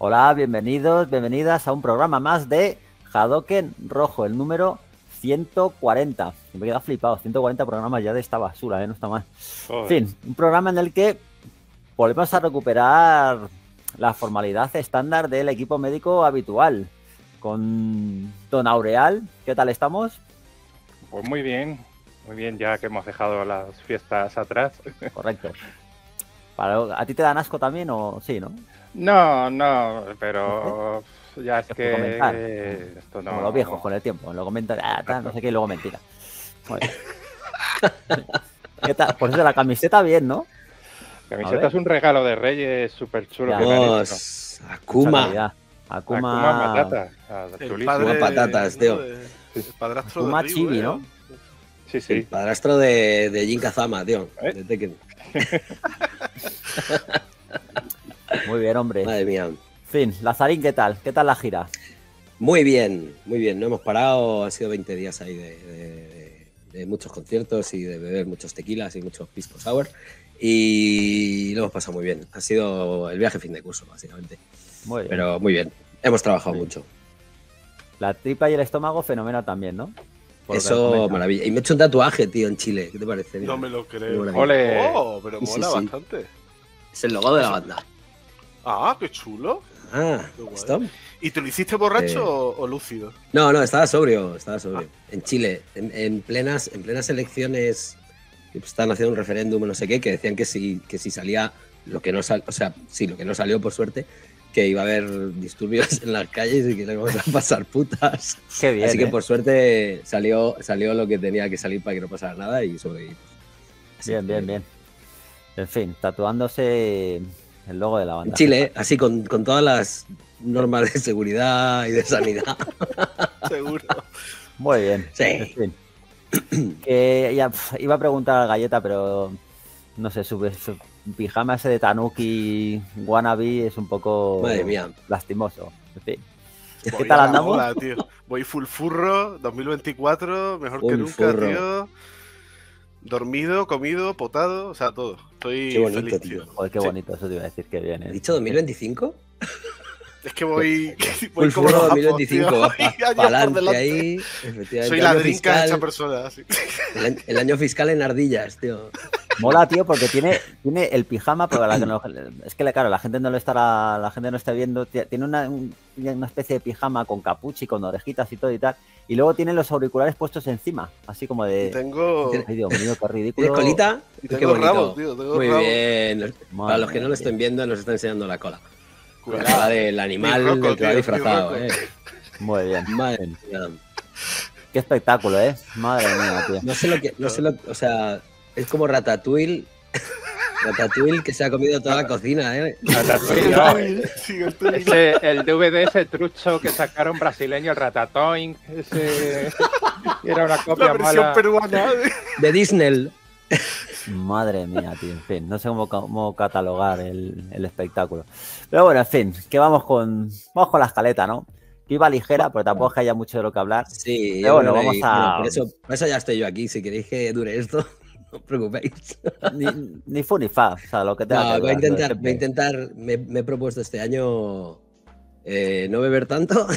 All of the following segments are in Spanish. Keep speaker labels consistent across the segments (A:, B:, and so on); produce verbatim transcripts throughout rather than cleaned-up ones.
A: Hola, bienvenidos, bienvenidas a un programa más de Hadoken Rojo, el número ciento cuarenta. Me he quedado flipado, ciento cuarenta programas ya de esta basura, ¿eh? No está mal. En fin, un programa en el que volvemos a recuperar la formalidad estándar del equipo médico habitual. Con Don Aureal, ¿qué tal estamos?
B: Pues muy bien, muy bien, ya que hemos dejado las fiestas atrás.
A: Correcto. ¿Para, ¿A ti te dan asco también o sí, no?
B: No, no, pero ¿sí? Ya es que
A: comentar.
B: esto no...
A: Como los viejos con el tiempo, lo comentan, ah, tal, no sé qué, y luego mentira. Bueno. ¿Qué tal? Por eso la camiseta bien, ¿no?
B: La camiseta es un regalo de Reyes súper chulo.
C: Vamos, Akuma.
B: Akuma, Akuma Matata.
D: El padre,
C: patatas, tío.
D: ¿no? El padrastro
A: Akuma
D: de Ryu,
A: Chibi,
D: ¿eh?
A: ¿no?
B: Sí, sí.
C: El padrastro de, de Jin Kazama, tío.
B: ¿Eh?
C: De Tekken.
A: Muy bien, hombre.
C: Madre mía.
A: En fin, Lazarín, ¿qué tal? ¿Qué tal la gira?
C: Muy bien, muy bien. No hemos parado. Han sido veinte días ahí de, de, de muchos conciertos y de beber muchos tequilas y muchos pisco sour. Y lo hemos pasado muy bien. Ha sido el viaje fin de curso, básicamente.
A: Muy bien.
C: Pero muy bien. Hemos trabajado
A: Muy
C: mucho.
A: La tripa y el estómago, fenomenal también, ¿no? Por lo que
C: Eso,
A: comenta.
C: maravilla. Y me he hecho un tatuaje, tío, en Chile. ¿Qué te parece?
D: No me lo creo.
C: Muy
B: Ole.
D: Oh, pero
C: Sí, sí,
D: mola
C: sí.
D: bastante.
C: Es el logo de la banda.
D: Ah, qué chulo.
C: Ah,
D: Qué guay.
C: ¿esto?
D: ¿Y te lo hiciste borracho
C: Eh.
D: o, o lúcido?
C: No, no, estaba sobrio, estaba sobrio. En Chile, en, en plenas, en plenas elecciones, que estaban haciendo un referéndum o no sé qué, que decían que si, que si salía lo que no salió, o sea, sí, lo que no salió por suerte, que iba a haber disturbios en las calles y que le íbamos a pasar putas.
A: Qué bien,
C: Así que
A: ¿eh?
C: por suerte salió, salió lo que tenía que salir para que no pasara nada y sobrevivimos. Así
A: Bien,
C: que-
A: bien, bien. En fin, tatuándose el logo de la banda.
C: En Chile, así con, con todas las normas de seguridad y de sanidad.
D: Seguro.
A: Muy bien.
C: Sí.
A: En fin. Que ya, pf, iba a preguntar a Galleta, pero no sé, su, su pijama ese de Tanuki wannabe es un poco
C: Madre mía.
A: lastimoso. En fin. ¿Qué
D: Voy
A: tal
D: a la
A: andamos?
D: moda, tío. Voy full furro, dos mil veinticuatro, mejor que
C: Full
D: nunca,
C: furro.
D: tío. Dormido, comido, potado, o sea, todo. Estoy
C: Qué bonito,
D: feliz,
C: tío.
D: tío.
A: Joder, qué
D: Sí.
A: bonito, eso te iba a decir, que bien.
C: ¿Has
A: ¿eh?
C: dicho dos mil veinticinco?
D: Es que voy,
C: Full
D: voy como
C: furro
D: los
C: dos mil
D: japos,
C: veinticinco,
D: tío.
C: va
D: Voy años
C: para
D: por
C: adelante
D: delante.
C: ahí. Efectivamente.
D: Soy la
C: Año
D: drinka hecha
C: fiscal,
D: persona. Sí.
C: el, año- el año fiscal en ardillas, tío.
A: Mola, tío, porque tiene, tiene el pijama, pero la que no- es que claro, la gente no lo estará, la gente no está viendo, t- tiene una, un- una especie de pijama con capucha y con orejitas y todo y tal, y luego tiene los auriculares puestos encima, así como
D: Y
A: de,
D: tengo,
A: ay Dios mío, qué
C: ¿Tienes
A: ridículo.
C: colita?
D: y
C: Qué
D: tengo
C: bonito.
D: rabo, tío. Tengo
C: Muy
D: rabo.
C: bien.
A: Madre
C: Para los que no
A: mía,
C: lo estén
A: tío.
C: viendo, nos está enseñando la cola. La
D: Cuidado.
C: cola del animal
D: Mi roco,
C: del que va
D: tío, mi
C: disfrazado,
D: roco.
C: eh.
A: Muy bien.
C: Madre mía.
A: Qué espectáculo, ¿eh? Madre mía, tío.
C: No sé lo que, no sé lo, o sea, es como Ratatouille. Ratatouille que se ha comido toda la cocina, eh.
B: Ratatouille, no.
D: Sí, el tuyo.
B: Ese, el D V D ese trucho que sacaron brasileño, el Ratatouille, ese era una copia
D: La versión
B: mala.
D: peruana.
C: De Disney.
A: Madre mía, tío. En fin, no sé cómo, cómo catalogar el, el espectáculo. Pero bueno, en fin, que vamos con, vamos con la escaleta, ¿no? Que iba ligera, pero tampoco es que haya mucho de lo que hablar.
C: Sí,
A: Pero
C: yo
A: bueno,
C: creo que-
A: vamos a-
C: bueno, por, eso, por eso ya estoy yo aquí. Si queréis que dure esto, no os preocupéis.
A: Ni, ni fu ni fa, o sea, lo que tenga
C: No,
A: que
C: voy a
A: durar, lo de
C: intentar, voy a
A: siempre.
C: intentar me, me he propuesto este año eh, no beber tanto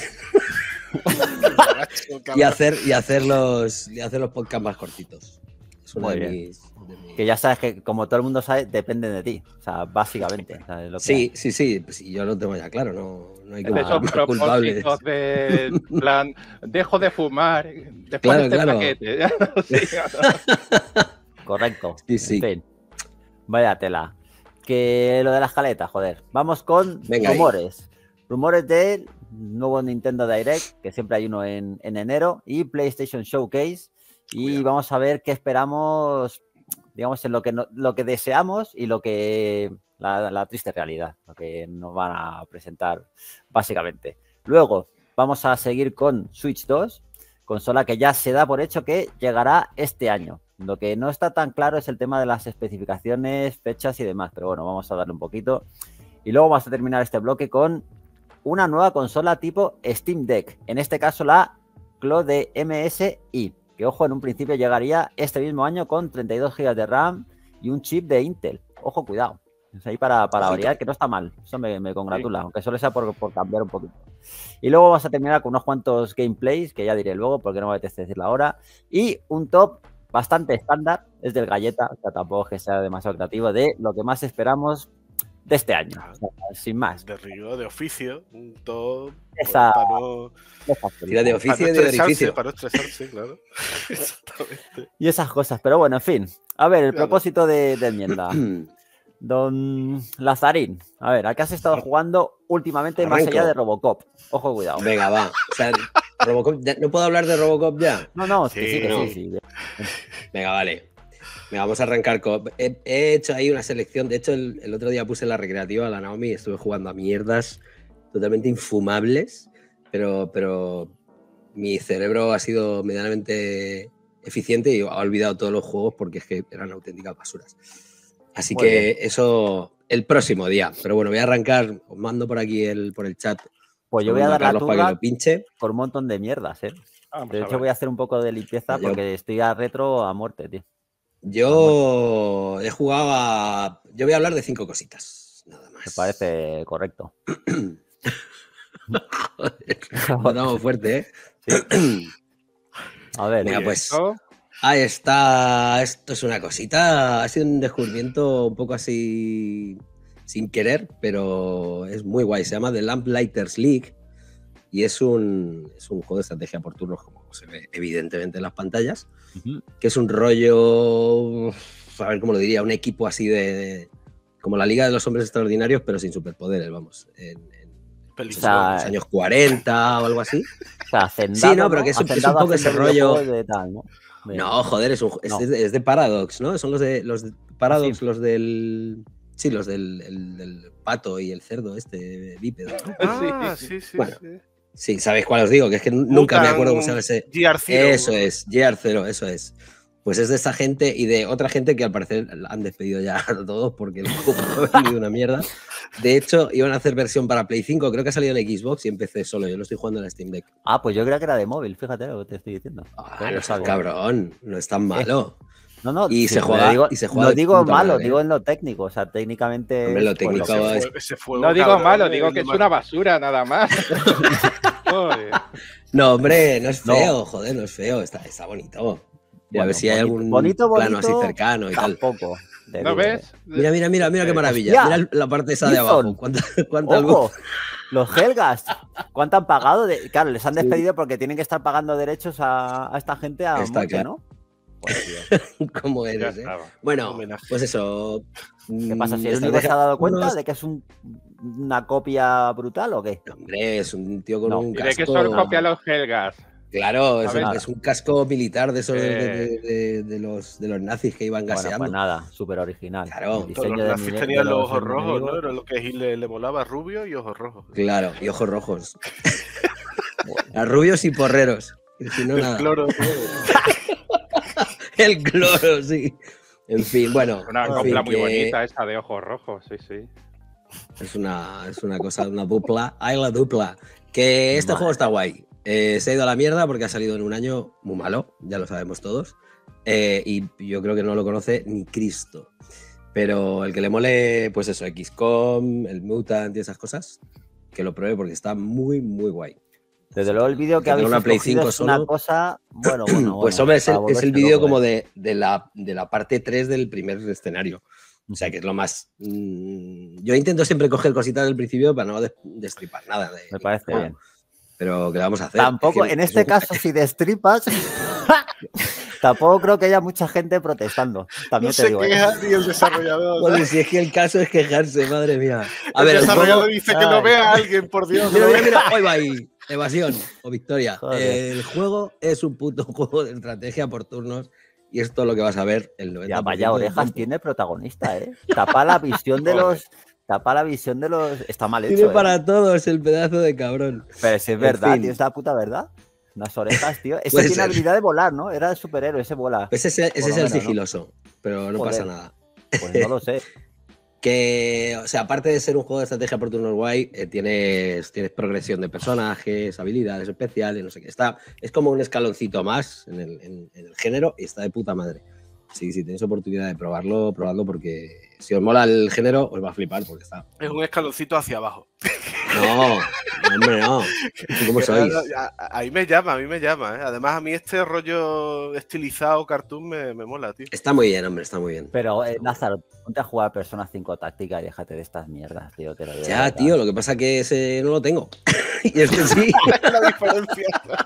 C: y hacer, y hacer los y hacer los podcasts más cortitos. Es una
A: Muy
C: de
A: bien.
C: mis, de mis-
A: Que ya sabes que, como todo el mundo sabe, depende de ti. O sea, básicamente. O sea, es lo que
C: Sí, sí, sí, pues sí, yo lo tengo ya claro, no, no hay que
B: De esos
C: buscar culpables.
B: propósitos de plan, dejo de fumar, después
C: Claro,
B: de este
C: claro.
B: paquete. Sí,
A: hay. Correcto.
C: Sí, sí.
A: En fin. Vaya tela. Que lo de la escaleta, joder. Vamos con
C: Venga ahí.
A: rumores. Rumores del nuevo Nintendo Direct, que siempre hay uno en, en enero, y PlayStation Showcase. Y
D: Cuidado.
A: vamos a ver qué esperamos, digamos, en lo que, no- lo que deseamos y lo que la, la triste realidad, lo que nos van a presentar básicamente. Luego vamos a seguir con Switch dos, consola que ya se da por hecho que llegará este año. Lo que no está tan claro es el tema de las especificaciones, fechas y demás, pero bueno, vamos a darle un poquito. Y luego vamos a terminar este bloque con una nueva consola tipo Steam Deck, en este caso la Cloud M S I, que ojo, en un principio llegaría este mismo año con treinta y dos gigas de RAM y un chip de Intel. Ojo, cuidado. Es ahí para, para variar, que no está mal. Eso me, me congratula, sí. Aunque solo sea por, por cambiar un poquito. Y luego vas a terminar con unos cuantos gameplays, que ya diré luego, porque no me apetece decirlo ahora. Y un top bastante estándar, es del Galleta, o sea, tampoco es que sea demasiado creativo, de lo que más esperamos de este año. O sea, sin más.
D: De río, de oficio, un top.
A: Esa.
D: Para no,
C: Tira de oficio y
D: no
C: de orificio.
D: Para no estresarse, claro. Exactamente.
A: Y esas cosas, pero bueno, en fin. A ver, el claro. propósito de, de enmienda. Don Lazarín, a ver, ¿a qué has estado jugando últimamente Arranco. Más allá de Robocop? Ojo, cuidado.
C: Venga, va. O sea, Robocop, ¿no puedo hablar de Robocop ya?
A: No, no,
C: sí,
A: que sí, que
C: no.
A: sí, sí.
C: Venga, vale. Venga, vamos a arrancar con... He, he hecho ahí una selección. De hecho, el, el otro día puse la recreativa a la Naomi y estuve jugando a mierdas totalmente infumables, pero, pero mi cerebro ha sido medianamente eficiente y ha olvidado todos los juegos porque es que eran auténticas basuras. Así Muy que bien. Eso el próximo día. Pero bueno, voy a arrancar, os mando por aquí el, por el chat.
A: Pues yo voy a dar la
C: para que lo pinche.
A: Por un montón de mierdas, ¿eh? Vamos de hecho, voy a hacer un poco de limpieza yo, porque estoy a retro a muerte, tío.
C: Yo muerte. he jugado a... Yo voy a hablar de cinco cositas, nada más.
A: Me parece correcto.
C: Joder, estamos fuerte, ¿eh?
A: Sí. A ver.
C: Venga, pues... Ahí está, esto es una cosita, ha sido un descubrimiento un poco así sin querer, pero es muy guay, se llama The Lamplighters League y es un, es un juego de estrategia por turnos, como se ve evidentemente en las pantallas, uh-huh. que es un rollo, a ver cómo lo diría, un equipo así de, como la Liga de los Hombres Extraordinarios, pero sin superpoderes, vamos, en, en o sea, los años cuarenta o algo así.
A: O sea, hacendado,
C: sí, no, pero que es, es un poco ese rollo...
A: De tal, ¿no? De...
C: No, joder, es, un, es, no. es de Paradox, ¿no? Son los de los de Paradox, sí. los del... Sí, los del el, del pato y el cerdo este bípedo, ¿no?
D: Ah, sí, sí,
C: bueno,
D: sí.
C: Sí, sabéis cuál os digo, que es que nunca
D: Mutan,
C: me acuerdo cómo se llama ese...
D: G R cero.
C: Eso es, G R cero, eso es. Pues es de esa gente y de otra gente que al parecer han despedido ya a todos porque el juego ha venido una mierda. De hecho, iban a hacer versión para Play cinco, creo que ha salido en Xbox y en P C solo. Yo lo estoy jugando en la Steam Deck.
A: Ah, pues yo creo que era de móvil, fíjate lo que te estoy diciendo.
C: Ah, no es cabrón, no es tan malo.
A: No, no,
C: y,
A: sí,
C: se juega,
A: digo,
C: y se juega.
A: No digo malo,
C: madre,
A: digo en lo técnico, o sea, técnicamente.
C: Hombre, lo técnico
D: pues,
C: es...
D: ese fue, ese fuego,
B: no digo
D: cabrón,
B: malo,
D: eh,
B: digo que es una basura nada más.
C: No, hombre, no es feo, no. joder, no es feo, está, está bonito. Bueno, a ver si bonito, hay algún
A: bonito, bonito,
C: plano así cercano y
A: tampoco.
C: tal.
B: ¿No ves?
C: Mira, mira, mira, mira qué maravilla.
A: Hostia,
C: mira la parte esa de abajo. ¿Cuánta, cuánta
A: Ojo, los Helgas, ¿cuánto han pagado? De... Claro, les han despedido sí. porque tienen que estar pagando derechos a, a esta gente a
C: Está
A: muerte,
C: claro.
A: ¿no? Pues,
C: ¿Cómo eres, eh? Bueno, pues eso.
A: ¿Qué pasa? ¿Si el único se ha dado cuenta unos... de que es un, una copia brutal o qué?
C: Hombre, es un tío con no. un
B: ¿Y
C: casco.
B: de qué son copia los Helgas?
C: Claro, es un, es un casco militar de esos eh... de, de, de, de, los, de los nazis que iban gaseando.
A: Bueno, pues nada, súper original.
C: Claro,
D: los nazis de tenían los ojos rojos, ¿no? Era lo que a Hitler le molaba, rubio y ojos rojos.
C: Claro, y ojos rojos. A rubios y porreros. Si no,
D: el
C: nada.
D: cloro.
C: El cloro, sí. En fin, bueno.
B: Una copla
C: fin,
B: muy
C: que...
B: bonita esta de ojos rojos, sí, sí.
C: Es una, es una cosa, una dupla. ¡Ay, la dupla! Que este vale. juego está guay. Eh, se ha ido a la mierda porque ha salido en un año muy malo, ya lo sabemos todos. Eh, y yo creo que no lo conoce ni Cristo. Pero el que le mole, pues eso, equis com, el Mutant y esas cosas, que lo pruebe porque está muy, muy guay.
A: Desde luego el vídeo que habéis
C: una Play cinco
A: es
C: solo.
A: una cosa... Bueno, bueno,
C: Pues
A: bueno,
C: hombre, es el, es el vídeo
A: loco,
C: como
A: eh.
C: de, de, la, de la parte tres del primer escenario. O sea, que es lo más... Mmm, yo intento siempre coger cositas del principio para no destripar nada. De,
A: Me parece
C: bueno,
A: bien.
C: Pero ¿qué vamos a hacer?
A: Tampoco,
C: es que,
A: en este caso, si destripas... Tampoco creo que haya mucha gente protestando. También
D: no
A: te
D: se
A: digo,
D: queja
A: ¿eh?
D: ni el desarrollador.
C: Bueno, si es que el caso es quejarse, madre mía. A
D: el
C: ver,
D: desarrollador
C: el juego...
D: dice que lo vea alguien, por Dios.
C: Mira, mira, mira, hoy va ahí. Evasión o victoria.
A: Joder.
C: El juego es un puto juego de estrategia por turnos y esto es lo que vas a ver el noventa por ciento.
A: Ya, vaya orejas tiene el protagonista, ¿eh? Tapa la visión de los... Tapa la visión de los... Está mal hecho,
C: Tiene
A: ¿eh?
C: para todos el pedazo de cabrón.
A: Pero si es
C: En
A: verdad,
C: fin.
A: tío, es la puta verdad. Unas orejas, tío. Ese
C: Puede
A: tiene
C: ser.
A: habilidad de volar, ¿no? Era el superhéroe, ese vuela.
C: Pues ese, ese
A: Por lo
C: es el
A: menos, ¿no?
C: sigiloso, pero no
A: Joder.
C: pasa nada.
A: Pues no lo sé.
C: Que, o sea, aparte de ser un juego de estrategia por turnos guay, eh, tienes, tienes progresión de personajes, habilidades especiales, no sé qué. Está, es como un escaloncito más en el, en, en el género y está de puta madre. Sí, si tenéis oportunidad de probarlo, probadlo porque si os mola el género, os va a flipar porque está.
D: Es un escaloncito hacia abajo.
C: No, no, hombre, no. ¿Cómo sois?
D: A- a- Ahí me llama, a mí me llama. ¿eh? Además, a mí este rollo estilizado, cartoon, me, me mola, tío.
C: Está muy bien, hombre, está muy bien.
A: Pero, eh, Lázaro, ponte a jugar Persona cinco táctica y déjate de estas mierdas, tío. Te lo digo de
C: Ya,
A: verdad.
C: tío, lo que pasa es que ese no lo tengo. Y este sí.
D: La diferencia.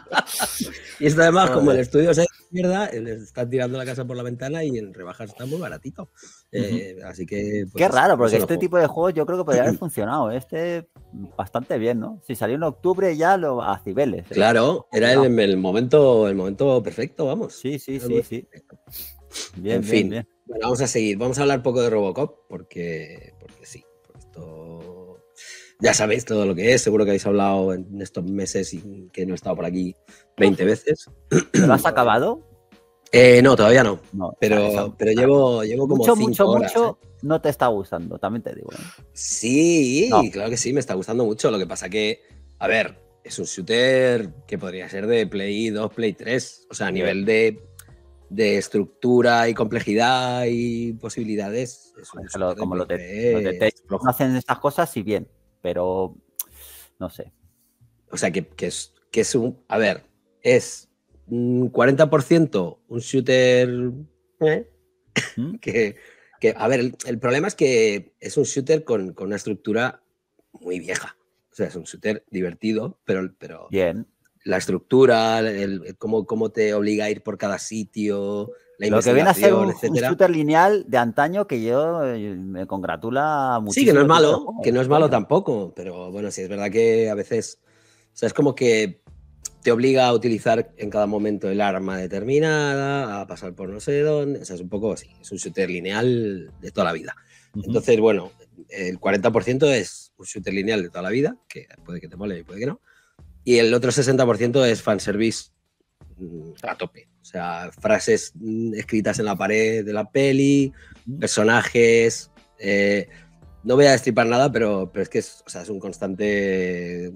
C: Y esto además, como
A: Joder.
C: el estudio es de mierda, les están tirando la casa por la ventana y en rebajas está muy baratito. Eh, así que. pues,
A: Qué raro,
C: por
A: porque
C: eso lo
A: este
C: juego.
A: tipo de juegos yo creo que podría haber funcionado. Este bastante bien, ¿no? Si salió en octubre ya lo a Cibeles. ¿eh?
C: Claro, era el, el momento, el momento perfecto, vamos.
A: Sí, sí,
C: Era
A: sí,
C: muy
A: sí.
C: perfecto.
A: Bien,
C: En
A: bien,
C: fin.
A: bien.
C: Bueno, vamos a seguir. Vamos a hablar un poco de Robocop, porque, porque sí. Porque esto. Ya sabéis todo lo que es. Seguro que habéis hablado en estos meses y que no he estado por aquí veinte veces.
A: ¿Lo has acabado?
C: Eh, no, todavía no.
A: No.
C: Pero,
A: Eso-
C: pero llevo, llevo como
A: mucho,
C: cinco
A: mucho,
C: horas.
A: mucho
C: ¿eh?
A: no te está gustando, también te digo. ¿eh?
C: Sí,
A: No.
C: claro que sí, me está gustando mucho. Lo que pasa que, a ver, es un shooter que podría ser de Play dos, Play tres. O sea, a nivel de, de estructura y complejidad y posibilidades. Es un
A: Es que lo-
C: shooter
A: como
C: de
A: los de,
C: Play
A: los de
C: tres
A: Take
C: flojo.
A: no hacen estas cosas, sí bien, pero no sé.
C: O sea, que, que es, que es un. A ver, es un cuarenta por ciento un shooter. ¿eh?
A: ¿Mm?
C: que, que, a ver, el, el problema es que es un shooter con, con una estructura muy vieja. O sea, es un shooter divertido, pero, pero
A: Bien.
C: la estructura, el, el cómo, cómo te obliga a ir por cada sitio, la
A: Lo que viene a ser
C: investigación,
A: un, un
C: etcétera.
A: shooter lineal de antaño que yo eh, me congratula muchísimo.
C: Sí, que no es
A: este tipo de
C: malo,
A: juegos,
C: que no es malo
A: coño.
C: tampoco, pero bueno, sí es verdad que a veces, o sea, es como que te obliga a utilizar en cada momento el arma determinada, a pasar por no sé dónde, o sea, es un poco así, es un shooter lineal de toda la vida.
A: Ujú.
C: Entonces, bueno, el cuarenta por ciento es un shooter lineal de toda la vida, que puede que te mole y puede que no, y el otro sesenta por ciento es fanservice mm, a tope. O sea, frases mm, escritas en la pared de la peli, personajes. eh, no voy a destripar nada, pero, pero es que es, o sea, es un constante.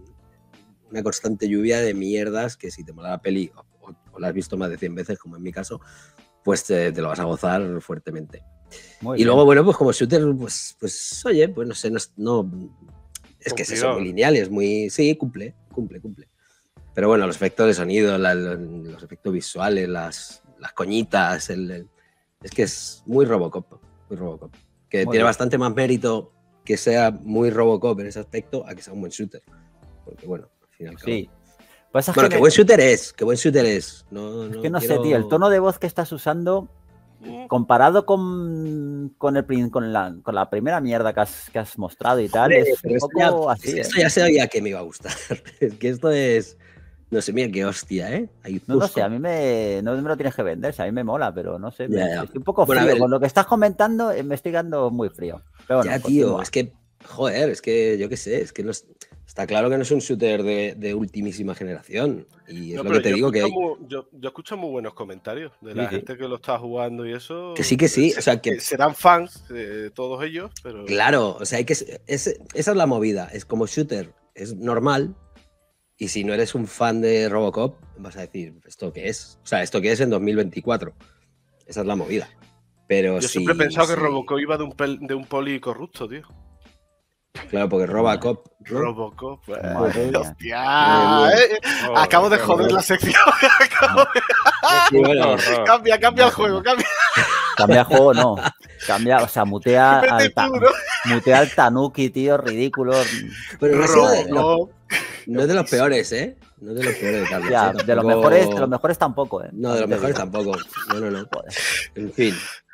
C: Una constante lluvia de mierdas que si te mola la peli o, o la has visto más de cien veces, como en mi caso, pues te, te lo vas a gozar fuertemente.
A: Muy
C: Y
A: bien.
C: luego, bueno, pues como shooter, pues, pues oye, pues no sé, no, es- no- es que es eso,
D: Cumplidor.
C: muy lineal, es muy. Sí, cumple, cumple, cumple. Pero bueno, los efectos de sonido, la- la- los efectos visuales, las, las coñitas, el, el- es que es muy Robocop, muy Robocop. Que
A: Muy
C: tiene
A: bien.
C: bastante más mérito que sea muy Robocop en ese aspecto a que sea un buen shooter. Porque bueno, al fin y al cabo.
A: Sí. Pues es
C: Bueno,
A: que,
C: que
A: me-
C: buen shooter es, que buen shooter es. No,
A: es
C: no,
A: que no sé,
C: quiero-
A: tío, el tono de voz que estás usando,
D: Mm,
A: comparado con, con, el, prin- con, la, con la primera mierda que has, que has mostrado y tal,
C: Hombre,
A: es
C: pero
A: un
C: esto
A: poco
C: ya,
A: así.
C: es que
A: ¿eh?
C: esto ya sabía que me iba a gustar. Es que esto es. No sé, mira qué hostia, ¿eh? Ahí
A: No, no
C: Fusco.
A: sé, a mí me, no me lo tienes que vender, si a mí me mola, pero no sé, me-
C: Ya, ya.
A: estoy un poco
C: Bueno, a
A: frío.
C: ver.
A: Con lo que estás comentando, eh, me estoy quedando muy frío. Pero bueno,
C: Ya, tío,
A: continúa.
C: es que, joder, es que yo qué sé, es que no es- está claro que no es un shooter de, de ultimísima generación. Y es
D: no,
C: lo
D: pero
C: que te
D: yo
C: digo que,
D: escucho muy- yo, yo escucho muy buenos comentarios de la
A: Sí, sí.
D: gente que lo está jugando y eso.
C: Que sí, que sí,
D: Se-
C: o sea, que-
D: serán fans de todos ellos, pero.
C: claro, o sea, hay que, es- esa es la movida. Es como shooter, es normal. Y si no eres un fan de Robocop, vas a decir, ¿esto qué es? O sea, ¿esto qué es en dos mil veinticuatro? Esa es la movida. Pero
D: Yo
C: sí,
D: siempre he pensado que
C: sí.
D: Robocop iba de un, pel- de un poli corrupto, tío.
C: Claro, porque Robocop. ¿no?
D: Robocop. eh,
A: Madre mía.
D: hostia.
C: Madre
D: eh,
B: Oh,
D: acabo de
B: qué
D: joder
B: horror.
D: la sección. Acabo de-
C: Y bueno,
B: Horror.
D: Cambia, cambia el juego, cambia.
A: Cambia el juego, no. Cambia, o sea, mutea
D: Vete
A: al, ta-
D: tú, ¿no?
A: mutea al Tanuki, tío, ridículo.
C: pero no, ha sido de, no,
D: Robocop.
C: no es de los peores, ¿eh? No es de los peores, Carlos.
A: Ya,
C: ¿eh?
A: de los
C: Tampoco-
A: mejores, de los mejores tampoco, ¿eh?
C: No, de los
A: También te
C: mejores
A: digo.
C: tampoco. No, no, no.
A: Joder.
C: En fin.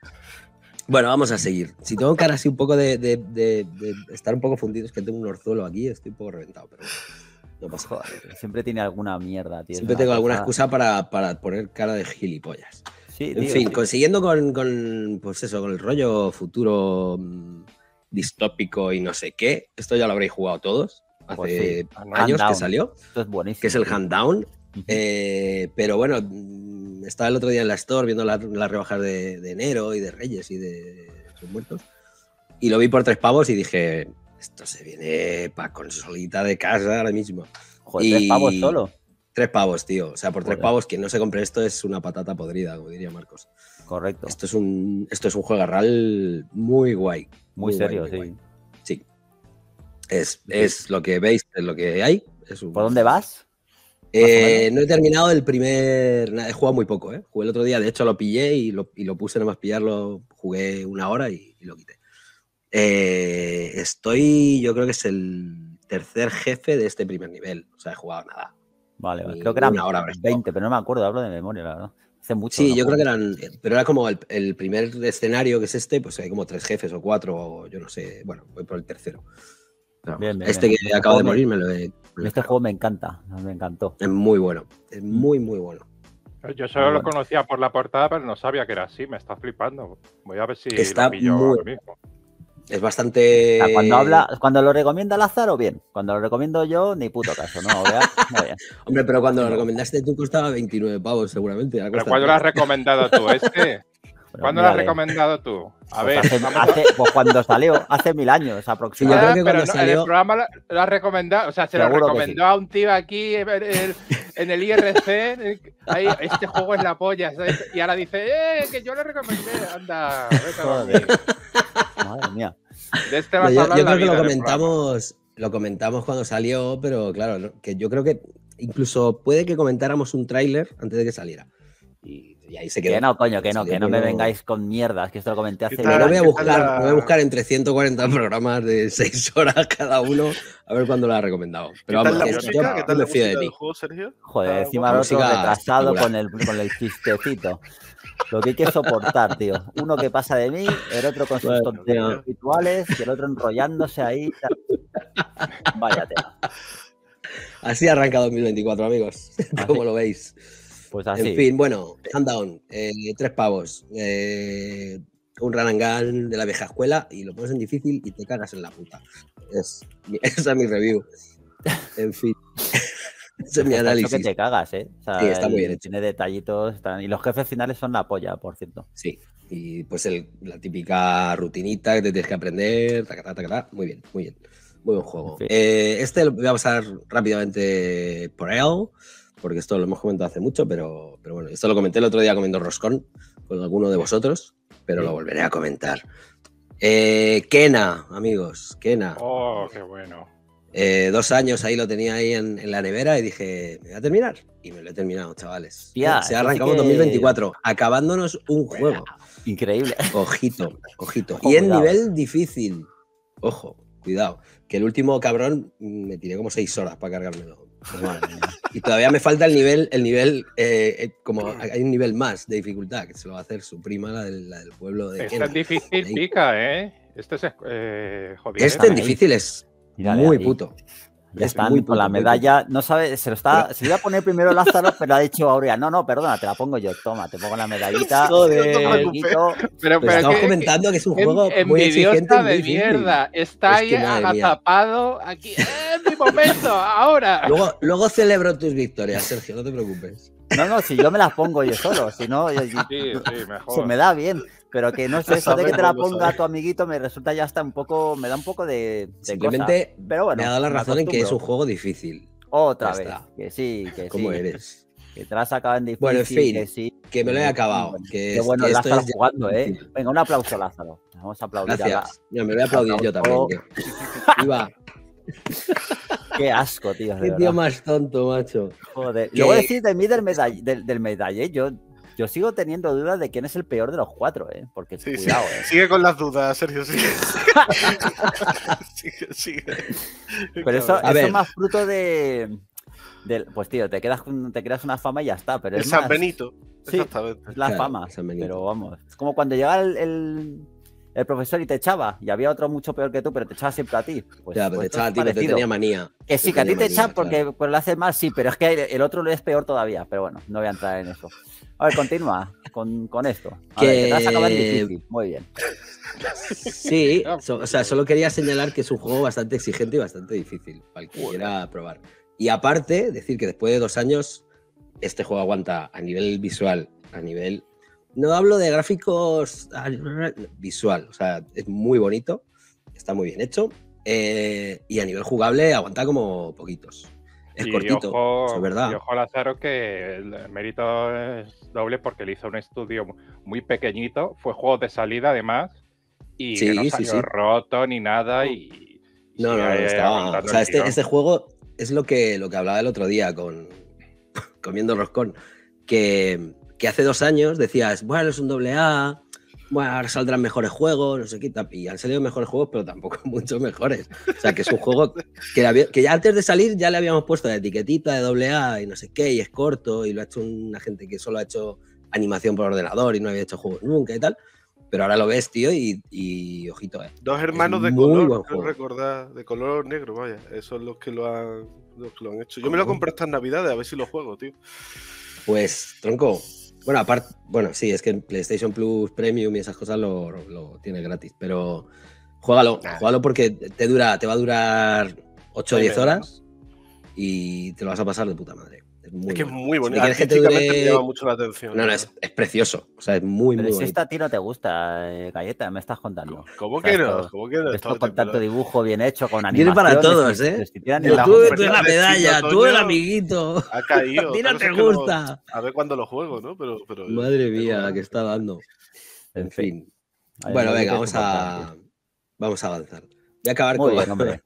C: Bueno, vamos a seguir. Si tengo cara así un poco de, de- de- de estar un poco fundido, es que tengo un orzuelo aquí, estoy un poco reventado, pero no pasa nada.
A: Joder, siempre tiene alguna mierda, tío. es
C: Siempre
A: una
C: tengo alguna
A: cosa-
C: excusa para, para poner cara de gilipollas.
A: Sí,
C: En
A: tío,
C: fin,
A: sí.
C: consiguiendo con, con, pues eso, con el rollo futuro mm, distópico y no sé qué, esto ya lo habréis jugado todos, hace
A: Pues sí.
C: años
A: Hand
C: que
A: down.
C: salió,
A: Esto es buenísimo.
C: que es el
A: tío.
C: Hand Down.
A: Ujú.
C: Eh, pero bueno, mm, estaba el otro día en la Store viendo la- las rebajas de, de enero y de Reyes y de sus muertos. Y lo vi por tres pavos y dije, esto se viene para consolita de casa ahora mismo.
A: Joder, tres
C: y-
A: pavos solo.
C: Tres pavos, tío. O sea, por tres
A: Joder.
C: pavos, quien no se compre esto es una patata podrida, como diría Marcos.
A: Correcto.
C: Esto es un, esto es un juegarral muy guay.
A: Muy serio,
C: guay,
A: sí.
C: muy guay. Sí. Es, es lo que veis, es lo que hay. Es un...
A: ¿Por dónde vas?
C: Eh, no he terminado el primer... He jugado muy poco, ¿eh? Jugué el otro día, de hecho lo pillé y lo, y lo puse nada más pillarlo. Jugué una hora y, y lo quité. Eh, estoy, yo creo que es el tercer jefe de este primer nivel. O sea, he jugado nada.
A: Vale, vale.
C: Ni
A: Creo que eran
C: una hora habré
A: veinte,
C: estado.
A: pero no me acuerdo, hablo de memoria, la verdad. Hace mucho.
C: Sí,
A: no
C: yo creo
A: juego.
C: que eran... Pero era como el, el primer escenario, que es este, pues hay como tres jefes o cuatro, o yo no sé. Bueno, voy por el tercero. Vamos,
A: Bien, bien,
C: este
A: bien.
C: que
A: Este
C: acabo de
A: juego me-
C: morir me lo he... me lo he
A: Este
C: cargado.
A: juego me encanta, me encantó.
C: Es muy bueno. Es muy, muy bueno.
B: Yo solo
A: Muy
B: lo
A: bueno.
B: conocía por la portada, pero no sabía que era así. Me está flipando. Voy a ver si
C: Está
B: lo pillo
C: muy-
B: ahora mismo.
C: Es bastante...
A: O sea, cuando habla, cuando lo recomienda Lázaro, bien. Cuando lo recomiendo yo, ni puto caso, ¿no? Vea, muy bien.
C: Hombre, pero cuando lo
A: No.
C: recomendaste tú costaba veintinueve pavos seguramente. ahora
B: ¿Pero
C: cuesta
B: cuándo lo has
C: tres.
B: recomendado tú? ¿Este?
A: Pero
B: ¿Cuándo lo has
A: mírale.
B: recomendado tú? A
A: Pues
B: ver,
A: hace,
B: vamos a-
A: hace- pues cuando salió, hace mil años
C: Sí, yo
A: aproximadamente.
C: creo que
B: Ah, pero
C: cuando
B: no, en el
C: salió-
B: programa lo, lo has recomendado, o sea, se lo
A: Seguro que
B: recomendó a un tío aquí en el, en el I R C, eh, ahí, este juego es la polla, ¿sabes? Y ahora dice, eh, que yo lo recomendé, anda, vete a dormir.
A: Madre mía.
B: De este
C: No,
B: vas a
C: yo,
B: hablar
C: yo
B: la
C: creo que
B: vida
C: lo
B: en el programa.
C: comentamos, lo comentamos cuando salió, pero claro, no- que yo creo que incluso puede que comentáramos un tráiler antes de que saliera. Y, y ahí se quedó.
A: Que no, coño, que no,
C: Salió
A: que no me
C: por lo-
A: vengáis con mierdas, que esto lo comenté hace
D: ¿Qué
C: Me
D: tal?
C: lo
A: mil
C: voy a
D: ¿Qué
A: años.
D: tal
C: buscar,
D: la-
C: me voy a buscar entre ciento cuarenta programas de seis horas cada uno, a ver cuándo lo ha recomendado.
D: ¿Qué
C: Pero
D: tal
C: vamos,
D: la
C: que
B: música?
C: yo,
D: música? ¿Qué
C: yo
D: tal
C: me
D: la
C: fío de
D: música del
C: ti.
D: juego, Sergio?
A: Joder,
D: ¿Está
A: encima
D: guapa?
A: el otro
C: Música
A: retrasado con
C: espectacular.
A: el, con el chistecito. Lo que hay que soportar, tío. Uno que pasa de mí, el otro con sus
C: Madre
A: tonterías
C: mía.
A: rituales y el otro enrollándose ahí. Vaya tela.
C: Así arranca dos mil veinticuatro, amigos. Como lo veis.
A: Pues así.
C: En fin, bueno, Sundown, eh, tres pavos. Eh, un run and gun de la vieja escuela y lo pones en difícil y te cagas en la puta. Es, esa es mi review. En fin. Ese es mi
A: Está hecho
C: análisis.
A: que te cagas, ¿eh? O sea,
C: Sí, está muy
A: el-
C: bien hecho.
A: Tiene detallitos. están- Y los jefes finales son la polla, por cierto.
C: Sí. Y pues el- la típica rutinita que te tienes que aprender. Tacatá, tacatá. Muy bien, muy bien. Muy buen juego.
A: En fin.
C: Eh, este lo voy a pasar rápidamente por él, porque esto lo hemos comentado hace mucho, pero, pero bueno, esto lo comenté el otro día comiendo roscón con alguno de vosotros, pero
A: Sí.
C: lo volveré a comentar. Eh, Kena, amigos, Kena.
B: Oh, qué bueno.
C: Eh, dos años ahí lo tenía ahí en, en la nevera y dije, me voy a terminar. Y me lo he terminado, chavales.
A: Hostia,
C: Se
A: eso
C: ha
A: sí
C: arrancado en
A: que-
C: dos mil veinticuatro, acabándonos un juego.
A: Increíble.
C: Ojito, ojito.
A: Ojo,
C: Y en
A: cuidado.
C: nivel difícil. Ojo, cuidado. Que el último cabrón mm, me tiré como seis horas para cargármelo. Pues madre mía. Y todavía me falta el nivel, el nivel, eh, eh, como hay un nivel más de dificultad, que se lo va a hacer su prima, la del, la del pueblo de
B: Este
C: Kena.
B: es difícil,
C: Ahí.
B: pica, ¿eh? Este es eh, jodido.
C: Este en
A: ahí.
C: difícil es
A: Mírale
C: muy
A: ahí.
C: puto.
A: Ya
C: Es
A: están
C: muy
A: con
C: puto,
A: la
C: muy
A: medalla. No sabe, se lo está. Se lo iba a poner primero Lázaro, pero ha dicho Aurea. No, no, perdona, te la pongo yo. Toma, te pongo la medallita.
C: Joder.
A: amiguito.
B: Pero,
C: Pero
B: pero
C: estamos
B: que-
C: comentando que es un
B: que-
C: juego muy
B: envidiosa
C: exigente y muy
B: de
C: difícil.
B: mierda. Está
C: Es
B: ahí
C: que, madre mía.
B: agazapado aquí. ¡Es mi momento! ¡Ahora!
C: Luego, luego celebro tus victorias, Sergio, no te preocupes.
A: No, no, si yo me las pongo yo solo. Si no, yo- yo-
B: Sí, sí,
A: se
B: mejor.
A: me da bien. Pero que no sé,
D: Lo
A: eso de que te la
D: sabemos, lo
A: ponga
D: sabemos.
A: tu amiguito me resulta ya hasta un poco. Me da un poco de. de
C: Simplemente
A: cosa. Pero bueno,
C: me ha dado la
A: me
C: razón en que es un
A: acostumbro.
C: juego difícil.
A: Otra
C: Ya
A: vez.
C: está.
A: Que sí, que
C: ¿Cómo
A: sí.
C: eres?
A: Que te la has sacado en difícil.
C: Bueno, en fin,
A: que sí.
C: Que me lo he acabado.
A: Bueno,
C: Que
A: Qué
C: es-
A: bueno
C: que esto
A: Lázaro
C: es ya
A: jugando, ¿eh?
C: difícil.
A: Venga, un aplauso, Lázaro. Vamos a aplaudir a la-
C: Gracias. Mira, me voy a aplaudir yo también.
A: Aplauso.
C: que- Iba.
A: Qué asco, tío. de
C: Qué
A: verdad.
C: tío más tonto, macho.
A: Joder.
C: Que-
A: Luego decir de mí del medall del, del medalle, yo, yo sigo teniendo dudas de quién es el peor de los cuatro, ¿eh? Porque
D: Sí, sí.
A: cuidado, ¿eh?
D: Sigue con las dudas, Sergio, sigue. sigue, sigue.
A: Pero eso,
C: A
A: eso
C: ver.
A: es más fruto de, del- pues tío, te quedas con- te creas una fama y ya está. Pero
D: El
A: es
D: San
A: más-
D: Benito.
A: Sí.
D: Exactamente.
A: Es la
C: Claro,
A: fama.
C: San Benito.
A: Pero vamos, es como cuando llega el, el, el profesor y te echaba, y había otro mucho peor que tú, pero te echaba siempre a ti. Pues,
C: ya, pero
A: pues
C: te
A: esto
C: echaba
A: es
C: a ti, pero te
A: parecido.
C: tenía manía.
A: Que sí,
C: Te
A: que a ti
C: tenía
A: te
C: manía,
A: echan porque
C: claro.
A: pues, lo haces mal, sí, pero es que el, el otro es peor todavía. Pero bueno, no voy a entrar en eso. A ver, continúa con, con esto. A
C: Que-
A: ver, que te vas a acabar difícil. Muy bien.
C: Sí, so- o sea, solo quería señalar que es un juego bastante exigente y bastante difícil para el que quiera probar. Y aparte, decir que después de dos años, este juego aguanta a nivel visual, a nivel... No hablo de gráficos a nivel visual, o sea, es muy bonito, está muy bien hecho, eh, y a nivel jugable aguanta como poquitos. Es
B: y
C: cortito,
B: ojo,
C: eso es verdad.
B: Y ojo, Lázaro, que el mérito es doble porque le hizo un estudio muy pequeñito, fue juego de salida además, y
C: Sí,
B: que no
C: sí,
B: salió
C: sí.
B: roto ni nada, y, y
C: No,
B: sigue
C: no, no,
B: ahí
C: estaba.
B: aguantando
C: O sea,
B: el
C: este,
B: tirón.
C: este juego es lo que, lo que hablaba el otro día con comiendo roscón. Que, que hace dos años decías, bueno, es un doble A, bueno, ahora saldrán mejores juegos, no sé qué, y han salido mejores juegos, pero tampoco muchos mejores. O sea, que es un juego que, había, que ya antes de salir ya le habíamos puesto la etiquetita de doble A y no sé qué, y es corto, y lo ha hecho una gente que solo ha hecho animación por ordenador y no había hecho juegos nunca y tal. Pero ahora lo ves, tío, y, y ojito, eh.
D: Dos hermanos de
C: muy
D: color,
C: buen
D: creo
C: juego.
D: recordar, de color negro, vaya. Esos son los que lo han, los que lo han hecho. Yo me lo compré estas navidades, a ver si lo juego, tío.
C: Pues, tronco, bueno, aparte, bueno, sí, es que en PlayStation Plus Premium y esas cosas lo, lo tiene gratis, pero juégalo,
D: Nah.
C: juégalo porque te dura, te va a durar ocho o diez
D: media,
C: horas y te lo vas a pasar de puta madre. Es, muy
D: Es que es
C: bueno.
D: muy
C: Si
D: bonito.
C: quieres que te
D: Artísticamente me
C: dure...
D: llama mucho la atención.
C: No, no, es, es precioso, o sea, es muy,
A: Pero
C: muy
A: si
C: bonito.
A: esta a ti no te gusta, eh, Galleta, me estás contando.
D: ¿Cómo
A: O sea,
D: que no?
A: esto-
D: ¿Cómo que no?
A: Esto
D: Esto-
A: con tanto
D: pero-
A: dibujo bien hecho, con
C: Tiene
A: animaciones.
C: para todos,
A: y-
C: ¿eh?
A: pero si tiran
D: En
A: en
D: las
C: Tú,
A: la
C: tú eres la
D: ofertas de
C: medalla,
D: Steam de
C: tú el
D: otoño
C: amiguito.
D: Ha caído.
C: A ti no
D: otra cosa
C: te
D: es que lo-
C: gusta.
D: a ver cuándo lo juego, ¿no? Pero, pero yo
C: Madre
D: tengo
C: mía, la
D: ganas.
C: que está dando. En
A: En fin.
C: fin.
A: Ahí
C: Bueno,
A: lo
C: venga,
A: dices
C: vamos
A: importante.
C: a, vamos a avanzar. Voy a acabar
A: Muy
C: con...
A: bien, hombre.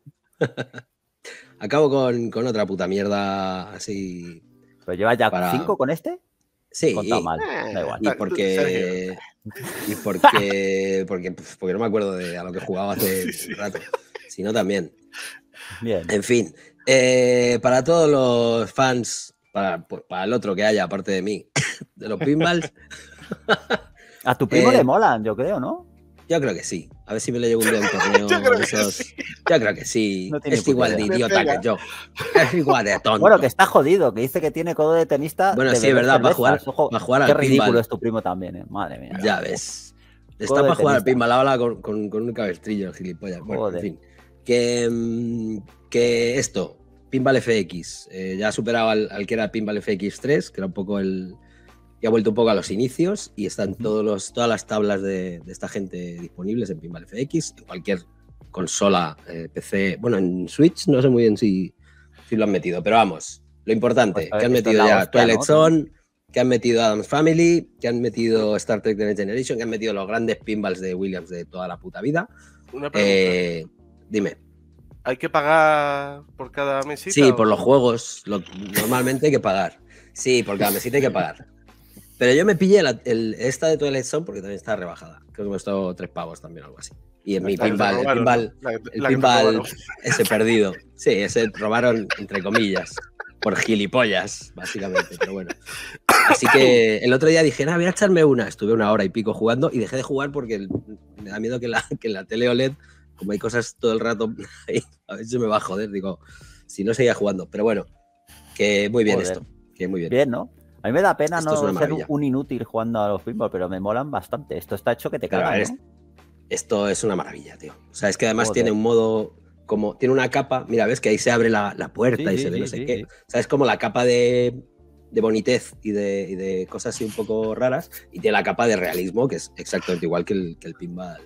C: Acabo con, con otra puta mierda así.
A: ¿Pero llevas ya
C: Para-
A: cinco con este?
C: Sí.
A: Contado mal.
D: Eh,
A: Da igual.
C: Y
D: Sergio.
C: porque. Y porque. Porque, pues, porque no me acuerdo de a lo que jugaba hace
D: Sí, sí.
C: un rato. Si no, también.
A: Bien.
C: En fin. eh, para todos los fans, para, pues, para el otro que haya, aparte de mí, de los pinballs,
A: A tu primo
C: eh,
A: le molan, yo creo, ¿no?
C: yo creo que sí. A ver si me lo llevo un día a un torneo.
D: Yo creo
C: de
D: que
C: esos.
D: sí.
C: Yo creo que sí.
A: No tiene
C: es
A: puta
C: igual de
A: idea.
D: Me
C: idiota
D: pega.
C: que yo. Es igual de tonto.
A: Bueno, que está jodido, que dice que tiene codo de tenista.
C: Bueno,
A: de
C: sí, es
A: beber
C: verdad, va a jugar-
A: cervezas. Ojo,
C: va a jugar
A: qué
C: al
A: ridículo
C: pinball.
A: es tu primo también, eh. Madre mía.
C: Ya ves. Está
A: Codo de
C: para jugar al
A: tenista.
C: pinball ahora con, con, con un cabestrillo, gilipollas. Bueno,
A: Joder.
C: en fin. Que, mm, que esto, Pinball F X, eh, ya ha superado al, al que era Pinball F X tres, que era un poco el. Y ha vuelto un poco a los inicios y están
A: Ujú.
C: todos los, todas las tablas de, de esta gente disponibles en Pinball F X, en cualquier consola, eh, P C. Bueno, en Switch no sé muy bien si, si lo han metido, pero vamos, lo importante,
A: Pues, a ver,
C: que han
A: esto es
C: metido
A: la
C: ya
A: hostia,
C: Twilight
A: ¿no?
C: Zone, que han metido Addams Family, que han metido Star Trek The Next Generation, que han metido los grandes pinballs de Williams de toda la puta vida.
D: Una pregunta.
C: Eh, dime.
D: ¿Hay que pagar por cada mesita?
C: Sí,
D: o-
C: por los juegos, lo- normalmente hay que pagar. Sí, por cada mesita hay que pagar. Pero yo me pillé la- el, esta de Twilight Zone porque también está rebajada. Creo que me costó tres pavos también, algo así. Y en mi
D: La que te
C: pinball, el
D: robaron,
C: pinball,
D: ¿no? La que-
C: el
D: la que te
C: pinball
D: robaron.
C: ese perdido. Sí, ese robaron entre comillas, por gilipollas, básicamente, pero bueno. Así que el otro día dije, nah, voy a echarme una. Estuve una hora y pico jugando y dejé de jugar porque el- me da miedo que la, que la tele O L E D, como hay cosas todo el rato ahí, a ver si me va a joder. Digo, si no seguía jugando. Pero bueno, que muy bien
A: Joder.
C: esto. Que muy bien.
A: Bien, ¿no? A mí me da pena
C: Esto es
A: no
C: una
A: ser
C: maravilla.
A: un inútil jugando a los pinball, pero me molan bastante. Esto está hecho que te
C: Pero
A: cagas,
C: es-
A: ¿no?
C: Esto es una maravilla, tío. O sea, es que además
A: Joder.
C: tiene un modo, como, tiene una capa, mira, ves que ahí se abre la, la puerta
A: Sí,
C: y
A: sí,
C: se ve
A: sí,
C: no sé
A: sí,
C: qué.
A: sí.
C: O sea, es como la capa de, de bonitez y de, y de cosas así un poco raras, y tiene la capa de realismo, que es exactamente igual que el, que el pinball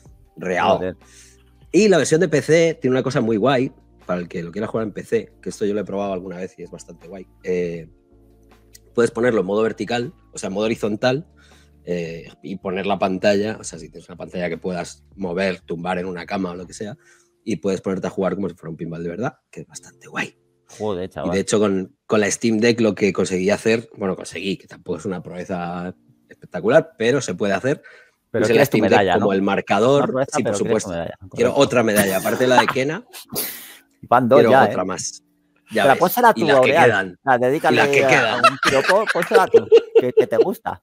C: real.
A: Joder.
C: Y la versión de P C tiene una cosa muy guay, para el que lo quiera jugar en P C, que esto yo lo he probado alguna vez y es bastante guay. Eh, puedes ponerlo en modo vertical, o sea, en modo horizontal, eh, y poner la pantalla, o sea, si tienes una pantalla que puedas mover, tumbar en una cama o lo que sea, y puedes ponerte a jugar como si fuera un pinball de verdad, que es bastante guay.
A: Joder,
C: Y
A: chaval.
C: de hecho, con, con la Steam Deck lo que conseguí hacer, bueno, conseguí, que tampoco es una proeza espectacular, pero se puede hacer.
A: pero
C: Puse la
A: quieres tu
C: Steam Deck
A: medalla,
C: como
A: ¿no?
C: el
A: Una
C: marcador,
A: proeza,
C: sí, por
A: pero quieres tu
C: supuesto.
A: medalla,
C: Quiero
A: correcto.
C: otra medalla, aparte de la de Kena,
A: Van dos
C: quiero
A: ya,
C: otra
A: ¿eh?
C: más. Ya
A: Pero
C: ves.
A: pónsela
C: Y
A: tú,
C: las que
A: Aureal.
C: quedan.
A: Ah, dedícale
C: Y las que
A: a-
C: quedan.
A: a un piropo, pónsela tú, que, que te gusta.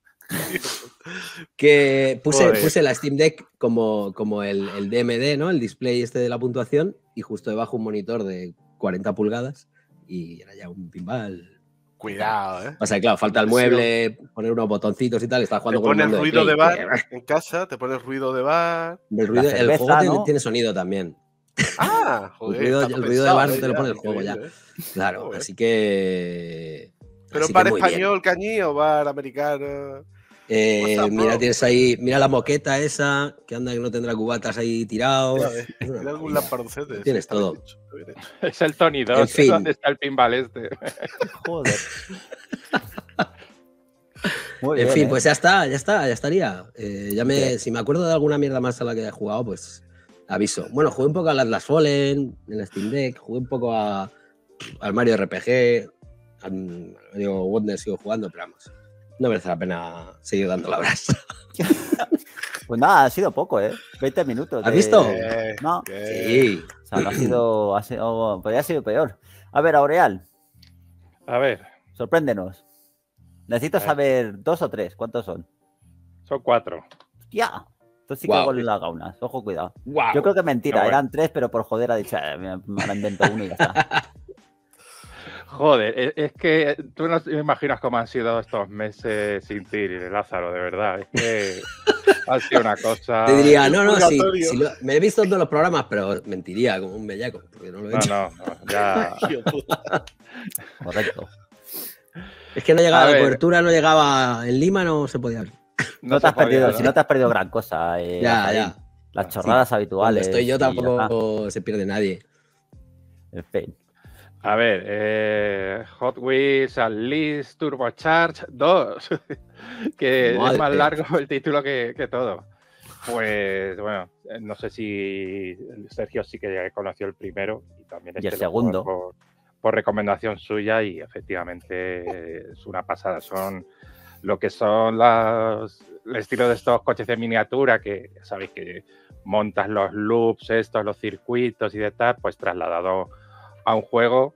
C: Que puse,
D: Joder.
C: puse la Steam Deck como, como el, el D M D, ¿no? El display este de la puntuación, y justo debajo un monitor de cuarenta pulgadas y era ya un pinball.
D: Cuidado, ¿eh?
C: O sea, claro, falta el mueble, poner unos botoncitos y tal, estaba
D: Te
C: jugando con el
D: pones
C: mando
D: ruido de
C: Play.
D: bar en casa, te pones ruido de bar.
C: El, ruido,
A: La
C: el
A: cerveza,
C: juego tiene,
A: ¿no?
C: tiene sonido también.
D: Ah, joder.
C: ruido-
D: está
C: el ruido de
D: pensado,
C: bar
D: ¿eh?
C: te lo
D: Ya,
C: pone el juego ya.
D: increíble, ¿eh?
C: Claro,
D: Joder.
C: así que...
D: ¿Pero
C: así que
D: bar
C: muy bien.
D: español, cañí o bar americano?
C: Eh,
D: What's up,
C: mira,
D: bro?
C: tienes ahí, mira la moqueta esa, que anda que no tendrá cubatas ahí tirados.
D: Mira, eh,
C: Es una
D: mira algún
C: maravilla.
D: lamparoncete.
C: Tienes
D: está bien
C: todo.
D: hecho, está bien hecho.
B: Es el Tony dos.
C: En fin.
B: ¿Dónde está el pinball este?
A: Joder. Muy
C: En
A: bien,
C: fin,
A: ¿eh?
C: pues ya está, ya está, ya estaría. Eh, ya me,
A: Bien.
C: si me acuerdo de alguna mierda más a la que haya jugado, pues aviso. Bueno, jugué un poco al Atlas Fallen, en el Steam Deck, jugué un poco a, al Mario R P G, al Mario Wonder sigo jugando, pero vamos, no merece la pena seguir dando la brasa.
A: Pues nada, ha sido poco, ¿eh? veinte minutos.
C: ¿Has
A: de-
C: visto?
D: Eh,
A: No,
D: que-
C: Sí.
A: o sea, no ha sido, ha sido, podría haber sido peor. A ver, Aureal,
B: A ver,
A: sorpréndenos. Necesito
B: A ver.
A: saber dos o tres, ¿cuántos son?
B: son cuatro.
A: ¡Ya! Entonces sí que
C: Guau.
A: hago las gaunas, ojo, cuidado.
C: Wow.
A: Yo creo que mentira,
B: No, bueno.
A: eran tres, pero por joder ha dicho, eh, me, me la invento uno y ya está.
B: Joder, es, es que tú no te imaginas cómo han sido estos meses sin ti, Lázaro, de verdad. Es que ha sido una cosa.
C: Te diría, no, no, sí,
D: Purgatorio.
C: sí lo- me he visto en todos los programas, pero mentiría como un bellaco, porque no lo he
B: No,
C: hecho.
B: no, no, ya.
D: Hijo de puta.
A: Correcto.
C: Es que no llegaba
B: A
C: la
B: ver.
C: cobertura, no llegaba en Lima, no se podía.
A: No, te
B: se
A: has perdido,
B: podía,
A: si
B: ¿no?
A: no te has perdido gran cosa. eh,
C: Ya,
A: Rafael.
C: ya.
A: Las chorradas
C: Sí,
A: habituales.
C: Donde estoy yo
A: y ya está.
C: tampoco se pierde nadie.
A: En fin.
B: A ver, eh, Hot Wheels Unleashed Turbocharge dos, que
C: Madre.
B: es más largo el título que, que todo. Pues bueno, eh, no sé si Sergio sí que conoció el primero y también
A: Y el
B: este lo jugó
A: segundo.
B: por, por recomendación suya y efectivamente es una pasada. Son lo que son las, el estilo de estos coches de miniatura que ya sabéis que montas los loops, estos, los circuitos y de tal, pues trasladado a un juego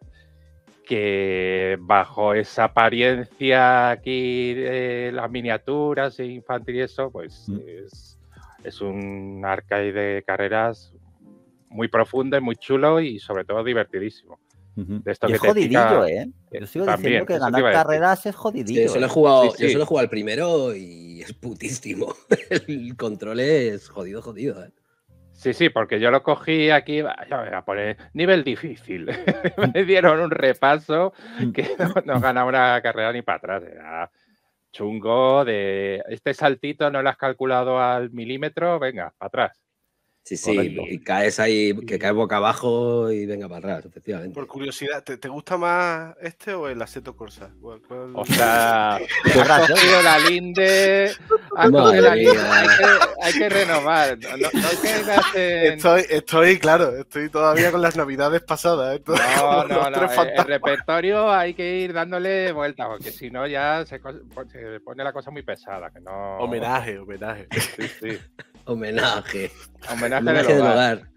B: que bajo esa apariencia aquí de las miniaturas e infantil y eso, pues
A: Mm.
B: es, es un arcade de carreras muy profundo y muy chulo y sobre todo divertidísimo.
A: Ujú.
B: De esto
A: Y
B: que
A: es
B: te
A: jodidillo,
B: pica-
A: ¿eh? Yo sigo
B: También,
A: diciendo que
B: eso te
A: ganar
B: iba a decir.
A: carreras es
C: Sí,
A: jodidillo.
C: yo solo he
A: ¿eh?
C: jugado,
B: Sí,
C: yo
B: sí.
C: solo he jugado el primero y es putísimo. El control es jodido, jodido. ¿eh?
B: Sí, sí, porque yo lo cogí aquí, va, ya voy a poner nivel difícil. Me dieron un repaso que no, no ganaba una carrera ni para atrás. Era chungo de este saltito no lo has calculado al milímetro, venga, para atrás.
C: Sí, sí,
A: Correcto.
C: y caes ahí, que caes boca abajo y venga para atrás, efectivamente.
D: Por curiosidad, ¿te, te gusta más este o el Assetto Corsa? ¿Cuál- cuál-
B: O sea,
A: Qué
B: has
A: gracioso.
B: cogido la linde, has
C: Madre
B: cogido la linde,
C: mía.
B: hay que, hay que renovar. No, no, no quedas en-
D: Estoy, estoy, claro, estoy todavía con las navidades pasadas. ¿eh? Todavía
B: No,
D: con
B: no,
D: los
B: no.
D: tres
B: El, el
D: fantasmas.
B: repertorio hay que ir dándole vueltas, porque si no ya se, co- se pone la cosa muy pesada. Que no...
D: Homenaje, homenaje.
B: Sí, sí.
C: Homenaje.
B: Homenaje,
C: Homenaje
B: del
C: del
B: hogar.
C: hogar.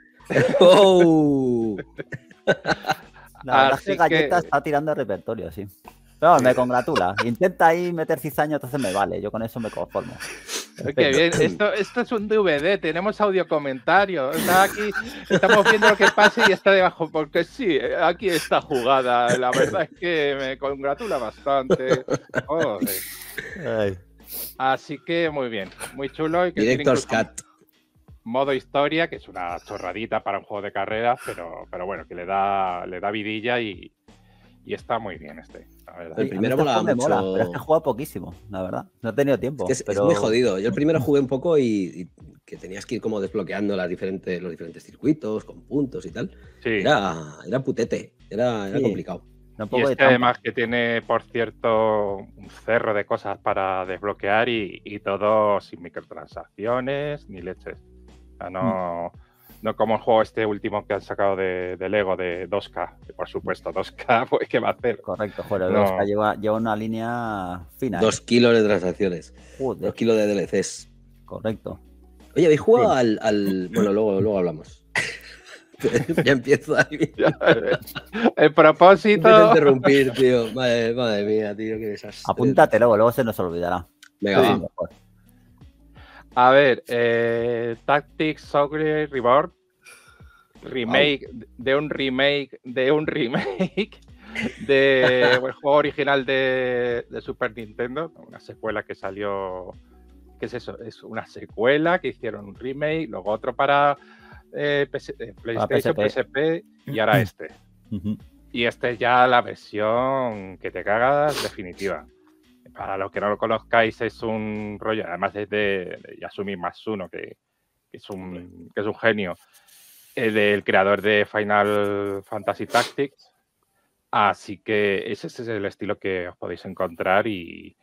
C: ¡Oh!
A: La verdad es
B: Así
A: que Galleta
B: que-
A: está tirando repertorio, sí. Pero bueno, me congratula. Intenta ahí meter cizaña, entonces me vale. Yo con eso me conformo. En
B: Qué
A: fin.
B: bien, esto, esto es un D V D, tenemos audio comentario. Está aquí, estamos viendo lo que pasa y está debajo, porque sí, aquí está jugada. La verdad es que me congratula bastante. Joder.
A: Ay.
B: Así que muy bien, muy chulo. Y que tiene
C: Director's
B: incluso
C: Cut.
B: modo historia, que es una chorradita para un juego de carreras, pero, pero bueno, que le da, le da vidilla y, y está muy bien este, la verdad.
C: El
A: A mí
C: primero
A: este
C: molaba
A: juego me mola,
C: mucho.
A: pero es que he jugado poquísimo, la verdad. No he tenido tiempo.
C: Es, que es-
A: pero...
C: es muy jodido. Yo el primero jugué un poco y, y que tenías que ir como desbloqueando las diferentes, los diferentes circuitos con puntos y tal.
B: Sí.
C: Era, era putete, era, era
A: Sí.
C: complicado.
A: Un
B: Y
A: poco de
B: este
A: trampa.
B: además que tiene, por cierto, un cerro de cosas para desbloquear y, y todo sin microtransacciones ni leches. O sea, no, no como el juego este último que han sacado de, de Lego de dos K. Que por supuesto, dos K, pues ¿qué va a hacer?
A: Correcto, joder.
B: No.
A: Oscar lleva, lleva una línea fina. ¿eh?
C: Dos kilos de transacciones,
A: Joder,
C: dos kilos de D L Cs.
A: correcto.
C: Oye, ¿habéis jugado
A: Sí.
C: al, al- Bueno, luego, luego hablamos. ya empiezo a, empiezo
B: El propósito.
C: a interrumpir, tío. Madre, madre mía, tío, qué desastre.
A: Apúntate luego, luego se nos olvidará.
C: Venga,
A: Sí,
C: va.
A: mejor.
B: A ver, eh, Tactics Soccer Reborn. Remake de un remake de un remake de el juego original de, de Super Nintendo, una secuela que salió. ¿Qué es eso? Es una secuela que hicieron un remake, luego otro para eh, P S eh, PlayStation,
A: P S P.
B: P S P y ahora este.
A: Ujú.
B: Y este es ya la versión que te cagas definitiva. Para los que no lo conozcáis, es un rollo, además de, de, de Yasumi Matsuno, que, que, es un, que es un genio, eh, del creador de Final Fantasy Tactics. Así que ese, ese es el estilo que os podéis encontrar y,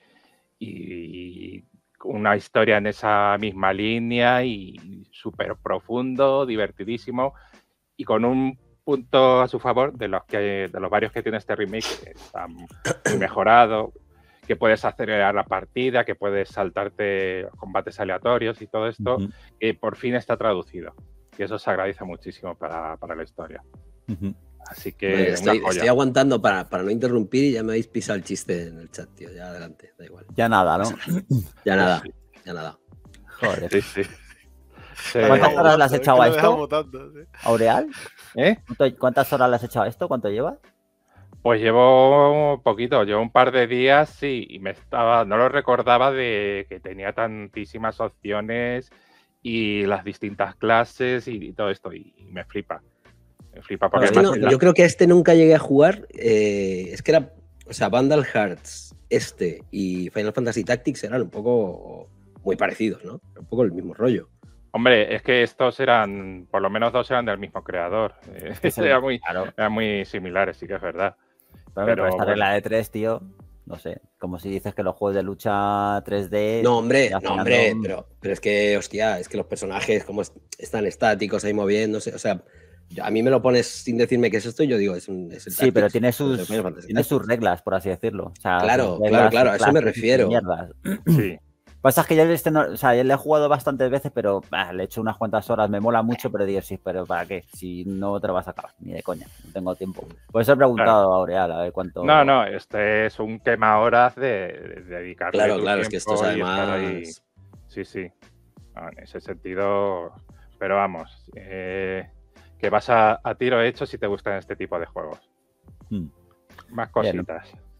B: y, y una historia en esa misma línea y súper profundo, divertidísimo y con un punto a su favor de los, que, de los varios que tiene este remake, que está muy mejorado, que puedes acelerar la partida, que puedes saltarte combates aleatorios y todo esto, uh-huh. que por fin está traducido. Y eso se agradece muchísimo para, para la historia. Uh-huh. Así que
C: vale, estoy, estoy aguantando para, para no interrumpir y ya me habéis pisado el chiste en el chat, tío. Ya adelante, da igual.
A: Ya nada, ¿no?
C: Ya nada, ya nada.
A: Joder.
B: Sí, sí.
A: Sí. ¿Cuántas horas le has echado a esto, Aureal?
B: ¿Eh?
A: ¿Cuántas horas le has echado a esto? ¿Cuánto llevas?
B: Pues llevo poquito, llevo un par de días sí, y me estaba, no lo recordaba de que tenía tantísimas opciones y las distintas clases y, y todo esto, y, y me flipa. Me flipa porque
C: es que no, yo creo que este nunca llegué a jugar, eh, es que era, o sea, Vandal Hearts, este y Final Fantasy Tactics eran un poco muy parecidos, ¿no? Un poco el mismo rollo.
B: Hombre, es que estos eran, por lo menos dos eran del mismo creador. Eh, sí, eran, muy, claro. eran muy similares, sí que es verdad.
A: Pero, pero esta bueno. regla de tres, tío, no sé, como si dices que los juegos de lucha tres D...
C: No, hombre, no, hombre, no... pero, pero es que, hostia, es que los personajes como están estáticos ahí moviéndose, o sea, a mí me lo pones sin decirme qué es esto y yo digo, es un... Es el
A: sí, pero tiene sus, tiene sus reglas, por así decirlo. O sea,
C: claro, claro, claro, a eso me refiero.
A: Sí. Pasa es que yo este no, o sea, yo le he jugado bastantes veces, pero bah, le he hecho unas cuantas horas, me mola mucho, pero digo, sí, pero ¿para qué? Si no te lo vas a acabar, ni de coña, no tengo tiempo. Por eso he preguntado claro. a Aureal, a ver cuánto...
B: No, no, este es un quema horas de, de dedicarle
C: Claro, claro, es que esto es además...
B: Ahí. Sí, sí, no, en ese sentido, pero vamos, eh, que vas a, a tiro hecho si te gustan este tipo de juegos. Hmm. Más cositas. Bien.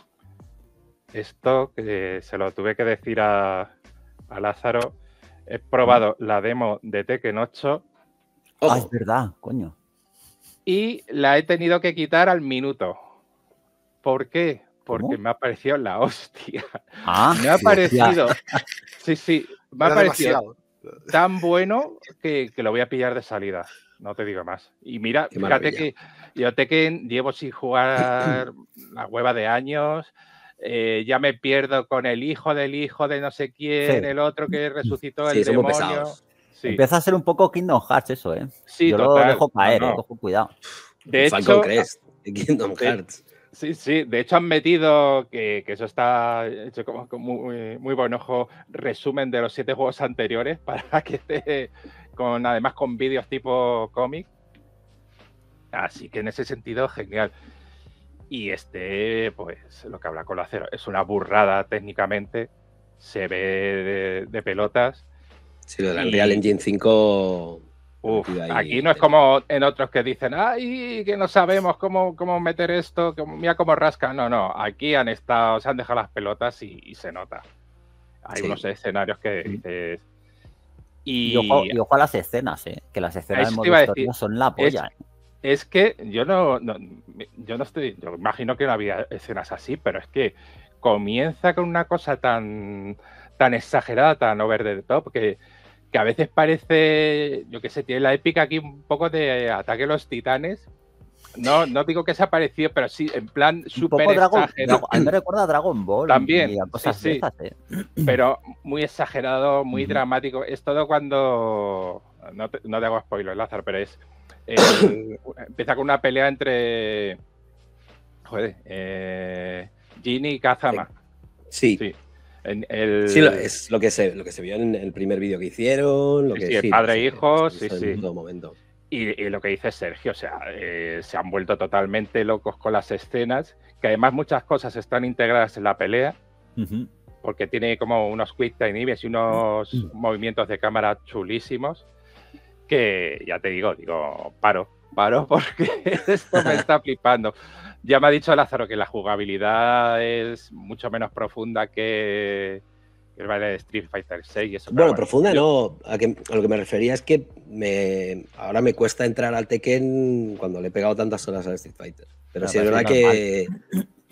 B: Esto que se lo tuve que decir a, a Lázaro. He probado la demo de Tekken ocho.
A: Ah, es verdad, coño.
B: Y la he tenido que quitar al minuto. ¿Por qué? Porque ¿Cómo? Me ha parecido la hostia.
A: Ah,
B: me ha parecido. Sí, sí. Me ha parecido tan bueno que, que lo voy a pillar de salida. No te digo más. Y mira, Qué fíjate maravilla. Que yo Tekken llevo sin jugar la hueva de años. Eh, ya me pierdo con el hijo del hijo de no sé quién, sí. el otro que resucitó
C: sí,
B: el demonio.
A: Sí. Empieza a ser un poco Kingdom Hearts eso, ¿eh?
B: Sí,
A: yo
B: total.
A: lo dejo caer,
B: no, no.
A: Eh, cojo cuidado.
B: De
C: Falcon
B: hecho,
C: Crest, Kingdom Hearts.
B: De, sí, sí, de hecho han metido, que, que eso está hecho como, como muy, muy buen ojo, resumen de los siete juegos anteriores para que esté con, además con vídeos tipo cómic. Así que en ese sentido, genial. Y este, pues, lo que habla con Lázaro, es una burrada técnicamente, se ve de, de pelotas.
C: Sí, lo del Unreal Engine cinco...
B: Uf, aquí no es como en otros que dicen, ay, que no sabemos cómo, cómo meter esto, que mira cómo rasca. No, no, aquí han estado, se han dejado las pelotas y, y se nota. Hay sí. unos escenarios que dices...
A: Y, y, ojo, y ojo a las escenas, ¿eh? Que las escenas de modo historia son la polla.
B: Es, Es que yo no, no, yo no estoy, yo imagino que no había escenas así, pero es que comienza con una cosa tan, tan exagerada, tan over the top, que, que a veces parece, yo qué sé, tiene la épica aquí un poco de Ataque a los Titanes. No, no digo que se ha parecido, pero sí, en plan súper exagerado.
A: A mí me recuerda a Dragon Ball.
B: También,
A: y a cosas
B: sí, sí.
A: De esas, ¿eh?
B: Pero muy exagerado, muy uh-huh. dramático. Es todo cuando, no te, no te hago spoiler, Lázaro, pero es... El, empieza con una pelea entre joder, eh, Ginny y Kazama.
C: Sí.
B: Sí, en el,
C: sí lo, es lo que, se, lo que se vio en el primer vídeo que hicieron. Lo
B: sí,
C: que,
B: sí, el padre e hijo, sí,
C: en
B: sí.
C: todo momento.
B: Y, y lo que dice Sergio, o sea, eh, se han vuelto totalmente locos con las escenas, que además muchas cosas están integradas en la pelea, uh-huh. porque tiene como unos quick time events y unos uh-huh. movimientos de cámara chulísimos. Que ya te digo, digo, paro, paro porque esto me está flipando. Ya me ha dicho Lázaro que la jugabilidad es mucho menos profunda que el baile de Street Fighter seis. Y eso,
C: bueno,
B: bueno,
C: profunda
B: yo...
C: no, a, que, a lo que me refería es que me, ahora me cuesta entrar al Tekken cuando le he pegado tantas horas al Street Fighter. Pero sí es verdad que,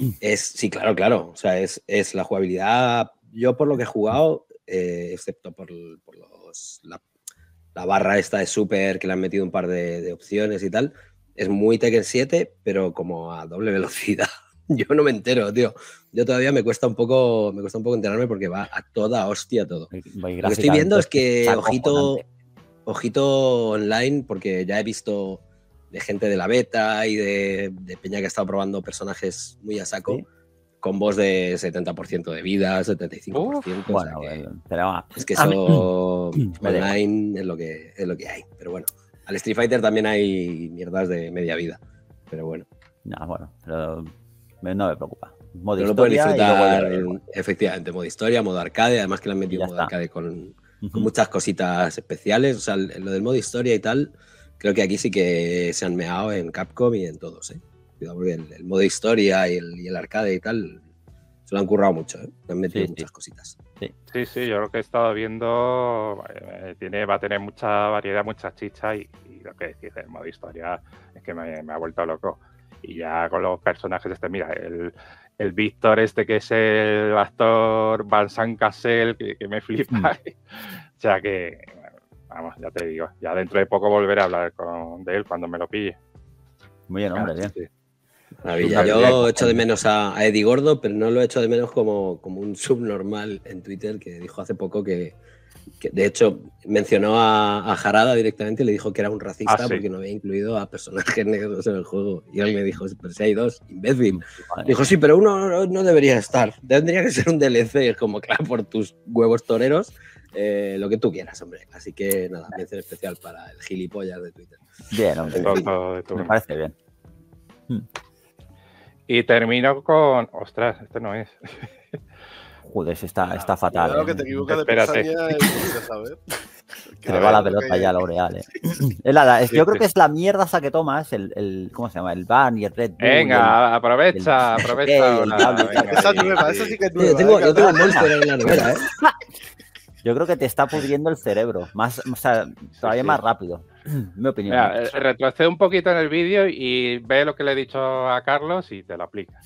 C: Es, sí, claro, claro. O sea, es, es la jugabilidad. Yo, por lo que he jugado, eh, excepto por, por los, la, la barra esta de Super, que le han metido un par de, de opciones y tal, es muy Tekken siete, pero como a doble velocidad. Yo no me entero, tío. Yo todavía me cuesta un poco, me cuesta un poco enterarme porque va a toda hostia todo. Lo que estoy viendo es que, ojito, ojito online, porque ya he visto de gente de la beta y de, de peña que ha estado probando personajes muy a saco, ¿sí? Con voz de setenta por ciento de vida, setenta y cinco por ciento. Uf,
A: bueno,
C: o sea que,
A: pero,
C: es que eso online es lo que, es lo que hay. Pero bueno, al Street Fighter también hay mierdas de media vida. Pero bueno.
A: No, bueno, pero no me preocupa. Modo
C: pero lo pueden disfrutar,
A: y luego
C: efectivamente, modo historia, modo arcade. Además que le han metido modo está. arcade con, uh-huh. con muchas cositas especiales. O sea, lo del modo historia y tal, creo que aquí sí que se han meado en Capcom y en todos, ¿eh? Porque el, el modo historia y el, y el arcade y tal se lo han currado mucho, ¿eh? Le han metido sí, muchas sí. cositas.
B: Sí. sí, sí, yo lo que he estado viendo eh, tiene, va a tener mucha variedad, mucha chicha y, y lo que decís del modo historia es que me, me ha vuelto loco. Y ya con los personajes este, mira, el, el Víctor este que es el actor Vincent Cassel, que, que me flipa. Mm. O sea que, bueno, vamos, ya te digo, ya dentro de poco volveré a hablar con, de él cuando me lo pille.
A: Muy bien, hombre, bien. Sí.
C: Maravilla. Yo echo de menos a, a Eddie Gordo, pero no lo echo de menos como, como un subnormal en Twitter que dijo hace poco que, que de hecho, mencionó a, a Jarada directamente y le dijo que era un racista ah, sí. porque no había incluido a personajes negros en el juego. Y él me dijo, pero si hay dos, imbécil. Vale. Dijo, sí, pero uno no, no debería estar. Tendría que ser un D L C. Es como, claro, por tus huevos toreros, eh, lo que tú quieras, hombre. Así que nada, mención especial para el gilipollas de Twitter.
A: Bien, hombre. Todo, todo me parece bien.
B: Y termino con... Ostras, este no es.
A: Joder, está, está fatal.
D: Claro, eh. que te equivocas de pestaña y saber.
A: Se le va la pelota que... ya a L'Oreal. Eh. Es la, es, yo creo que es la mierda esa que tomas, el, el ¿cómo se llama? El Van y el Red Bull.
B: Venga, el, aprovecha, el, aprovecha. El, ahora,
D: venga, esa es nueva, esa sí que es nueva.
C: Yo tengo, yo tengo un Monster en la nevera, ¿eh?
A: Yo creo que te está pudriendo el cerebro, más, o sea, todavía sí, sí. más rápido. Mi opinión.
B: Mira, retrocede un poquito en el vídeo y ve lo que le he dicho a Carlos y te lo aplicas.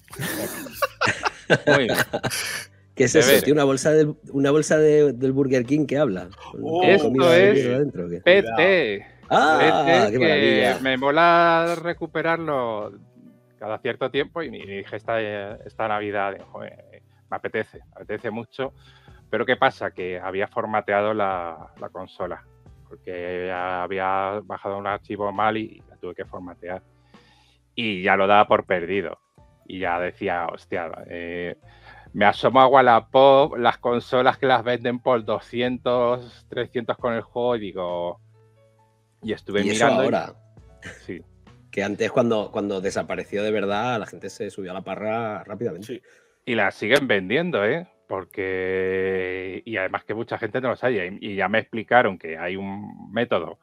B: Muy bien.
C: ¿Qué es eso? ¿Tío, una bolsa, de, una bolsa de, del Burger King que habla?
B: Oh, esto es adentro, P T.
C: ¡Ah!
B: P T
C: ¡Qué maravilla!
B: Me mola recuperarlo cada cierto tiempo y dije esta, esta Navidad, joder, me apetece, me apetece mucho. Pero ¿qué pasa? Que había formateado la, la consola, porque había bajado un archivo mal y la tuve que formatear. Y ya lo daba por perdido. Y ya decía, hostia, eh, me asomo a Wallapop, las consolas que las venden por doscientos, trescientos con el juego y digo... Y estuve
C: ¿Y
B: mirando...
C: Eso ahora?
B: Y, sí.
C: Que antes cuando, cuando desapareció de verdad, la gente se subió a la parra rápidamente.
B: Sí. Y las siguen vendiendo, ¿eh? Porque, y además que mucha gente no lo sabe, y ya me explicaron que hay un método.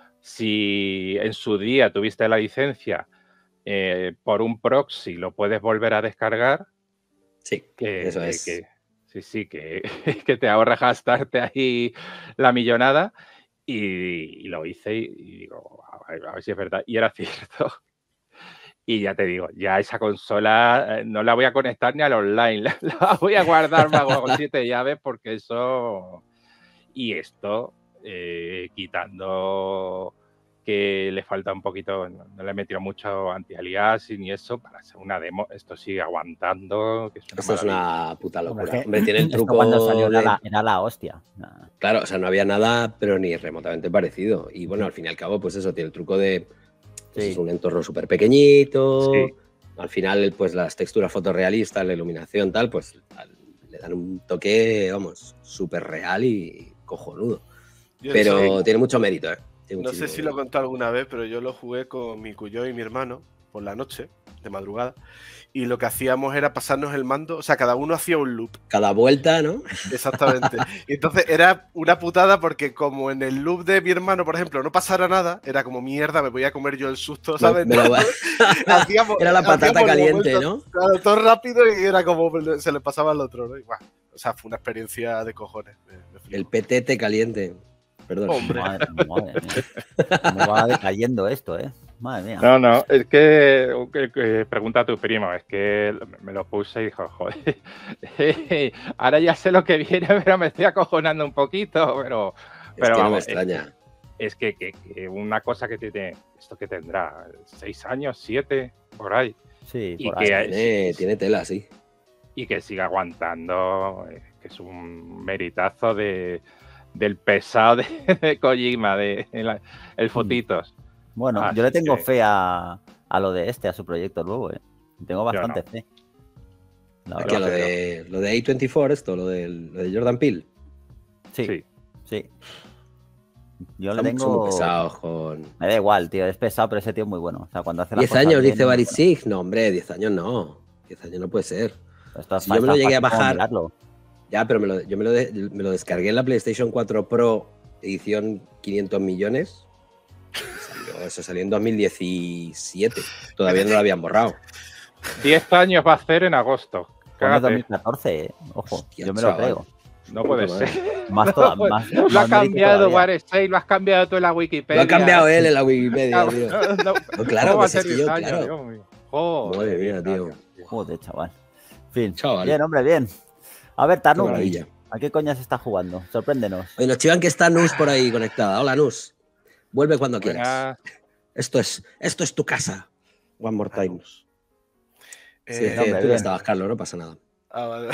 B: Si en su día tuviste la licencia eh, por un proxy, lo puedes volver a descargar.
C: Sí,
B: que,
C: eso es.
B: Que, sí, sí, que, que te ahorras gastarte ahí la millonada. Y, y lo hice y, y digo, a ver, a ver si es verdad. Y era cierto. Y ya te digo, ya esa consola no la voy a conectar ni al online, la, la voy a guardar bajo siete llaves porque eso... Y esto, eh, quitando que le falta un poquito, no, no le he metido mucho anti-aliasing ni eso, para hacer una demo, esto sigue aguantando. Que es una
C: esto
B: maravilla.
C: Es una puta locura. Hombre, tiene el truco...
A: Cuando salió era la, era la hostia. Nah.
C: Claro, o sea, no había nada, pero ni remotamente parecido. Y bueno, al fin y al cabo, pues eso, tiene el truco de... Pues sí. Es un entorno súper pequeñito, sí. Al final pues las texturas fotorrealistas, la iluminación tal, pues le dan un toque, vamos, súper real y cojonudo. Yo pero sé, tiene mucho mérito, ¿eh? Tiene
D: no sé si lo he contado alguna vez, pero yo lo jugué con mi cuyo y mi hermano por la noche, de madrugada, y lo que hacíamos era pasarnos el mando, o sea, cada uno hacía un loop.
C: Cada vuelta, ¿no?
D: Exactamente. Y entonces era una putada porque como en el loop de mi hermano, por ejemplo, no pasara nada, era como mierda, me voy a comer yo el susto, ¿sabes?
C: Me, me lo... hacíamos, era la patata caliente, momento, ¿no?
D: Claro, todo rápido y era como se le pasaba al otro, ¿no? Y, bueno, o sea, fue una experiencia de cojones. Me, me
C: el petete caliente. perdón.
D: Hombre.
A: Madre, madre mía. ¿Cómo va decayendo esto, eh? Madre mía.
B: No, no, es que, que, que pregunta a tu primo, es que me lo puse y dijo, joder, ahora ya sé lo que viene, pero me estoy acojonando un poquito, pero, pero
C: es que no me
B: vamos,
C: extraña.
B: es, es que, que, que una cosa que tiene, esto que tendrá, seis años, siete, por ahí,
A: Sí,
B: y
A: por
B: que,
A: ahí.
C: Tiene, tiene tela, sí.
B: y que siga aguantando, eh, que es un meritazo de, del pesado de, de Kojima, de el, el fotitos.
A: Bueno,
B: Así
A: yo le tengo
B: que-
A: fe a, a lo de este, a su proyecto nuevo, ¿eh? Tengo bastante fe. La
C: Aquí a
A: verdad.
C: lo de, lo de A veinticuatro, esto, lo de, lo de Jordan Peele.
A: Sí, sí.
B: Sí.
A: Yo le
C: Son, son muy
A: tengo...
C: pesados con...
A: Me da igual, tío, es pesado, pero ese tío es muy bueno. O sea, cuando hace las
C: diez
A: cosas
C: años,
A: bien,
C: dice
A: es muy
C: Barry
A: bueno.
C: Sig. No, hombre, diez años no. diez años no puede ser.
A: Esto es
C: Si yo me lo
A: tan
C: llegué a
A: fácil como
C: bajar-
A: mirarlo.
C: Ya, pero me lo, yo me lo, de- me lo descargué en la PlayStation cuatro Pro, edición quinientos millones. Salió- eso salió en dos mil diecisiete. Todavía no lo habían borrado.
B: diez años va a hacer en agosto.
A: Pone
B: Cágate.
A: dos mil catorce, ¿eh? Ojo,
C: Hostia,
A: yo me lo
C: chaval.
A: creo.
B: No puede
C: Puta
B: ser.
C: madre.
A: Más toda, más,
B: Lo ha
A: más mérito
B: cambiado
A: todavía.
B: Warestate, lo has cambiado tú en la Wikipedia.
C: Lo ha cambiado él en la Wikipedia, tío.
B: No, no,
C: No, claro,
B: ¿cómo va a
C: pues
B: ser
C: es que
B: diez
C: yo,
B: años,
C: claro.
B: Dios mío? Joder,
C: Madre mía,
B: diez
C: tío.
B: años, tío.
A: Joder, chaval. En fin.
C: Chaval.
A: Bien, hombre, bien. A ver,
C: Qué
A: Tanu,
C: maravilla.
A: ¿a qué coña se está jugando? Sorpréndenos.
C: Oye, nos chivan que está Nus por ahí conectada. Hola, Nus. Vuelve cuando quieras.
B: Buenas.
C: Esto es, esto es tu casa. One more time. Sí,
D: Eh,
C: es que
A: hombre,
C: tú no
A: bien.
C: estabas, Carlos, no pasa nada.
D: ah, vale.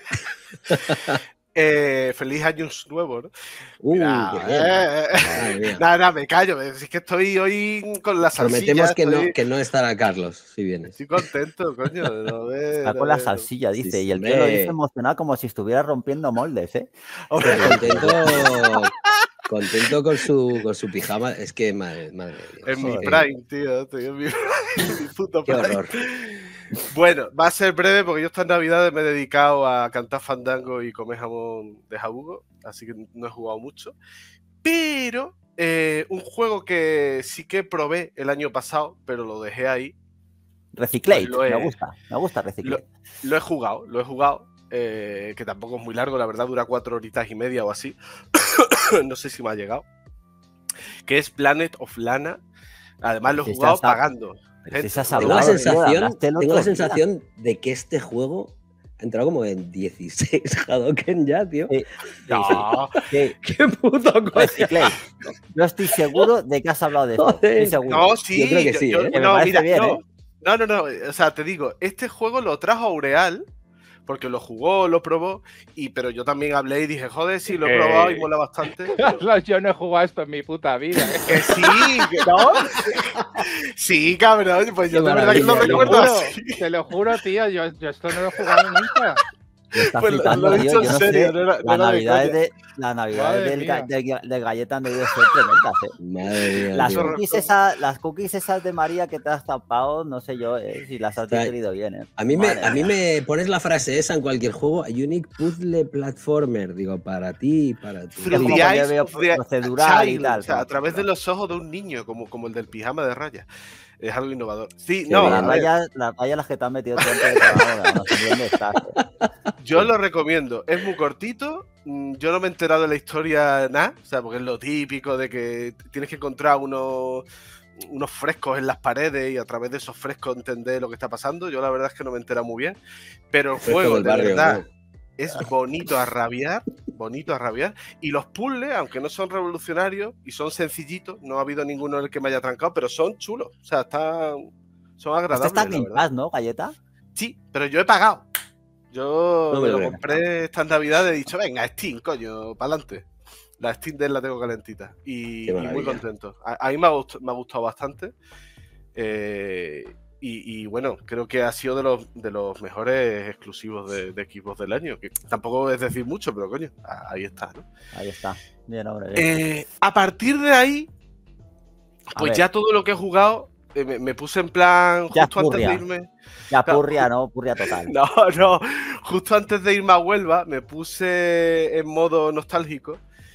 D: Eh, feliz años nuevo, ¿no?
C: Uh,
D: Mira,
C: qué bien.
D: eh, eh,
C: Madre mía.
D: Nada, nada, me callo. Es que estoy hoy con la salsilla.
C: Prometemos que no,
D: estoy,
C: que no estará Carlos, si vienes.
D: estoy contento, coño. de no ver-
A: Está
D: de
A: con la
D: ver-
A: salsilla,
C: Sí,
A: dice.
C: sí,
A: Y el tío lo dice
C: hombre.
A: emocionado como si estuviera rompiendo moldes, ¿eh?
D: Hombre,
C: Pero contento, contento con su, con su pijama. Es que, madre, madre de Dios.
D: en mi
C: Qué-
D: prime, tío. Estoy en mi, en mi puto
C: Qué
D: prime.
C: horror.
D: Bueno, va a ser breve porque yo estas navidades me he dedicado a cantar fandango y comer jamón de jabugo, así que no he jugado mucho. Pero eh, un juego que sí que probé el año pasado, pero lo dejé ahí,
A: Reciclate,
D: Pues lo he-
A: me gusta. Me gusta Reciclate.
D: lo he jugado, lo he jugado, eh, que tampoco es muy largo, la verdad dura cuatro horitas y media o así. No sé si me ha llegado. Que es Planet of Lana. Además lo he
A: Sí,
D: jugado
A: está-
D: pagando.
A: Pero si se has
D: Tengo
C: Tengo la
A: hablado, tío,
C: sensación,
A: hablaste el
C: tengo
A: otro
C: la
A: día.
C: sensación de que este juego ha entrado como en dieciséis Hadoken ya, tío.
A: Sí,
D: No,
A: sí,
C: ¡Qué puto coño!
A: Reciclate. Yo estoy seguro de que has hablado de esto.
C: Joder.
A: Estoy seguro.
D: no, sí.
C: Yo creo que sí, ¿eh?
A: Que me
D: no,
A: parece
D: mira,
A: bien,
D: no,
A: ¿eh?
D: no, no, no. O sea, te digo, este juego lo trajo Aureal porque lo jugó, lo probó, y pero yo también hablé y dije, joder, sí, lo he
B: Eh.
D: probado y mola bastante.
B: Carlos, yo no he jugado esto en mi puta vida. ¿eh?
D: Que sí, que no. Sí, cabrón, pues yo
C: Qué
D: de verdad que lo
C: maravilla,
B: Te lo
D: recuerdo
B: juro,
D: así.
B: te lo juro, tío, yo, yo esto no lo he jugado nunca.
A: Yo está
D: Pues lo-
A: flipando,
D: lo he
A: tío.
D: dicho
A: Yo
D: en
A: no
D: serio,
A: sé.
D: no era- no
A: Las
D: era de
A: navidades
D: coña.
A: de, las navidades
B: Madre
A: del ga-
B: mía.
A: de, de galletas han debido ser tremendas, ¿eh?
C: Madre mía,
A: Las
C: tío.
A: cookies, esas, las cookies esas de María que te has tapado, no sé yo eh, si las has
C: Está-
A: digerido bien. ¿eh?
C: A mí, me,
A: Madre
C: a mí
A: mía.
C: me pones la frase esa en cualquier juego, Unique Puzzle Platformer, digo, para ti y para ti.
D: Through
A: como
D: the
A: cuando yo
D: eyes
A: veo
D: of the
A: procedural y
D: child,
A: tal,
D: o sea,
A: como
D: a través de
A: que-
D: los ojos de un niño, como, como el del pijama de rayas. Es algo innovador. Sí,
C: Qué
D: no,
C: bien.
D: a
A: las
D: ver,
A: rayas, las rayas las que te han metido tú antes de trabajo, no sé dónde estás. ¿eh?
D: yo lo recomiendo. Es muy cortito. mm, Yo no me he enterado de la historia nada. O sea, porque es lo típico de que tienes que encontrar unos, unos frescos en las paredes y a través de esos frescos entender lo que está pasando. Yo la verdad es que no me he enterado muy bien. Pero el
C: Fresco
D: juego,
C: del
D: de
C: barrio,
D: verdad,
C: ¿no?
D: es bonito a rabiar, bonito a rabiar. Y los puzzles, aunque no son revolucionarios y son sencillitos, no ha habido ninguno en el que me haya trancado, pero son chulos. O sea, están, son
A: Este
D: agradables.
A: está
D: la
A: Game
D: verdad.
A: Pass, ¿no, Galleta?
D: Sí, pero yo he pagado. Yo
C: No me
D: me
C: lo
D: lo
C: creo.
D: compré estas navidades y he dicho, venga, Steam, coño, para adelante. La Steam Deck la tengo calentita y,
C: Qué
D: y muy
C: maravilla.
D: contento. A, a mí me ha, gust- me ha gustado bastante. Eh, y, y bueno, creo que ha sido de los, de los mejores exclusivos de, de equipos del año. Que tampoco es decir mucho, pero coño, a- ahí está, ¿no?
A: Ahí está. Bien, hombre. bien.
D: Eh, a partir de ahí,
A: A
D: pues
A: ver.
D: ya todo lo que he jugado, eh, me, me puse en plan
A: Ya
D: justo antes de
A: purria.
D: irme.
A: Ya
D: claro.
A: purria, ¿no? Purria total.
D: No, no. Justo antes de irme a Huelva, me puse en modo nostálgico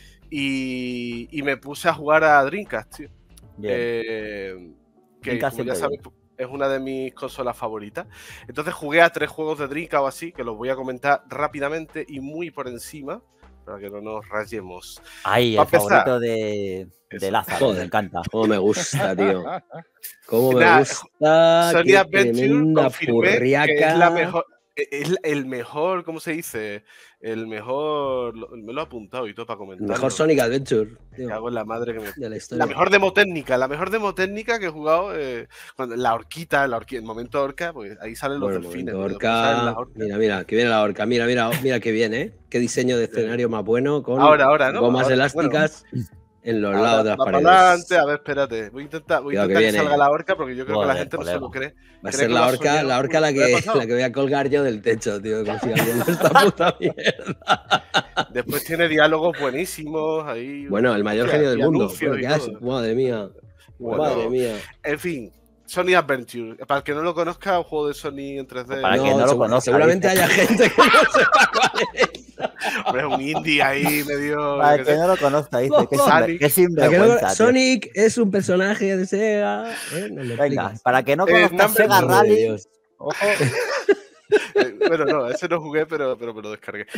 D: y, y me puse a jugar a Dreamcast, tío.
A: Bien.
D: Eh, que
A: Dreamcast
D: como ya
A: siempre
D: sabes, es una de mis consolas favoritas. Entonces jugué a tres juegos de Dreamcast o así, que los voy a comentar rápidamente y muy por encima, para que no nos rayemos.
A: Ay,
D: Va a
A: el favorito
D: empezar.
A: de, de
D: Eso.
A: Lázaro, me
C: Joder,
A: encanta.
C: cómo me gusta, tío. Cómo me
D: Nah,
C: gusta.
D: Sony
C: Qué
D: Adventure
C: tremenda
D: confirmé que es
C: purriaca.
D: la mejor, es el mejor, ¿cómo se dice? El mejor, lo- me lo he apuntado y todo para
C: El
D: comentarlo.
C: mejor Sonic Adventure,
D: Me
C: tío,
D: cago en la madre que me...
C: de la
D: La
C: historia.
D: mejor demotécnica, la mejor demotécnica que he jugado, eh, cuando, la horquita, la horqui- el momento orca, pues ahí salen los
C: Bueno,
D: delfines.
C: momento
D: pero después salen las
C: orca.
D: orcas.
C: Mira, mira, que viene la orca. Mira, mira, mira que viene, ¿eh? Qué diseño de escenario más bueno con
D: Ahora, ahora, ¿no?
C: gomas
D: Ahora,
C: elásticas en los
D: Ahora
C: lados de las
D: va para
C: paredes.
D: adelante, a ver, espérate. Voy a intentar, voy a,
C: Cuidado que
D: intentar que,
C: viene.
D: salga la horca porque yo creo que la
A: Joder,
D: gente no se lo
A: colega.
D: cree.
C: Va a
D: Cree
C: ser
D: que
C: la
D: lo ha
C: horca,
D: soñado.
C: la horca la
D: Uy, ¿qué ha
C: que,
D: pasado?
C: la que voy a colgar yo del techo, tío. Como siga viendo esta puta mierda.
D: Después tiene diálogos buenísimos ahí.
C: Bueno, el mayor
D: Hostia,
C: genio del
D: y
C: mundo.
D: anuncios
C: Bueno,
D: y
C: ¿qué has-
D: todo.
C: Madre mía.
D: Bueno,
C: Madre mía.
D: En fin, Sony Adventure. Para el que no lo conozca, un juego de Sony en tres D.
A: Para que no lo
C: segu-
A: conozca,
C: seguramente
A: dice.
C: haya gente que no sepa cuál es.
D: Hombre, un indie ahí medio.
A: Para
D: yo
A: el
D: qué
A: que
D: sé.
A: no lo conozca, dice que es,
D: Sonic.
A: sinver- que es
C: Para que no-
A: sinvergüenza, tío.
C: Sonic es un personaje de Sega. ¿eh? Nos lo
A: Venga,
C: explicas.
A: para que no
D: Eh,
A: conozca
D: number
A: Sega
C: Madre de
A: Rally,
C: Dios.
A: ojo,
D: Eh, bueno, no, ese no jugué, pero, pero me lo descargué.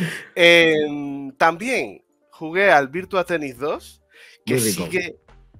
D: Eh, también jugué al Virtua Tennis dos, que
C: Muy rico.
D: sigue.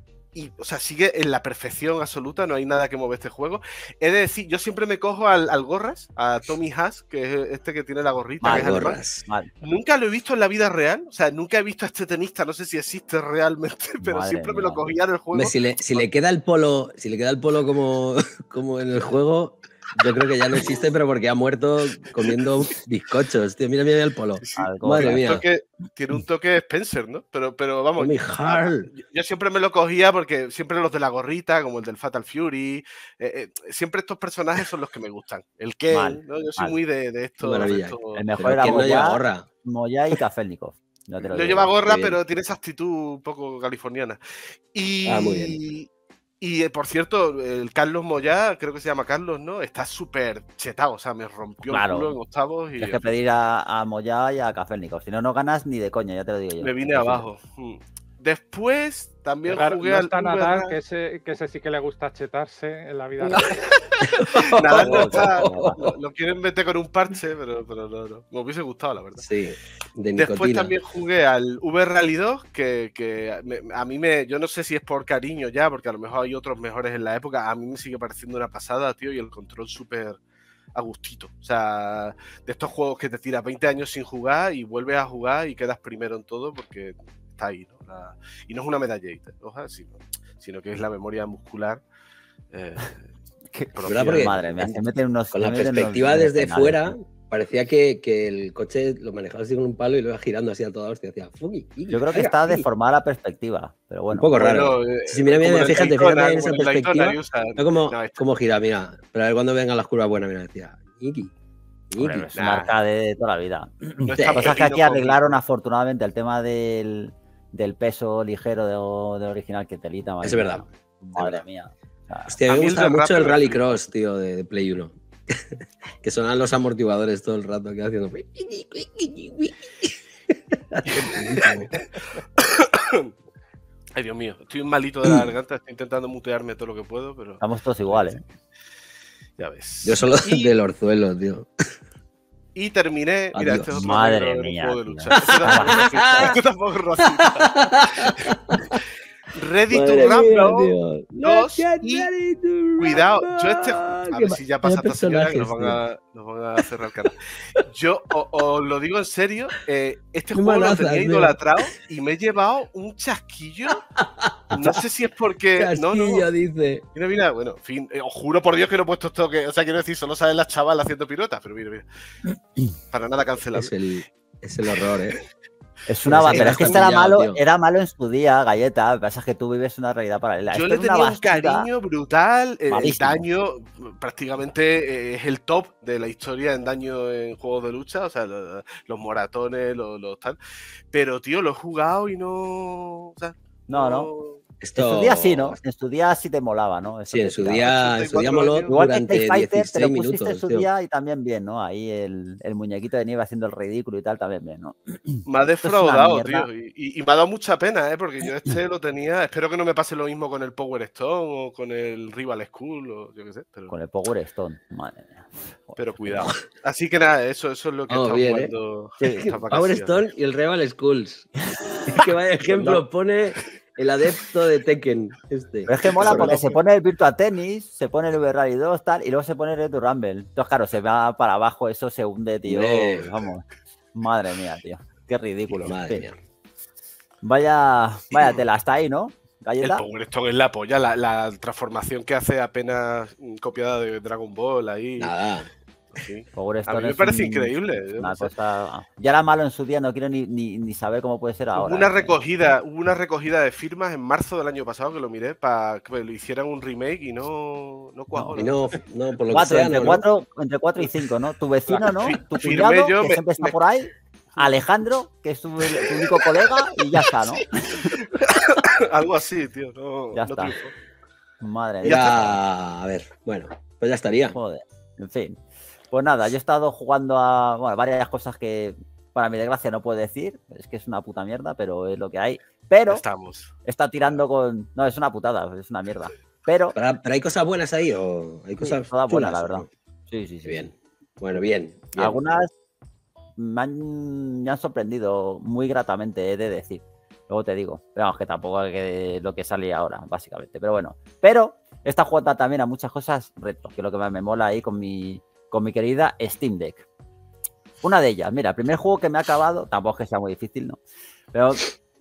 D: Y, o sea, sigue en la perfección absoluta, no hay nada que mueva este juego. He de decir, yo siempre me cojo al, al Gorras, a Tommy Haas, que es este que tiene la gorrita,
A: Mal,
D: que es alemán.
C: Gorras.
A: mal.
D: Nunca lo he visto en la vida real, o sea, nunca he visto a este tenista, no sé si existe realmente, pero
A: Madre
D: siempre me
A: mía,
D: lo cogía en el juego.
C: Hombre, si, le, si le queda el polo, si le queda el polo como, como en el juego, yo creo que ya no existe, pero porque ha muerto comiendo bizcochos. Tío, mira, mira el polo.
D: Sí, sí.
A: Algo,
C: Madre
D: Tiene un
C: mía.
D: toque- tiene un toque Spencer, ¿no? Pero, pero vamos,
C: Tommy
D: yo-
C: Hart.
D: yo, yo siempre me lo cogía porque siempre los de la gorrita, como el del Fatal Fury, eh, eh, siempre estos personajes son los que me gustan. El Ken,
A: Mal,
D: ¿no? Yo soy
A: mal.
D: muy de, de esto.
C: Maravilla.
D: de esto-
A: El mejor
C: Pero
A: era
C: ¿quién no lleva
A: Moya,
C: gorra?
A: Moya y Kafelnikov. Ya te lo
D: No
A: digo.
D: lleva gorra,
C: Muy bien.
D: pero tiene esa actitud un poco californiana. Y,
C: Ah, muy bien.
D: y eh, por cierto, el Carlos Moyá, creo que se llama Carlos, ¿no? Está súper chetado, o sea, me rompió
A: Claro.
D: el culo en octavos y
A: Tienes que pedir a, a Moya y a Kafelnikov. Si no, no ganas ni de coña, ya te lo digo yo.
D: me vine
A: Eso sí.
D: abajo. Mm. Después también
B: Claro,
D: jugué
B: no
D: al
B: está
D: V R.
B: Nadal, que ese, que ese sí que le gusta chetarse en la vida.
D: No.
B: real.
D: Nadal no
A: Oh,
D: está-
A: oh,
D: lo, lo quieren meter con un parche, pero, pero no, no. Me hubiese gustado, la verdad.
C: Sí, de
D: Después
C: nicotina.
D: también jugué al V R Rally dos, que, que me- a mí me. Yo no sé si es por cariño ya, porque a lo mejor hay otros mejores en la época. A mí me sigue pareciendo una pasada, tío, y el control súper a gustito. O sea, de estos juegos que te tiras veinte años sin jugar y vuelves a jugar y quedas primero en todo porque está ahí, ¿no? La- y no es una medallita, ojalá, sino, sino que es la memoria muscular. eh,
A: Qué-
D: propia.
C: ¿Verdad? Porque
A: Madre mía, se meten unos.
C: Con
A: se
C: la
A: meten unos
C: perspectiva desde
A: penales,
C: fuera,
A: tío.
C: parecía que, que el coche lo manejaba así con un palo y lo iba girando así a toda hostia. Hacía fuki, fuki,
A: Yo creo que
C: venga,
A: está
C: fuki.
A: deformada la perspectiva, pero bueno.
C: Un poco raro.
D: Bueno, eh,
C: Sí, mira, mira,
D: como en el
C: fíjate,
D: Daytona,
C: fíjate en
D: como
C: esa
D: el Daytona
C: perspectiva.
D: y usa-
C: Ve cómo,
D: No, este-
C: cómo gira, mira. Pero a ver cuando vengan las curvas buenas, mira, decía, Iki,
A: Hombre,
C: Iki.
A: es un
D: Nah.
A: arcade de toda la vida.
D: no
C: Sí.
D: está
A: Cosas que
D: pepino
A: aquí
D: con-
A: arreglaron afortunadamente el tema del, del peso ligero de, de original que telita.
C: Es verdad.
A: Madre
C: verdad.
A: mía. O sea,
C: Hostia, a
D: A
C: mí
D: mí
C: me
D: el
C: gustaba
D: del
C: mucho el
D: Rapper me
C: Rally
D: flipa.
C: Cross, tío, de, de Play uno. Que sonaban los amortiguadores todo el rato, que haciendo.
D: Ay, Dios mío, estoy malito de la garganta, estoy intentando mutearme todo lo que puedo, pero
A: estamos todos iguales.
D: ya ves.
C: Yo solo
D: Y-
C: del orzuelo, tío.
D: Y terminé. Mira,
C: Adiós.
D: este es otro
A: Madre
D: negro en un
A: mía,
D: juego de
A: tío.
D: lucha. Este tampoco es racista, este tampoco es racista. Ready to
C: Madre mía,
D: Rumble.
C: tío.
D: dos,
C: Let's get
D: y-
C: ready to
D: Cuidado,
C: rumble.
D: yo este. A
C: Qué
D: ver
C: ma-
D: si ya
C: vaya
D: pasa esta señora que nos van,
C: personajes,
D: a, nos van a cerrar el canal. Yo o- os lo digo en serio, eh, este
C: Qué
D: juego lo
C: manazas,
D: tenía
C: tío.
D: idolatrado y me he llevado un chasquillo. No sé si es porque. No, no.
C: Castillo, dice.
D: Mira, mira, bueno, en fin, eh, os juro por Dios que no he puesto esto que. O sea, quiero decir, solo salen las chavalas haciendo piruetas, pero mira, mira. Para nada cancelado.
C: Es el, es el horror, ¿eh?
A: Es una
C: Pero
A: ba-
C: sí,
A: pero es que
C: está
A: este era
C: humillado,
A: malo,
C: tío.
A: era malo en su día, Galleta. Lo que pasa es que tú vives una realidad paralela.
D: Yo
A: Este
D: le
A: es una
D: tenía un
A: basura.
D: cariño brutal. eh, El
A: malísimo.
D: daño prácticamente eh, es el top de la historia en daño en juegos de lucha. O sea, lo- los moratones, los, los tal. Pero, tío, lo he jugado y no. O sea,
A: No, no.
D: no,
C: Esto...
A: En su día sí, ¿no? En su día sí te molaba, ¿no? Eso
C: Sí, en
A: te
C: su
A: tiraba.
C: día, en su día moló
A: Igual que
C: durante
A: Street Fighter, te
C: dieciséis
A: lo pusiste en
C: minutos,
A: su
C: tío.
A: día y también bien, ¿no? Ahí el, el muñequito de nieve haciendo el ridículo y tal, también bien, ¿no?
D: Me ha
A: Esto es una
D: defraudado,
A: mierda.
D: tío. Y, y- y me ha dado mucha pena, ¿eh? Porque yo este lo tenía. Espero que no me pase lo mismo con el Power Stone o con el Rival School o yo qué sé. Pero,
A: Con el Power Stone, madre mía. Joder,
D: pero
A: qué
D: cuidado.
A: mal.
D: Así que nada, eso, eso es lo que he
C: Vamos
D: estado
C: bien, ¿eh?
D: jugando
A: Sí.
D: estas
C: Power
D: vacaciones.
C: Stone y el Rival Schools. Que vaya ejemplo pone el adepto de Tekken. Este.
A: Pero es que mola
D: Sobre
A: porque
D: todo-
A: se pone el Virtua Tennis, se pone el V Rally dos, tal, y luego se pone el Return Rumble. Entonces, claro, se va para abajo, eso se hunde, tío.
C: Hombre.
A: Vamos. Madre mía, tío. Qué ridículo.
C: Madre
A: Sí.
C: mía.
A: Vaya, vaya tela, hasta ahí, ¿no?
D: El
A: Galleta.
D: Power Stone es la polla, la, la transformación que hace apenas mm, copiada de Dragon Ball ahí.
C: Nada.
D: Sí.
A: Power
D: A
A: Stone
D: mí me
A: es
D: parece
A: un-
D: increíble. yo
A: Una
D: no sé.
A: cosa. Ya era malo en su día, no quiero ni, ni, ni saber cómo puede ser ahora.
D: Hubo una
A: ¿eh?
D: recogida, hubo una recogida de firmas en marzo del año pasado que lo miré para que lo hicieran un remake y no, no cuajó.
C: Y
D: la
C: no,
D: verdad.
C: no, por lo
A: Cuatro,
C: que sea,
A: entre,
C: no, ¿no?
A: cuatro, entre cuatro y cinco, ¿no? Tu vecino, ¿no?
D: Fi-
A: Tu
D: firmé
A: cuñado,
D: yo,
A: que
D: me-
A: siempre está
D: me-
A: por ahí. Alejandro, que es tu, tu único colega, y ya está, ¿no?
D: Algo así, tío. No,
A: Ya
D: no
A: está.
D: triunfó.
A: Madre mía.
C: Era, a ver, bueno, pues ya estaría.
A: Joder, en fin. Pues nada, yo he estado jugando a bueno, varias cosas que para mi desgracia no puedo decir. Es que es una puta mierda, pero es lo que hay. Pero
D: Estamos.
A: está tirando con. No, es una putada, es una mierda. Pero
C: ¿Pero, pero hay cosas buenas ahí o hay
A: sí,
C: cosas
A: todas buenas,
C: chulas,
A: la
C: o
A: verdad.
C: no?
A: Sí, sí, sí.
C: Bien. Bueno, bien. bien.
A: Algunas me han, me han sorprendido muy gratamente, he de decir. Luego te digo. Pero vamos, que tampoco es que lo que sale ahora, básicamente. Pero bueno. Pero esta jugando también a muchas cosas retro, que es lo que más me mola ahí con mi, con mi querida Steam Deck. Una de ellas, mira, el primer juego que me ha acabado, tampoco es que sea muy difícil, ¿no? Pero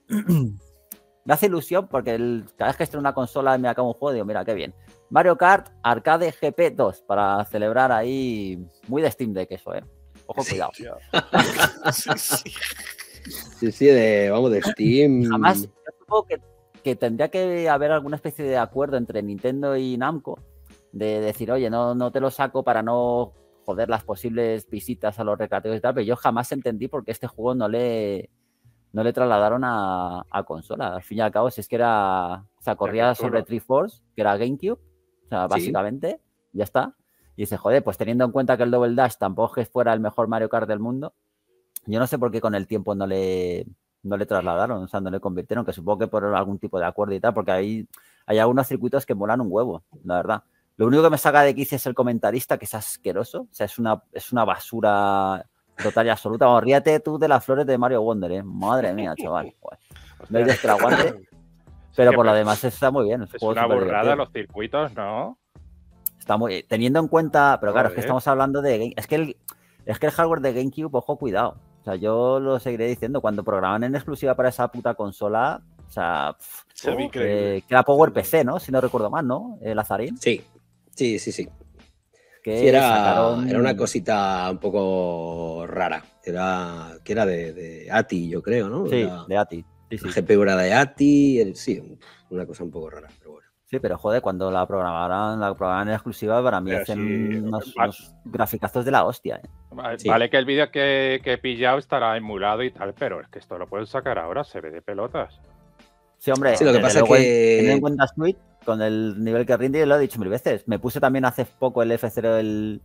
A: me hace ilusión porque el, cada vez que estreno una consola y me acabo un juego, digo, mira, qué bien. Mario Kart Arcade G P dos, para celebrar ahí, muy de Steam Deck eso, ¿eh? Ojo,
D: Sí,
A: cuidado.
D: tío. Sí, sí.
C: Sí, sí, de, vamos, de Steam.
A: Jamás, yo supongo que, que tendría que haber alguna especie de acuerdo entre Nintendo y Namco de decir, oye, no, no te lo saco para no joder las posibles visitas a los recreativos y tal, pero yo jamás entendí por qué este juego no le, no le trasladaron a, a consola. Al fin y al cabo, si es que era, o sea, corría sobre Triforce, que era GameCube, o sea, básicamente, sí. Ya está. Y dice, joder, pues teniendo en cuenta que el Double Dash tampoco es que fuera el mejor Mario Kart del mundo, yo no sé por qué con el tiempo no le, no le trasladaron, o sea, no le convirtieron, que supongo que por algún tipo de acuerdo y tal, porque hay, hay algunos circuitos que molan un huevo, la verdad. Lo único que me saca de quicio es el comentarista, que es asqueroso, o sea, es una, es una basura total y absoluta. Vamos, ríate tú de las flores de Mario Wonder, ¿eh? Madre mía, chaval. Joder. No hay Dios que la aguante, pero por lo demás está muy bien. Es,
B: es una burrada los circuitos, ¿no?
A: Está muy, teniendo en cuenta, pero claro, es que estamos hablando de, es que el, es que el hardware de GameCube, ojo, cuidado. O sea, yo lo seguiré diciendo, cuando programan en exclusiva para esa puta consola, o sea,
D: Se ve increíble.
A: Eh, que era Power P C, ¿no? Si no recuerdo mal, ¿no? El Lazarín.
C: Sí, sí, sí, sí.
A: Que
C: sí era,
A: sacaron...
C: era una cosita un poco rara. Era, que era de, de A T I, yo creo, ¿no?
A: Sí,
C: era,
A: de A T I. Sí, sí.
C: La G P U era de A T I, el, sí, una cosa un poco rara, pero bueno.
A: Sí, pero joder, cuando la programaran, la programaran en exclusiva, para mí pero hacen sí, unos, unos graficazos de la hostia. ¿eh?
B: Vale, sí. Vale que el vídeo que, que he pillado estará emulado y tal, pero es que esto lo pueden sacar ahora, se ve de pelotas.
A: Sí, hombre,
C: sí, lo que pasa es que...
A: Teniendo en cuenta Switch, con el nivel que rinde, lo he dicho mil veces. Me puse también hace poco el F cero, el,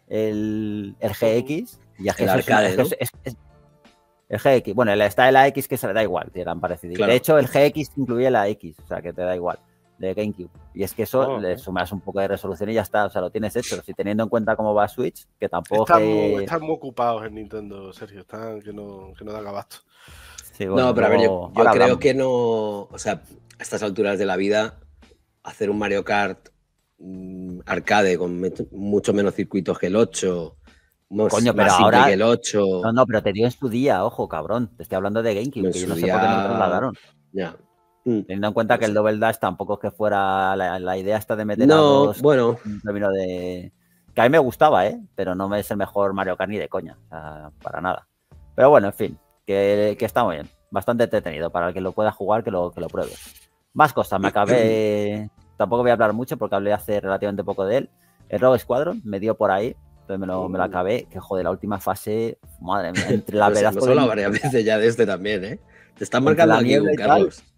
A: el, el G X. Y es que
C: el
A: eso
C: arcade,
A: es,
C: ¿no?
A: es, es, es, el G X, bueno, está el A X que se le da igual, eran parecidos. Claro. De hecho, el G X incluye la X, o sea, que te da igual, de GameCube. Y es que eso
B: oh,
A: le sumas un poco de resolución y ya está, o sea, lo tienes hecho. Si teniendo en cuenta cómo va Switch, que tampoco...
D: Están,
A: que...
D: muy, están muy ocupados en Nintendo, Sergio, están que no, que no dan abasto.
C: Sí, bueno, no, pero luego, a ver, yo, yo creo hablamos. que no... O sea, a estas alturas de la vida, hacer un Mario Kart mmm, arcade con mucho menos circuitos que el ocho... Más,
A: Coño, pero
C: más
A: ahora...
C: que el ocho.
A: No, no, pero te dio en su día, ojo, cabrón. Te estoy hablando de GameCube, que yo no sé día... por qué no lo trasladaron.
C: Ya.
A: Teniendo en cuenta no que sé. el Double Dash tampoco es que fuera la, la idea esta de meter
C: no,
A: a dos
C: bueno.
A: en términos de... Que a mí me gustaba, ¿eh? Pero no me es el mejor Mario Kart ni de coña. O sea, para nada. Pero bueno, en fin, que, que está muy bien. Bastante entretenido. Para el que lo pueda jugar, que lo, que lo pruebe. Más cosas. Me acabé... Tampoco voy a hablar mucho porque hablé hace relativamente poco de él. El Rogue Squadron me dio por ahí. Entonces me lo, me lo acabé. Que joder, la última fase... Madre mía, entre la verdad...
C: Hemos hablado varias veces ya de este también, ¿eh? Te están marcando aquí, Carlos.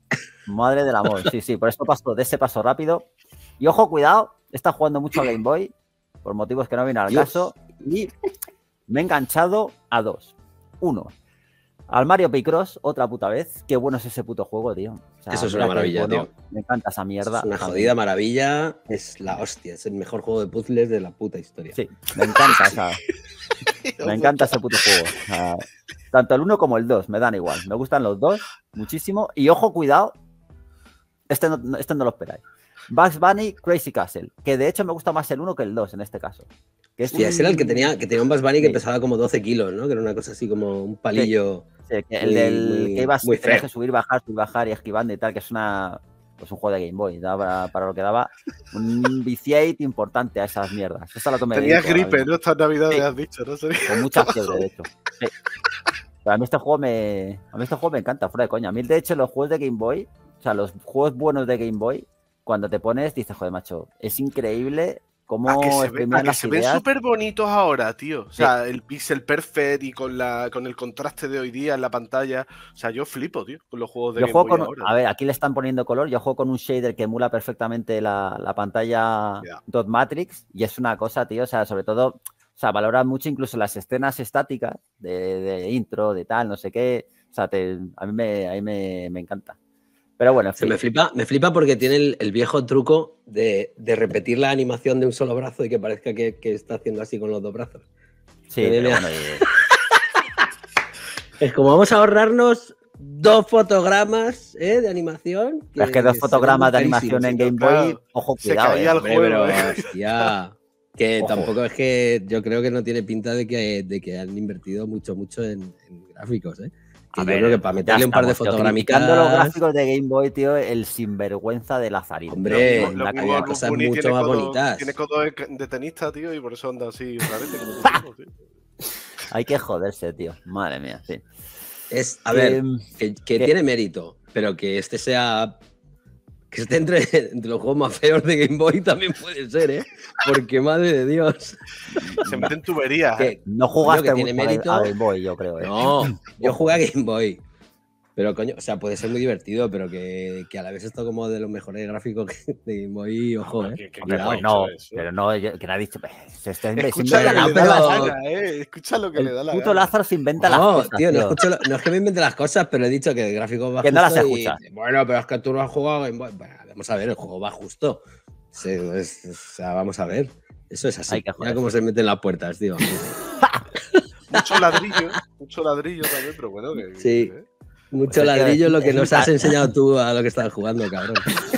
A: Madre del amor, sí, sí, por eso paso de ese paso rápido. Y ojo, cuidado, está jugando mucho a Game Boy, por motivos que no vienen al
C: Dios.
A: caso, y me he enganchado a dos. Uno, al Mario Picross, otra puta vez. Qué bueno es ese puto juego, tío. O sea,
C: Eso es
A: mira
C: una
A: que
C: maravilla,
A: bueno,
C: tío.
A: Me encanta esa mierda.
C: Es una
A: también.
C: jodida maravilla. Es la hostia. Es el mejor juego de puzzles de la puta historia.
A: Sí, me encanta esa. Me encanta ese puto juego. O sea, tanto el uno como el dos me dan igual. Me gustan los dos muchísimo. Y ojo, cuidado. Este no, este no lo esperáis. Bugs Bunny Crazy Castle. Que de hecho me gusta más el uno que el dos en este caso. Que es
C: Hostia, ese era el que
A: un-
C: tenía, que tenía un Bugs Bunny que
A: Sí.
C: pesaba como doce kilos, ¿no? Que era una cosa así como un palillo.
A: Sí, que el
C: muy-
A: del
C: muy-
A: que ibas
C: muy
A: tenías
C: feo.
A: que subir, bajar, subir, bajar y esquivando y tal, que es una pues un juego de Game Boy, daba para, para lo que daba un viciate importante a esas mierdas. Eso es a lo que me
D: Tenías
A: dedico ahora
D: gripe,
A: mismo.
D: ¿no? Estas navidades
A: Sí.
D: has dicho, ¿no? Sería-
A: Con mucha fiebre, de hecho. Sí. Pero a mí este juego me. A mí este juego me encanta, fuera de coña. A mí, de hecho, los juegos de Game Boy, o sea, los juegos buenos de Game Boy, cuando te pones, dices, joder, macho, es increíble cómo
D: A que se, ve-
A: exprimían
D: a que
A: las
D: se ven
A: ideas.
D: súper bonitos ahora, tío. O sea, el pixel perfect y con, la, con el contraste de hoy día en la pantalla. O sea, yo flipo, tío, con los juegos de
A: Yo
D: Game
A: juego
D: Boy
A: con.
D: ahora.
A: A ver, aquí le están poniendo color. Yo juego con un shader que emula perfectamente la, la pantalla
D: Ya.
A: Dot Matrix. Y es una cosa, tío. O sea, sobre todo. O sea, valora mucho incluso las escenas estáticas de, de intro, de tal, no sé qué. O sea, te- a mí, me, a mí me, me encanta. Pero bueno, en
C: Se
A: fin.
C: me flipa, me flipa porque tiene el, el viejo truco de, de repetir la animación de un solo brazo y que parezca que, que está haciendo así con los dos brazos.
A: Sí,
C: me
A: pero
C: viene a-
A: bueno, y-
C: Es como vamos a ahorrarnos dos fotogramas, ¿eh? De animación.
A: Pero es que dos
C: se
A: fotogramas de
C: ven
A: animación en
C: carísimos.
A: Game Boy,
D: claro.
A: ojo,
D: Se
A: cuidado,
D: caía
A: eh.
D: el
C: Hombre,
D: juego,
C: pero,
D: ¿eh?
C: hostia, que
A: Ojo.
C: tampoco es que yo creo que no tiene pinta de que, de que han invertido mucho, mucho en, en gráficos, ¿eh? Que
A: A
C: yo
A: ver,
C: creo que para
A: ya
C: meterle un par de
A: estamos, tío, criticando los
C: fotogramas.
A: gráficos de Game Boy, tío, el sinvergüenza de Lazarín.
C: Hombre,
A: Pero
C: Eh,
D: Lo
A: la
D: mismo
C: había
A: calidad.
D: Bugs
C: cosas
D: Bunny
C: mucho
D: tiene
C: más
D: codo-
C: bonitas.
D: Tiene codo de, de tenista, tío, y por eso anda así rarete como tu primo, tío.
A: Hay que joderse, tío. Madre mía, sí.
C: Es, a
A: Que,
C: ver, que, que
A: ¿qué?
C: tiene mérito, pero que este sea. Que esté entre, entre los juegos más feos de Game Boy también puede ser, ¿eh? Porque madre de Dios.
D: Se mete en tuberías, ¿eh?
C: Que,
A: no
C: coño,
A: jugaste
C: que tiene
A: mucho a-
C: mérito.
A: a Game Boy, yo creo, eh.
C: No, yo jugué a Game Boy. Pero coño, o sea, puede ser muy divertido, pero que, que a la vez esto como de los mejores gráficos que- de Game Boy, ojo,
D: Hombre,
C: ¿eh?
D: que- que-
A: Hombre,
C: Cuidado.
A: pues no,
D: eso.
A: pero no, yo- que no ha dicho. pues, Se está inve- se
D: Escucha lo
A: inventa
D: que
A: las
D: le da la
A: cosas,
C: pero-
D: gana, ¿eh? Escucha lo que
A: el
D: le da la
A: puto
D: gana.
A: Lázaro se inventa las
C: No,
A: cosas,
C: tío, no,
A: tío.
C: escucho lo- no es que me invente las cosas, pero he dicho que el gráfico va
A: Que
C: justo.
A: no las
C: y-
A: escuchas.
C: bueno, pero es que tú no has jugado a Game Boy. Bueno, vamos a ver, el juego va justo. Sí, es- o sea, vamos a ver. Eso es así.
A: Hay que
C: Mira
A: joderse.
C: cómo se meten las puertas, tío.
D: Mucho ladrillo, mucho ladrillo también, pero bueno. Que,
C: Sí.
D: que-
C: Mucho
A: Pues es que
C: ladrillo es lo que
A: es
C: nos
A: un-
C: has enseñado tú a lo que estabas jugando, cabrón.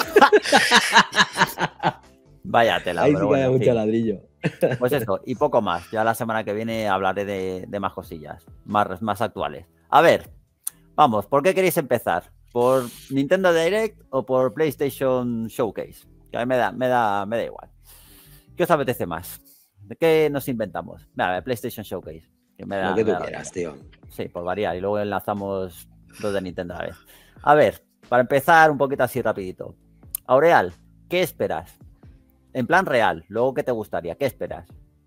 A: Vaya tela,
C: Ahí
A: pero
C: sí que hay
A: bueno, en
C: mucho
A: fin.
C: ladrillo.
A: Pues eso, y poco más. Ya la semana que viene hablaré de, de más cosillas, más, más actuales. A ver, vamos, ¿por qué queréis empezar? ¿Por Nintendo Direct o por PlayStation Showcase? Que a mí me da, me da, me da igual. ¿Qué os apetece más? ¿De qué nos inventamos? Mira, PlayStation Showcase. Que me da,
C: Lo que
A: me
C: tú
A: da
C: quieras,
A: igual.
C: tío.
A: Sí, por variar. Y luego enlazamos dos de Nintendo a la vez. A ver, para empezar un poquito así rapidito. Aureal, ¿qué esperas? En plan real, luego ¿qué te gustaría? ¿Qué esperas?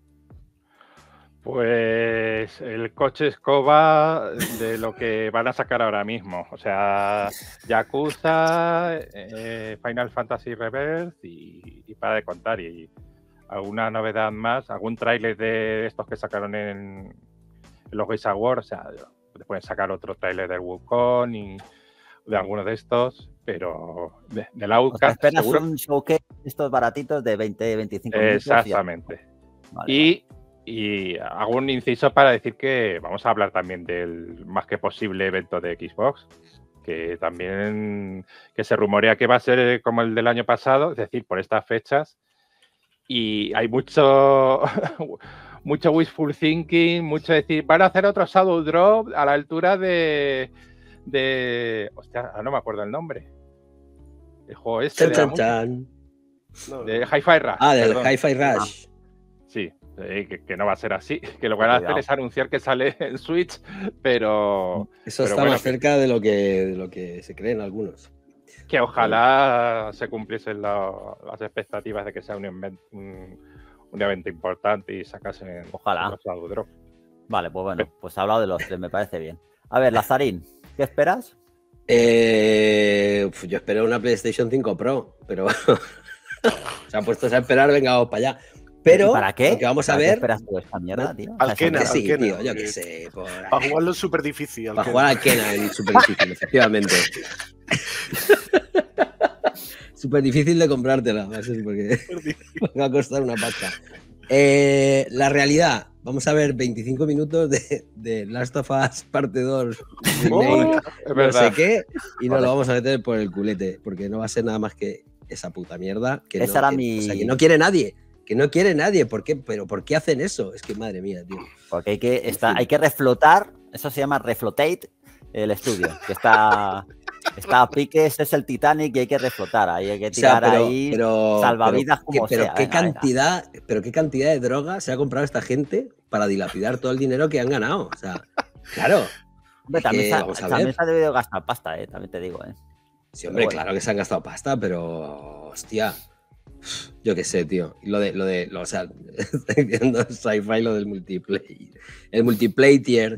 B: Pues el coche escoba de lo que van a sacar ahora mismo. O sea, Yakuza, eh, Final Fantasy Rebirth y, y para de contar. Y alguna novedad más, algún tráiler de estos que sacaron en, en los Games Awards. O sea, te pueden sacar otro tráiler del Wukong y de alguno de estos, pero de, de la
A: O sea,
B: U C A
A: esperas
B: seguro.
A: un showcase de estos baratitos de veinte, veinticinco minutos. y ya.
B: Exactamente.
A: Vale,
B: Y, y hago un inciso para decir que vamos a hablar también del más que posible evento de Xbox, que también que se rumorea que va a ser como el del año pasado, es decir, por estas fechas. Y hay mucho, mucho wishful thinking, mucho decir, van a hacer otro Shadow Drop a la altura de... de hostia, no me acuerdo el nombre. El juego ese
C: Chan,
B: de, la
C: chan,
B: música,
C: chan.
D: no,
B: de Hi-Fi Rush.
C: Ah, del
B: perdón.
C: Hi-Fi Rush.
B: Sí, eh, que, que no va a ser así. Que lo que van a hacer
A: Cuidado.
B: es anunciar que sale en Switch, pero
C: Eso
B: pero
C: está
B: bueno,
C: más cerca de lo, que, de lo que se creen algunos.
B: que ojalá se cumpliesen la- las expectativas de que sea un, inven- un, un evento importante y sacasen
A: Ojalá.
B: los Shadow Drop.
A: Vale, pues bueno, pues he hablado de los tres, me parece bien. A ver, Lazarín, ¿qué esperas?
C: Eh, uf, yo espero una PlayStation cinco Pro, pero se han puesto a esperar, venga, vamos para allá. Pero
A: ¿Para qué?
C: lo que vamos a
A: ¿Para qué
C: ver.
A: esperas tú esta mierda, tío?
D: Al
A: O sea,
D: Kena,
C: Que
A: eso-
C: sí,
D: Kena,
C: tío, yo
D: porque-
C: qué sé. por ahí.
D: Para jugarlo es súper difícil. al
C: Para
D: que-
C: jugar al Kena en súper difícil, efectivamente. Súper difícil de comprártela, va a ser porque va a costar una pasta. Eh, la realidad, vamos a ver veinticinco minutos de, de Last of Us Parte dos remake,
B: Es
C: no
B: verdad.
C: sé qué, y nos lo vamos a meter por el culete, porque no va a ser nada más que esa puta mierda que,
A: Esa
C: no,
A: era
C: que-
A: mi-
C: o sea, que no quiere nadie. Que no quiere nadie, ¿por qué? ¿Pero por qué hacen eso? Es que madre mía, tío.
A: Porque hay que, está,
C: fin.
A: hay que reflotar, eso se llama reflotate el estudio, que está, está a pique, ese es el Titanic y hay que reflotar, ahí hay que
C: O sea,
A: tirar
C: pero,
A: ahí
C: pero-
A: salvavidas
C: pero,
A: como
C: ¿qué- pero
A: sea.
C: qué
A: venga, venga.
C: cantidad, pero qué cantidad de droga se ha comprado esta gente para dilapidar todo el dinero que han ganado. O sea, claro.
A: Hombre,
C: es
A: también,
C: que,
A: se ha-
C: vamos a
A: también
C: ver.
A: se ha debido gastar pasta, eh, también te digo. Eh.
C: Sí, hombre,
A: Bueno.
C: claro que se han gastado pasta, pero hostia. Yo qué sé, tío. Y Lo de, lo de, lo, o sea, estoy viendo sci-fi lo del multiplayer. El multiplayer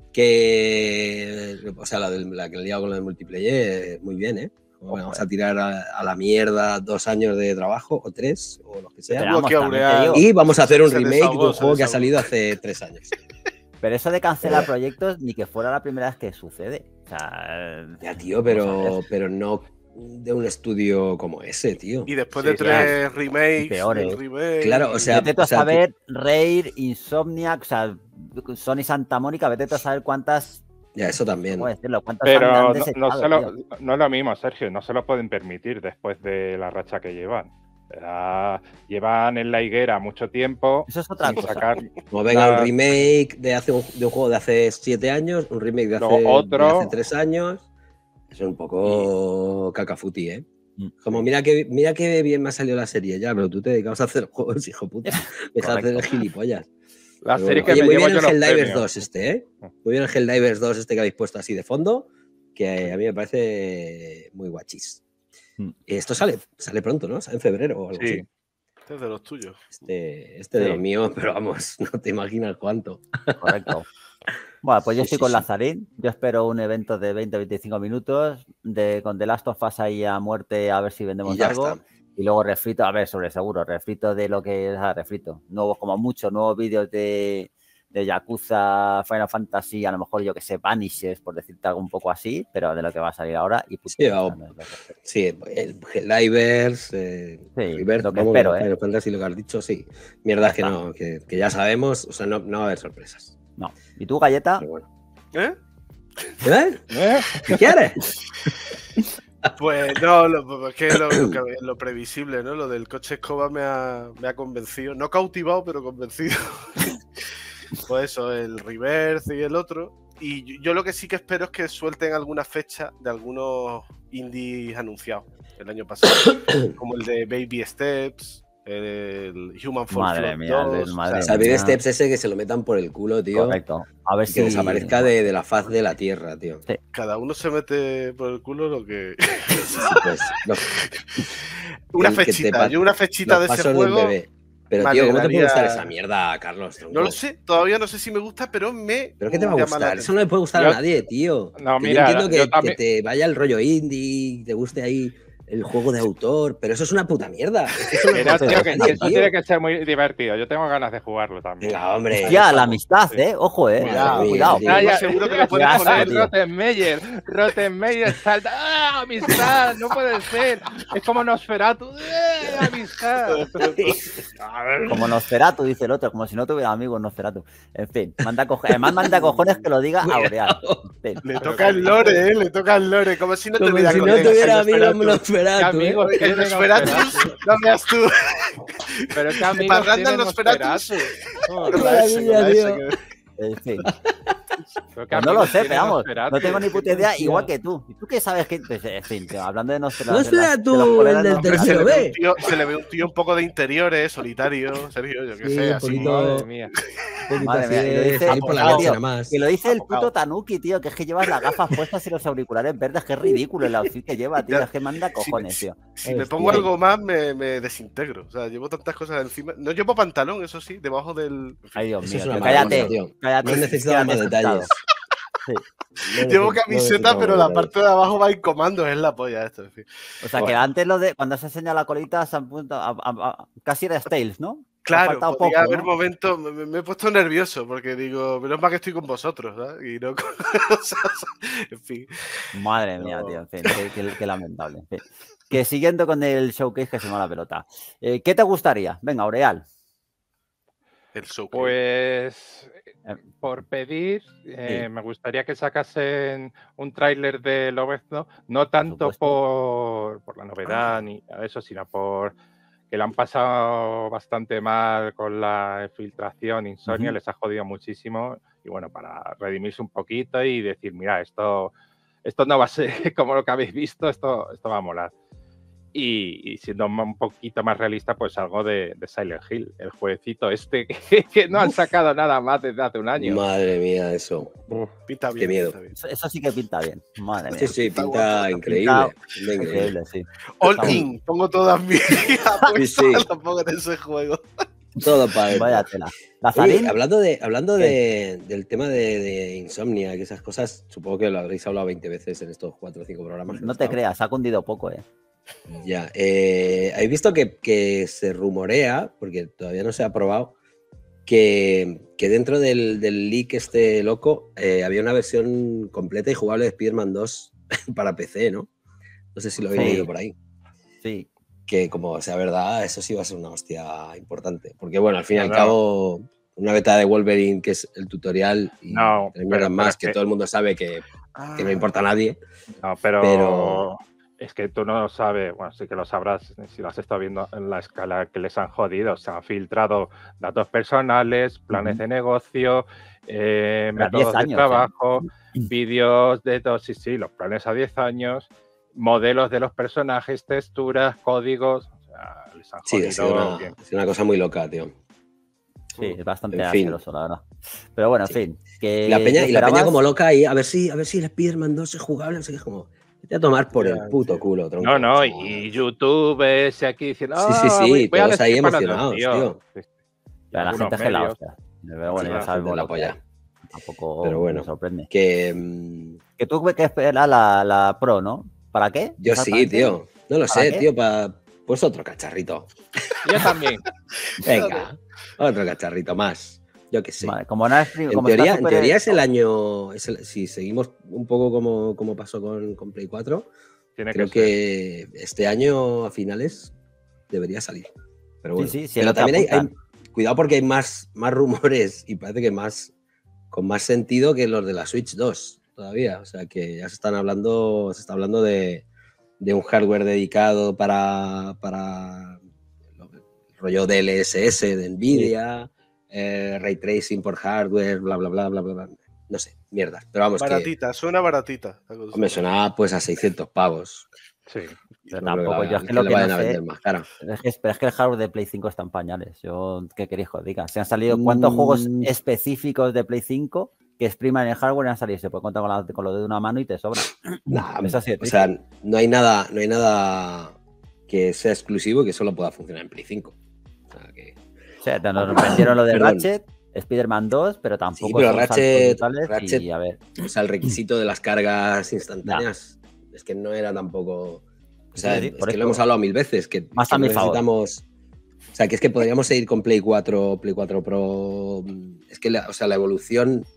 C: que, o sea, la, del, la que le digo con lo del multiplayer, muy bien, ¿eh? Bueno, vamos a tirar a, a la mierda dos años de trabajo, o tres, o lo que sea.
A: Pero vamos,
D: Aquí a
A: también te
D: Aurea-
A: digo,
C: Y vamos a hacer un
D: Se
C: remake
D: desahogó,
C: de un
D: se
C: juego que ha
D: desahogó.
C: salido hace tres años.
A: pero eso de cancelar proyectos ni que fuera la primera vez que sucede. O sea, eh,
C: Ya, tío,
A: vamos a
C: pero,
A: ver.
C: pero no de un estudio como ese, tío.
D: Y después
B: Sí,
D: de
B: sí,
D: tres remakes,
A: y peores.
D: el remake,
C: Claro, o sea,
A: vete tú a
C: o sea,
A: saber, Rare, Insomniac, o sea, Sony Santa Mónica, vete tú a saber cuántas,
C: Ya, eso también.
A: ¿cómo decirlo? Cuántas han-
B: Pero
A: han
B: no,
A: desechado,
B: no, se lo-
A: tío.
B: no es lo mismo, Sergio, no se lo pueden permitir después de la racha que llevan. Ya llevan en la higuera mucho tiempo
A: Eso es otra
B: sin
A: cosa.
B: sacar
C: Como venga
B: la-
C: un remake de, hace un, de un juego de hace siete años, un remake de hace,
B: Luego otro.
C: de hace tres años. Es un poco cacafuti, ¿eh?
A: Mm.
C: Como mira que, mira que bien me ha salido la serie ya, pero tú te dedicabas a hacer juegos, hijo puta. Deja de hacer el
A: Correcto.
C: gilipollas.
B: la
C: Pero
B: serie
C: bueno.
B: que
C: Oye,
B: me
C: muy
B: llevo
C: bien
B: yo
C: el
B: los
C: Helldivers
B: premios.
C: dos este, ¿eh? Muy bien el Helldivers dos este que habéis puesto así de fondo, que a mí me parece muy guachis.
A: Mm.
C: Esto sale, sale pronto, ¿no? Sale en febrero o algo
B: Sí.
C: así.
D: Este es de los tuyos.
C: Este, este de
A: Sí.
C: los míos, pero vamos, no te imaginas cuánto.
A: Correcto. Bueno, pues yo
C: Sí,
A: estoy
C: sí,
A: con
C: sí.
A: Lazarín. Yo espero un evento de veinte a veinticinco minutos de, con The Last of Us ahí a muerte a ver si vendemos
C: Y ya
A: algo.
C: está.
A: Y luego refrito, a ver, sobre seguro, refrito de lo que es ah, refrito. Nuevos, como mucho, nuevos vídeos de, de Yakuza, Final Fantasy, a lo mejor yo que sé, Vanishes, por decirte algo un poco así, pero de lo que va a salir ahora. Y puto,
C: Sí,
A: o sea,
C: o-
A: no es lo que-
C: Sí, el Helldivers, eh,
A: Sí,
C: Rebirth,
A: lo que
C: vamos,
A: espero, ¿eh?
C: Final Fantasy, lo que has dicho, sí. Mierdas que
A: está.
C: no, que, que ya sabemos, o sea, no, no va a haber sorpresas.
A: No. ¿Y tú, Galleta?
C: Pero bueno.
D: ¿Eh?
C: ¿Eh?
B: ¿Eh?
C: ¿Qué quieres?
D: Pues no, lo, es que lo, lo que- lo previsible, ¿no? Lo del coche escoba me ha, me ha convencido. No cautivado, pero convencido. Pues eso, el Reverse y el otro. Y yo, yo lo que sí que espero es que suelten alguna fecha de algunos indies anunciados el año pasado. Como el de Baby Steps, el Human Fall
A: Madre
D: Flat
A: mía, el
D: dos,
A: del
D: o
A: madre
C: O
D: sea,
C: sea, Baby
A: mía.
C: Steps ese que se lo metan por el culo, tío.
A: Correcto. A ver
C: Que
A: si
C: desaparezca de, de la faz de la tierra, tío.
D: cada uno se mete por el culo lo que...
C: Pues, los,
D: Una
C: El que te
D: fechita,
C: pa-
D: yo una fechita de
C: los
D: ese
C: pasos del
D: juego...
C: bebé. Pero,
D: me
C: tío, ¿cómo te puede
D: alegraría-
C: gustar esa mierda, Carlos? tronco?
D: No lo sé, todavía no sé si me gusta, pero me.
C: ¿Pero qué te va a
D: llama la
C: gustar? Eso no le puede gustar
B: Yo-
C: a nadie, tío.
B: No,
C: Que
B: mira,
C: yo entiendo que,
B: yo
C: que
B: también-
C: te vaya el rollo indie, te guste ahí el juego de autor, pero eso es una puta mierda. Es que eso no
B: Mira,
C: le
B: tío,
C: gusta a
B: que
C: nadie,
B: eso
C: tío.
B: tiene que ser muy divertido. Yo tengo ganas de jugarlo también.
C: Venga, hombre.
A: Ya, la
C: vamos.
A: amistad, ¿eh? Ojo, ¿eh?
C: Madre mía,
A: Cuidado.
C: tío.
B: Ah, ya,
D: seguro que lo
B: ya,
D: puedes
B: ya,
A: poner,
B: ya,
A: tío.
B: Rottenmeier, Rottenmeier salta. ¡Ah, amistad! No puede ser. Es como Nosferatu. ¡Eh, amistad! A ver.
A: Como Nosferatu, dice el otro, como si no tuviera amigos Nosferatu. En fin, manda cojones. Además, manda cojones que lo diga Aureal. En fin.
D: Le toca el lore, ¿eh? Le toca el lore. Como si no
C: Como
D: tuviera
C: si no
D: colegas,
C: tuviera
D: el
C: amigos
D: Nosferatu.
C: Nosferatu,
B: ¿Qué
C: ¿eh?
B: amigos
D: El
B: tiene
D: Nosferatu,
B: Nosferatu?
D: no veas tú.
B: Pero qué
D: De
B: amigos
D: parranda
B: tiene
D: en Nosferatu.
B: Nosferatu.
D: Con
C: Qué
D: la S, con la
C: maravilla,
D: S,
C: tío.
D: que-
A: En fin.
B: Pero qué
A: Pues no lo
B: amigos
A: sé,
B: tiene
A: pero vamos,
B: Nosferatu.
A: no tengo ni puta idea,
C: Hostia.
A: igual que tú. ¿Y tú qué sabes que...? Pues, en fin, tío, hablando de Nosferatu...
C: Nosferatu,
A: de los
C: el
A: colegas
C: del
A: Nosferatu,
D: Hombre, se,
C: tercero
D: le ve
C: B.
D: un tío, se le ve un tío un poco de interiores, solitario, Sergio, yo qué
C: Sí,
D: sé,
C: un
D: así.
C: poquito-
B: Madre mía.
C: Un poquito
A: Madre
C: así
A: mía, y lo
C: de
A: dice
C: salir por la
A: apocado,
C: noche
A: tío.
C: nada más.
A: Que lo dice el
D: Apocado.
A: puto Tanuki, tío, que es que llevas las gafas puestas y los auriculares verdes, que es ridículo el outfit que lleva, tío.
D: Ya,
A: Es que manda cojones,
D: si-
A: tío.
D: Si me
C: Hostia.
D: pongo algo más, me, me desintegro. O sea, llevo tantas cosas encima. No llevo pantalón, eso sí, debajo del.
A: Ay, Dios
C: Eso
A: mío,
C: es una
A: tío,
C: maravilla,
A: cállate,
C: tío.
A: cállate.
C: No necesitaba más
A: quédate sentado.
C: detalles.
A: Sí.
D: Llevo camiseta, pero la parte de abajo va en comandos, es la polla esto, en fin.
A: O sea, que
D: Bueno.
A: antes lo de cuando se enseña la colita, se apunta a- a- a- casi era Tails, ¿no? Ha
D: Claro,
A: faltado
D: podía
A: poco,
D: haber
A: ¿no?
D: momentos, me, me he puesto nervioso porque digo, menos mal que estoy con vosotros, ¿sabes? Y no con... o sea, en fin.
A: Madre mía,
D: No.
A: tío, en fin, qué, qué- qué lamentable. En fin. Que siguiendo con el showcase que se me va la pelota. Eh, ¿Qué te gustaría? Venga, Aureal.
D: El show.
B: Pues
A: Eh,
B: por pedir, eh,
A: Sí.
B: me gustaría que sacasen un tráiler de Lobezno, no tanto
A: supuesto.
B: por, por la novedad ni eso, sino por que le han pasado bastante mal con la filtración. Insomnia
A: Ujú.
B: les ha jodido muchísimo y bueno, para redimirse un poquito y decir, mira, esto, esto no va a ser como lo que habéis visto, esto, esto va a molar. Y, y siendo un poquito más realista, pues algo de, de Silent Hill, el jueguecito este que, que no han sacado nada más desde hace un año.
C: Madre mía, eso.
B: Uf,
D: Pinta
C: Qué
D: bien,
C: miedo.
D: pinta bien.
A: Eso, eso sí que pinta bien. Madre mía.
C: Sí, sí,
D: Está
C: pinta
D: guapo,
C: increíble.
A: Pinta
C: pinta increíble.
A: increíble, sí.
D: All
A: Está muy-
D: in, pongo todas mis apuestas,
C: Sí, sí.
D: las pongo en ese juego.
C: Todo para
A: Vaya
C: adentro.
A: tela.
C: Oye,
A: Lazarín,
C: hablando de, hablando
A: ¿Qué?
C: de, del tema de, de Insomnia, que esas cosas, supongo que lo habréis hablado veinte veces en estos cuatro o cinco programas. que
A: no
C: he
A: te
C: estado.
A: creas, ha cundido poco, ¿eh?
C: Ya, eh, habéis visto que, que se rumorea, porque todavía no se ha probado, que, que dentro del, del leak este loco eh, había una versión completa y jugable de Spider-Man dos para P C, ¿no? No sé si lo habéis
A: Sí.
C: leído por ahí.
A: Sí.
C: Que como sea verdad, eso sí va a ser una hostia importante. Porque bueno, al fin y
B: No,
C: al
B: no.
C: cabo, una beta de Wolverine, que es el tutorial, y
B: No,
C: tres
B: pero-
C: mierdas
B: pero
C: más
B: es
C: que
B: que-
C: todo el mundo sabe que, que no
D: Ah,
C: importa a nadie.
B: No, pero,
C: Pero-
B: es que tú no lo sabes, bueno, sí que lo sabrás si lo has estado viendo en la escala que les han jodido. Se han filtrado datos personales, planes
A: Ujú.
B: de negocio, eh,
A: Pero a
B: métodos
A: diez años,
B: de
A: ¿eh?
B: trabajo, vídeos de todo, sí, sí, los planes a diez años, modelos de los personajes, texturas, códigos. O sea, les han
C: Sí,
B: jodido
C: ha sido, una,
B: bien.
C: ha sido una cosa muy loca, tío.
A: Sí, es bastante
C: En fin.
A: asqueroso, la verdad. Pero bueno, en
C: Sí.
A: fin. Que
C: Y la peña,
A: ¿qué
C: y la peña
A: esperabas?
C: como loca ahí, a ver si, a ver si el Spider-Man dos es jugable, no sé qué, es como, vete a tomar por
D: Ya,
C: el puto
D: tío.
C: culo, tronco.
B: No, no,
C: O sea,
B: y youtubers y aquí diciendo,
C: Sí, sí,
B: "Ah,
C: sí,
B: voy, voy a
C: todos ahí
B: destripar a los
C: emocionados, tío.
B: Sí, sí.
A: Pero la
B: Algunos
A: gente es que la
B: medios.
A: hostia. Pero bueno,
B: Sí,
A: ya
B: la
A: sabemos
C: gente la
A: lo que
C: polla.
A: hay. Tampoco
C: Pero bueno.
A: me sorprende.
C: Que mm,
A: Que tú que esperas la, la Pro, ¿no? ¿Para qué?
C: yo sí,
A: Exactamente.
C: tío. No lo
A: ¿Para
C: sé,
A: qué?
C: tío, para pues otro cacharrito.
B: Yo también.
C: Venga, otro cacharrito más. Yo qué sé.
A: Vale, como no es prim-
C: En
A: como está
C: teoría, en
A: súper-
C: teoría es el año, es el- si seguimos un poco como, como pasó con, con Play cuatro,
B: Tiene
C: creo
B: que,
C: que este año a finales debería salir. Pero bueno,
A: Sí, sí, sí,
C: pero
A: lo que
C: también hay, hay-
A: apuntan.
C: cuidado porque hay más, más rumores y parece que más con más sentido que los de la Switch dos todavía. O sea que ya se están hablando, se está hablando de, de un hardware dedicado para, para el rollo D L S S de Nvidia, eh, ray tracing por hardware, bla bla bla bla bla. bla. No sé, mierdas. Pero vamos, que
D: baratita, suena baratita. la cosa.
C: hombre, sonaba pues a seiscientos pavos.
B: Sí.
A: Pero
C: No creo
A: tampoco,
C: la-
A: yo es que
C: que
A: lo
C: le
A: que
C: vayan
A: no
C: a
A: sé.
C: vender más cara.
A: Pero es, que, pero es que el hardware de Play cinco está en pañales. Yo, ¿qué queréis que os diga? Se han salido cuántos
C: Mm.
A: juegos específicos de Play cinco que expriman el hardware y han salido. Se puede contar con, la- con lo de una mano y te sobra.
C: Nah,
A: Es así de
C: o sea,
A: triste.
C: no hay nada, no hay nada que sea exclusivo y que solo pueda funcionar en Play cinco. O sea, que...
A: O sea, te nos vendieron lo de
C: Perdón.
A: Ratchet, Spider-Man dos, pero tampoco
C: Sí, pero
A: son saltos
C: Ratchet-
A: brutales
C: Ratchet-
A: y a ver.
C: O sea, el requisito de las cargas instantáneas es que no era tampoco. O sea,
A: Sí, sí,
C: es
A: por
C: que
A: eso-
C: lo hemos hablado mil veces. Que,
A: Más
C: que
A: a mi
C: no
A: favor.
C: necesitamos. O sea, que es que podríamos seguir con Play cuatro, Play cuatro Pro. Es que la, o sea, la evolución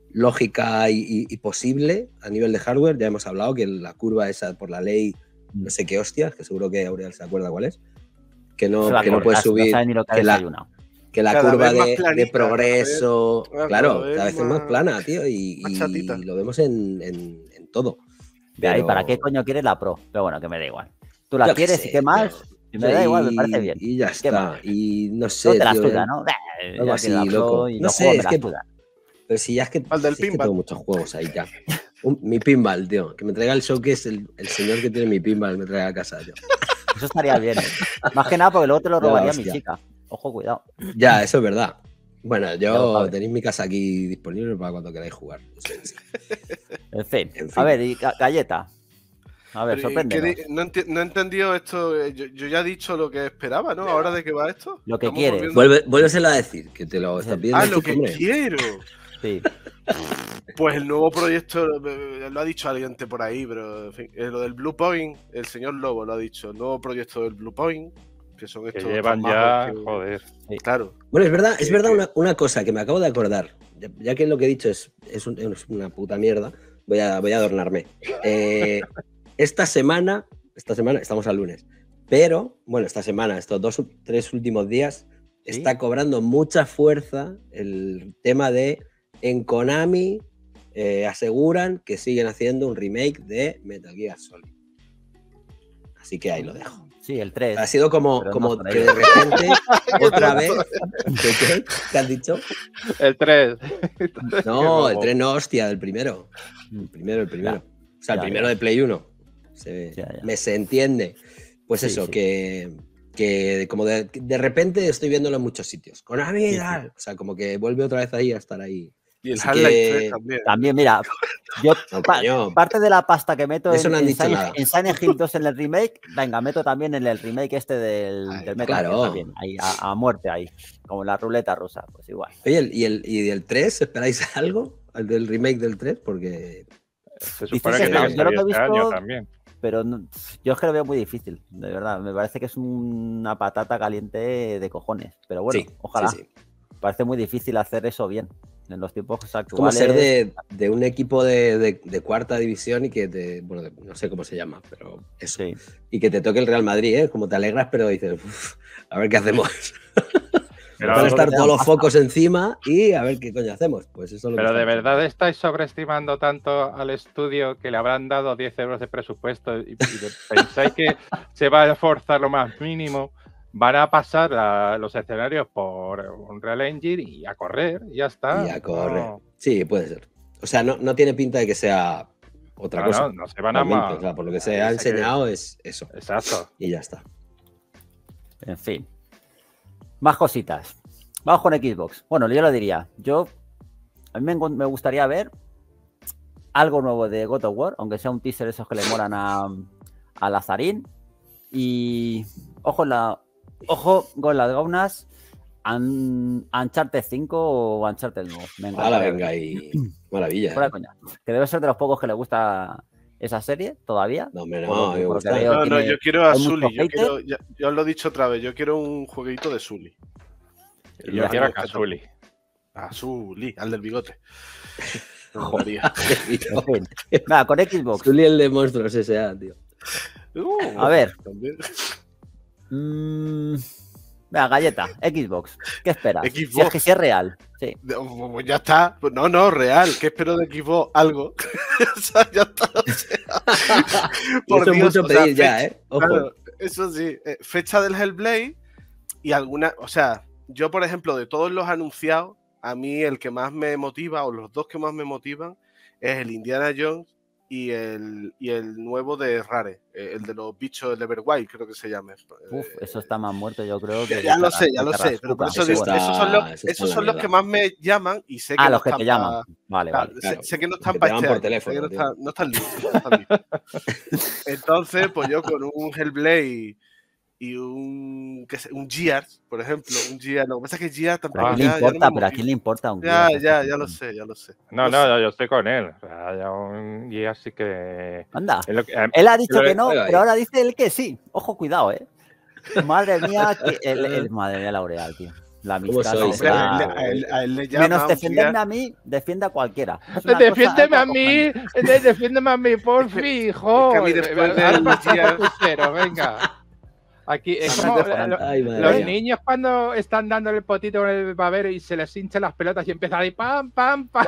C: lógica y, y- y posible a nivel de hardware, ya hemos hablado que la curva esa por la ley, no sé qué hostias, que seguro que Aurel se acuerda cuál es, que no,
A: Se va a
C: que no
A: cortar,
C: puedes
A: no
C: subir,
A: sabe ni lo que ha
C: que la-
A: desayunado.
C: que la
D: Cada
C: curva
D: vez más
C: de,
D: planita,
C: de progreso,
D: cada vez-
C: claro,
D: cada vez
C: cada vez es más
D: más-
C: plana, tío, y,
D: más
C: y
D: chatita.
C: lo vemos en, en- en todo.
A: De ahí,
C: Pero-
A: ¿para qué coño quieres la Pro? Pero bueno, que me da igual. Tú la
C: Yo qué
A: quieres
C: sé,
A: y qué más.
C: tío.
A: Y me da igual, me
C: Y-
A: parece bien.
C: Y ya
A: ¿Qué
C: está.
A: más?
C: Y no
A: No
C: sé,
A: te la
C: tío,
A: suda,
C: ya-
A: ¿no? Eh,
C: algo
A: ya
C: así,
A: tiene la Pro
C: loco.
A: y
C: No
A: los
C: sé,
A: juegos me
C: es
A: la
C: que-
A: sudan.
C: Pero si ya es que,
D: Al del
C: si es que
D: pinball.
C: tengo muchos juegos ahí ya. Un- mi pinball, tío. Que me traiga el showcase el, el señor que tiene mi pinball, me traiga a casa, tío.
A: Eso estaría bien. ¿eh? Más que nada porque luego te lo
C: Ya,
A: robaría mi
C: hostia.
A: chica. Ojo, cuidado.
C: Ya, eso es verdad. Bueno,
A: Ya lo
C: yo
A: sabes.
C: tenéis mi casa aquí disponible para cuando queráis jugar. Sí, sí.
A: En fin.
C: En
A: A
C: fin.
A: ver, y Ga- Galleta. A ver,
D: Pero, ¿y
A: sorpréndenos.
D: qué di- no, enti- no he entendido esto. eh, Yo, yo ya he dicho lo que esperaba, ¿no? Ahora de qué va esto.
A: Lo que
D: Estamos
A: quieres.
D: volviendo-
C: Vuelve, vuélveselo a decir, que te lo está pidiendo.
D: Ah,
C: el
D: lo
C: chico,
D: que
C: hombre.
D: quiero.
A: Sí.
D: Pues el nuevo proyecto, eh, lo ha dicho alguien por ahí, pero en fin, eh, lo del Blue Point, el señor Lobo lo ha dicho, el nuevo proyecto del Blue Point, que son estos...
B: Que llevan ya,
D: que,
B: joder.
D: Claro.
C: Bueno, es verdad, es
D: Que-
C: verdad
D: que-
C: una, una cosa que me acabo de acordar, ya, ya que lo que he dicho es, es, un- es una puta mierda, voy a, voy a adornarme. Eh, esta semana, esta semana, estamos al lunes, pero, bueno, esta semana, estos dos, tres últimos días,
A: ¿Sí?
C: está cobrando mucha fuerza el tema de en Konami eh, aseguran que siguen haciendo un remake de Metal Gear Solid. Así que ahí lo dejo.
A: Sí, el tres.
C: Ha sido como,
A: Pero no
C: como
A: son
C: que
A: ellos.
C: de repente, otra vez, ¿qué, qué? ¿Qué has dicho?
B: El tres.
C: No, el tren no, hostia, el primero.
A: Mm.
C: El primero, el primero.
A: Ya.
C: O sea, el
A: Ya,
C: primero
A: ya.
C: de Play uno. Se,
A: Ya, ya.
C: Me se entiende. Pues
A: Sí,
C: eso,
A: sí.
C: que, que como de, de repente estoy viéndolo en muchos sitios. Con Ami y
A: Sí,
C: tal. O sea, como que vuelve otra vez ahí a estar ahí.
D: Y el
C: Así
D: Half-Life
C: que-
D: tres también.
A: También, mira, yo
C: No,
A: pa-
C: coño.
A: parte de la pasta que meto
C: De eso
A: en,
C: no han
A: en
C: dicho
A: Silent,
C: nada.
A: en Silent Hill dos en el remake, venga, meto también en el remake este del,
D: Ay,
A: del Metal Gear
C: claro.
A: también, ahí, a, a muerte ahí, como la ruleta rusa, pues igual.
C: Oye, ¿el- ¿y el, y el tres? ¿Esperáis algo? ¿Al del remake del tres? Porque
B: Se
A: Dices
B: supone que
A: que
B: tiene
A: no,
B: que
A: yo lo
B: salir
A: que he
B: este año
A: visto-
B: también.
A: Pero no- yo es que lo veo muy difícil, de verdad, me parece que es una patata caliente de cojones, pero bueno,
C: sí,
A: ojalá,
C: sí, sí.
A: parece muy difícil hacer eso bien, en los tiempos actuales.
C: Es como ser de, de un equipo de, de- de cuarta división y que te. Bueno, de- no sé cómo se llama, pero eso.
A: Sí.
C: Y que te toque el Real Madrid, ¿eh? Como te alegras, pero dices, "Uf, a ver qué hacemos.
B: Pero,
C: Van a estar
A: te
C: todos
A: dan
C: los
A: pasta.
C: focos encima y a ver qué coño hacemos. Pues eso es lo que
B: pero de
C: estamos
B: verdad
C: haciendo.
B: estáis sobreestimando tanto al estudio que le habrán dado diez euros de presupuesto y, y de- pensáis que se va a esforzar lo más mínimo. Van a pasar a los escenarios por Unreal Engine y a correr, y ya está.
C: Y a correr.
B: No,
C: Sí, puede ser. O sea, no, no tiene pinta de que sea otra
B: no,
C: cosa.
B: no, no se van a
C: realmente.
B: más.
C: O sea, por lo que se ha enseñado es eso.
B: Exacto.
C: Y ya está.
A: En fin. Más cositas. Vamos con Xbox. Bueno, yo lo diría. Yo, a mí me, encu- me gustaría ver algo nuevo de God of War, aunque sea un teaser esos que le molan a, a Lazarín. Y ojo, en la, ojo con las gaunas, An- Uncharted cinco o Uncharted nuevo. Me
C: Ahora
A: encantaría.
C: venga y maravilla.
A: Fuera
C: ¿eh?
A: coña. Que debe ser de los pocos que le gusta esa serie todavía.
C: No, hombre,
A: Por
C: no,
A: lo
C: a
A: que-
C: mí me
A: por lo que
C: gusta.
A: veo.
D: No, no,
A: tiene-
D: yo quiero a
A: hay mucho
D: Sully. Yo,
A: hater.
D: quiero, ya, ya os lo he dicho otra vez. Yo quiero un jueguito de Sully.
B: Y yo quiero a Kazuli.
D: A Sully, al del bigote. Me molaría.
A: En fin. Nada, con Xbox.
C: Zully el de Monstruos S A, tío.
D: Uh,
A: A ver.
D: también.
A: Mm, venga, galleta, Xbox. ¿Qué esperas? Si
D: Xbox.
A: es que sí es real. Sí.
D: Pues ya está. Pues no, no, real. ¿Qué espero de Xbox? Algo. O sea, ya está. O sea, por
C: Eso es
D: Dios,
C: mucho
D: o sea,
C: pedir ya,
D: fecha-
C: ¿eh? Ojo.
D: Claro, eso sí. eh, fecha del Hellblade y alguna. O sea, yo, por ejemplo, de todos los anunciados, a mí el que más me motiva, o los dos que más me motivan, es el Indiana Jones y el, y el nuevo de Rare, eh, el de los bichos del Everwild, creo que se llama.
A: Uf,
D: Eh,
A: eso está más muerto, yo creo.
D: ya,
A: Que
D: ya
A: de
D: lo
A: Carras-
D: sé, ya
A: de
D: lo sé, pero por
A: Carrascuta.
D: eso
C: Eso
D: digo,
C: está-
D: esos son los,
C: eso está
D: esos
C: en
D: son
C: la
D: los que
C: mierda.
D: más me llaman y sé que
A: Ah,
D: no
A: los que
D: están
A: te
D: pa-
A: llaman. Vale,
D: Claro,
A: vale.
D: sé-
C: claro.
D: sé, que no están
C: Que te
D: para
C: llaman
D: este
C: por
D: año, sé
C: teléfono,
D: que no
C: tío.
D: están, no están listos, no están listos. Entonces, pues yo con un Hellblade y un, qué sé, un Gears, por ejemplo, un Gears, lo que pasa es que Gears tampoco
A: ¿A quién
D: ya,
A: le
D: ya no
A: importa?
D: me
A: pero ¿a
D: motiva.
A: quién le importa un
D: Ya,
A: Gears?
D: ya, ya lo sé, ya lo sé.
B: No,
D: No
B: no,
D: sé.
B: yo, yo estoy con él. O sea, ya un guía sí que.
A: Anda.
B: es lo que- eh,
A: Él ha dicho
B: lo de-
A: que no,
C: oiga,
A: pero
C: ahí.
A: ahora dice él que sí. Ojo, cuidado, eh. Madre mía, que el, el- madre mía, L'Oreal, tío. La
C: ¿Cómo
A: amistad.
C: sois,
A: se
D: Hombre,
A: está-
D: a él, a él- a él le llama
A: Menos
D: un
A: defenderme
D: Gears.
A: a mí, defiende a cualquiera. Es una
B: Defiéndeme
A: cosa
B: a mí, de- defiéndeme a mí, por fin, hijo.
D: Es que a mí después
B: Ahora
D: del
B: pasa
D: Gears-
B: por crucero, venga. Aquí es
A: Anda,
B: como
A: anda,
B: lo-
A: anda.
C: Ay, madre
B: los
C: mía.
B: niños cuando están dándole el potito con el babero y se les hinchan las pelotas y empiezan ahí pam, pam, pam,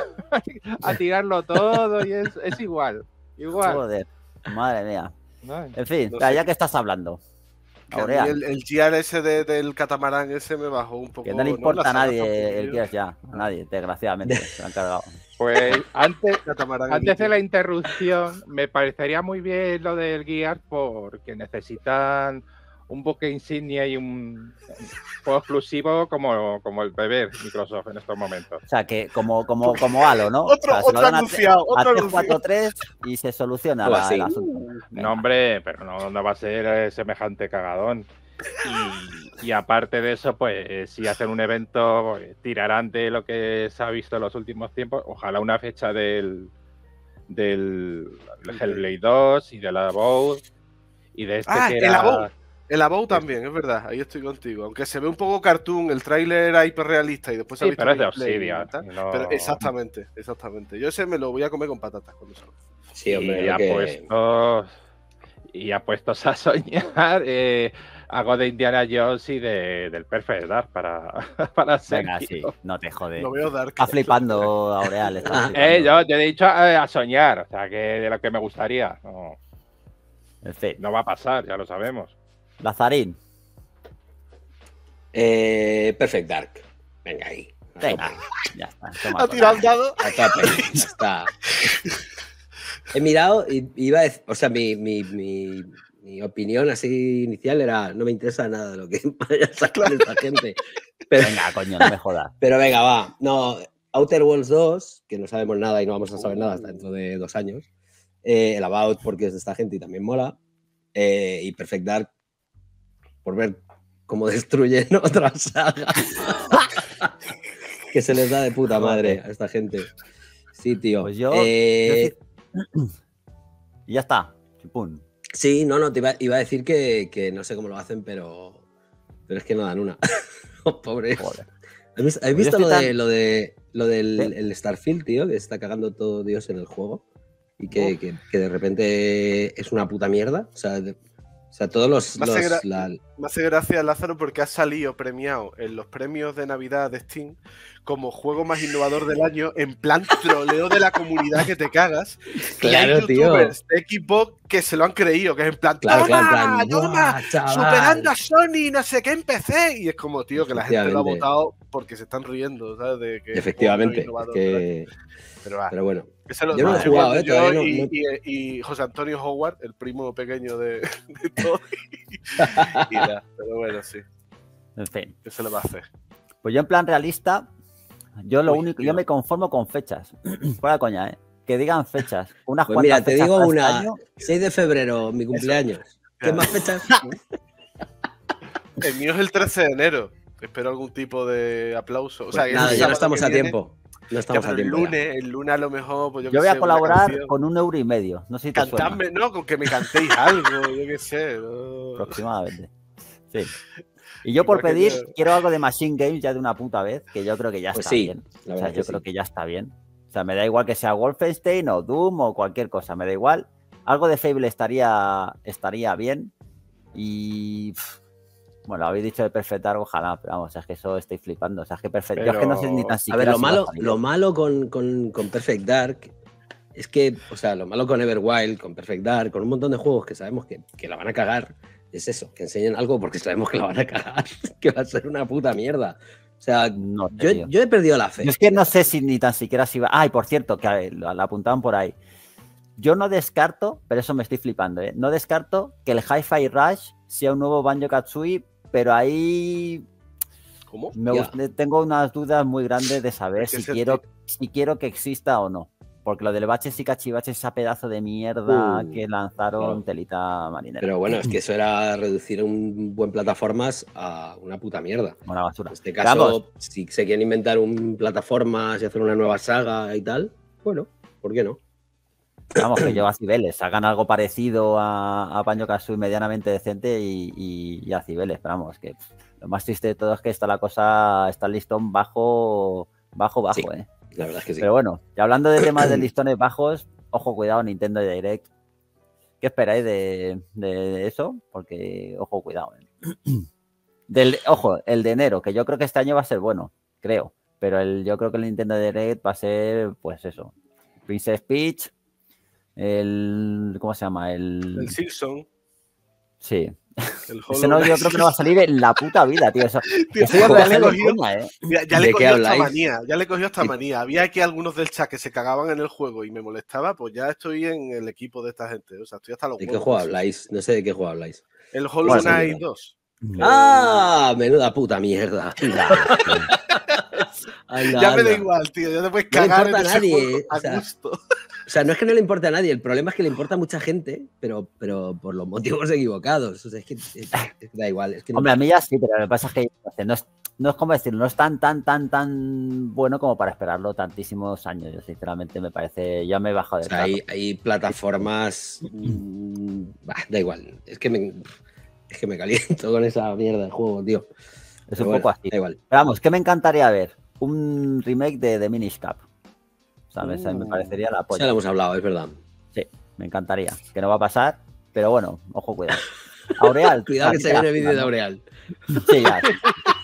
B: a tirarlo todo y es, es igual, igual.
A: Joder, madre mía.
B: ¿no?
A: En fin,
D: No
A: ya,
D: sé.
A: ya que estás hablando.
D: Que a mí
A: Aurea,
D: el, el Gears ese de- del catamarán ese me bajó un poco.
A: que no le
D: ¿no?
A: importa
D: La
A: a
D: saga
A: nadie
D: tampoco,
A: el
D: yo.
A: Gears ya. A nadie, desgraciadamente. Se lo han cargado.
B: Pues antes,
D: Catamarán
B: antes de la
D: Elite.
B: interrupción, me parecería muy bien lo del Gears porque necesitan un buque insignia y un juego exclusivo como, como el bebé Microsoft en estos momentos.
A: O sea, que como, como, como Halo, ¿no?
D: Otro,
A: O sea, se lo
D: otro
A: dan a-
D: anunciado,
A: a
D: otro
A: tres
D: anunciado.
A: cuatro tres y se soluciona
C: O
A: la,
C: así.
A: el asunto. Venga.
B: No, hombre, pero no, no va a ser eh, semejante cagadón. Y, y aparte de eso, pues si hacen un evento, pues, tirarán de lo que se ha visto en los últimos tiempos. Ojalá una fecha del, del Hellblade dos y de la Abode y de este
D: Ah,
B: que
D: el
B: era...
D: Abode. El Abode también, es verdad, ahí estoy contigo. Aunque se ve un poco cartoon, el tráiler era hiperrealista y después se ha
B: Sí,
D: visto
B: pero es de
D: gameplay y
B: Obsidian.
D: tal.
B: No...
D: Pero exactamente, exactamente. Yo ese me lo voy a comer con patatas cuando salga.
C: Sí, hombre,
B: y
C: lo que-
B: apuestos y apuestos a soñar, eh, hago de Indiana Jones y de, del Perfect Dark para, para
A: Venga, sí,
B: Sergio.
A: no te jodes.
D: Lo veo dark.
A: Está flipando, Aureal. Está flipando.
B: Eh, yo, yo he dicho eh, a soñar, o sea, que de lo que me gustaría. No,
A: En fin,
B: no va a pasar, ya lo sabemos.
A: Lazarín.
C: Eh, Perfect Dark. Venga ahí. A
A: Venga,
C: tope.
A: ya está. toma
D: Ha
A: toda.
D: tirado el dado.
C: A tope, ya está. He mirado y iba a decir, o sea, mi, mi, mi, mi opinión así inicial era, no me interesa nada de lo que vaya a sacar esta gente. Pero,
A: Venga, coño, no me jodas.
C: pero venga, va. No, Outer Worlds dos, que no sabemos nada y no vamos a saber nada hasta dentro de dos años. Eh, el About, porque es de esta gente y también mola. Eh, y Perfect Dark, por ver cómo destruyen otra saga. Que se les da de puta madre a esta gente. Sí, tío.
A: Pues yo-
C: Eh,
A: Y ya está. Chipún.
C: Sí, no, no, te iba, iba a decir que, que no sé cómo lo hacen, pero, pero es que no dan una. Oh, pobre.
A: Joder.
C: ¿Has visto, has
A: Pues
C: visto
A: yo
C: lo,
A: estoy
C: de,
A: tan-
C: lo de lo del
A: ¿Sí?
C: el Starfield, tío? Que se está cagando todo Dios en el juego. Y que,
D: Uf.
C: que- que de repente es una puta mierda. O sea, de- o sea todos los.
D: Me hace
C: los-
D: gra-
C: la-
D: Me hace gracia, Lázaro, porque ha salido premiado en los premios de Navidad de Steam como juego más innovador del año, en plan troleo de la comunidad que te cagas.
C: Claro,
D: y hay
C: tío.
D: youtubers de Xbox que se lo han creído, que es en plan,
C: Claro,
D: ¡toma!
C: claro, en plan,
D: ¡Toma!
C: "Buah, chaval".
D: Superando a Sony, no sé qué, empecé. Y es como, tío, que la gente lo ha
C: Efectivamente.
D: votado porque se están riendo, ¿sabes? De que es el juego
C: Efectivamente.
D: menos
C: Es
D: innovador del año.
C: que,
D: Pero va,
C: pero bueno.
D: ese lo
C: yo no
A: lo he
D: estoy
C: jugado,
D: viendo
C: eh,
D: yo
C: todavía no-
D: y,
C: no-
D: y- y José Antonio Howard, el primo pequeño de, de todo. Y nada, pero bueno, sí,
A: En fin.
D: ¿qué se le va a hacer?
A: Pues yo en plan realista, yo lo
D: Uy,
A: único,
D: tío.
A: yo me conformo con fechas. Fuera coña, ¿eh? Que digan fechas. Unas
C: Pues
A: cuantas
C: mira, te
A: fechas
C: digo
A: para este
C: una.
A: año.
C: seis de febrero, mi cumpleaños. ¿Qué
D: Claro.
C: más fechas?
D: El mío es el trece de enero. Espero algún tipo de aplauso. O sea,
C: Pues
D: que
C: nada,
D: el
C: ya no
D: sábado
C: estamos
D: que
C: a
D: viene-
C: tiempo. No
D: Ya,
C: estamos
D: pero
C: a
D: el
C: tiempo. ya.
D: lunes, el lunes a lo mejor, pues yo,
A: Yo
D: qué
A: voy
D: sé,
A: a
D: una
A: colaborar
D: canción.
A: con un euro y medio. No sé si te suena.
D: Cantadme, ¿no? Con que me cantéis algo, yo qué sé. ¿no?
A: Aproximadamente. Sí. Y yo por
D: Igual que
A: pedir,
D: yo-
A: quiero algo de Machine Games ya de una puta vez, que yo creo que ya
C: Pues
A: está
C: sí,
A: bien.
C: la
A: O sea,
C: verdad
A: yo
C: que
A: creo
C: sí.
A: que ya está bien. O sea, me da igual que sea Wolfenstein o Doom o cualquier cosa, me da igual. Algo de Fable estaría, estaría bien. Y pff, bueno, habéis dicho de Perfect Dark, ojalá, pero vamos, o sea, es que eso estoy flipando. O sea, es que Perfect, yo es que no sé ni tan
C: A
A: siquiera
C: ver, lo
A: si va a
C: malo,
A: salir.
C: lo malo con, con- con Perfect Dark es que, o sea, lo malo con Everwild, con Perfect Dark, con un montón de juegos que sabemos que, que la van a cagar, es eso, que enseñen algo porque sabemos que la van a cagar, que va a ser una puta mierda. O sea,
A: No sé,
C: yo,
A: tío.
C: yo he perdido la fe.
A: Yo es que no sé si ni tan siquiera si va. Ay, por cierto, que lo, lo apuntaban por ahí. Yo no descarto, pero eso me estoy flipando, ¿eh? No descarto que el Hi-Fi Rush sea un nuevo Banjo-Kazooie, pero ahí
D: ¿Cómo?
A: me
C: Ya.
A: gust- tengo unas dudas muy grandes de saber
D: Es que
A: si
D: ese
A: quiero, si quiero que exista o no. Porque lo del Baches y Cachivaches, esa pedazo de mierda
C: Uh,
A: que lanzaron
C: claro.
A: telita marinera.
C: Pero bueno, es que eso era reducir un buen plataformas a una puta mierda.
A: Una basura.
C: En este
A: Pero vamos,
C: caso, si se quieren inventar un plataformas y hacer una nueva saga y tal, bueno, ¿por qué no?
A: Vamos, que yo a Cibeles hagan algo parecido a, a Banjo-Kazooie medianamente decente y, y, y a Cibeles, pero vamos, que pff, lo más triste de todo es que está la cosa, está el listón bajo, bajo, bajo,
C: Sí.
A: ¿eh?
C: La verdad es que sí.
A: Pero bueno, y hablando de temas de listones bajos, ojo, cuidado, Nintendo Direct. ¿Qué esperáis de, de eso? Porque, ojo, cuidado. ¿eh? Del, ojo, el de enero, que yo creo que este año va a ser bueno, creo. Pero el, yo creo que el Nintendo Direct va a ser, pues eso, Princess Peach, el... ¿Cómo se llama? El...
D: El Silson,
A: Sí.
D: el
A: Ese no,
D: Hollow
A: yo creo que no va a salir en la puta vida, tío. Eso,
D: Tío,
A: eso yo
D: ya
A: creo
D: le
A: que
D: he
A: es
D: cogido-
A: coña, ¿eh?
D: Ya, ya
C: ¿De
D: le
C: qué
D: cogió esta
C: habláis?
D: manía, ya le cogió esta
C: Sí.
D: manía. Había aquí algunos del chat que se cagaban en el juego y me molestaba, pues ya estoy en el equipo de esta gente. O sea, estoy hasta los
C: ¿De qué
D: huevos
C: juego
D: de eso.
C: habláis? No sé de qué juego habláis.
D: El Hollow
A: Bueno,
D: Knight
C: sí,
D: dos.
C: ¡Ah! Menuda puta mierda. Anda,
D: Ya me da
C: anda.
D: igual, tío. Ya te puedes
C: No le
D: cagar en
C: importa a
D: ese
C: nadie,
D: juego
C: o
D: a
C: sea,
D: gusto.
C: O sea, no es que no le importe a nadie, el problema es que le importa a mucha gente, pero, pero por los motivos equivocados. O sea, es que, es, es que da igual. Es que no...
A: Hombre, a mí ya sí, pero lo que pasa es que no es, no es como decirlo, no es tan, tan, tan, tan bueno como para esperarlo tantísimos años. Yo sinceramente me parece, ya me he bajado de
C: o sea, hay, hay plataformas... Mmm, bah, da igual, es que, me, es que me caliento con esa mierda de juego, tío.
A: Es
C: pero
A: un
C: bueno,
A: poco así.
C: Da igual.
A: Pero vamos, que me encantaría ver un remake de The Minish Cap. ¿Sabes?
C: Uh,
A: me parecería la polla.
C: Ya lo hemos hablado, es verdad.
A: Sí, me encantaría. Que no va a pasar, pero bueno, ojo, cuidado. Aureal.
C: Cuidado que se viene el vídeo de Aureal.
A: Sí, ya. Sí.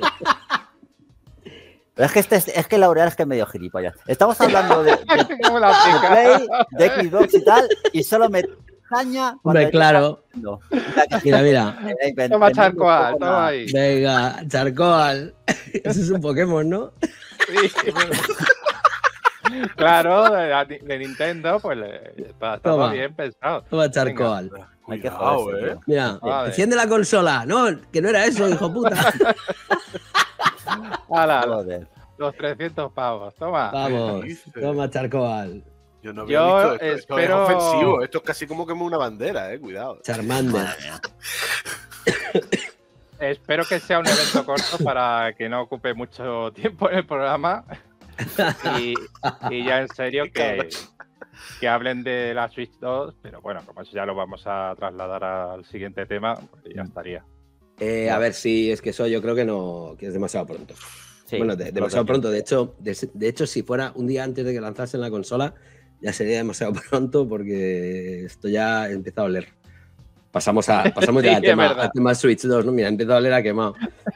A: Pero es que, este, es que el Aureal es que es medio gilipollas. Estamos hablando de, de, de Play, de Xbox y tal, y solo me caña.
C: Hombre, claro. Mira, mira.
B: Toma Charcoal, toma ahí.
C: Venga, Charcoal. Eso es un Pokémon, ¿no?
B: Sí. Claro, de, de Nintendo, pues está todo bien pensado.
C: Toma Charcoal.
A: Hay que joder,
D: eh.
C: Mira, vale. Enciende la consola. No, que no era eso, hijo puta.
B: Hala, los trescientos pavos, toma.
C: Vamos, toma Charcoal.
D: Yo no había
B: Yo
D: visto esto,
B: espero...
D: esto es ofensivo, esto es casi como que una bandera, eh, cuidado.
C: Charmander.
B: Espero que sea un evento corto para que no ocupe mucho tiempo en el programa. Y, y ya en serio que, que hablen de la Switch dos, pero bueno, como eso ya lo vamos a trasladar al siguiente tema, pues ya estaría.
C: Eh, a ver, si es que eso yo creo que no, que es demasiado pronto. Sí, bueno, de, demasiado pronto. De hecho, de, de hecho, si fuera un día antes de que lanzasen la consola, ya sería demasiado pronto porque esto ya ha empezado a oler. Pasamos, a, pasamos ya sí, al, tema, al tema Switch dos, ¿no? Mira, ha empezado a oler a quemado.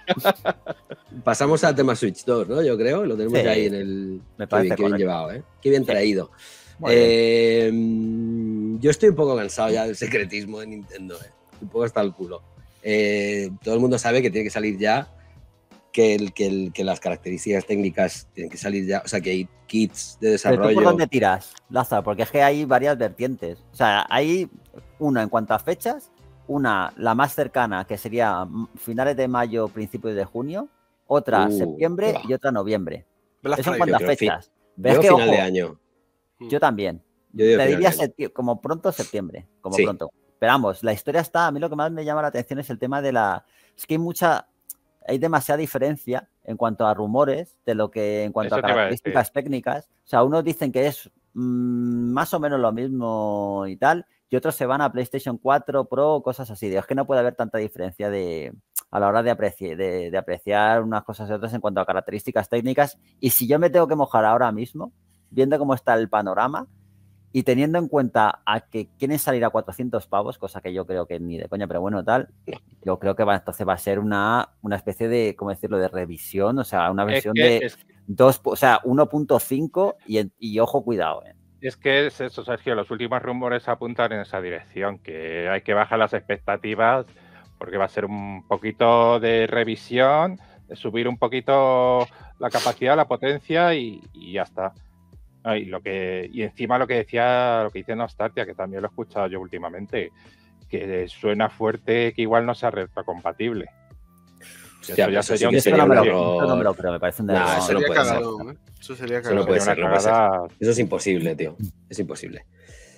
C: Pasamos al tema Switch dos, ¿no? Yo creo, lo tenemos sí, ya ahí en el...
A: Me parece
C: qué bien, qué bien llevado, ¿eh? Qué bien sí. traído.
A: Eh,
C: bien. Yo estoy un poco cansado ya del secretismo de Nintendo, ¿eh? Un poco hasta el culo. Eh, todo el mundo sabe que tiene que salir ya, que, el, que, el, que las características técnicas tienen que salir ya, o sea, que hay kits de desarrollo.
A: ¿Pero tú por dónde tiras, Lázaro? Porque es que hay varias vertientes. O sea, hay una en cuanto a fechas, una, la más cercana, que sería finales de mayo, principios de junio, otra uh, septiembre va. y otra noviembre. Eso en cuanto a fechas.
C: ¿Ves que, final ojo, de año.
A: Yo también. Yo Te diría como pronto septiembre, como sí. pronto. Pero vamos, la historia está, a mí lo que más me llama la atención es el tema de la... Es que hay mucha... Hay demasiada diferencia en cuanto a rumores de lo que en cuanto Eso a características técnicas. O sea, unos dicen que es mmm, más o menos lo mismo y tal, y otros se van a PlayStation cuatro Pro, cosas así. Es que no puede haber tanta diferencia de, a la hora de, apreci de, de apreciar unas cosas y otras en cuanto a características técnicas. Y si yo me tengo que mojar ahora mismo, viendo cómo está el panorama, y teniendo en cuenta a que quieren salir a cuatrocientos pavos, cosa que yo creo que ni de coña, pero bueno, tal, yo creo que va, entonces va a ser una, una especie de, ¿cómo decirlo?, de revisión, o sea, una versión es que, de es... dos, o sea, uno punto cinco y, y ojo, cuidado, ¿eh?
B: Es que es eso, Sergio, los últimos rumores apuntan en esa dirección, que hay que bajar las expectativas porque va a ser un poquito de revisión, de subir un poquito la capacidad, la potencia y, y ya está. Y, lo que, y encima lo que decía, lo que dice Nostalgia, que también lo he escuchado yo últimamente, que suena fuerte que igual no sea retrocompatible.
C: Hostia, eso ya sería un
A: eso no me lo, no me lo creo, me parece un
C: nah, eso no puede ser.
D: ¿eh? Eso sería
C: eso no puede ser, no puede ser. Eso es imposible, tío. Es imposible.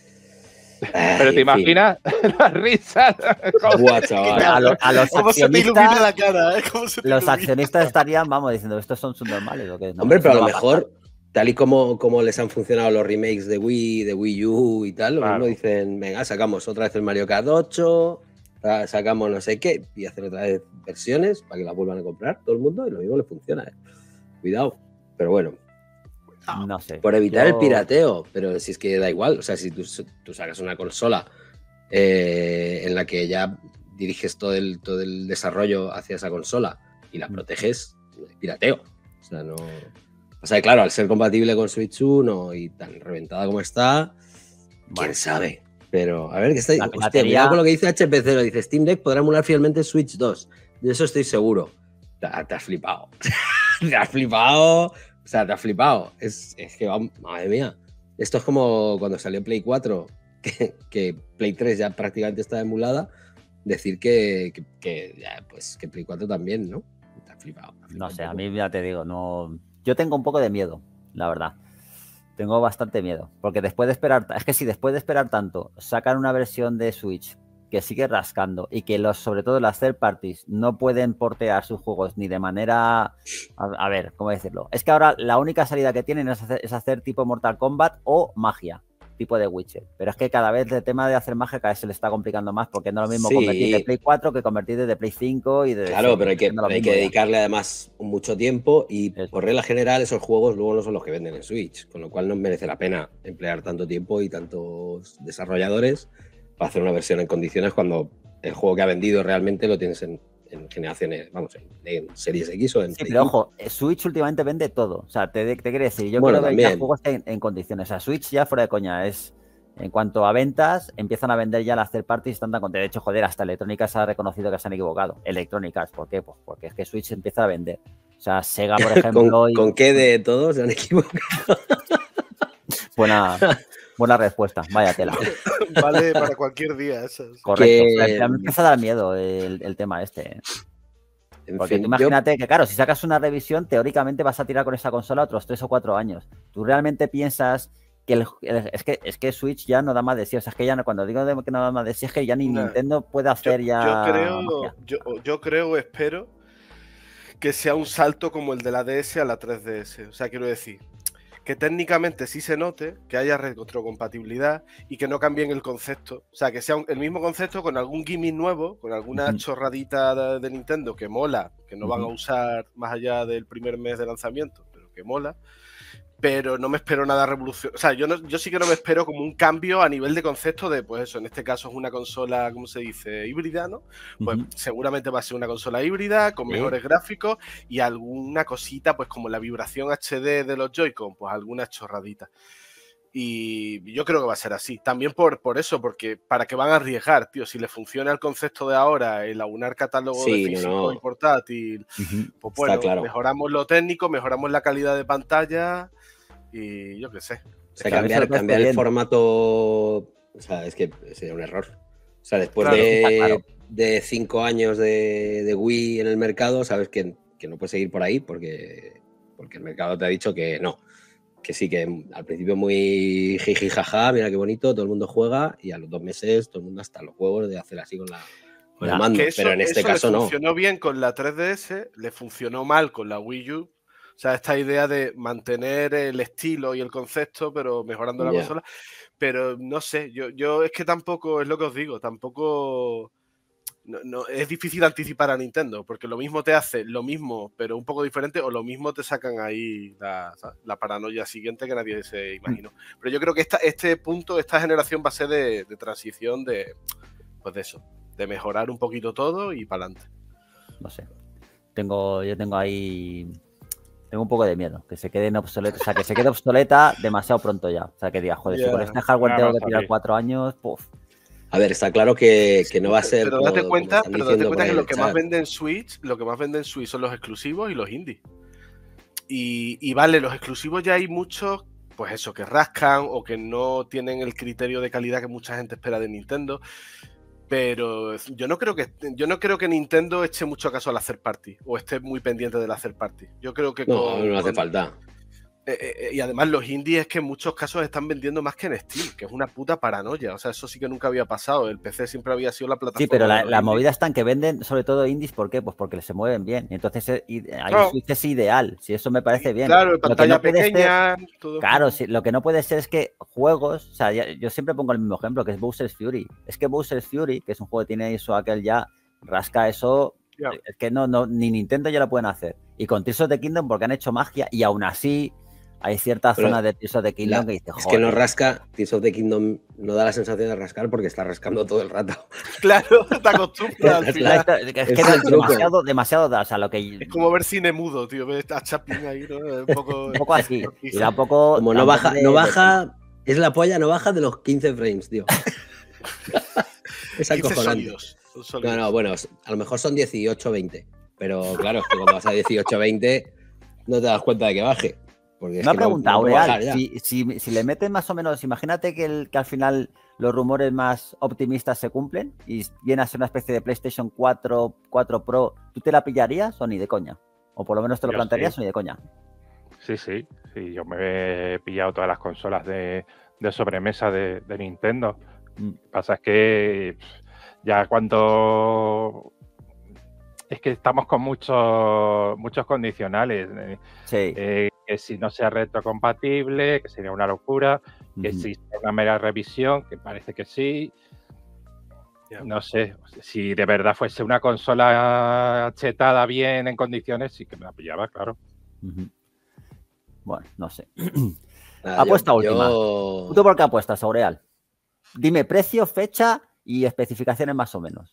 B: Pero te imaginas las risas.
C: Buah, chaval.
A: A, lo, a los
D: ¿Cómo se te ilumina la cara? ¿eh? ¿Cómo se te
A: los
D: ilumina?
A: accionistas estarían, vamos, diciendo, estos son subnormales. ¿O qué? No,
C: Hombre, pero a lo
A: no
C: mejor, tal y como, como les han funcionado los remakes de Wii, de Wii U y tal, lo
B: Claro.
C: mismo dicen, venga, sacamos otra vez el Mario Kart ocho, sacamos no sé qué, y hacer otra vez versiones para que la vuelvan a comprar todo el mundo, y lo mismo les funciona, ¿eh? Cuidado. Pero bueno,
A: No sé.
C: por evitar
A: yo...
C: el pirateo, pero si es que da igual, o sea, si tú, tú sacas una consola eh, en la que ya diriges todo el, todo el desarrollo hacia esa consola y la proteges, no hay pirateo. O sea, no... O sea, claro, al ser compatible con Switch uno y tan reventada como está, quién
A: Bueno.
C: sabe. Pero, a ver, que está
A: La
C: hostia,
A: piratería-
C: cuidado con lo que dice H P C, lo dice Steam Deck podrá emular fielmente Switch dos. De eso estoy seguro. Te, te has flipado. Te has flipado. O sea, te has flipado. Es, es que, vamos, madre mía. Esto es como cuando salió Play cuatro, que, que Play tres ya prácticamente está emulada. Decir que, que, que, ya, pues, que Play cuatro también, ¿no? Te has flipado. te has flipado
A: No sé,
C: un
A: a
C: poco.
A: mí ya te digo, no. Yo tengo un poco de miedo, la verdad. Tengo bastante miedo, porque después de esperar, es que si después de esperar tanto sacan una versión de Switch que sigue rascando y que los, sobre todo las third parties, no pueden portear sus juegos ni de manera, a, a ver, ¿cómo decirlo? Es que ahora la única salida que tienen es hacer, es hacer tipo Mortal Kombat o magia, tipo de Witcher. Pero es que cada vez el tema de hacer magia cada vez se le está complicando más, porque no es lo mismo
C: Sí.
A: convertir de Play cuatro que convertir de Play cinco y de...
C: Claro, pero hay que,
A: siendo lo
C: pero hay
A: mismo
C: que
A: ya.
C: dedicarle además mucho tiempo y
A: Eso.
C: por regla general esos juegos luego no son los que venden en Switch, con lo cual no merece la pena emplear tanto tiempo y tantos desarrolladores para hacer una versión en condiciones cuando el juego que ha vendido realmente lo tienes en, en generaciones, vamos, en, en Series X o en
A: Sí,
C: Play
A: pero
C: cinco.
A: ojo, Switch últimamente vende todo. O sea, te, te quiere decir, yo
C: Bueno,
A: quiero ver ya
C: también.
A: juegos en, en condiciones. O sea, Switch ya fuera de coña. Es en cuanto a ventas, empiezan a vender ya las third parties, están tan contentos. De hecho, joder, hasta Electrónicas ha reconocido que se han equivocado. Electrónicas, ¿por qué? Pues porque es que Switch empieza a vender. O sea, Sega, por ejemplo.
C: ¿Con,
A: y...
C: ¿Con qué de todos se han equivocado?
A: Buena, buena respuesta, vaya tela.
D: Vale para cualquier día. Esas.
A: Correcto.
C: Que-
A: O sea, a mí me empieza a dar miedo el, el tema este. ¿eh?
C: En
A: Porque
C: fin,
A: tú
C: yo-
A: imagínate que, claro, si sacas una revisión, teóricamente vas a tirar con esa consola otros tres o cuatro años. ¿Tú realmente piensas que el, el- es que es que Switch ya no da más de sí? O sea, es que ya no, cuando digo de que no da más de sí, es que ya ni
D: Nah.
A: Nintendo puede
D: Yo,
A: hacer ya
D: yo creo,
A: magia.
D: yo, yo creo, espero que sea un salto como el de la D S a la tres D S. O sea, quiero decir, que técnicamente sí se note, que haya retrocompatibilidad y que no cambien el concepto. O sea, que sea un- el mismo concepto con algún gimmick nuevo, con alguna
A: Ujú.
D: chorradita de, de Nintendo que mola, que no van a
A: Ujú.
D: usar más allá del primer mes de lanzamiento, pero que mola. Pero no me espero nada revolucionario. O sea, yo, no, yo sí que no me espero como un cambio a nivel de concepto de, pues eso, en este caso es una consola, ¿cómo se dice? Híbrida, ¿no? Pues
A: Ujú.
D: seguramente va a ser una consola híbrida, con
C: Sí.
D: mejores gráficos y alguna cosita, pues como la vibración H D de los Joy-Con, pues alguna chorradita. Y yo creo que va a ser así. También por, por eso, porque para qué van a arriesgar, tío. Si le funciona el concepto de ahora, el aunar catálogo
C: Sí,
D: de
C: no,
D: físico
C: no.
D: y portátil,
A: Ujú.
D: pues
C: Está
D: bueno,
C: claro.
D: mejoramos lo técnico, mejoramos la calidad de pantalla y yo qué sé.
C: O
A: Es
C: sea,
A: que a mí eso
C: cambiar,
A: me parece
C: cambiar el
A: bien.
C: formato, o sea, es que sería un error. O sea, después
D: Claro.
A: Está
C: de,
A: claro.
C: de cinco años de, de Wii en el mercado, sabes que, que no puedes seguir por ahí porque, porque el mercado te ha dicho que no. Que sí, que al principio muy jiji jaja, mira qué bonito, todo el mundo juega y a los dos meses todo el mundo hasta los huevos de hacer así con, la, con
A: Ya,
C: el mando.
D: Que eso,
C: Pero en este
D: eso
C: caso
D: le
C: no.
D: funcionó bien con la tres D S, le funcionó mal con la Wii U. O sea, esta idea de mantener el estilo y el concepto, pero mejorando la
C: Ya.
D: consola. Pero no sé, yo, yo es que tampoco, es lo que os digo, tampoco... No, no, es difícil anticipar a Nintendo, porque lo mismo te hace lo mismo, pero un poco diferente, o lo mismo te sacan ahí la, la paranoia siguiente que nadie se imaginó. Pero yo creo que esta, este punto, esta generación va a ser de, de transición de, pues de eso, de mejorar un poquito todo y para adelante.
A: No sé. Tengo, yo tengo ahí. Tengo un poco de miedo, que se quede obsoleta, o sea, que se quede obsoleta demasiado pronto ya. O sea, que diga, joder, si
D: Ya.
A: con este hardware
B: No,
A: tengo
B: no,
A: que tirar
B: sorry.
A: cuatro años, puf.
C: A ver, está claro que, que no va a ser.
D: Pero
C: como-
D: date
C: como
D: cuenta,
C: están
D: pero date
C: diciendo
D: cuenta
C: por ahí
D: que
C: en
D: lo
C: el
D: que más
C: chat.
D: vende en Switch, lo que más vende en Switch son los exclusivos y los indies. Y, y vale, los exclusivos ya hay muchos, pues eso, que rascan o que no tienen el criterio de calidad que mucha gente espera de Nintendo. Pero yo no creo que yo no creo que Nintendo eche mucho caso al hacer party o esté muy pendiente del hacer party. Yo creo que
C: No,
D: con,
C: no hace
D: con-
C: falta.
D: eh, eh, y además los indies es que en muchos casos están vendiendo más que en Steam, que es una puta paranoia. O sea, eso sí que nunca había pasado. El P C siempre había sido la plataforma.
A: Sí, pero
D: de
A: la,
D: los
A: la
D: indies.
A: movida está en que venden sobre todo indies, ¿por qué? Pues porque se mueven bien. Entonces, eh, y- ahí
D: Claro.
A: Switch es ideal, si eso me parece bien.
D: Claro,
A: Lo que
D: pantalla
A: no puede ser-
D: pequeña. todo-
A: Claro, sí, lo que no puede ser es que juegos, o sea, ya- yo siempre pongo el mismo ejemplo, que es Bowser's Fury. Es que Bowser's Fury, que es un juego que tiene eso, aquel ya, rasca eso,
D: Ya.
A: es que no, no, ni Nintendo ya lo pueden hacer. Y con Tears of the Kingdom, porque han hecho magia, y aún así hay ciertas
C: Pero
A: zonas de Tears of the Kingdom
C: La-
A: que dices,
C: es que no
A: joder.
C: rasca, Tears of the Kingdom no da la sensación de rascar porque está rascando todo el rato.
D: Claro, te acostumbras al
C: Es
D: final.
A: Esto- es que
C: Ese es
A: da
C: el truco.
A: demasiado, demasiado da, o sea, lo que
D: Es como ver cine mudo, tío. Ver a Chaplin ahí, ¿no? Un poco,
A: un poco así. Y da un poco.
C: Como
A: da
C: no
A: un poco
C: baja,
A: de-
C: no
A: de-
C: baja, es la polla, no baja de los quince frames, tío. Es
D: quince
C: acojonante.
D: sólidos. Son sólidos.
C: No, no, bueno, a lo mejor son dieciocho veinte. Pero claro, es que cuando vas a dieciocho veinte no te das cuenta de que baje. Porque es
A: Una
C: que no-
A: pregunta,
C: no puede
A: Aureal,
C: bajar ya.
A: si, si, si le meten más o menos, imagínate que, el, que al final los rumores más optimistas se cumplen y viene a ser una especie de PlayStation cuatro, cuatro Pro, ¿tú te la pillarías o ni de coña? O por lo menos te lo
B: Yo
A: plantearías
B: sí.
A: o ni de coña.
B: Sí, sí, sí. Yo me he pillado todas las consolas de, de sobremesa de, de Nintendo.
A: Mm.
B: Lo que pasa es que ya cuando... Es que estamos con muchos muchos condicionales. eh,
A: Sí.
B: eh, que si no sea retrocompatible, que sería una locura, que
A: Ujú.
B: si sea una mera revisión, que parece que sí.
D: Ya.
B: No sé, si de verdad fuese una consola chetada bien en condiciones, sí que me la pillaba, claro.
A: Ujú. Bueno, no sé.
C: Nada,
A: Apuesta
C: yo,
A: última.
C: yo-
A: ¿Tú por qué apuestas, Aureal? Dime precio, fecha y especificaciones más o menos.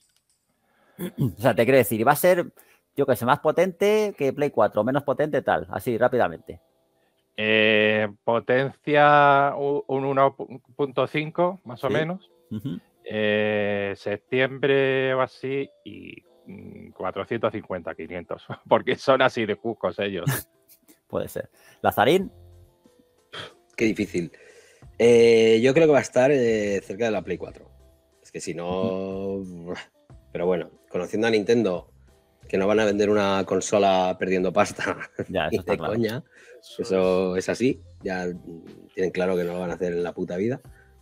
A: O sea, te quiero decir, ¿va a ser, yo que sé, más potente que Play cuatro, menos potente tal? Así, rápidamente.
B: Eh, potencia u- un uno punto cinco, más o
A: Sí.
B: menos.
A: Ujú.
B: Eh, septiembre o así y mm, cuatrocientos cincuenta, quinientos, porque son así de cucos ellos.
A: Puede ser. Lazarín,
C: Qué difícil. Eh, yo creo que va a estar eh, cerca de la Play cuatro. Es que si no... Pero bueno, conociendo a Nintendo, que no van a vender una consola perdiendo pasta
A: ya,
C: ni
A: eso está
C: de
A: claro.
C: coña.
D: Eso
C: Eso es así. Ya mm, tienen claro que no lo van a hacer en la puta vida.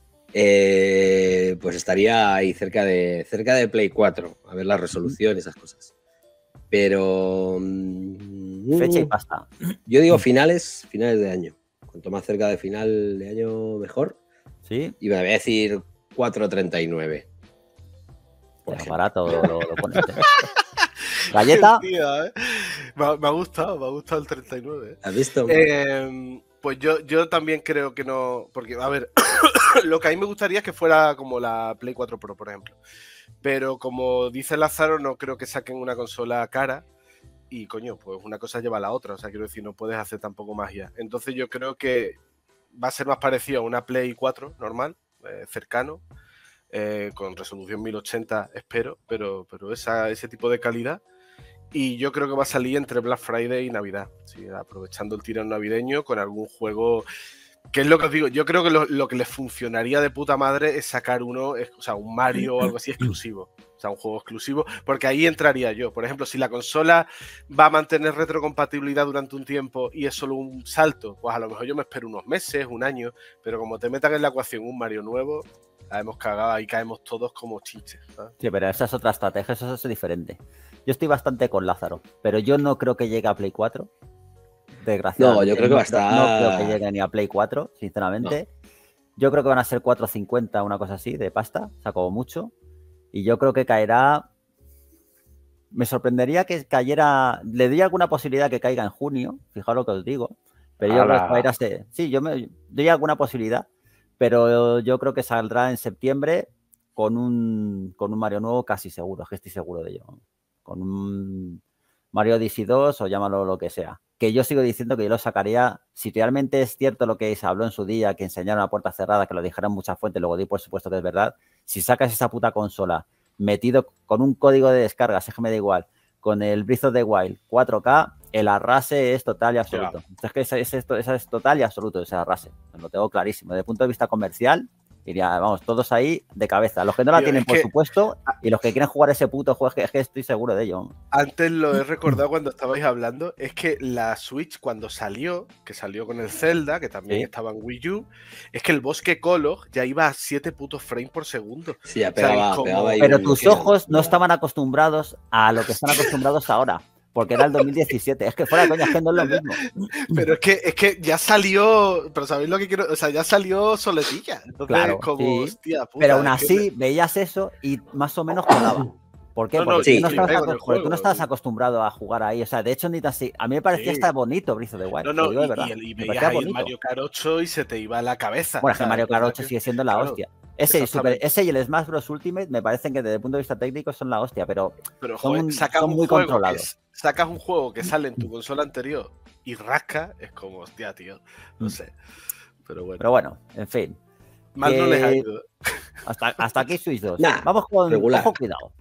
C: Eh, pues estaría ahí cerca de, cerca de Play cuatro. A ver la resolución y esas cosas. Pero... mm,
A: Fecha y pasta.
C: yo digo finales, finales de año. Cuanto más cerca de final de año, mejor.
A: Sí,
C: Y me voy a decir cuatro treinta y nueve. Por
A: ya,
C: ejemplo.
A: barato lo, lo pones. ¿eh? Galleta,
D: Qué tía, ¿eh? me, ha, me ha gustado, me ha gustado el treinta y nueve.
C: ¿Has visto?
D: Eh, pues yo, yo también creo que no. Porque, a ver, lo que a mí me gustaría es que fuera como la Play cuatro Pro, por ejemplo. Pero como dice Lázaro, no creo que saquen una consola cara. Y coño, pues una cosa lleva a la otra. O sea, quiero decir, no puedes hacer tampoco magia. Entonces yo creo que va a ser más parecido a una Play cuatro normal, eh, cercano, eh, con resolución mil ochenta, espero, pero, pero esa, ese tipo de calidad. Y yo creo que va a salir entre Black Friday y Navidad, ¿sí? Aprovechando el tirón navideño con algún juego. Que es lo que os digo, yo creo que lo, lo que les funcionaría de puta madre es sacar uno, es, o sea, un Mario o algo así exclusivo. O sea, un juego exclusivo, porque ahí entraría yo. Por ejemplo, si la consola va a mantener retrocompatibilidad durante un tiempo y es solo un salto, pues a lo mejor yo me espero unos meses, un año, pero como te metan en la ecuación un Mario nuevo, la hemos cagado y caemos todos como chinches, ¿sabes?
A: sí, pero esa es otra estrategia, eso es diferente. Yo estoy bastante con Lázaro, pero yo no creo que llegue a Play cuatro. Desgraciadamente.
C: No, yo creo que va a estar-
A: No creo que llegue ni a Play cuatro, sinceramente. Yo creo que van a ser cuatro cincuenta, una cosa así, de pasta, o sea, como mucho. Y yo creo que caerá. Me sorprendería que cayera. Le doy alguna posibilidad que caiga en junio, fijaos lo que os digo. Pero yo creo
B: Ala.
A: que va a ir a ser- Sí, yo me doy alguna posibilidad, pero yo creo que saldrá en septiembre con un, con un Mario nuevo casi seguro, es que estoy seguro de ello. Con un Mario Odyssey dos o llámalo lo que sea. Que yo sigo diciendo que yo lo sacaría, si realmente es cierto lo que se habló en su día, que enseñaron a puerta cerrada, que lo dijeron muchas fuentes, luego di por supuesto que es verdad. Si sacas esa puta consola metido con un código de descarga, es que me da igual, con el Breath of the Wild cuatro K, el arrase es total y absoluto. Yeah. Es que esa es, es, es total y absoluto ese arrase. Lo tengo clarísimo. Desde el punto de vista comercial, diría, vamos, todos ahí de cabeza. Los que no la Tío, tienen, por que... supuesto, y los que quieren jugar ese puto juego, es que, es que estoy seguro de ello.
D: Antes lo he recordado cuando estabais hablando, es que la Switch cuando salió, que salió con el Zelda, que también ¿Sí? estaba en Wii U, es que el Bosque Color ya iba a siete putos frames por segundo.
C: Sí, ya pegaba, o sea, como... pegaba
A: Pero tus ojos no estaban acostumbrados a lo que están acostumbrados ahora. Porque era el dos mil diecisiete. Es que fuera coña, es que no es lo mismo.
D: Pero es que, es que ya salió. Pero ¿sabéis lo que quiero? O sea, ya salió soletilla. Entonces,
A: claro,
D: como,
A: sí.
D: hostia, puta.
A: Pero aún así, que... veías eso y más o menos colaba. ¿Por qué?
D: No,
A: Porque,
D: no, sí,
A: tú, no
D: sí,
A: estabas,
D: sí,
A: porque tú no estabas acostumbrado a jugar ahí. O sea, de hecho, ni tan así. A mí me parecía
D: sí.
A: hasta bonito Breath of the Wild.
D: No, no,
A: digo de
D: y,
A: verdad.
D: y, el, y
A: me
D: veías ahí el Mario Kart ocho y se te iba a la cabeza.
A: Bueno, es que Mario Kart ocho sigue siendo la
D: claro,
A: hostia. Ese y, Super, ese y el Smash Bros. Ultimate me parecen que desde el punto de vista técnico son la hostia, pero,
D: pero
A: son,
D: joder, sacas
A: son
D: un
A: muy
D: juego
A: controlados.
D: Que, sacas un juego que sale en tu consola anterior y rasca, es como, hostia, tío, no sé. Pero bueno.
A: Pero bueno, en fin.
D: Mal no les ha ido.
A: Hasta, hasta aquí Switch dos.
C: Nah,
A: vamos con...
C: regular.
A: Ojo, cuidado.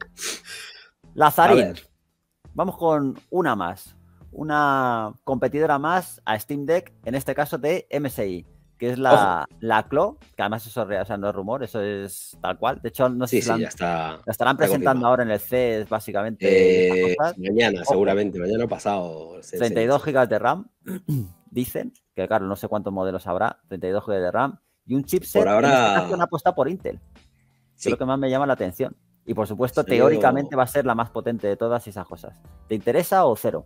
A: Lazarín. Vamos con una más. Una competidora más a Steam Deck, en este caso de M S I, que es la, la Clo, que además eso es real, o sea, no es rumor, eso es tal cual. De hecho, no sé
C: sí,
A: si
C: sí,
A: la, han,
C: ya está,
A: la estarán
C: está
A: presentando
C: confirmado.
A: ahora en el C E S, básicamente.
C: Eh, mañana, Ojo. seguramente, mañana pasado.
A: treinta y dos gigas de RAM. dicen, que claro, no sé cuántos modelos habrá, treinta y dos gigas de RAM, y un chipset
C: Por ahora-
A: en esta ocasión apuesta por Intel.
C: Sí.
A: Es lo que más me llama la atención. Y por supuesto,
C: Salió-
A: teóricamente va a ser la más potente de todas esas cosas. ¿Te interesa o cero?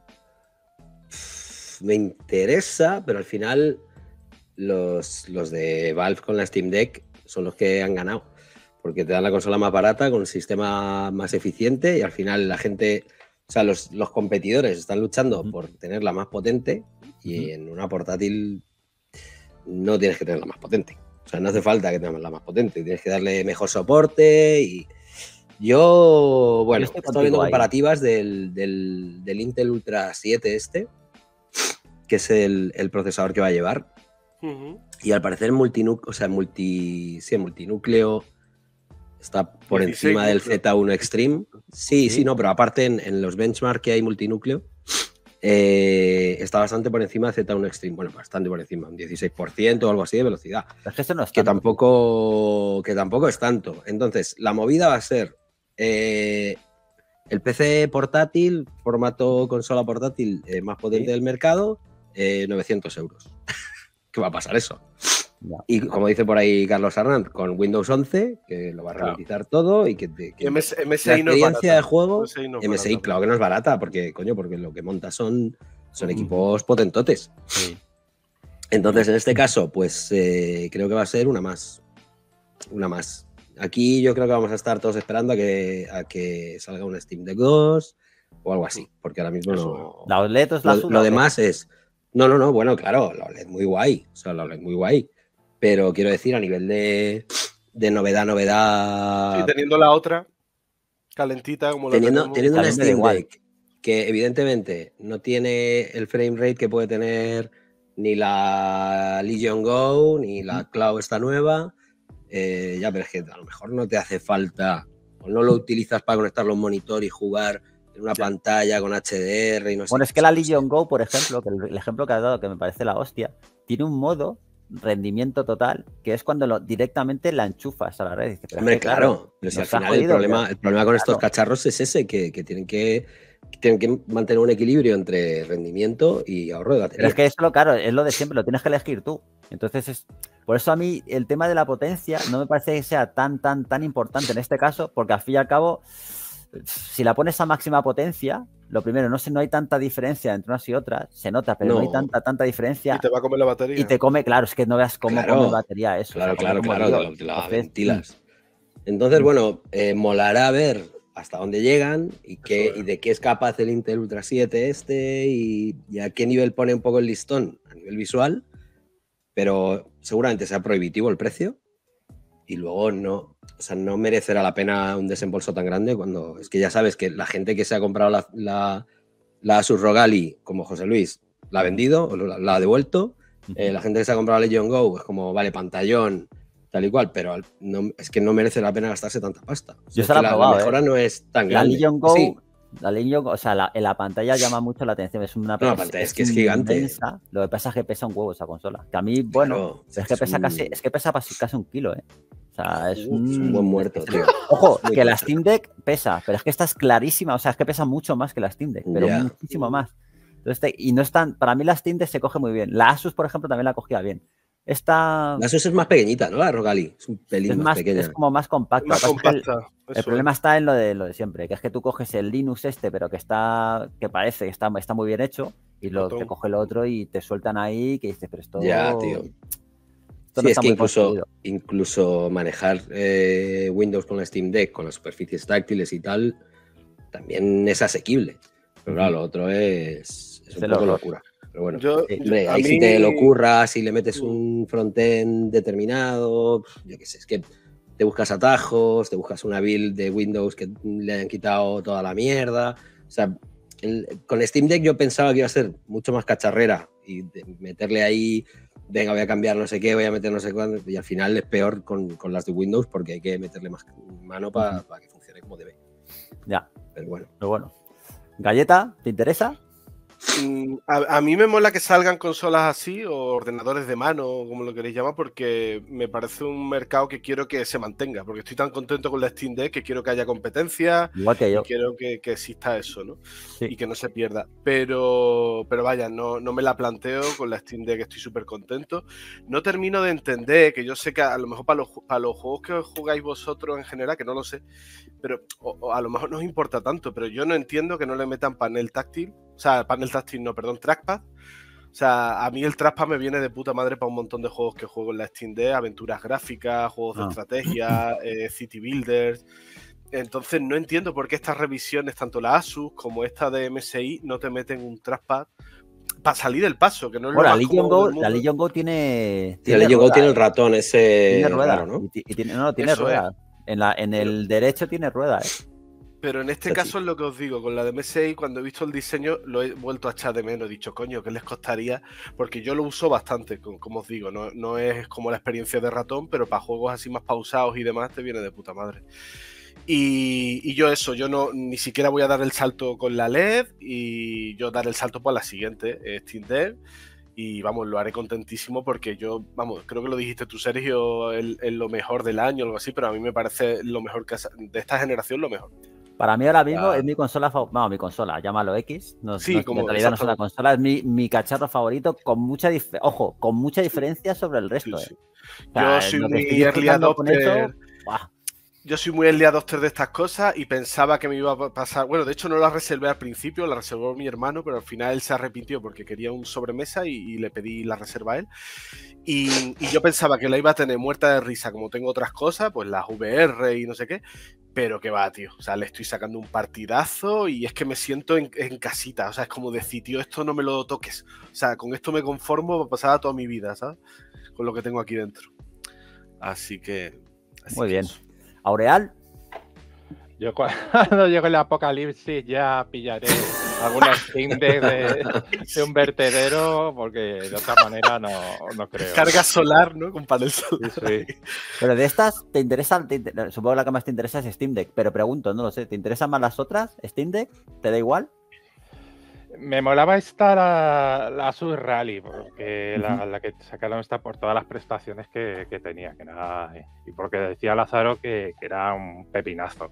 C: Me interesa, pero al final los, los de Valve con la Steam Deck son los que han ganado. Porque te dan la consola más barata, con un sistema más eficiente y al final la gente, o sea, los, los competidores están luchando
A: Ujú.
C: por tener la más potente y
A: Ujú.
C: en una portátil no tienes que tener la más potente. O sea, no hace falta que tengas la más potente, tienes que darle mejor soporte y yo, bueno,
A: Yo estoy
C: he estado viendo
A: contigo ahí.
C: comparativas del, del, del Intel Ultra siete este, que es el, el procesador que va a llevar.
D: Ujú.
C: Y al parecer multinúcleo, o sea, multi, sí, multinúcleo está por
D: dieciséis
C: encima del
D: núcleos.
C: Z uno Extreme. Sí,
A: Sí.
C: sí, no, pero aparte en, en los benchmark que hay multinúcleo, eh, está bastante por encima de Z uno Extreme. Bueno, bastante por encima, un dieciséis por ciento o algo así de velocidad.
A: Pero es que eso no es
C: Que
A: tanto.
C: tampoco, que tampoco es tanto. Entonces, la movida va a ser eh, el P C portátil, formato consola portátil eh, más potente
A: Sí.
C: del mercado, eh, novecientos euros. ¿Qué va a pasar eso?
A: Ya.
C: Y como dice por ahí Carlos Arnaz, con Windows once, que lo va a
D: Claro.
C: ralentizar todo y que, te- que
D: M S-
C: la
D: M S I no es
C: experiencia
D: barata.
C: de juego,
D: M S I no es
C: M S I,
D: barata.
C: claro que no es barata, porque coño, porque lo que monta son, son
D: Ujú.
C: equipos potentotes.
A: Sí.
C: Entonces, en este caso, pues eh, creo que va a ser una más. Una más. Aquí yo creo que vamos a estar todos esperando a que, a que salga un Steam Deck dos o algo así, porque ahora mismo
D: Eso
C: no.
A: La O L E D es la
C: Lo,
A: suda,
C: lo
A: ¿o qué?
C: demás es. No, no, no, bueno, claro, la O L E D muy guay. O sea, la O L E D muy guay. Pero quiero decir, a nivel de, de novedad, novedad.
D: Sí, teniendo la otra calentita como la
C: teniendo,
D: tenemos.
C: teniendo una
A: También me da
C: Steam
A: igual.
C: Deck que evidentemente no tiene el frame rate que puede tener ni la Legion Go, ni la
A: Ujú.
C: Cloud esta nueva. Eh, ya, pero es que a lo mejor no te hace falta o no lo utilizas para conectarlo a un monitor y jugar en una
D: Ya.
C: pantalla con H D R y no sé.
A: Bueno, es que la Legion Go, por ejemplo, que el, el ejemplo que has dado, que me parece la hostia, tiene un modo rendimiento total, que es cuando lo, directamente la enchufas a la red. Dice, pero es
C: Hombre,
A: que,
C: claro, pero si
A: nos
C: al final
A: ha
C: el
A: jodido,
C: problema,
A: pero-
C: el problema con estos
A: claro.
C: cacharros es ese, que, que tienen que, que tienen que mantener un equilibrio entre rendimiento y ahorro de batería.
A: Pero es que eso, lo claro, es lo de siempre, lo tienes que elegir tú. Entonces, es por eso a mí el tema de la potencia no me parece que sea tan, tan, tan importante en este caso, porque al fin y al cabo, si la pones a máxima potencia, lo primero, no sé, no hay tanta diferencia entre unas y otras, se nota, pero no,
C: No.
A: hay tanta, tanta diferencia.
D: Y te va a comer la batería.
A: Y te come, claro, es que no veas cómo
C: Claro.
A: come batería eso.
C: Claro,
A: o sea, come
C: claro,
A: como
C: claro,
A: Dios.
C: te lo, te lo
A: Entonces,
C: ventilas. Entonces,
A: Mm.
C: bueno, eh, molará ver hasta dónde llegan y, qué,
D: Eso es.
C: y de qué es capaz el Intel Ultra siete este y, y a qué nivel pone un poco el listón a nivel visual, pero seguramente sea prohibitivo el precio y luego no, o sea, no merecerá la pena un desembolso tan grande cuando es que ya sabes que la gente que se ha comprado la, la, la Asus R O G Ally, como José Luis, la ha vendido o la, la ha devuelto.
A: Ujú.
C: Eh, la gente que se ha comprado la Legion Go es como, vale, pantallón, tal y cual, pero al- no, es que no merece la pena gastarse tanta pasta. O sea,
A: Yo
C: es
A: se la
C: que
A: he
C: la,
A: probado,
C: la mejora
A: ¿eh?
C: no es tan
A: La
C: grande.
A: Legion Go,
C: Sí,
A: la Legion Go, o sea, la, en la pantalla llama mucho la atención. Es una
C: No, la pantalla es que es
A: inmensa.
C: gigante.
A: Lo que pasa es que pesa un huevo esa consola. Que a mí, bueno,
C: claro,
A: pero es que
C: es
A: pesa
C: un-
A: casi, es que pesa casi, casi un kilo, ¿eh? O sea, es
C: Uh, es un buen muerto,
A: es-
C: tío.
A: Ojo,
C: Muy
A: que la
C: tocha.
A: Steam Deck pesa, pero es que esta es clarísima, o sea, es que pesa mucho más que la Steam Deck, pero
C: Ya.
A: muchísimo más. Entonces, te- y no es tan, para mí la Steam Deck se coge muy bien. La Asus, por ejemplo, también la cogía bien. Esta
C: La Asus es más pequeñita, ¿no? La R O G Ally es un pelín
A: es
C: más,
A: más,
C: pequeña.
A: es como más
D: Es
A: compacta.
D: más
A: Lo que pasa es que el-
D: compacta.
A: El
D: eso
A: problema
D: es.
A: está en lo de lo de siempre, que es que tú coges el Linux este, pero que está, que parece que está, está muy bien hecho, y lo,
D: Botón.
A: te coge el otro y te sueltan ahí, que dices, pero esto,
C: Ya, tío.
A: esto
C: Sí,
A: no
C: es
A: está
C: que
A: muy
C: incluso,
A: construido.
C: incluso manejar eh, Windows con la Steam Deck, con las superficies táctiles y tal, también es asequible. Pero claro, lo otro es, es
A: Es
C: un
A: el
C: poco
A: horror.
C: locura. Pero bueno,
D: Yo,
A: Sí.
C: hombre,
D: a
C: ahí si
D: mí-
C: te lo curras, si le metes
D: Mm.
C: un frontend determinado, yo qué sé, es que te buscas atajos, te buscas una build de Windows que le hayan quitado toda la mierda. O sea, el- con Steam Deck yo pensaba que iba a ser mucho más cacharrera y de meterle ahí, venga, voy a cambiar no sé qué, voy a meter no sé cuándo, y al final es peor con, con las de Windows porque hay que meterle más mano para que funcione como debe.
A: Ya,
C: Pero bueno.
A: pero bueno. Galleta, ¿te interesa?
D: A, a mí me mola que salgan consolas así o ordenadores de mano, como lo queréis llamar, porque me parece un mercado que quiero que se mantenga, porque estoy tan contento con la Steam Deck que quiero que haya competencia.
A: Igual que yo.
D: Y quiero que, que exista eso, ¿no?
A: Sí.
D: Y que no se pierda. Pero, pero vaya, no, no me la planteo con la Steam Deck, estoy súper contento. No termino de entender, que yo sé que a lo mejor para los, para los juegos que jugáis vosotros en general, que no lo sé, pero o, o a lo mejor no os importa tanto, pero yo no entiendo que no le metan panel táctil, o sea, panel táctil no, perdón, trackpad. O sea, a mí el trackpad me viene de puta madre para un montón de juegos que juego en la Steam Deck, aventuras gráficas, juegos de
A: Ah.
D: estrategia, eh, city builders. Entonces no entiendo por qué estas revisiones, tanto la Asus como esta de M S I, no te meten un trackpad para salir del paso, que no es
A: Bueno,
D: lo
A: la
D: más
A: Legion
D: cómodo
A: Go,
D: del mundo.
A: la Legion Go tiene.
C: Y el Legion Go
A: rueda,
C: tiene el
A: eh.
C: ratón ese
A: Tiene rueda.
C: raro, ¿no?
A: Y, y tiene, no, tiene
D: Eso
A: rueda. En, la, en el derecho tiene rueda, ¿eh?
D: Pero en este
C: Así.
D: caso es lo que os digo, con la de M S I, cuando he visto el diseño, lo he vuelto a echar de menos. He dicho, coño, ¿qué les costaría? Porque yo lo uso bastante, como, como os digo, no, no es como la experiencia de ratón, pero para juegos así más pausados y demás te viene de puta madre. Y, y yo eso, yo no ni siquiera voy a dar el salto con la L E D y yo dar el salto por la siguiente, eh, Steam Deck. Y vamos, lo haré contentísimo porque yo, vamos, creo que lo dijiste tú, Sergio, es lo mejor del año o algo así, pero a mí me parece lo mejor que ha- de esta generación, lo mejor.
A: Para mí ahora mismo
C: Ah.
A: es mi consola favorita. No, mi consola, llámalo X. No,
D: Sí,
A: no-
D: como-
A: en realidad no es una
D: exactamente.
A: consola, es mi, mi cacharro favorito con mucha dif- ojo, con mucha diferencia sobre el resto.
D: Sí,
A: eh.
D: sí.
A: O sea,
D: Yo soy
A: lo que
D: muy
A: estoy
D: early
A: disfrutando con
D: adopter.
A: eso, ¡buah!
D: Yo soy muy early adopter de estas cosas y pensaba que me iba a pasar. Bueno, de hecho no la reservé al principio, la reservó mi hermano, pero al final él se arrepintió porque quería un sobremesa y, y le pedí la reserva a él. Y, y yo pensaba que la iba a tener muerta de risa, como tengo otras cosas, pues las V R y no sé qué. Pero que va, tío. O sea, le estoy sacando un partidazo y es que me siento en, en casita. O sea, es como decir, tío, esto no me lo toques. O sea, con esto me conformo para pasar toda mi vida, ¿sabes? Con lo que tengo aquí dentro. Así que. así
A: Muy
D: que
A: bien.
D: eso.
A: Aureal,
B: Yo cuando llegue el apocalipsis ya pillaré alguna Steam Deck de, de un vertedero porque de otra manera no, no creo.
D: Carga solar, ¿no? Con panel solar.
B: Sí, sí.
A: pero de estas, ¿te interesa? te inter- supongo que la que más te interesa es Steam Deck, pero pregunto, no lo sé, ¿te interesan más las otras? ¿Steam Deck? ¿Te da igual?
B: Me molaba esta la, la Asus Rally, porque la,
A: Ujú.
B: la que sacaron esta por todas las prestaciones que, que tenía, que era, y porque decía Lázaro que, que era un pepinazo.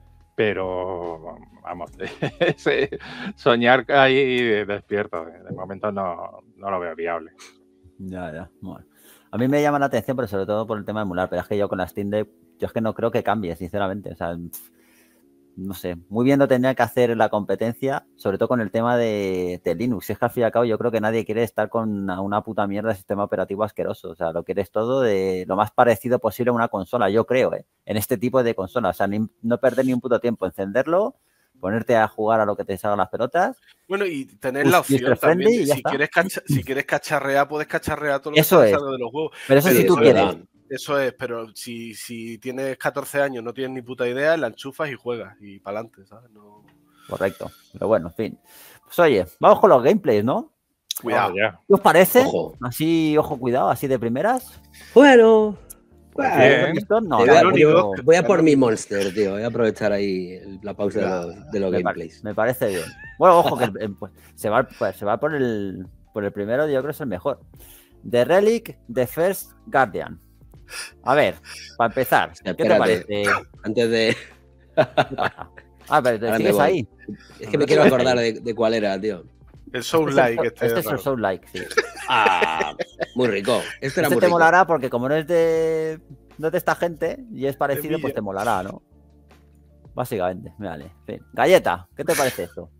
B: Pero, vamos, ese- soñar ahí despierto, de momento no, no lo veo viable.
A: Ya, ya. Bueno. A mí me llama la atención, pero sobre todo por el tema de emular. Pero es que yo con la Steam Deck, yo es que no creo que cambie, sinceramente. O sea, pf, no sé. Muy bien lo tendría que hacer la competencia, sobre todo con el tema de, de Linux. Si es que al fin y al cabo yo creo que nadie quiere estar con una, una puta mierda de sistema operativo asqueroso. O sea, lo quieres todo de lo más parecido posible a una consola, yo creo, ¿eh? En este tipo de consola. O sea, ni- no perder ni un puto tiempo, encenderlo, ponerte a jugar a lo que te salgan las pelotas.
D: Bueno, y tener
A: Us-
D: la opción
A: user
D: también.
A: friendly
D: de
A: y ya
D: si,
A: está.
D: quieres cacha- si quieres cacharrear, puedes cacharrear todo lo que
A: Eso
D: te
A: es.
D: salga de los juegos.
A: Pero eso
D: Pero
A: si tú
D: eso
C: es
A: quieres.
C: verdad.
D: Eso es, pero si, si tienes catorce años, no tienes ni puta idea, la enchufas y juegas y para adelante, ¿sabes? No...
A: Correcto. Pero bueno, en fin. Pues oye, vamos con los gameplays, ¿no?
D: Cuidado.
B: Vamos ya.
A: ¿Qué os parece?
C: Ojo.
A: Así, ojo, cuidado, así de primeras.
C: Bueno.
B: Pues
C: bueno,
B: bien.
A: ¿Listo? No,
C: Te voy, a,
D: Canónico,
C: yo voy a por
D: canónico.
C: mi Monster, tío. Voy a aprovechar ahí el- la pausa de los, de los
A: me, par-
C: gameplays.
A: me parece bien. Bueno, ojo, que el- el- pues, se, va, pues, se va por el, por el primero, yo creo que es el mejor. The Relic, The First Guardian. A ver, para empezar, ¿qué te
C: Espérate.
A: parece?
C: Antes de.
A: ¿Qué pasa? Ah, pero
C: Ahora me
A: sigues
C: voy.
A: ahí.
C: Es que me quiero acordar de, de cuál era, tío.
D: El
A: Este
D: Soul
A: es el-
D: Like. Este,
A: este es el
D: raro.
A: Soul Like, sí.
C: Ah, muy rico. Este era
A: Este
C: muy
A: te
C: rico.
A: molará porque como no es de no es de esta gente y es parecido,
D: Milla.
A: pues te molará, ¿no? Básicamente, vale. En fin. Galleta, ¿qué te parece esto?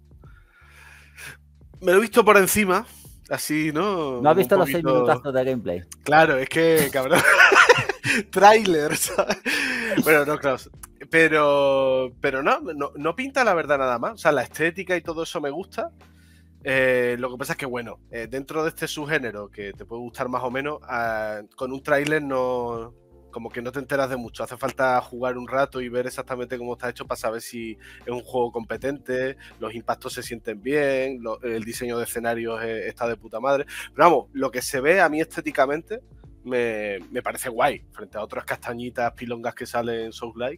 D: Me lo he visto por encima, así, ¿no?
A: ¿No has
D: Como
A: visto
D: un
A: los seis
D: poquito-
A: minutazos de gameplay?
D: Claro, es que, cabrón. Trailer, ¿sabes? Bueno, no, claro. Pero, pero no, no, no pinta la verdad nada más. O sea, la estética y todo eso me gusta. Eh, lo que pasa es que, bueno, eh, dentro de este subgénero, que te puede gustar más o menos, ah, con un tráiler no, como que no te enteras de mucho. Hace falta jugar un rato y ver exactamente cómo está hecho para saber si es un juego competente, los impactos se sienten bien, lo- el diseño de escenarios eh, está de puta madre. Pero vamos, lo que se ve a mí estéticamente me, me parece guay. Frente a otras castañitas pilongas que salen en Souls-like,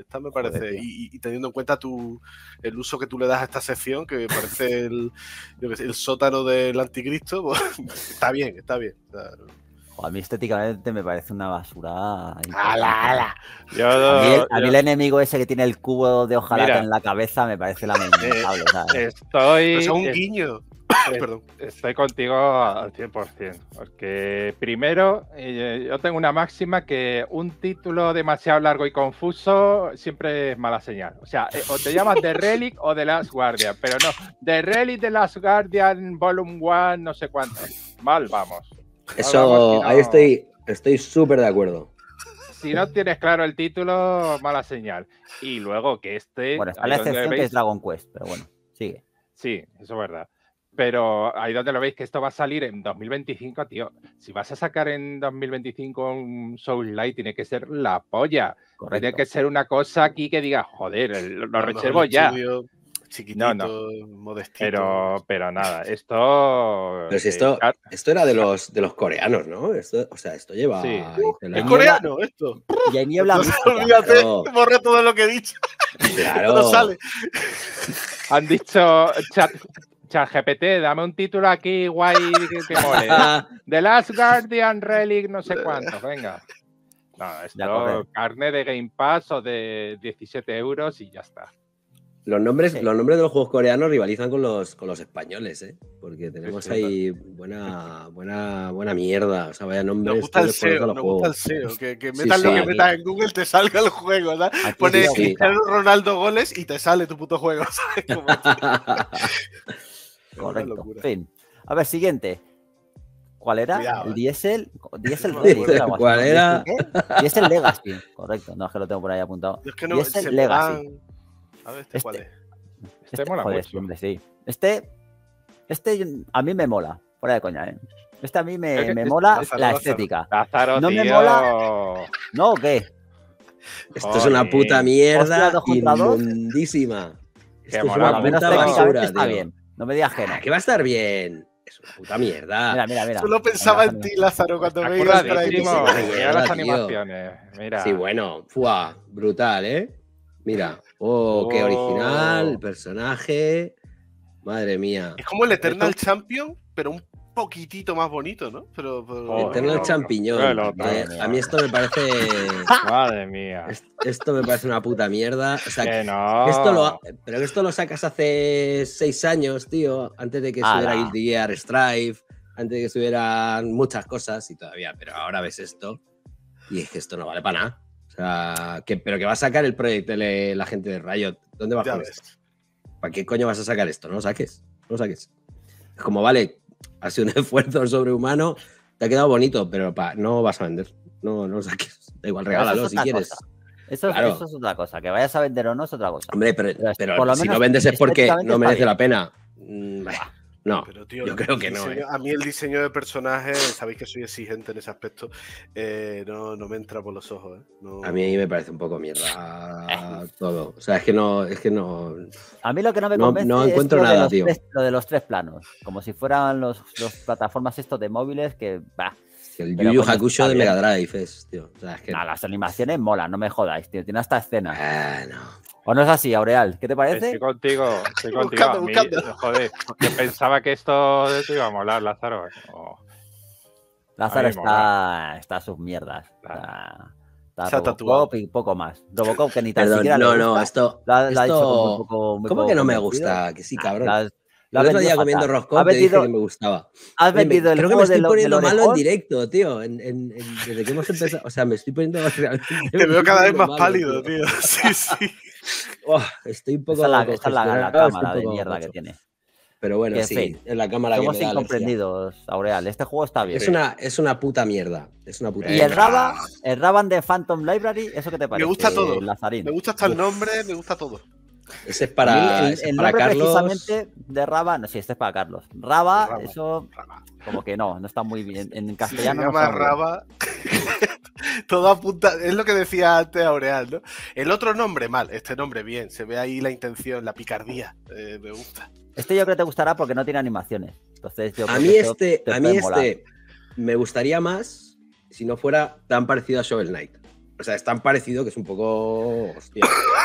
D: esta me parece,
A: Joder,
D: y, y teniendo en cuenta tu, el uso que tú le das a esta sección, que me parece el, yo qué sé, el sótano del anticristo, pues, está bien, está bien. O sea,
A: a mí estéticamente me parece una basura.
D: ¡Ala, ala!
B: Yo,
A: A mí, el, a
B: yo-
A: mí el enemigo ese que tiene el cubo de hojalata
B: Mira.
A: en la cabeza me parece lamentable. ¿sabes?
B: estoy,
D: Pero es un
B: es-
D: guiño.
B: es-
D: Perdón.
B: estoy contigo al cien por cien. Porque primero, eh, yo tengo una máxima que un título demasiado largo y confuso siempre es mala señal. O sea, eh, o te llamas The Relic o The Last Guardian, pero no, The Relic, The Last Guardian, Volume uno, no sé cuánto. Mal vamos. Mal
C: Eso,
B: vamos si no-
C: ahí estoy estoy súper de acuerdo.
B: Si no tienes claro el título, mala señal. Y luego que este...
A: Bueno, está
B: ahí
A: la
B: donde
A: excepción que
B: veis-
A: es Dragon Quest, pero bueno, sigue.
B: Sí, eso es verdad. Pero ahí donde lo veis que esto va a salir en dos mil veinticinco, tío. Si vas a sacar en dos mil veinticinco un Soul Light, tiene que ser la polla.
A: Correcto.
B: Tiene que ser una cosa aquí que diga, joder, el- lo
D: A lo mejor
B: reservo
D: el
B: ya.
D: estudio chiquitito,
B: No, no.
D: modestito.
B: Pero, pero nada, esto.
C: Pero si
B: eh,
C: esto,
B: Car-
C: esto era de los, de los coreanos, ¿no? Esto, o sea, esto lleva...
B: Sí.
C: ahí
D: Es
C: la-
D: coreano esto.
A: Y hay niebla
D: No,
A: mística.
D: olvídate,
C: Claro.
D: borra todo lo que he dicho.
C: Claro.
D: No sale.
B: Han dicho chat, ChatGPT, dame un título aquí guay que, que mole. The Last Guardian Relic, no sé cuánto, venga. No,
A: Ya,
B: esto
A: correcto.
B: carne de Game Pass o de diecisiete euros y ya está.
C: Los nombres,
A: Sí.
C: los nombres de los juegos coreanos rivalizan con los, con los españoles, ¿eh? Porque tenemos
B: sí,
C: ahí buena, buena, buena mierda. O sea, vaya nombres.
D: Nos gusta el
C: todos ponerse a
D: S E O,
C: los
D: nos gusta el
C: juegos.
D: S E O. Que, que
C: Sí,
D: metas lo
C: sí,
D: que
C: aquí-
D: metas en Google, te salga el juego, ¿verdad?
A: Aquí
D: Pones
A: sí, sí.
D: Cristiano Ronaldo goles y te sale tu puto juego, ¿sabes? Como- Es una
A: Correcto.
D: locura.
A: Fin. A ver, siguiente. ¿Cuál era?
D: Cuidado,
A: el
D: eh.
A: Diesel. Diesel
D: No
A: Red,
D: me acuerdo
A: algo así,
C: cuál
A: ¿no?
C: era.
A: ¿Diesel qué? Diesel Legacy. Correcto. No, es que lo tengo por ahí apuntado.
D: Yo es que no,
A: Diesel
D: se me
A: Legacy.
D: van- A ver, ¿este
A: Este-
D: cuál es?
B: Este mola
A: joder,
B: mucho.
A: hombre, sí. Este, este a mí me mola. Fuera de coña, ¿eh? Este a mí me,
B: Es que
A: me
B: es-
A: mola
D: Lázaro,
A: la
D: Lázaro.
A: estética.
B: Lázaro,
A: No me
B: tío.
A: mola. ¿No o qué?
C: Esto es una
B: Joder.
C: puta mierda
A: Hostia, dos contra dos.
C: inmundísima. Esto es
B: mola
A: Por
C: una
A: lo menos
C: puta
A: técnicamente
C: basura,
A: está
C: tío.
A: bien. No me digas que no.
C: Ah, que va a estar bien. Es una puta mierda.
A: Mira, mira, mira.
D: Solo pensaba en
A: Venga,
D: ti, Lázaro, cuando
B: Está
D: me ibas por ahí.
B: curradísimo.
C: Mira,
B: Mira
C: mierda,
B: las
C: tío.
B: animaciones. Mira.
C: Sí, bueno, fuá, brutal, ¿eh? Mira, oh, qué
B: Oh.
C: original, el personaje. Madre mía.
D: Es como el Eternal
B: Esto-
D: Champion, pero un poquitito más bonito, ¿no? Pero, pero-
B: Joder.
C: Eternal
B: no,
C: champiñón.
B: no, no,
C: que
A: no, no.
C: a mí esto me parece.
B: Madre mía.
C: es- Esto me parece una puta mierda. O sea,
B: Que no.
C: esto lo, pero que esto lo sacas hace seis años, tío, antes de que
A: Ala.
C: estuviera Guilty Gear Strive, antes de que estuvieran muchas cosas y todavía, pero ahora ves esto y es que esto no vale para nada. O sea, que, pero que va a sacar el proyecto de la gente de Riot. ¿Dónde vas
D: Ya
C: con
D: ves.
C: esto? ¿Para qué coño vas a sacar esto? No lo saques, no lo saques. Es como, vale, ha sido un esfuerzo sobrehumano, te ha quedado bonito, pero pa, no vas a vender. No, no lo saques. Da igual,
A: Pero eso
C: regálalo
A: es
C: si
A: otra
C: quieres.
A: cosa. Eso, es-
C: Claro.
A: eso es otra cosa. Que vayas a vender o no es otra cosa.
C: Hombre, pero,
A: Pero
C: pero
A: por lo
C: si
A: menos
C: no vendes es porque
A: estéticamente
C: no
A: está
C: merece
A: bien.
C: la pena. Mm, bah, no,
D: Pero, tío,
C: yo
D: el
C: creo que no.
D: diseño-
C: ¿eh?
D: A mí el diseño de personajes, sabéis que soy exigente en ese aspecto, eh, no, no me entra por los ojos. ¿eh? No-
C: A mí me parece un poco mierda todo. O sea, es que no, es que no.
A: A mí lo que no me
C: No-
A: convence
C: no
A: es
C: encuentro
A: lo, de
C: nada,
A: los
C: tío.
A: tres, lo de los tres planos. Como si fueran los, los plataformas estos de móviles que... Bah,
C: El
A: Pero,
C: Yu Yu
A: coño,
C: Hakusho
A: está
C: de
A: bien.
C: Mega Drive es, tío. O sea, es que.
A: nah, las animaciones molan, no me jodáis, tío. Tiene hasta escenas.
C: Ah, no.
A: ¿O no es así, Aureal? ¿Qué te parece?
B: Estoy contigo, estoy contigo.
D: Buscando,
B: A mí,
D: buscando.
B: joder, yo pensaba que esto te iba a molar, Lázaro. Oh,
A: Lázaro
B: a mí me
A: está, está a sus mierdas. Está, está
D: Se ha
A: Robocop y poco más. Robocop que ni tan
C: Perdón,
A: siquiera
C: no,
A: le
C: no,
A: gusta.
C: esto.
A: Lo ha, lo ha
C: esto-
A: dicho como un poco, muy
C: ¿Cómo
A: poco
C: que no me
A: convencido.
C: gusta? Que sí,
A: Ah,
C: cabrón.
A: lo has- lo
C: El
A: has
C: otro día
A: vendido
C: comiendo
A: fatal.
C: roscón
A: Has
C: te dije
A: vendido,
C: que me gustaba.
A: has
C: Oye, me-
A: vendido el
C: creo que me
A: juego
C: estoy
A: de lo-
C: poniendo
A: del
C: malo en
A: orejón.
C: directo, tío. En, en- en- desde que hemos empezado. O sea, me estoy poniendo realmente.
D: Te veo cada vez más
C: malo,
D: pálido, tío. Sí, sí.
C: Oh, estoy un poco.
A: Esa es la, esta es la, la
C: congestionado,
A: cámara
C: estoy
A: de
C: un poco
A: mierda que
C: gocho.
A: tiene.
C: Pero bueno,
A: Que,
C: sí,
A: en fin,
C: es la cámara que
A: Somos
C: me da alergia.
A: incomprendidos, Aureal. Este juego está bien.
C: Es una, es una puta mierda. Es una puta
A: Y el
C: mierda.
A: Raba, el Raban de Phantom Library, ¿eso qué te parece?
D: gusta todo.
A: Lazarín?
D: Me gusta hasta el nombre, me gusta todo.
C: Ese es
A: A
C: para,
A: mí el,
C: ese es
A: el
C: para
A: nombre
C: Carlos.
A: precisamente de Raba, no, sí, este es para Carlos. Raba,
D: Raba,
A: eso
D: Raba.
A: como que no, no está muy bien. En
D: Si se
A: castellano no
D: llama
A: está muy bien.
D: Raba, todo apunta, es lo que decía antes Aureal, ¿no? El otro nombre, mal, este nombre bien, se ve ahí la intención, la picardía, eh, me gusta.
A: Este yo creo que te gustará porque no tiene animaciones. Entonces yo
C: A
A: creo
C: mí
A: que eso
C: este,
A: te
C: a mí
A: puede molar.
C: este me gustaría más si no fuera tan parecido a Shovel Knight. O sea, es tan parecido que es un poco. Hostia.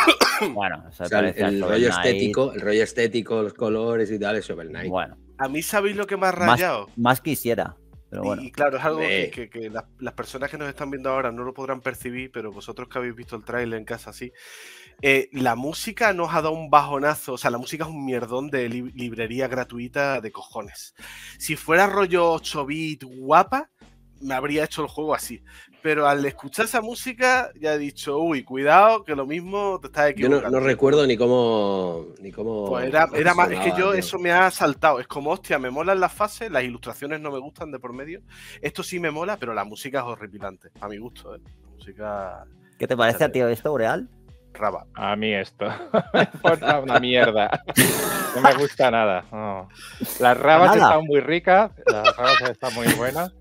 A: Bueno, o sea,
C: O sea, el,
A: parece a
C: el
A: Shovel
C: rollo
A: Knight.
C: estético, el rollo estético, los colores y tal, es Shovel Knight.
A: Bueno,
D: A mí, ¿sabéis lo que me ha
A: más,
D: rayado?
A: más quisiera, pero
D: Y-
A: bueno.
D: Y, claro, es algo que,
C: Hombre.
D: que- que las, las personas que nos están viendo ahora no lo podrán percibir, pero vosotros que habéis visto el tráiler en casa, sí. Eh, la música nos ha dado un bajonazo, o sea, la música es un mierdón de li- librería gratuita de cojones. Si fuera rollo ocho bit guapa, me habría hecho el juego así. Pero al escuchar esa música, ya he dicho, uy, cuidado, que lo mismo te estás
C: Yo no,
D: equivocando.
C: no recuerdo ni cómo. Ni cómo
D: Pues era, era más, es que
C: sonaba,
D: yo
C: tío.
D: eso me ha saltado. Es como, hostia, me molan las fases, las ilustraciones no me gustan de por medio. Esto sí me mola, pero la música es horripilante, a mi gusto, ¿eh? La música
A: ¿Qué te parece a ti esto, Boreal?
D: raba.
B: A mí esto. Me importa una mierda. No me gusta nada. No. Las rabas
A: Nada.
B: están muy ricas, las rabas están muy buenas,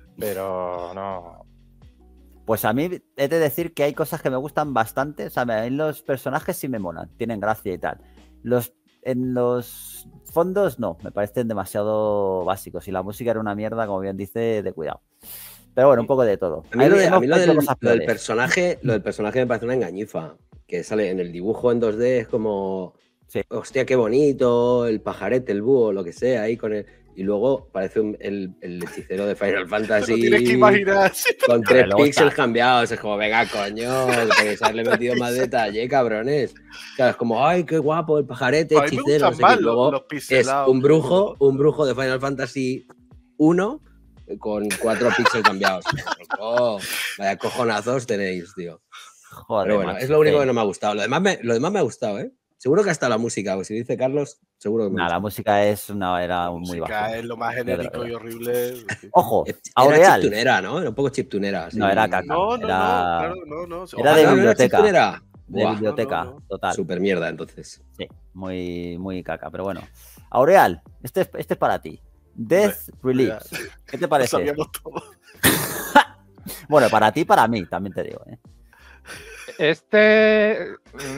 B: pero no.
A: Pues a mí he de decir que hay cosas que me gustan bastante. O sea, a mí los personajes sí me molan, tienen gracia y tal. Los, en los fondos no, me parecen demasiado básicos. Y la música era una mierda, como bien dice, de cuidado. Pero bueno, un poco de todo.
C: A mí,
A: Ahí
C: lo, de-
A: hemos
C: a mí lo
A: puesto
C: del,
A: cosas
C: lo del
A: peores.
C: personaje, lo del personaje me parece una engañifa. Que sale en el dibujo en dos D, es como.
A: Sí.
C: Hostia, qué bonito, el pajarete, el búho, lo que sea, ahí con el. Y luego parece un- el, el hechicero de Final
D: Te
C: Fantasy.
D: lo tienes que imaginar. sí.
C: Con tres
A: luego
C: píxeles
A: está.
C: cambiados. Es como, venga, coño, podéis haberle metido más detalle, cabrones. Claro, es como, ay, qué guapo, el pajarete,
D: A mí me
C: hechicero.
D: gustan
C: no sé qué.
D: más
C: Y luego
D: los, los
C: es
D: pixelados.
C: un brujo, un brujo de Final Fantasy uno con cuatro píxeles cambiados. Oh, vaya cojonazos tenéis, tío.
A: Joder,
C: Pero bueno,
A: macho,
C: es lo único
A: sí.
C: que no me ha gustado. Lo demás me, lo demás me ha gustado, ¿eh? Seguro que hasta la música, pues si dice Carlos, seguro que me
A: Nah,
C: gusta.
A: la música es una era
D: La
A: muy
D: música
A: baja.
D: es lo más
A: Ya te lo
D: genérico
A: digo.
D: y horrible. sí.
A: Ojo,
C: Era
A: Aureal.
C: chiptunera, ¿no? Era un poco chiptunera.
A: No, era caca.
D: No, no,
A: Era-
D: no, claro, no, no.
A: era
C: Ah,
A: de
C: no, no era
A: biblioteca.
C: chiptunera.
A: De
C: Buah,
A: biblioteca,
D: no, no.
A: total.
C: super mierda, entonces.
A: Sí, muy, muy caca, pero bueno. Aureal, este es, este es para ti. Death Relips. ¿Qué te
D: Lo
A: parece?
D: sabíamos todo.
A: Bueno, para ti y para mí, también te digo. ¿eh?
B: Este,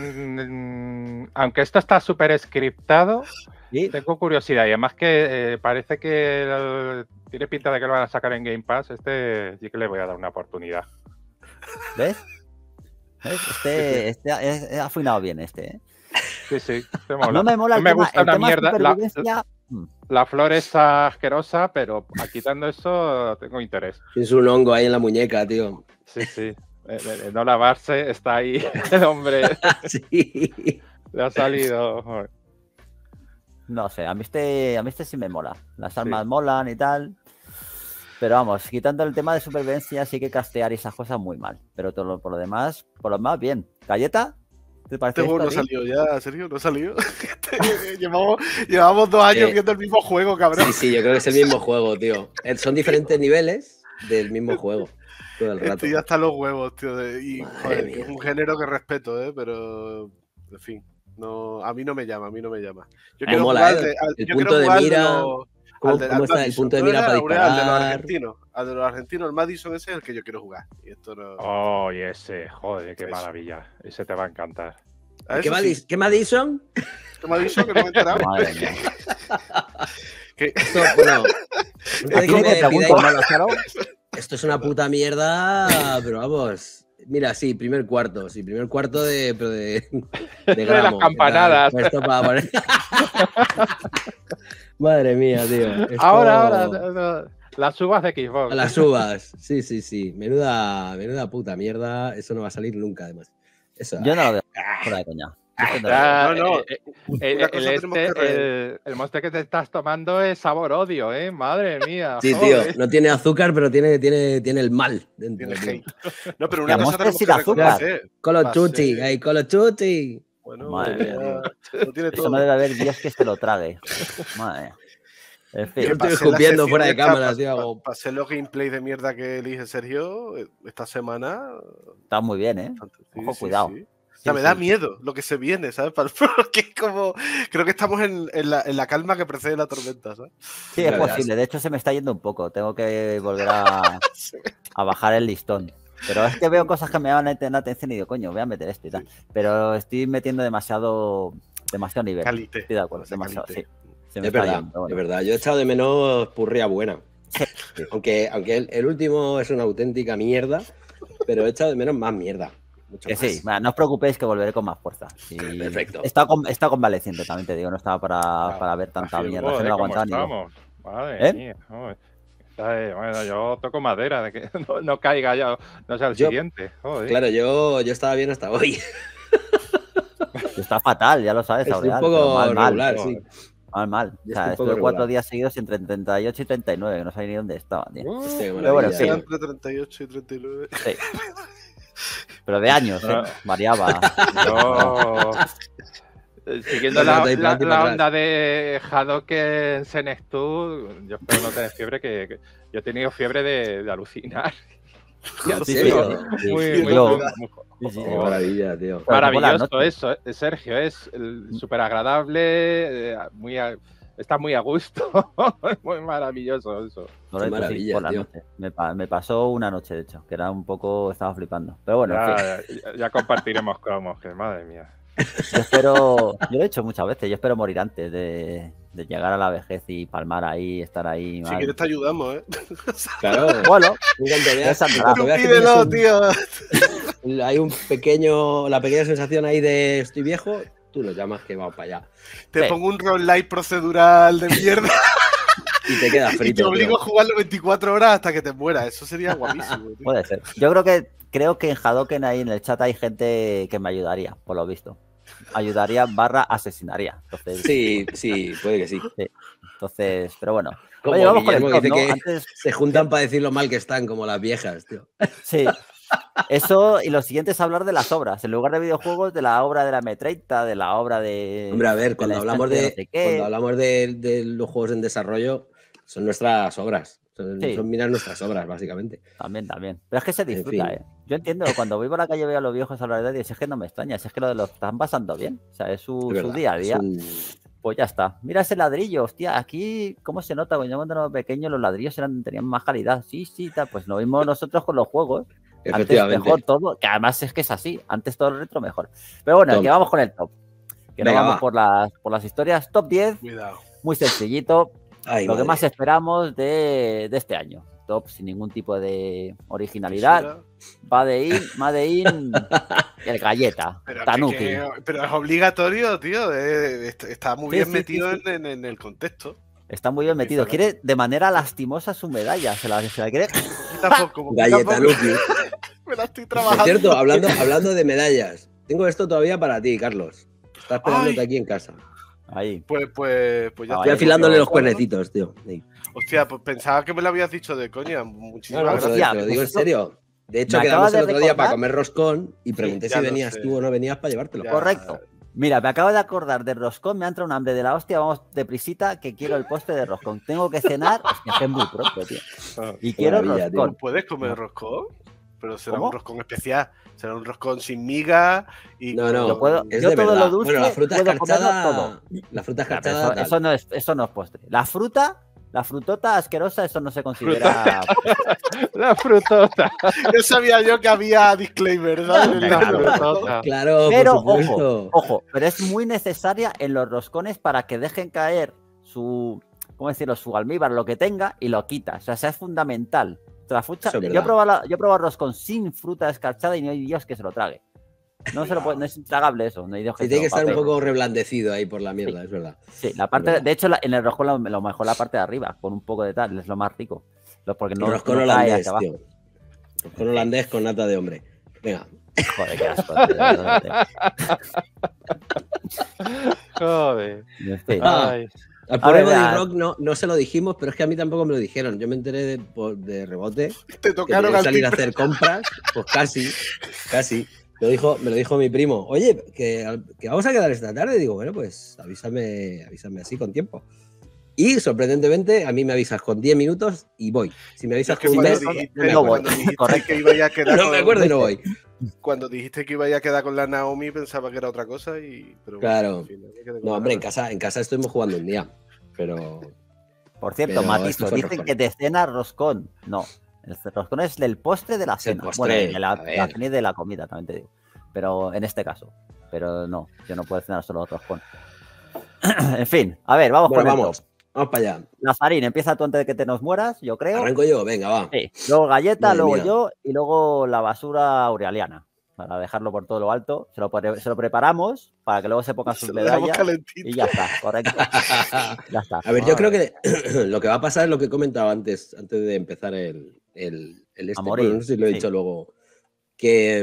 B: mm, aunque esto está súper scriptado,
A: ¿Sí?
B: tengo curiosidad y además que eh, parece que el- tiene pinta de que lo van a sacar en Game Pass. Este sí que le voy a dar una oportunidad.
A: ¿Ves? ¿Ves? Este, este es, es afinado bien este, ¿eh?
B: Sí, sí, te mola.
A: No me mola el
B: me
A: tema,
B: gusta
A: el
B: una
A: tema
B: mierda. La,
A: supervivencia. Mm.
B: la flor es asquerosa, pero quitando eso tengo interés.
C: Tienes un hongo ahí en la muñeca, tío.
B: Sí, sí. Eh, de no lavarse está ahí el hombre.
C: Sí.
B: Le ha salido. Joder.
A: No sé, a mí este, a mí este sí me mola. Las
B: Sí.
A: armas molan y tal. Pero vamos, quitando el tema de supervivencia, sí que castear y esas cosas muy mal. Pero todo lo, por lo demás, por lo demás, bien. ¿Galleta? ¿Te parece
D: Este juego no
A: esto a ti?
D: salió ya, Sergio, no salió. llevamos, llevamos dos años
C: Eh,
D: viendo el mismo juego, cabrón.
C: Sí, sí, yo creo que es el mismo juego, tío. Eh, Son diferentes niveles del mismo juego. Todo el rato.
D: Este ya están los huevos, tío. de- y
C: Madre
D: joder,
C: mía,
D: que es un
C: tío.
D: género que respeto, ¿eh? Pero, en fin, no, a mí no me llama, a mí no me llama. Yo
C: Me
D: quiero
C: mola,
D: jugar
C: ¿eh?
D: al de, al-
C: El
D: yo
C: punto
D: quiero
C: de
D: jugar al
C: mira,
D: los-
C: ¿Cómo,
D: al de-
C: cómo
D: al
C: está el
D: Madison.
C: punto de
D: No
C: mira
D: era
C: para
D: Aureal, Al de los
C: disparar?
D: argentinos. Al de los argentinos, el Madison ese es el que yo quiero jugar. Y esto no.
B: Oh, y ese, joder, qué
D: Eso.
B: maravilla. Ese te va a encantar.
D: A
C: ¿Qué,
D: eso
C: Madis-
D: sí.
C: ¿Qué Madison?
D: ¿Qué me ha dicho? Que no me he enterado.
A: Madre mía.
D: Que-
C: Esto, bueno, antes de
A: ¿A
C: que
A: quién
C: me
A: te pregunto,
C: pidáis-
A: Malo Charo?
C: esto es una puta mierda, pero vamos. Mira, sí, primer cuarto, sí, primer cuarto de, pero de, de
B: De las
C: gramo.
B: campanadas.
C: ¿Qué tal? Esto para poner- Madre mía, tío. Esto-
B: Ahora, ahora, las uvas de Xbox.
C: A las uvas. Sí, sí, sí. Menuda, menuda puta mierda. Eso no va a salir nunca, además. Eso.
A: Yo no lo veo.
C: Ah,
A: Fuera de coña. Yo es que no lo veo.
B: Ah,
D: No, no,
B: eh, eh, el,
D: una
B: el
D: cosa tenemos
B: este,
D: que re-
B: el, el monster que te estás tomando es sabor odio, ¿eh? Madre mía.
C: Sí, tío.
B: joder.
C: No tiene azúcar, pero tiene, tiene, tiene el mal dentro.
D: tiene
C: tío.
D: hate. No, pero
A: Que
D: una cosa
A: Monster
D: tenemos
A: sin
D: que
A: azúcar.
D: reconocer.
C: Colo
D: Va a
C: Tutti,
D: ser-
C: hey, Colo Tutti.
D: Bueno,
A: Madre
D: ya-
A: mía,
D: lo tiene
A: Eso
D: todo.
A: no debe haber Dios que se lo trague. Madre mía. En
C: Yo
A: fin.
C: estoy
D: pasé la
C: escupiendo
D: sección
C: fuera de
D: esta,
C: cámara,
D: pas-
C: tío,
D: pa-
C: hago-
D: Pasé los gameplays de mierda que elige Sergio eh, esta semana.
A: Está muy bien, ¿eh?
D: bastante. Sí,
A: Ojo,
D: sí,
A: cuidado.
D: sí. O sea,
A: Sí,
D: me da
A: sí.
D: miedo lo que se viene, ¿sabes? Para- Porque es como. Creo que estamos en, en la, en la calma que precede la tormenta, ¿sabes?
A: Sí,
C: Ya
A: es
C: verás.
A: posible. De hecho, se me está yendo un poco. Tengo que volver a, a bajar el listón. Pero es que veo cosas que me llaman la atención y digo, coño, voy a meter esto y tal. Pero estoy metiendo demasiado, demasiado nivel.
D: Calite.
A: Estoy de acuerdo,
D: Ese
A: demasiado, sí.
D: calite.
A: Se me
C: Es
A: está
C: verdad,
A: yendo, bueno.
C: es verdad. Yo he echado de menos purria buena. Aunque, aunque el, el último es una auténtica mierda, pero he echado de menos más mierda. Mucho
A: Que
C: más.
A: sí, bueno, no os preocupéis que volveré con más fuerza. Sí,
C: Perfecto.
A: Está, con, está convaleciente, también te digo, no estaba para, para ver tanta
B: Así,
A: mierda.
B: joder,
A: que no lo
B: ¿cómo
A: aguantaba ni yo.
B: estamos? Madre
A: ¿Eh?
B: mía, joder. Está, eh, Bueno, yo toco madera de que no, no caiga ya, no sea el
C: Yo-
B: siguiente. Joder.
C: Claro, yo, yo estaba bien hasta hoy.
A: Está fatal, ya lo sabes,
C: Estoy un
A: Aureal, pero
C: poco
A: mal, mal,
C: regular,
B: joder.
C: sí.
A: mal, mal. O
C: Yo
A: sea,
C: estoy un poco
A: estuve cuatro
C: regular.
A: días seguidos entre treinta y ocho y treinta y nueve, que no sabía ni dónde estaba, tío.
B: Uh,
C: Hostia, qué
A: Pero bueno,
C: maravilla,
A: sí.
C: tío.
D: Entre treinta y ocho y treinta y nueve.
A: Sí. Pero de años, ¿eh?
B: Ah.
A: Variaba.
B: Yo, eh, siguiendo
C: Todo el
B: la,
C: rato ahí para
B: la-
C: adelante y
B: la
C: para
B: onda de Hadoken Senectu, yo espero no tener fiebre, que, que yo he tenido fiebre de, de alucinar. Y ha
C: ¿En
A: Sí,
B: sido
C: serio?
A: sí.
B: muy,
A: Sí,
B: muy,
A: yo-
B: muy- muy-
A: Sí, sí,
C: Qué
B: joder.
C: maravilla, tío.
A: Bueno, por la
B: Maravilloso
A: noche.
B: eso, eh, Sergio, es súper agradable, eh, muy a- está muy a gusto, muy maravilloso eso.
A: Correcto, sí,
C: maravilla,
A: por la
C: tío.
A: noche. Me, pa- me pasó una noche, de hecho, que era un poco, estaba flipando. Pero bueno, en fin,
B: Ya, ya- ya compartiremos cromos, que madre mía.
A: yo espero, yo lo he hecho muchas veces, yo espero morir antes de, de llegar a la vejez y palmar ahí, estar ahí.
D: Si
A: mal.
D: quieres te ayudamos, ¿eh?
C: Claro.
A: Bueno,
C: En cuanto veas,
A: Esa
C: en
A: me la-
C: cuanto
D: Tú
C: veas que
D: pídelo,
C: tienes
D: tío.
C: un- hay un pequeño, la pequeña sensación ahí de estoy viejo, tú lo llamas que vamos para allá.
D: Te
A: Sí.
D: pongo un roll light procedural de mierda
C: Y te quedas
D: y te
C: frito.
D: obligo
C: tío.
D: a jugarlo veinticuatro horas hasta que te mueras. Eso sería guapísimo, tío.
A: puede ser. Yo creo que creo que en Hadoken ahí en el chat hay gente que me ayudaría, por lo visto. Ayudaría barra asesinaría. Entonces,
C: Sí, sí, puede que sí.
A: entonces, pero bueno.
C: Como
A: Oye, vamos con el
C: Guillermo
A: top,
C: dice
A: ¿no?
C: que
A: Antes,
C: se juntan para decir lo mal que están, como las viejas, tío.
A: sí. Eso, y lo siguiente es hablar de las obras. En lugar de videojuegos, de la obra de la M treinta, de la obra de.
C: Hombre, a ver,
A: de
C: cuando
A: la
C: hablamos
A: instancia
C: de,
A: no sé qué.
C: cuando hablamos de, de los juegos en desarrollo, son nuestras obras. Son,
A: Sí.
C: son mirar nuestras obras, básicamente.
A: También, también. Pero es que se
C: En
A: disfruta,
C: fin.
A: ¿eh? Yo entiendo, cuando voy por la calle veo a los viejos hablar de Dios, es que no me extraña, si es que lo, lo están pasando bien. O sea, es su,
C: Es
A: su
C: verdad,
A: día a
C: es
A: día.
C: un-
A: Pues ya está. Mira ese ladrillo, hostia, aquí, ¿cómo se nota? Cuando yo cuando era pequeño los ladrillos eran, tenían más calidad. Sí, sí, tal. Pues lo mismo nosotros con los juegos. Antes
C: Efectivamente.
A: mejor todo, que además es que es así. Antes todo el retro mejor. Pero bueno,
C: Tom.
A: que vamos con el top. Que no
C: Venga,
A: vamos
C: va.
A: por las, por las historias. Top diez,
D: Cuidado.
A: muy sencillito.
C: Ay,
A: lo que
C: madre.
A: más esperamos de, de este año. Top sin ningún tipo de originalidad. Made in, Made in, el galleta,
D: Pero, que-
A: Tanuki.
D: que- pero es obligatorio, tío. eh, est- Está muy
A: Sí,
D: bien
A: sí,
D: metido
A: sí, sí.
D: En, en- en el contexto.
A: Está muy bien metido.
D: Empieza,
A: Quiere de manera lastimosa su medalla. Se la, se la quiere.
D: Y tampoco, como que
C: Galleta
D: tampoco-
C: Nuki.
D: Me la estoy
C: Por
D: trabajando.
C: cierto, hablando, hablando de medallas, tengo esto todavía para ti, Carlos. Está esperándote
D: Ay.
C: aquí en casa.
A: Ahí.
D: Pues, pues, pues ya
A: Ah,
C: Estoy
A: Vale,
C: afilándole
A: yo-
C: los cuernecitos, tío. Ahí.
D: Hostia, pues pensaba que me lo habías dicho de coña.
C: No,
D: Muchísimas
C: no, te lo,
D: gracias.
C: te lo digo en
A: Hostia,
C: serio. De hecho,
A: me
C: quedamos
A: acabas de
C: el otro día para
A: recordar-
C: comer roscón y pregunté
D: ya
C: si
D: lo
C: venías
D: sé.
C: tú o no venías para llevártelo.
D: Ya.
A: Correcto. Mira, me acabo de acordar del roscón. Me ha entrado un hambre de la hostia. Vamos deprisita, que quiero el postre de roscón. Tengo que cenar. Hostia, que es muy pronto, tío. Y quiero
C: maravilla, tío.
A: roscón.
D: ¿Puedes comer roscón? Pero será
A: ¿Cómo?
D: un roscón especial. Será un roscón sin miga y
C: No,
D: con-
C: no,
A: Yo puedo-
C: es
A: yo
C: de
A: todo
C: verdad.
A: lo dulce
C: bueno, la fruta
A: puedo comerlo
C: escarchada.
A: todo.
C: La fruta
A: Ya, pero
C: escarchada.
A: eso,
C: tal.
A: eso no es, eso no es postre. La fruta, la frutota asquerosa, eso no se considera.
B: La frutota.
D: Yo sabía yo que había disclaimer, ¿sabes?
B: La frutota.
C: Claro,
A: Pero
C: por supuesto.
A: ojo, ojo, pero es muy necesaria en los roscones para que dejen caer su, ¿cómo decirlo? Su almíbar, lo que tenga, y lo quitas. O sea, eso es fundamental. O sea, la fruta-
C: Eso es
A: yo, he
C: verdad.
A: probado la- yo he probado roscón sin fruta escarchada y no hay Dios que se lo trague. No, se lo puede- no es intragable eso, no hay Dios que
C: Sí,
A: se
C: tiene que
A: lo
C: estar un
A: papee.
C: poco reblandecido ahí por la mierda, es verdad.
A: Sí, la parte,
C: verdad.
A: de hecho, la- en el roscón lo, lo mejor la parte de arriba, con un poco de tal, es lo más rico. Lo- Porque no,
C: No, roscón
A: no cae
C: holandés,
A: hacia abajo.
C: tío. Roscón holandés con nata de hombre. Venga.
A: Joder, qué asco. tío, de verdad,
B: Joder.
A: tío. En fin.
C: Ah,
B: Ay.
C: Al
A: A
C: pobre
A: ver,
C: Body
A: la-
C: Rock no, no se lo dijimos, pero es que a mí tampoco me lo dijeron. Yo me enteré de, por- de rebote.
D: Te
C: Que
D: tocaron
C: quería
D: al
C: salir a
D: timbre.
C: hacer compras. Pues casi, casi. Lo dijo, me lo dijo mi primo. Oye, que, que vamos a quedar esta tarde. Digo, bueno, pues avísame, avísame así con tiempo. Y sorprendentemente, a mí me avisas con diez minutos y voy. Si me
D: Es
C: avisas
D: que
C: con un
D: cuando
C: mes,
D: dijiste,
C: no me
A: no
C: acuerdo.
D: cuando dijiste
A: Correcto.
D: que iba a quedar
C: No
D: con,
C: me acuerdo y no voy.
D: Cuando dijiste que iba a quedar con la Naomi, pensaba que era otra cosa y. Pero bueno,
C: Claro.
D: al final me quedé con
C: No,
D: la
C: hombre, en
D: Naomi.
C: casa, en casa estuvimos jugando un día. Pero
A: Por cierto,
C: Pero
A: Matizo,
C: esto fue
A: dicen
C: roscón.
A: que de cena roscón. No, el roscón es del postre de la
C: Es el
A: cena.
C: postre,
A: Bueno, de la,
C: a
A: la
C: ver.
A: cena y de la comida, también te digo. Pero en este caso. Pero no, yo no puedo cenar solo roscón. En fin, a ver, vamos
C: bueno,
A: con el
C: vamos.
A: top.
C: Vamos para allá.
A: Lazarín, empieza tú antes de que te nos mueras, yo creo.
C: Arranco yo, venga, va.
A: Sí. Luego Galleta,
C: Madre
A: luego
C: mía.
A: yo y luego la basura aureliana. Para dejarlo por todo lo alto. Se lo, pre- se lo preparamos para que luego se pongan sus
D: Se lo dejamos
A: medallas.
D: calentito.
A: Y ya está, correcto. Ya está.
C: A ver, yo creo que lo que va a pasar es lo que he comentado antes, antes de empezar el, el, el este,
A: A morir,
C: bueno, no sé si lo he
A: sí.
C: dicho luego, que,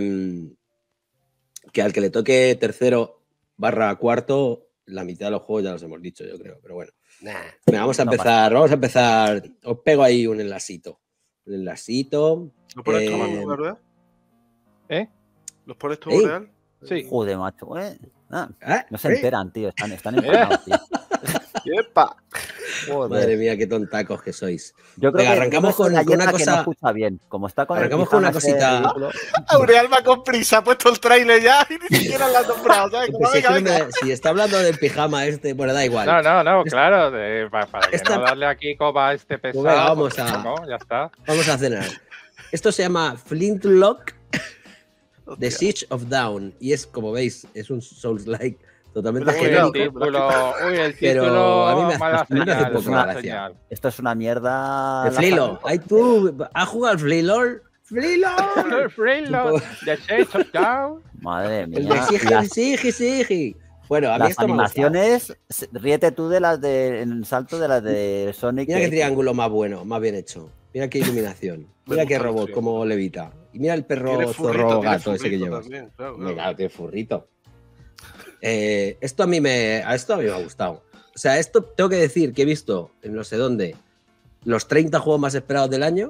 C: mm, que al que le toque tercero barra cuarto, la mitad de los juegos ya los hemos dicho, yo creo, pero bueno. Venga, vamos a
A: No
C: empezar, vamos a empezar. Os pego ahí un enlacito. Un enlacito.
D: ¿Lo pones tú,
C: Eh,
D: Manu, verdad?
B: ¿Eh?
D: ¿Los pones tú,
C: Ey.
D: real?
B: Sí.
A: Joder, macho. ¿eh? Ah,
C: ¿Ah?
A: no se
C: ¿Eh?
A: enteran, tío. Están, están enfadados, tío.
D: ¡Epa!
A: Joder.
C: Madre mía, qué tontacos que sois.
A: Yo creo
C: Venga,
A: que
C: arrancamos
A: yo creo que
C: con- con una
A: Galleta que
C: cosa-
A: no escucha bien. Como está con el
C: Arrancamos con una
A: pijama ese
C: cosita-
A: ridículo.
D: Aureal va con prisa, ha puesto el trailer ya y ni siquiera lo ha nombrado, ¿sabes? Como,
C: Pues si, es
D: venga,
C: que no
D: venga.
C: me- si está hablando del pijama este, bueno, da igual.
B: No, no, no, claro, de- pa- para que
C: Esta-
B: no darle aquí coba a este pesado.
C: Pues venga, vamos
B: pues,
C: a-
B: no, ya está.
C: Vamos a cenar. Esto se llama Flintlock The
D: Hostia.
C: Siege of Dawn. Y es, como veis, es un Souls-like totalmente
D: Me lo
B: Uy,
D: he
B: el
D: quitado,
C: genérico.
B: título, uy, el
C: Pero
B: título,
C: a mí me hace-
B: mala
C: a mí me hace
B: señal,
C: poco
B: mala
C: gracia.
B: señal.
A: Esto es una mierda.
C: De Flilo. Ay, tú, ¿has jugado al Flilo? ¡Flilo!
B: Freelord, The Shades of Down.
A: Madre
C: El de
A: mía.
C: Sigi,
A: Las,
C: Sigi, Sigi. Bueno, a mí
A: las
C: esto me ha gustado.
A: animaciones, se- ríete tú de las de en el salto de las de Sonic.
C: Mira qué
A: que-
C: triángulo más bueno, más bien hecho. Mira qué iluminación.
D: Me
C: Mira qué
D: gusta el
C: robot,
D: triángulo.
C: cómo levita. Y mira el perro
D: Tiene
C: zorro
D: furrito, tiene
C: gato ese que
D: furrito
C: llevas.
D: también, claro,
C: Hombre,
D: claro.
C: claro, tiene furrito. Eh, esto a mí me, a esto a mí me ha gustado. O sea, esto tengo que decir que he visto en no sé dónde los treinta juegos más esperados del año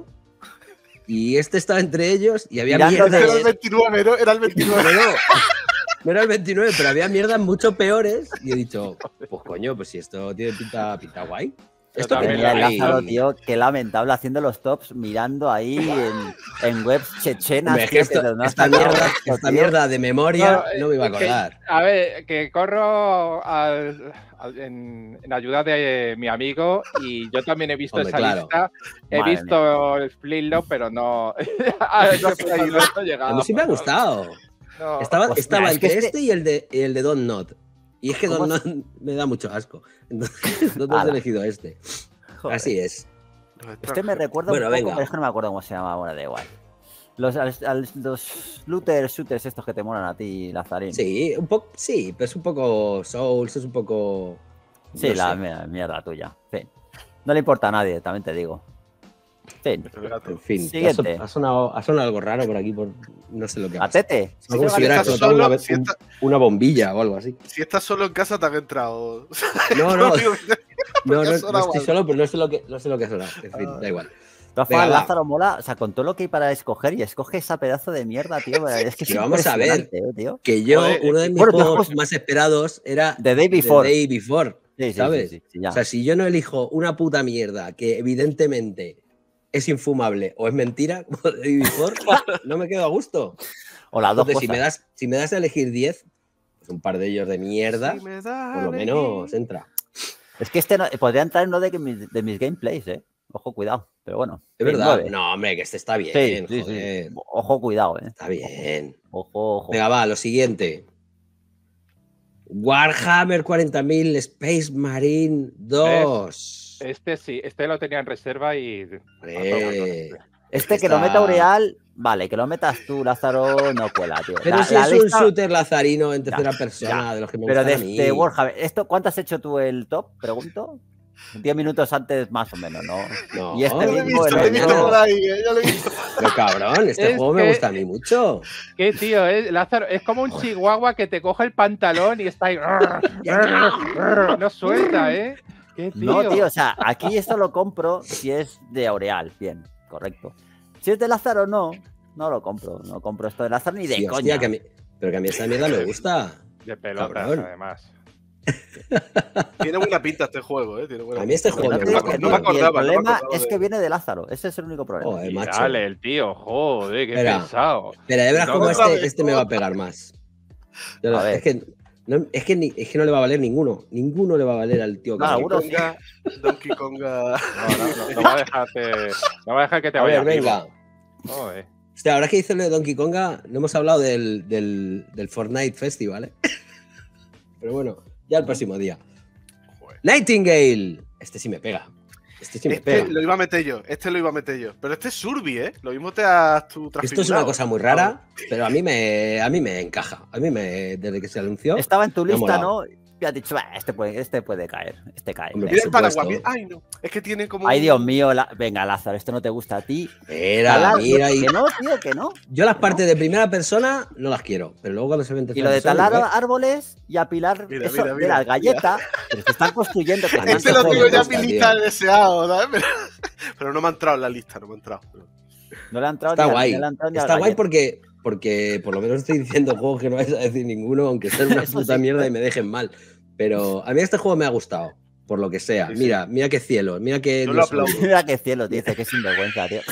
C: y este estaba entre ellos y había
A: Mirando
C: mierdas.
D: Era el veintinueve, ¿no? Era el veintinueve.
C: No, no, no era el veintinueve, pero había mierdas mucho peores y he dicho, pues coño, pues si esto tiene pinta, pinta guay.
B: Yo
C: Esto
B: también
A: Mira,
B: lo
A: el
B: vi.
A: Lázaro, tío, qué lamentable haciendo los tops, mirando ahí en, en webs chechenas.
C: Hombre, es que
A: tío,
C: esto-
A: que no
C: esta,
A: has sacado
C: mierda,
A: esto,
C: esta
A: tío.
C: mierda de memoria
B: No,
C: no, me iba a
B: que-
C: acordar.
B: A ver, que corro al- al- en, en ayuda de mi amigo y yo también he visto
C: Hombre,
B: esa
C: claro.
B: lista. He
A: Madre
B: visto el Flintlock, pero no. a ese punto no he llegado.
C: A mí sí me ha gustado.
B: No.
C: Estaba,
A: Hostia,
C: estaba
A: es
C: entre
A: que
C: este,
A: este-
C: y el de, y el de Don't Not. Y es que
A: ¿Cómo
C: Don't Not me da mucho asco. Entonces, entonces he
A: Ala.
C: elegido este.
A: Joder.
C: Así es.
A: Este me recuerda
C: Bueno,
A: un poco,
C: venga.
A: pero es que no me acuerdo cómo se llama, bueno, da igual. Los, al- al- los looters, shooters estos que te molan a ti, Lazarín.
C: Sí, un poco, sí, pero es un poco Souls, es un poco.
A: Sí,
C: no
A: la
C: sé.
A: mierda, mierda tuya. Sí. No le importa a nadie, también te digo. Sí.
C: En fin, ha,
A: Siguiente.
C: son- ha sonado, ha sonado algo raro por aquí, por, no sé lo que ha
A: A
C: pasado.
A: Tete.
C: Es como si hubiera
D: estás
C: explotado
D: solo,
C: una,
D: si
C: un-
D: estás-
C: una bombilla o algo así.
D: Si estás solo en casa, te han entrado.
C: No, no,
D: Digo,
C: no, no,
D: ha
C: no
D: sonado
C: estoy
D: algo.
C: solo, pero no sé lo que, no sé lo que ha sonado. En fin,
D: Ah.
C: da igual.
A: De todas
C: Venga,
A: formas,
C: va.
A: Lázaro mola, o sea, con todo lo que hay para escoger y escoge esa pedazo de mierda, tío. Es que es
C: Pero vamos a ver.
A: impresionante, eh, tío.
C: Que yo,
D: Joder,
C: uno de mis
A: bueno, pero
C: juegos
A: pues-
C: más esperados era
A: The Day Before.
C: The Day Before.
A: Sí, sí,
C: ¿sabes?
A: sí, sí, sí, ya.
C: O sea, si yo no elijo una puta mierda que evidentemente es infumable o es mentira, como The Day Before, no me quedo a gusto.
A: O las dos
C: Entonces, si
A: cosas.
C: me, das, si me das a elegir diez, pues un par de ellos de mierda,
D: Si me da
C: por lo
D: de
C: menos
D: mí.
C: entra.
A: Es que este no- podría entrar en uno de, mis- de mis gameplays, eh. Ojo, cuidado. Pero bueno.
C: Es
A: sí,
C: verdad.
A: nueve.
C: No, hombre, que este está bien.
A: Sí, sí, sí.
C: joder.
A: Ojo, cuidado, eh.
C: Está bien.
A: Ojo, ojo.
C: Venga, va, lo siguiente. Warhammer cuarenta mil Space Marine dos.
B: Este sí, este lo tenía en reserva y.
C: Hombre.
A: Este que
C: está-
A: lo meta Aureal, vale, que lo metas tú, Lázaro, no cuela, tío.
C: Pero
A: La-
C: si
A: la
C: es un
A: lista-
C: shooter lazarino en tercera
A: Ya,
C: persona, de los que me
A: Pero
C: gustan
A: de,
C: a mí.
A: de Warhammer, ¿esto, ¿cuánto has hecho tú el top? Pregunto. Diez minutos antes, más o menos, ¿no?
C: No,
A: Y este
D: Yo lo he
A: mismo,
D: visto,
A: el
D: lo he visto
A: otro-
D: por ahí, eh, yo lo he visto.
C: pero cabrón, este
B: Es
C: juego me
B: que-
C: gusta a mí mucho.
B: ¿Qué, tío? Es, Lázaro, es como un chihuahua que te coge el pantalón y está ahí. No suelta, ¿eh? ¿Qué, tío?
A: No, tío, o sea, aquí esto lo compro si es de Aureal, bien, correcto. Si es de Lázaro, no, no lo compro. No compro esto de Lázaro ni de
C: Sí,
A: coña.
C: hostia, que a mí- pero que a mí esta mierda me gusta.
B: De pelotas,
C: Cabrón.
B: además.
D: Tiene buena pinta este juego, ¿eh? Tiene buena
C: A mí este
D: pinta.
C: juego
A: No
C: me
A: te digo
C: gusta,
A: que
C: tío.
D: No me
A: y el
D: acordaba, no me
A: problema
D: acordaba
A: es
D: de-
A: que viene de Lázaro, ese es el único problema.
C: Joder,
B: Y
C: macho.
B: dale, el tío, joder, qué
C: Espera.
B: pesado.
C: Pero ya verás
B: No,
C: cómo
D: otra
C: este,
D: vez,
C: este me va a pegar más. Yo no-
A: A ver.
C: es, que, no, es, que ni- es que no le va a valer ninguno. Ninguno le va a valer al tío.
A: No,
C: que-
A: algunos sí.
D: Konga, Donkey Konga.
B: No, no, no, no va a dejarte, no va a dejar que te
C: A
B: vaya.
C: ver, venga.
B: Joder.
C: Hostia, ahora que dice lo de Donkey Konga, no hemos hablado del, del, del Fortnite Festival, ¿eh? Pero bueno, ya el próximo día. Nightingale. Este sí me pega. Este sí me
D: Este
C: pega.
D: lo iba a meter yo, este lo iba a meter yo. Pero este es Surby, ¿eh? Lo mismo te has tú
C: Esto es una cosa muy rara, pero a mí me, a mí me encaja. A mí me, desde que se anunció.
A: Estaba en tu
C: me ha
A: lista,
C: molado.
A: ¿no? Y has dicho, "Bah, este puede, este puede caer. Este cae.
C: Hombre,
D: Mira
C: por
D: el paraguas.
C: supuesto.
D: mira- Ay, no. Es que tiene como.
A: Ay,
D: un-
A: Dios mío. la- Venga, Lázaro, esto no te gusta a ti.
C: Mira,
A: Talar-
C: mira. Y
A: Que no, tío, que no.
C: yo las partes de primera persona no las quiero, pero luego cuando se ven en
A: Y
C: tercera
A: lo de
C: persona,
A: talar
C: ¿eh?
A: árboles y apilar
D: Mira,
A: eso,
D: mira,
A: de
D: mira,
A: las galletas, pero se están construyendo. que
C: A mí
D: Este
C: este
D: lo
C: juego
D: tengo
C: me
D: ya en
C: gusta,
D: mi lista
C: tío.
D: de deseado, ¿sabes? Pero, pero no me ha entrado en la lista, no me ha entrado.
A: No le han entrado
C: Está
A: ni a-
C: guay.
A: no le han entrado ni a
C: Está
A: las
C: guay
A: galletas.
C: porque, porque por lo menos estoy diciendo juegos que no vais a decir ninguno, aunque sean una
A: Eso
C: puta
A: sí.
C: mierda y me dejen mal. Pero a mí este juego me ha gustado, por lo que sea.
D: Sí, sí.
C: Mira, mira qué cielo, mira qué
D: Yo lo
C: dinosaurio.
D: aplaudo.
A: Mira qué cielo, dice, qué sinvergüenza, tío.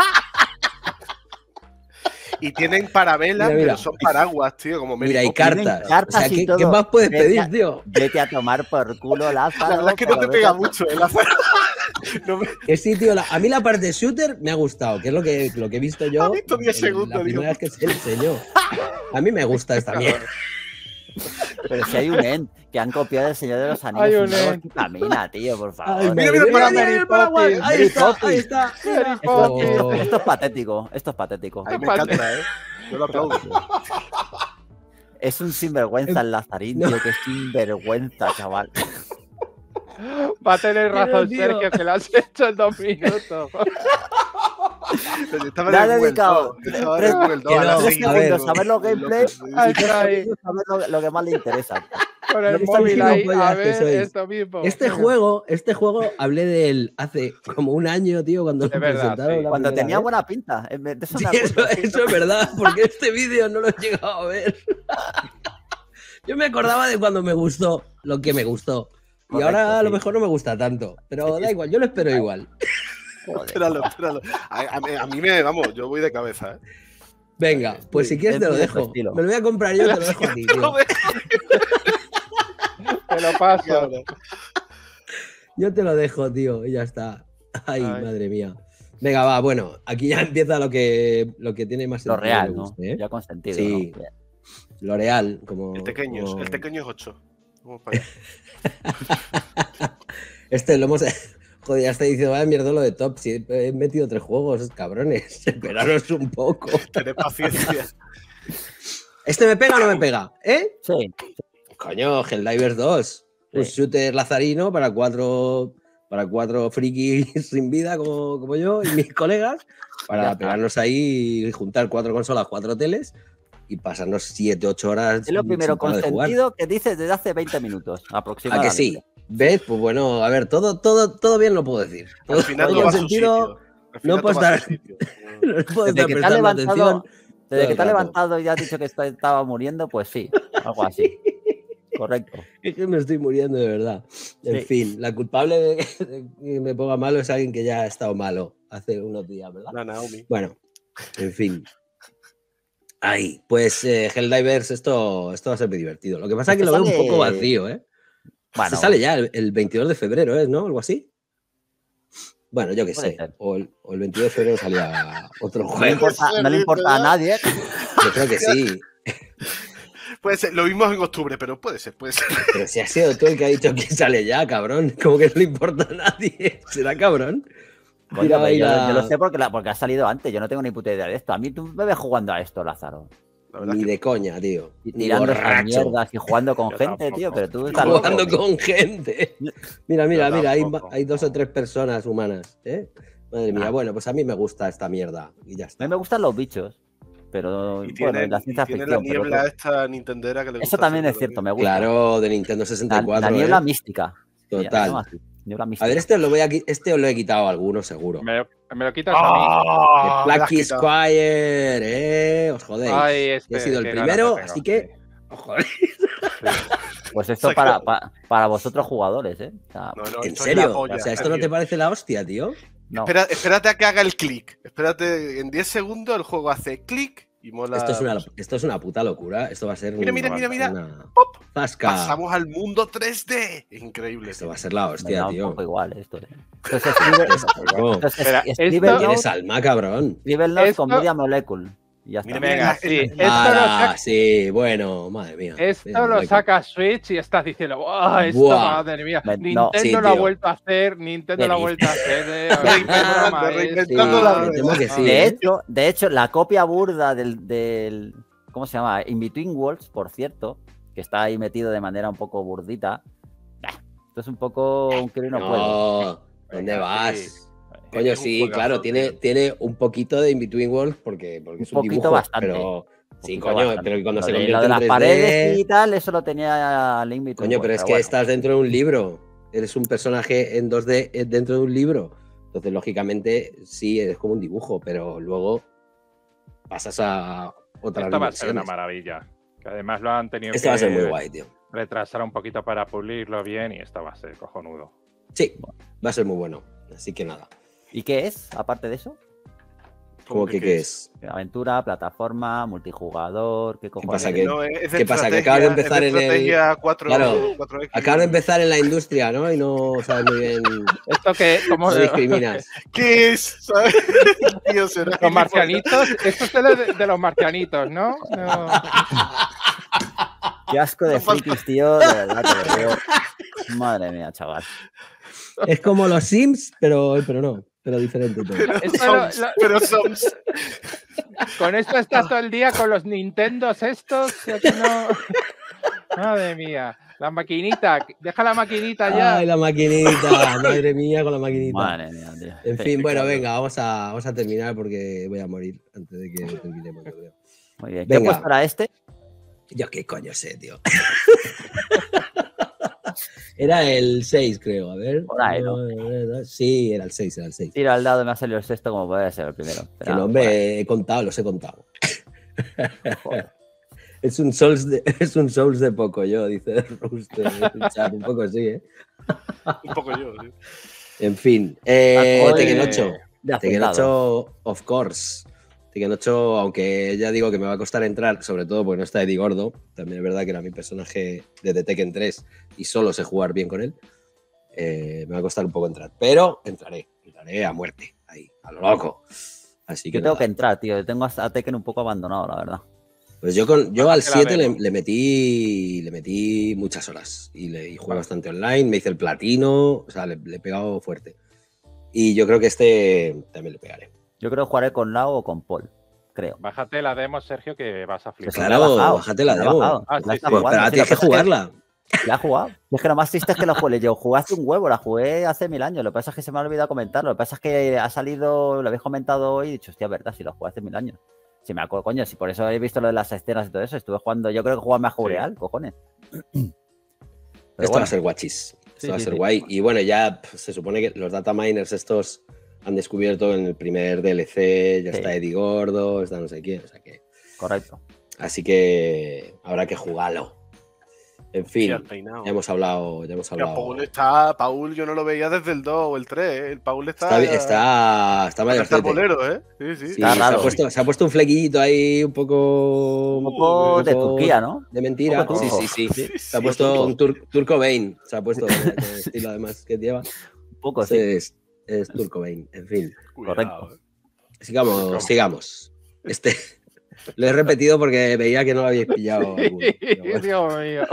D: Y tienen parabelas,
C: Mira, mira.
D: pero son paraguas, tío, como Mary
C: Mira, y
D: Poppins.
A: Tienen
C: cartas.
A: cartas
C: O sea,
A: y
C: ¿qué,
A: todo.
C: qué más puedes
A: Vete
C: pedir,
A: a-
C: tío?
A: Vete a tomar por culo, Lázaro.
D: La verdad es que no
A: pero
D: te
A: vete
D: pega
A: a-
D: mucho el Lázaro. No me-
C: Que sí, tío. la- a mí la parte shooter me ha gustado, que es lo que, lo que he visto yo.
D: Ha visto diez
C: en
D: segundos,
C: La
D: digo.
C: primera vez que se enseñó. A mí me gusta esta mierda.
A: Pero si hay un end que han copiado el Señor de los Anillos.
B: Hay
A: y
B: un
A: luego
B: end.
A: camina, tío, por favor.
C: Ay,
D: mira,
C: madre
D: mira,
C: mía,
D: mira,
C: el paraguas.
B: Poppins,
C: Ahí
A: Mary
C: está,
A: Poppins.
C: ahí está. mira.
A: Esto,
C: Oh.
A: esto- esto es patético. Esto es patético.
D: A mí me encanta, ¿eh? Yo lo aplaudo.
A: Es un sinvergüenza el Lazarín,
C: No.
A: tío, que sinvergüenza, chaval.
B: Va a tener
C: Pero,
B: razón,
C: tío.
B: Sergio, que lo has hecho en dos minutos.
D: Pero estaba
A: Le
D: en
A: ha
D: el Google
A: dedicado
D: dos, estaba en
A: tres-
D: el Google dos,
C: que
D: a la
C: no,
A: Tres
D: seguida.
C: a ver.
A: segundos a ver los gameplays
B: Ay,
A: y tres
B: ay.
A: segundos a ver lo, lo que más le interesa.
B: Con
C: Lo
B: el
C: que están
B: móvil
C: diciendo,
B: ahí, a
C: pollas, que
B: ver,
C: sois.
B: esto mismo.
C: Este
B: Venga.
C: juego, este juego hablé de él hace como un año, tío, cuando lo
B: Es verdad,
C: presentaron.
B: sí.
C: la
A: Cuando
C: primera
A: tenía
C: vez.
A: buena pinta. en vez de eso
C: Sí,
A: me acuerdo.
C: eso, eso es verdad, porque este vídeo no lo he llegado a ver. Yo me acordaba de cuando me gustó lo que me gustó. Y
A: Correcto,
C: ahora a lo
A: sí.
C: mejor no me gusta tanto. Pero da igual, yo lo espero igual.
A: Joder.
D: Espéralo, espéralo. A, a mí- a mí me, vamos, yo voy de cabeza, ¿eh?
C: Venga, pues si quieres
A: Es
C: te lo
A: muy de tu
C: dejo.
A: estilo.
C: Me lo voy a comprar yo, te lo dejo a ti, tío.
B: Te lo paso.
C: Yo te lo dejo, tío, y ya está. Ay,
B: Ay.
C: madre mía. Venga, va, bueno, aquí ya empieza lo que, lo que tiene más
A: Lo
C: sentido que
A: real,
C: me
A: ¿no?
C: guste, ¿eh?
A: Ya con sentido.
C: Sí.
A: ¿no? Bien.
C: Lo real, como.
D: El pequeño,
C: como-
D: el pequeño es ocho. Vamos para allá.
C: Este lo hemos. Joder, ya está diciendo, vaya mierda lo de top. Si he metido tres juegos, cabrones. Esperaros un poco.
D: Tened paciencia.
C: ¿Este me pega o no me pega? ¿Eh?
A: Sí.
C: Coño, Helldivers dos. Un
A: Sí.
C: shooter lazarino para cuatro. Para cuatro frikis sin vida como, como yo y mis colegas.
A: Ya
C: Para
A: está.
C: pegarnos ahí y juntar cuatro consolas, cuatro teles y pasarnos siete, ocho horas.
A: Es lo primero
C: sin
A: con
C: parar de jugar.
A: sentido que dices desde hace veinte minutos
C: ¿A
A: aproximadamente.
C: que sí? ¿Ves? Pues bueno, a ver, todo, todo, todo bien lo puedo decir. Todo,
D: Al final
C: todo
D: no va
C: con
D: a su
C: sentido.
D: sitio. Al
C: no
D: final
C: puedo
D: todo va a
C: estar-
D: su sitio.
C: No puedo
A: Desde
C: estar
A: que te has
C: prestando
A: levantado,
C: atención.
A: desde
C: todo
A: que
C: el
A: te has
C: rato.
A: levantado y has dicho que esto estaba muriendo, pues sí, algo así. Correcto.
C: Es que me estoy muriendo de verdad. En
A: Sí.
C: fin, la culpable de que, de que me ponga malo es alguien que ya ha estado malo hace unos días, ¿verdad?
D: La Naomi.
C: Bueno, en fin. Ahí, pues eh, Helldivers, esto, esto va a ser muy divertido. Lo que pasa es que
A: Este
C: lo veo un
A: sale-
C: poco vacío, ¿eh?
A: Bueno,
C: Se sale ya el, el veintidós de febrero, ¿es, no? Algo así. Bueno, yo qué
A: Puede
C: sé.
A: ser.
C: O el, o el veintidós de febrero salía otro
A: no le
C: juego.
A: importa, no le importa a nadie.
C: Yo creo que sí.
D: Puede ser, lo vimos en octubre, pero puede ser, puede ser.
C: Pero si has sido tú el que ha dicho que sale ya, cabrón. Como que no le importa a nadie. ¿Será cabrón?
A: Coño,
C: Mira,
A: pero yo,
C: mira.
A: yo lo sé porque, la- porque ha salido antes. Yo no tengo ni puta idea de esto. A mí tú me ves jugando a esto, Lázaro.
D: La verdad
C: Ni
D: es que
C: de coña, tío.
A: Y
C: Ni
A: tirando esas
C: borracho.
A: mierdas y jugando con
D: Yo
A: gente,
D: tampoco.
A: tío. Pero tú estás loco.
C: Jugando con gente. Mira, mira,
D: Yo
C: mira, hay,
D: tampoco.
C: hay dos o tres personas humanas, ¿eh? Madre mía,
A: Ah.
C: bueno, pues a mí me gusta esta mierda y ya
A: A
C: está.
A: mí me gustan los bichos. Pero
D: y
A: bueno,
D: tiene,
A: la ciencia
D: y tiene
A: ficción.
D: la
A: pero
D: niebla
A: que-
D: esta nintendera que le
A: eso
D: gusta
A: también es
D: hacer
A: cierto, me
D: también.
A: gusta.
C: Claro, de Nintendo
A: La,
C: sesenta y
A: la
C: cuatro.
A: niebla
C: ¿eh?
A: mística. Se
C: Total.
A: llama así, niebla mística.
C: A ver, este os lo voy a qui- este os lo he quitado a alguno seguro.
B: Me, lo- me lo quitas a mí.
D: ¡Ah!
C: The
D: me la has
C: Plucky
D: quitado.
C: Squire, eh, os jodéis.
B: Ay,
C: He
B: este,
C: sido el
B: qué
C: primero,
B: ganas
C: así
B: tengo,
C: que os jodéis.
A: Pues esto
D: Saca-
A: para, pa- para vosotros jugadores, ¿eh? O sea,
D: No, no,
C: ¿En
D: esto es la
C: serio?
D: polla,
C: O sea, ¿esto no te
D: tío.
C: parece la hostia, tío?
A: no.
D: Espera- espérate a que haga el clic. Espérate, en diez segundos el juego hace clic y mola.
C: Esto es, una, esto es una puta locura. Esto va a ser
D: Mira,
C: un-
D: mira, mira, mira.
C: una
D: Pop.
C: zasca.
D: Pasamos al mundo tres D. Es increíble.
C: Esto
D: tío.
C: va a ser la
A: Me
C: hostia,
A: da un
C: tío.
A: poco igual esto, ¿eh? Esto es Scribble-
C: No,
A: esto es
B: Espera,
A: Scribble
B: esto-
A: Note-
C: tienes alma, cabrón.
A: Scribble Note con
B: esto-
A: Media Molecule. Y ya está.
D: Mira,
B: Venga,
D: mira,
B: sí.
D: la-
B: Esto lo
C: Ah,
B: saca,
C: sí, bueno, madre mía.
B: esto
C: Venga,
B: lo
C: venga.
B: saca Switch y estás diciendo, ¡buah! Esto,
C: Buah.
B: madre mía.
A: Me- no,
B: Nintendo
C: sí,
B: lo ha
C: tío.
B: vuelto a hacer, Nintendo lo ha
C: Qué
B: vuelto a hacer. Eh,
D: Reinventando,
B: broma
D: reinventando
B: esta.
D: la
C: me temo que sí,
A: de
C: ¿eh?
A: hecho, de hecho, la copia burda del, del ¿cómo se llama? In Between Worlds, por cierto, que está ahí metido de manera un poco burdita. Bah, esto es un poco un quiero y no, puedo.
C: No, ¿dónde
B: Venga,
C: vas?
B: sí.
C: Coño,
D: Es un
C: sí,
D: juegazo,
C: claro,
D: tío.
C: tiene, tiene un poquito de In Between Worlds porque, porque
A: Un
C: es un
A: poquito
C: dibujo,
A: bastante.
C: pero sí,
A: Poquito
C: coño,
A: bastante.
C: pero cuando
A: Lo
C: se
A: de,
C: convierte
A: lo de
C: en
A: las
C: tres D,
A: paredes y tal, eso lo tenía Link Between
C: coño, pero
A: Worlds,
C: es que
A: bueno.
C: estás dentro de un libro, eres un personaje en dos D dentro de un libro, entonces lógicamente sí, es como un dibujo, pero luego pasas a otra
B: Esto va a ser una
C: dimensiones.
B: maravilla. Que además lo han tenido
C: Este
B: que
C: va a ser muy guay, tío.
B: retrasar un poquito para pulirlo bien y esto va a ser cojonudo.
C: Sí, va a ser muy bueno, así que nada.
A: ¿Y qué es, aparte de eso?
C: ¿Cómo que qué es?
A: Aventura, plataforma, multijugador, ¿qué cojones?
C: pasa? ¿Qué-
D: No, es de
C: qué pasa? Que
D: estrategia-
C: acabas de empezar
D: es
C: en
D: de
C: el-
D: estrategia cuatro,
C: Claro,
D: cuatro X.
C: Acabas de empezar en la industria, ¿no? Y no sabes muy bien,
B: Esto que, como
C: no discriminas.
D: ¿Qué es? ¿Sabes? Tío, será
B: los marcianitos, esto es de, lo de- de los marcianitos, ¿no? No.
A: Qué asco de
D: No pasa-
A: frikis, tío, de verdad te lo digo. Madre mía, chaval.
C: Es como los Sims, pero, pero no, pero diferente todo.
D: Pero
B: Esto
D: somos,
B: lo- lo-
D: pero somos.
B: Con esto estás todo el día con los Nintendos estos. que no- Madre mía. La maquinita. Deja la maquinita ya.
C: Ay, la maquinita, madre mía con la maquinita.
A: Madre mía, tío.
C: En
A: Sí,
C: fin, bueno,
D: claro.
C: venga, vamos a, vamos a terminar porque voy a morir antes de que terminemos, yo creo.
A: muy bien. ¿Qué
C: venga.
A: pues para este?
C: Yo qué coño sé, tío. Era el seis, creo, a ver.
A: Por ahí, ¿no?
C: Sí, era el seis, era el seis.
A: Tiro al dado y me ha salido el sexto como puede ser el primero.
C: Que
A: Pero,
C: no,
A: por ahí.
C: hombre, he contado, los he contado.
A: Joder.
C: Es un Souls de, es un Souls de poco yo, dice Rust en el chat. Un poco así, ¿eh?
D: Un poco yo. ¿sí?
C: En fin, eh,
A: Joder.
C: Tekken ocho.
A: De
C: Tekken
A: hacendado.
C: ocho, of course. Tekken ocho, aunque ya digo que me va a costar entrar, sobre todo porque no está Eddie Gordo. También es verdad que era mi personaje desde Tekken tres y solo sé jugar bien con él. Eh, me va a costar un poco entrar, pero entraré, entraré a muerte, ahí, a lo loco. Así que
A: Yo tengo
C: nada.
A: que entrar, tío. Yo tengo a Tekken un poco abandonado, la verdad.
C: Pues yo, con, yo al
B: Bájate la
C: siete le,
B: demo.
C: le metí le metí muchas horas y, le, y jugué bastante online, me hice el platino, o sea, le, le he pegado fuerte. Y yo creo que este también le pegaré.
A: Yo creo que jugaré con Lau o con Paul. Creo.
B: Bájate la demo, Sergio, que vas a
A: Que
B: flipar.
A: se la he
C: Claro,
A: bajado,
C: bájate la
A: se he
C: demo.
A: bajado,
B: Ah,
A: la
B: sí,
A: está
B: sí.
C: Pues,
A: jugando.
C: pero
A: Sí,
C: tienes que
A: lo pasa es
C: jugarla.
A: La he jugado. Es que lo más triste es que lo jugué. Yo jugué hace un huevo, la jugué hace mil años. Lo que pasa es que se me ha olvidado comentarlo. Lo que pasa es que ha salido, lo habéis comentado hoy y he dicho, hostia, verdad, si lo jugué hace mil años. Si me acuerdo, coño, si por eso he visto lo de las escenas y todo eso, estuve jugando, yo creo que jugaba más
B: Sí.
A: real, cojones. Pero
C: Esto
A: bueno,
C: va a ser guachis. Esto
A: Sí,
C: va a
A: sí,
C: ser
A: sí.
C: guay. Y bueno, ya pf, se supone que los data miners estos han descubierto en el primer D L C, ya
A: Sí.
C: está Eddie Gordo, está no sé quién, o sea que.
A: correcto.
C: Así que habrá que jugarlo. En fin,
D: Y al peinado.
C: ya hemos hablado. Ya hemos
D: Mira,
C: hablado.
D: Paul está. Paul yo no lo veía desde el dos o el tres. ¿eh? El Paul está.
C: Está, está, está
D: Está
C: mayorcete.
D: bolero, ¿eh? Sí, sí.
C: Sí,
A: Está
C: se, ha
A: raro.
C: puesto, se ha puesto un flequillito ahí un poco.
A: Un poco de
C: poco
A: Turquía, ¿no?
C: De mentira.
A: Un poco
C: Sí,
A: turco.
C: sí, sí.
D: Sí,
C: Se ha
D: sí,
C: puesto
A: turco.
C: un tur Turco Bane. Se ha puesto con el, con el estilo además que lleva.
A: Un poco, sí.
C: Ese es, es Turco Bane. En fin.
D: Cuidado,
A: correcto.
D: ¿eh?
C: Sigamos, sigamos. Este. Lo he repetido porque veía que no lo habíais pillado. alguno, pero bueno.
B: Dios mío.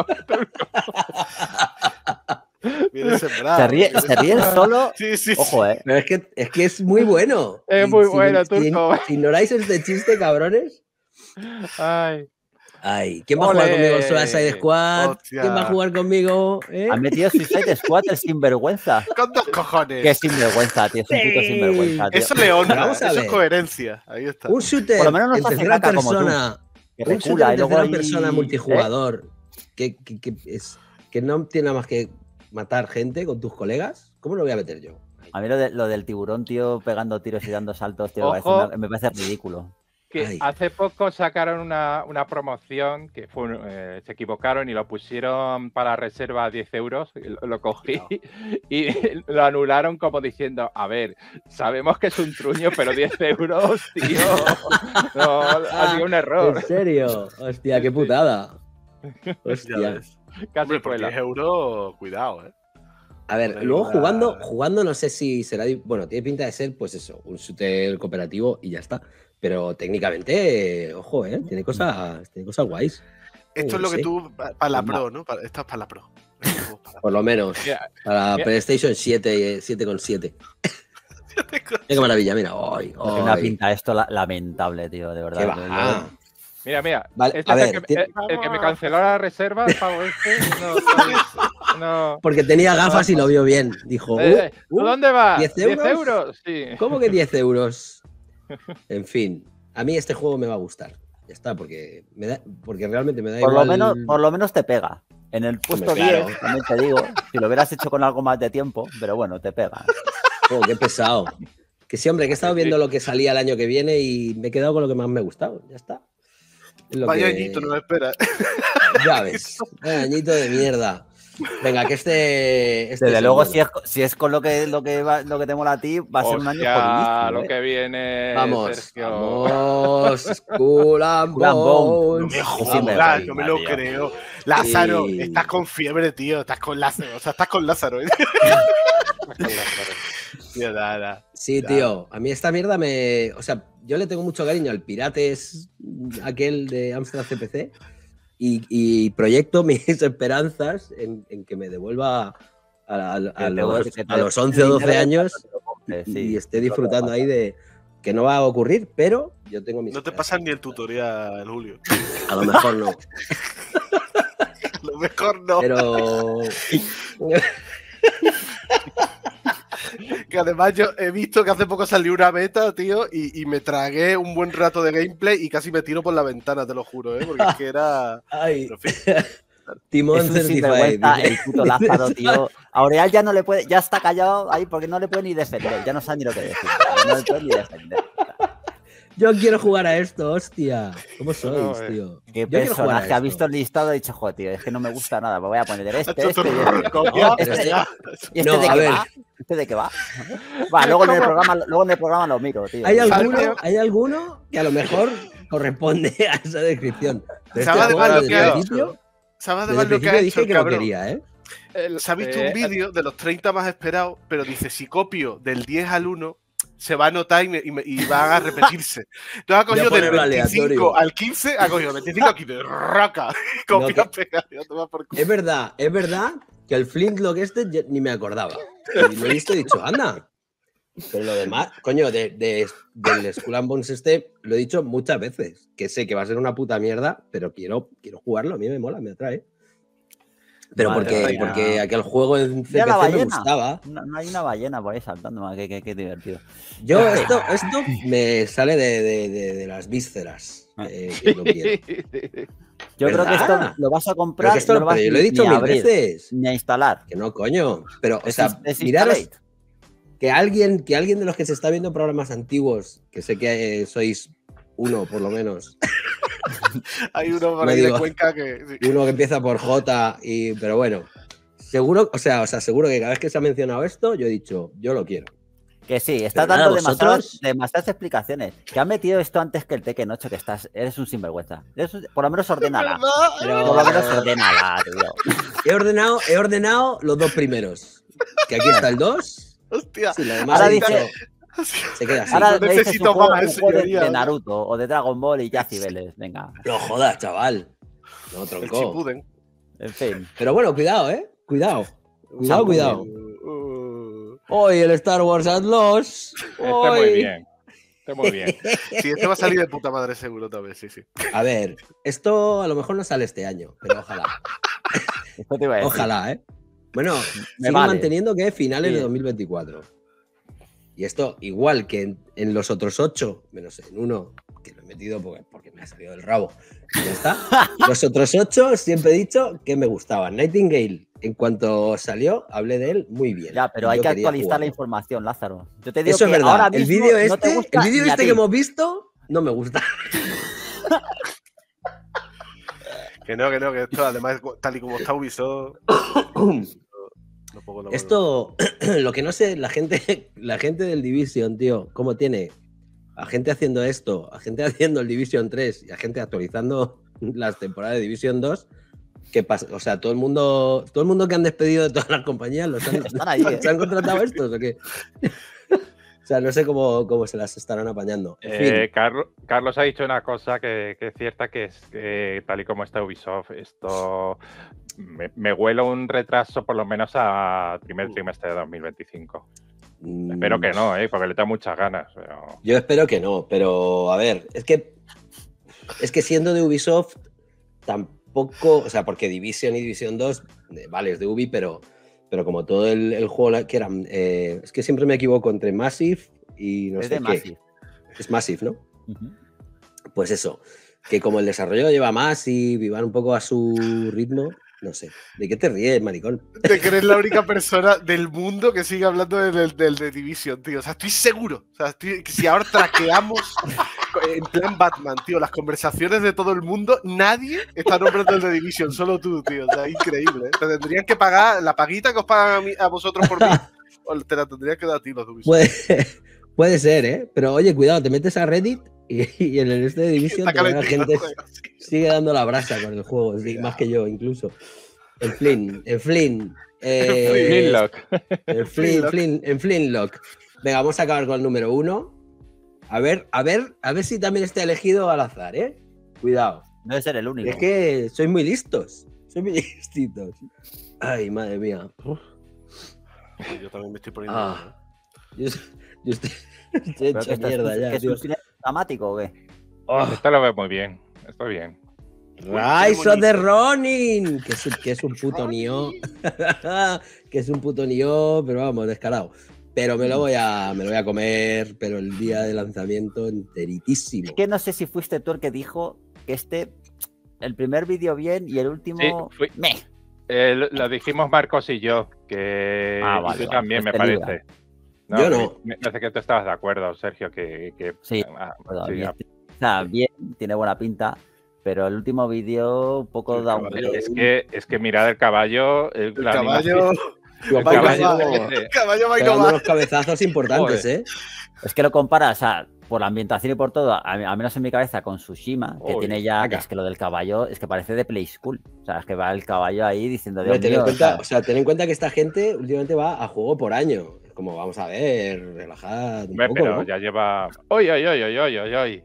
D: Viene sembrado.
A: Se ríe,
D: viene
A: se ríe
D: sembrado.
A: solo.
D: Sí, sí, sí.
A: Ojo, eh.
C: Pero es que, es que es muy bueno.
B: Es
C: Y
B: muy
C: si-
B: bueno,
C: si-
B: Turco.
C: Si ignoráis este chiste, cabrones.
B: Ay.
C: Ay, ¿quién va a jugar
B: Ole.
C: conmigo al Suicide Squad?
D: Hostia.
C: ¿Quién va a jugar conmigo? ¿Eh?
A: Ha metido Suicide Squad el sinvergüenza.
D: Con dos cojones.
A: Qué sinvergüenza, tío. Es un puto
C: Sí.
A: sinvergüenza, tío.
D: Eso le honra.
C: Vamos a
D: Eso
C: ver.
D: es coherencia. Ahí está.
C: Un shooter
A: Por lo menos no
C: en
A: se hace
C: tercera
A: caca como tú.
C: persona.
A: Que
C: Un shooter
A: recula
C: en
A: y luego
C: tercera
A: ahí-
C: persona
A: ¿eh?
C: multijugador. Que, que- que es, que no tiene nada más que matar gente con tus colegas. ¿Cómo lo voy a meter yo?
A: A mí lo, de- lo del tiburón, tío, pegando tiros y dando saltos, tío, me
B: Ojo.
A: parece, me parece ridículo.
B: Que
C: Ay.
B: hace poco sacaron una, una promoción que fue, un- eh, se equivocaron y lo pusieron para reserva a diez euros. y Lo, lo cogí y lo anularon como diciendo: a ver, sabemos que es un truño, pero diez euros, tío. No, ha sido un error.
C: ¿En serio? Hostia, qué putada.
D: Ya
C: Hostia.
D: ves.
B: Casi
D: Hombre, por
B: fue la-
D: diez euros, cuidado, ¿eh?
C: A ver,
D: Ahí
C: luego
D: va.
C: jugando, jugando no sé si será. di- Bueno, tiene pinta de ser, pues eso, un shooter cooperativo y ya está. pero técnicamente, ojo, ¿eh? Tiene cosas, tiene cosas guays.
D: Esto es lo que
C: Sí.
D: tú, para la Pro, ¿no? Para, esto es para la Pro.
C: Por lo menos.
B: Mira,
C: Para
B: mira.
C: PlayStation siete, siete con siete. Mira qué maravilla, mira. Ay,
A: Tiene una
C: ay,
A: pinta esto la- lamentable, tío, de
C: qué
A: verdad.
C: va.
B: Mira, mira.
C: Vale,
B: este
C: a
B: es el,
C: ver,
B: que,
C: tiene-
B: el- el que me canceló la reserva, el pavo este. No, no, no.
C: Porque tenía gafas y lo vio bien. Dijo,
B: Eh, eh,
C: uh,
B: ¿tú
C: uh,
B: dónde vas?
C: ¿diez
B: ¿diez
C: euros?
B: euros? Sí.
C: ¿cómo que diez euros? En fin, a mí este juego me va a gustar. Ya está, porque, me da, porque realmente me da
A: Por lo,
C: igual.
A: menos, por lo menos te pega. En el puesto
C: Hombre, claro.
A: diez, también te digo, si lo hubieras hecho con algo más de tiempo, pero bueno, te pega.
C: Oh, qué pesado. Que sí, hombre, que he estado viendo lo que salía el año que viene y me he quedado con lo que más me ha gustado. Ya está. Es lo
D: Vaya
C: que-
D: añito, no me espera.
C: Ya ves. Vaya añito de mierda. Venga, que este. este
A: Desde
C: es
A: luego,
C: el
A: si
C: bueno.
A: es, co- si es con lo que, lo, que va- lo que te mola a ti, va a ser un año
B: Hostia,
A: jodidísimo.
B: lo
A: ¿eh?
B: que viene,
C: Vamos,
B: Sergio.
C: vamos, Skull and
A: Skull and Bones.
C: Bones.
D: No me
A: Vamos,
D: jodas,
A: tío.
D: no me lo
A: Tío.
D: creo. Lázaro,
C: Sí.
D: estás con fiebre, tío. Estás con Lázaro. O sea, estás con Lázaro. ¿eh? Tío, nada.
C: Sí,
D: Ya.
C: tío, a mí esta mierda me. O sea, yo le tengo mucho cariño al Pirates, aquel de Amstrad C P C, y, y proyecto mis esperanzas en, en que me devuelva a, a- a
A: Que te-
C: los,
A: que te-
C: a los once o doce años
A: te lo compres,
C: y,
A: sí.
C: y esté disfrutando ahí de que no va a ocurrir, pero yo tengo mis
D: No te
C: esperanzas.
D: pasan ni el tutorial, Julio.
C: A lo mejor no,
D: A lo mejor no.
C: pero.
D: Que además yo he visto que hace poco salió una beta, tío, y, y me tragué un buen rato de gameplay y casi me tiro por la ventana, te lo juro, ¿eh? Porque es que era.
C: Ay,
D: Pero, en fin,
C: Timón
A: Es un
C: Certified.
A: sinvergüenza
C: dice.
A: el puto Lázaro, tío. Aureal ya no le puede, ya está callado ahí porque no le puede ni defender, ya no sabe ni lo que decir. No le puede ni defender.
C: Yo quiero jugar a esto, hostia. ¿Cómo sois,
B: No, eh.
C: tío?
A: Qué
C: Yo quiero jugar a
A: personaje ha
C: esto.
A: visto el listado y ha dicho, joder, tío, es que no me gusta nada, me voy a poner este, este,
D: Esto
A: este, y
D: es
A: este.
D: copia,
A: No,
C: pero
A: este,
C: este-
A: ¿Y este
C: No,
A: de
C: a
A: qué
C: ver.
A: va? ¿Este de qué va? Va, luego en el programa, luego en el programa lo miro, tío.
C: ¿Hay
D: ¿Sabes,
C: alguno,
D: tío?
C: hay alguno que a lo mejor corresponde a esa descripción. Pero
D: ¿Sabes
C: este
D: además
C: juego
D: lo
C: desde
D: que
C: el
D: ha
C: principio,
D: hecho? ¿Sabes
C: desde el
D: además lo que ha
C: principio
D: hecho
C: dije
D: el
C: que lo
D: cabrón?
C: quería, ¿eh?
B: El-
D: Se ha visto
B: eh,
D: un vídeo de los treinta más esperados, pero dice, si copio del diez al uno, se va a notar y, me- y me- y van a repetirse. Entonces ha cogido del
C: ponerlo
D: veinticinco
C: aleatorio.
D: al quince, ha cogido veinticinco al quince, raca, copia,
C: No,
D: pega, ya toma por culo.
C: Es verdad, es verdad que el Flintlock este yo ni me acordaba. Y lo he visto y he dicho, anda. Pero lo demás, coño, de, de- del Skull and Bones este lo he dicho muchas veces. Que sé que va a ser una puta mierda, pero quiero, quiero jugarlo. A mí me mola, me atrae. Pero
A: Madre
C: porque,
A: mía.
C: porque aquel juego en C
A: Mira
C: P
A: la
C: C me
A: ballena.
C: gustaba.
A: No, no hay una ballena por ahí saltando, man, qué, qué, qué divertido.
C: Yo, esto, esto me sale de, de- de- de las vísceras. Que, que lo quiero.
A: Yo creo que
C: ¿Verdad?
A: esto lo vas a
C: Pero,
A: comprar
C: que esto,
A: y no lo vas
C: pero yo lo he
A: ni-
C: dicho
A: ni a
C: mil
A: abrir,
C: veces.
A: ni a instalar.
C: Que no, coño. Pero, o
A: Es,
C: sea,
A: es
C: miraros,
A: Installate.
C: que alguien, que alguien de los que se está viendo programas antiguos, que sé que eh, sois uno por lo menos,
D: Hay uno por
C: No
D: ahí de
C: digo.
D: Cuenca que. sí.
C: uno que empieza por J, y, pero bueno, seguro, o sea, o sea, seguro que cada vez que se ha mencionado esto, yo he dicho, yo lo quiero.
A: Que sí, estás
C: Pero nada,
A: dando demasiadas,
C: vosotros-
A: demasiadas explicaciones. Que han metido esto antes que el Tekken ocho, que estás, eres un sinvergüenza. Eres un- por lo menos ordénala.
D: ¿Verdad?
C: Pero
A: Por lo menos ordénala, tío.
C: he ordenado, he ordenado los dos primeros. Que aquí está el dos.
D: Hostia.
C: Sí, lo demás
A: Ahora
C: he
A: dice,
C: dicho, se queda así.
A: ahora
D: no
A: me dices
D: necesito
A: un juego,
D: más,
A: un juego de,
D: señoría.
A: de Naruto o de Dragon Ball y ya Cibeles. Venga,
C: No jodas, chaval. No,
D: El
C: tronco.
D: Chipuden.
A: en fin.
C: Pero bueno, cuidado, eh. Cuidado. Cuidado, cuidado.
D: Uh,
C: Hoy el Star Wars Outlaws.
B: Está muy
C: Hoy-
B: bien. Está muy bien.
D: sí, este va a salir de puta madre seguro también, sí, sí.
C: A ver, esto a lo mejor no sale este año, pero ojalá.
A: Esto te iba a decir.
C: Ojalá, ¿eh? Bueno,
A: Me
C: sigo
A: vale.
C: manteniendo que es finales
A: Sí.
C: de dos mil veinticuatro. Y esto, igual que en, en los otros ocho, menos en uno, que lo he metido porque, porque me ha salido del rabo. y Ya está. Los otros ocho siempre he dicho que me gustaban. Nightingale, en cuanto salió, hablé de él muy bien.
A: Ya, pero
C: Y
A: hay
C: yo
A: que
C: quería
A: actualizar la
C: jugarlo.
A: información, Lázaro. Yo te digo
C: Eso es
A: que
C: verdad.
A: ahora
C: El
A: mismo
C: vídeo
A: no te
C: este,
A: gusta
C: el vídeo
A: ni a
C: este
A: ti.
C: que hemos visto no me gusta.
D: Que no, que no, que esto además, tal y como está Ubisoft. no pongo la mano.
C: Esto, lo que no sé, la gente, la gente del Division, tío, cómo tiene a gente haciendo esto, a gente haciendo el Division tres y a gente actualizando las temporadas de Division dos, ¿qué pasa? O sea, todo el mundo, todo el mundo que han despedido de todas las compañías los han,
A: Están ahí, ¿eh?
C: ¿se han contratado estos o qué? O sea, no sé cómo, cómo se las estarán apañando. En fin.
B: Eh, Carlos, Carlos ha dicho una cosa que, que es cierta, que es que tal y como está Ubisoft, esto me, me huele un retraso por lo menos a primer trimestre de dos mil veinticinco.
C: Mm,
B: Espero que no, ¿eh? Porque le tengo muchas ganas. Pero...
C: Yo espero que no, pero a ver, es que es que siendo de Ubisoft tampoco, o sea, porque Division y Division dos, eh, vale, es de Ubi, pero, pero como todo el, el juego que eran, eh, es que siempre me equivoco entre Massive y no
A: Es
C: sé
A: de
C: qué.
A: Massive.
C: Es Massive, ¿no?
A: Ujú.
C: Pues eso, que como el desarrollo lleva Massive y van un poco a su ritmo, no sé. ¿De qué te ríes, maricón?
D: De que eres la única persona del mundo que sigue hablando del, del, del de Division, tío. O sea, estoy seguro. O sea, estoy, que si ahora traqueamos en plan Batman, tío, las conversaciones de todo el mundo, nadie está nombrando el de Division, solo tú, tío. O sea, increíble, ¿eh? Te tendrían que pagar la paguita que os pagan a, mí, a vosotros por mí. O te la tendrías que dar a ti, los de Ubisoft.
C: Puede, puede ser, ¿eh? Pero oye, cuidado, te metes a Reddit y, y en el este de Division
D: Está
C: todavía la
D: calentito,
C: gente
D: joder, sí.
C: sigue dando la brasa con el juego, sí, más que yo incluso. En Flynn, en Flynn. Eh,
B: Flintlock.
C: en Flynn, Flynn, en Flintlock. Venga, vamos a acabar con el número uno. A ver, a ver, a ver si también está elegido al azar, ¿eh? Cuidado.
A: Debe ser el único.
C: Es que sois muy listos. Sois muy listitos. Ay, madre mía. Uf.
D: Yo también me estoy poniendo.
C: Ah, yo, yo estoy, estoy
A: ¿Pero
C: hecho
A: que esto es-
C: mierda
A: que
C: ya,
A: es
C: tío.
A: un cine dramático o qué?
C: Oh,
B: Esto lo veo muy bien. Esto bien.
C: Rise of the Ronin, que es, un- que es un puto Nioh. Que es un puto Nioh, pero vamos, descarado. Pero me lo voy a, me lo voy a comer, pero el día de lanzamiento enteritísimo.
A: Es que no sé si fuiste tú el que dijo que este, el primer vídeo bien y el último,
B: Sí, fui-
A: meh.
B: Eh, lo, lo dijimos Marcos y yo, que
A: Ah,
B: y
A: vale,
B: tú
A: vale,
B: también,
A: pues
B: me
A: te libra.
B: parece.
C: Yo no.
B: Me me parece que tú estabas de acuerdo, Sergio, que... que-
A: Sí,
B: ah,
A: Bueno,
B: sí,
A: bien.
B: ah,
A: O sea, bien, tiene buena pinta, pero el último vídeo un poco
D: El
A: da un
D: caballo.
B: es que, es que mirad el caballo, el,
D: El
B: la
D: caballo.
B: animación-
C: Tío,
B: el
D: va y no
B: caballo
D: va.
B: ese.
D: El caballo va y no
C: pegando
D: va.
C: unos cabezazos importantes, ¿eh?
A: Es que lo comparas, o sea, por la ambientación y por todo, a- al menos en mi cabeza, con Tsushima, que
B: Uy,
A: tiene ya,
C: acá.
A: es que lo del caballo, es que parece de Play School. O sea, es que va el caballo ahí diciendo,
C: Hombre,
A: Dios
C: ten en
A: mío, o
C: cuenta,
A: sea,
C: o sea, ten en cuenta que esta gente últimamente va a juego por año. Es como, vamos a ver, relajad un
B: Hombre,
C: poco,
B: pero
C: ¿no?
B: ya lleva... ¡Oy, oy, oy, oy, oy, oy, oy!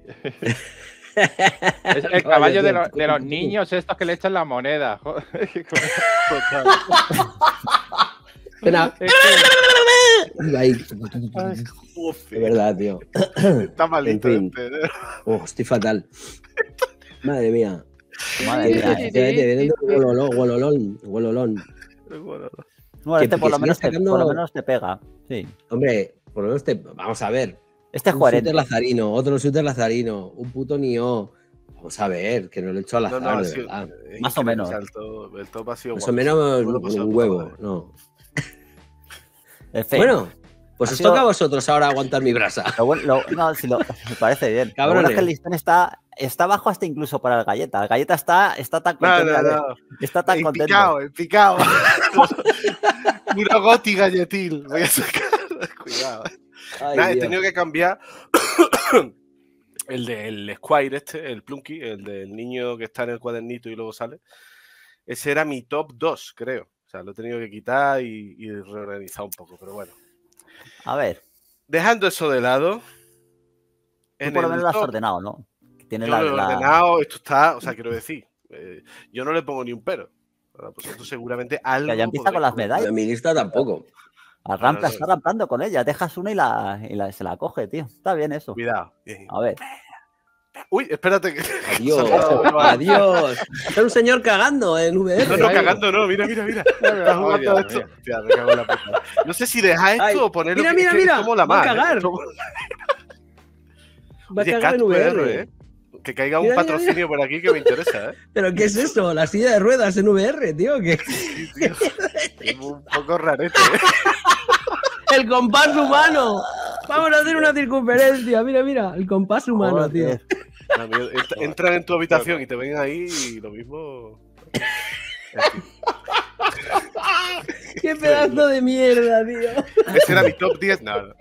B: Es el caballo de,
C: tío,
B: los- de los niños estos que le echan la moneda. joder.
D: Total.
C: Espera.
B: Es que-
C: Iba ahí.
D: Uf,
C: De verdad, tío.
D: está malito
C: En fin.
D: este, ¿eh?
C: Oh, estoy fatal. Madre mía.
A: madre
C: Que,
A: mía, eh.
C: efectivamente, vienen de Wololón, Wololón, Wololón.
D: Bueno,
A: Bueno,
C: que-
A: este por
C: que
A: lo,
C: sigue
A: menos te,
C: sacando-
A: por lo menos te pega. Sí.
C: Hombre, por lo menos te. Vamos a ver.
A: Este es
C: Un
A: coherente.
C: shooter lazarino, otro shooter lazarino, un puto Nioh. Vamos a ver, que no lo he hecho al
D: no,
C: azar,
D: no, ha
C: de
D: sido-
C: verdad.
D: es
A: Más o
D: increíble,
A: menos.
D: sea, el, top, el top ha sido
C: Más o
D: guapo.
C: menos
D: Me lo he
C: un,
D: pasado
C: un
D: de puta
C: huevo,
D: madre.
C: no.
A: En fin,
C: Bueno, pues
A: Ha
C: os
A: sido-
C: toca a vosotros ahora aguantar mi brasa.
A: lo bueno- lo- no, si lo, me parece bien. Lo bueno
C: Cabrones.
A: es que el listón está, está bajo hasta incluso para el galleta. El galleta está, está tan
D: No,
A: contento.
D: no,
A: a ver,
D: no.
A: Está tan
D: En
A: contento.
D: picado, en picado. Puro goti galletil. Voy a sacar. Cuidado. eh.
C: Ay,
D: Nada, he
C: Dios.
D: tenido que cambiar el del Squire este, el Plunky, el del niño que está en el cuadernito y luego sale. Ese era mi top dos, creo. O sea, lo he tenido que quitar y, y reorganizar un poco, pero bueno.
A: A ver,
D: Dejando eso de lado.
A: tú
D: En
A: por lo
D: el
A: menos lo has
D: top,
A: ordenado, ¿no? Tienes
D: yo
A: la,
D: lo he
A: la-
D: ordenado, esto está, o sea, quiero decir, eh, yo no le pongo ni un pero. Ahora, pues esto seguramente algo.
A: ya empieza con
D: podréis
A: las
D: comentar.
A: medallas.
C: En mi lista tampoco.
A: Arrampa,
D: no, no.
A: está rampando con ella. Dejas una y, la, y la- se la coge, tío. Está bien eso.
D: Cuidado. Bien.
A: A ver.
D: Uy, espérate. que-
C: Adiós,
D: No, no, no.
C: adiós. Está un señor cagando en V R.
D: No, no, cagando, no, mira, mira, mira. Está
B: Ay,
D: jugando
B: Dios
D: esto.
B: mío.
D: Hostia, me cago en la puta. No sé si dejar esto
C: Ay,
D: o ponerlo.
C: mira,
D: que-
C: mira,
D: es que
C: mira,
D: es como la
C: va a
D: más, ¿eh?
C: cagar.
D: Como-
C: Va a
D: Oye,
C: cagar en
D: Cat
C: V R.
D: V R, ¿eh? Que caiga un
C: Mira, mira,
D: patrocinio por aquí que me interesa, ¿eh?
C: ¿Pero qué es eso? La silla de ruedas en V R, tío. ¿Qué?
D: Sí, tío. Es un poco rarete, ¿eh?
C: El compás humano. Vamos a hacer una circunferencia. Mira, mira. El compás humano, tío.
A: Joder.
D: A mí, ent- Entran en tu habitación y te ven ahí y lo mismo. En fin.
C: Qué pedazo de mierda, tío.
D: Ese era mi top diez. No, no.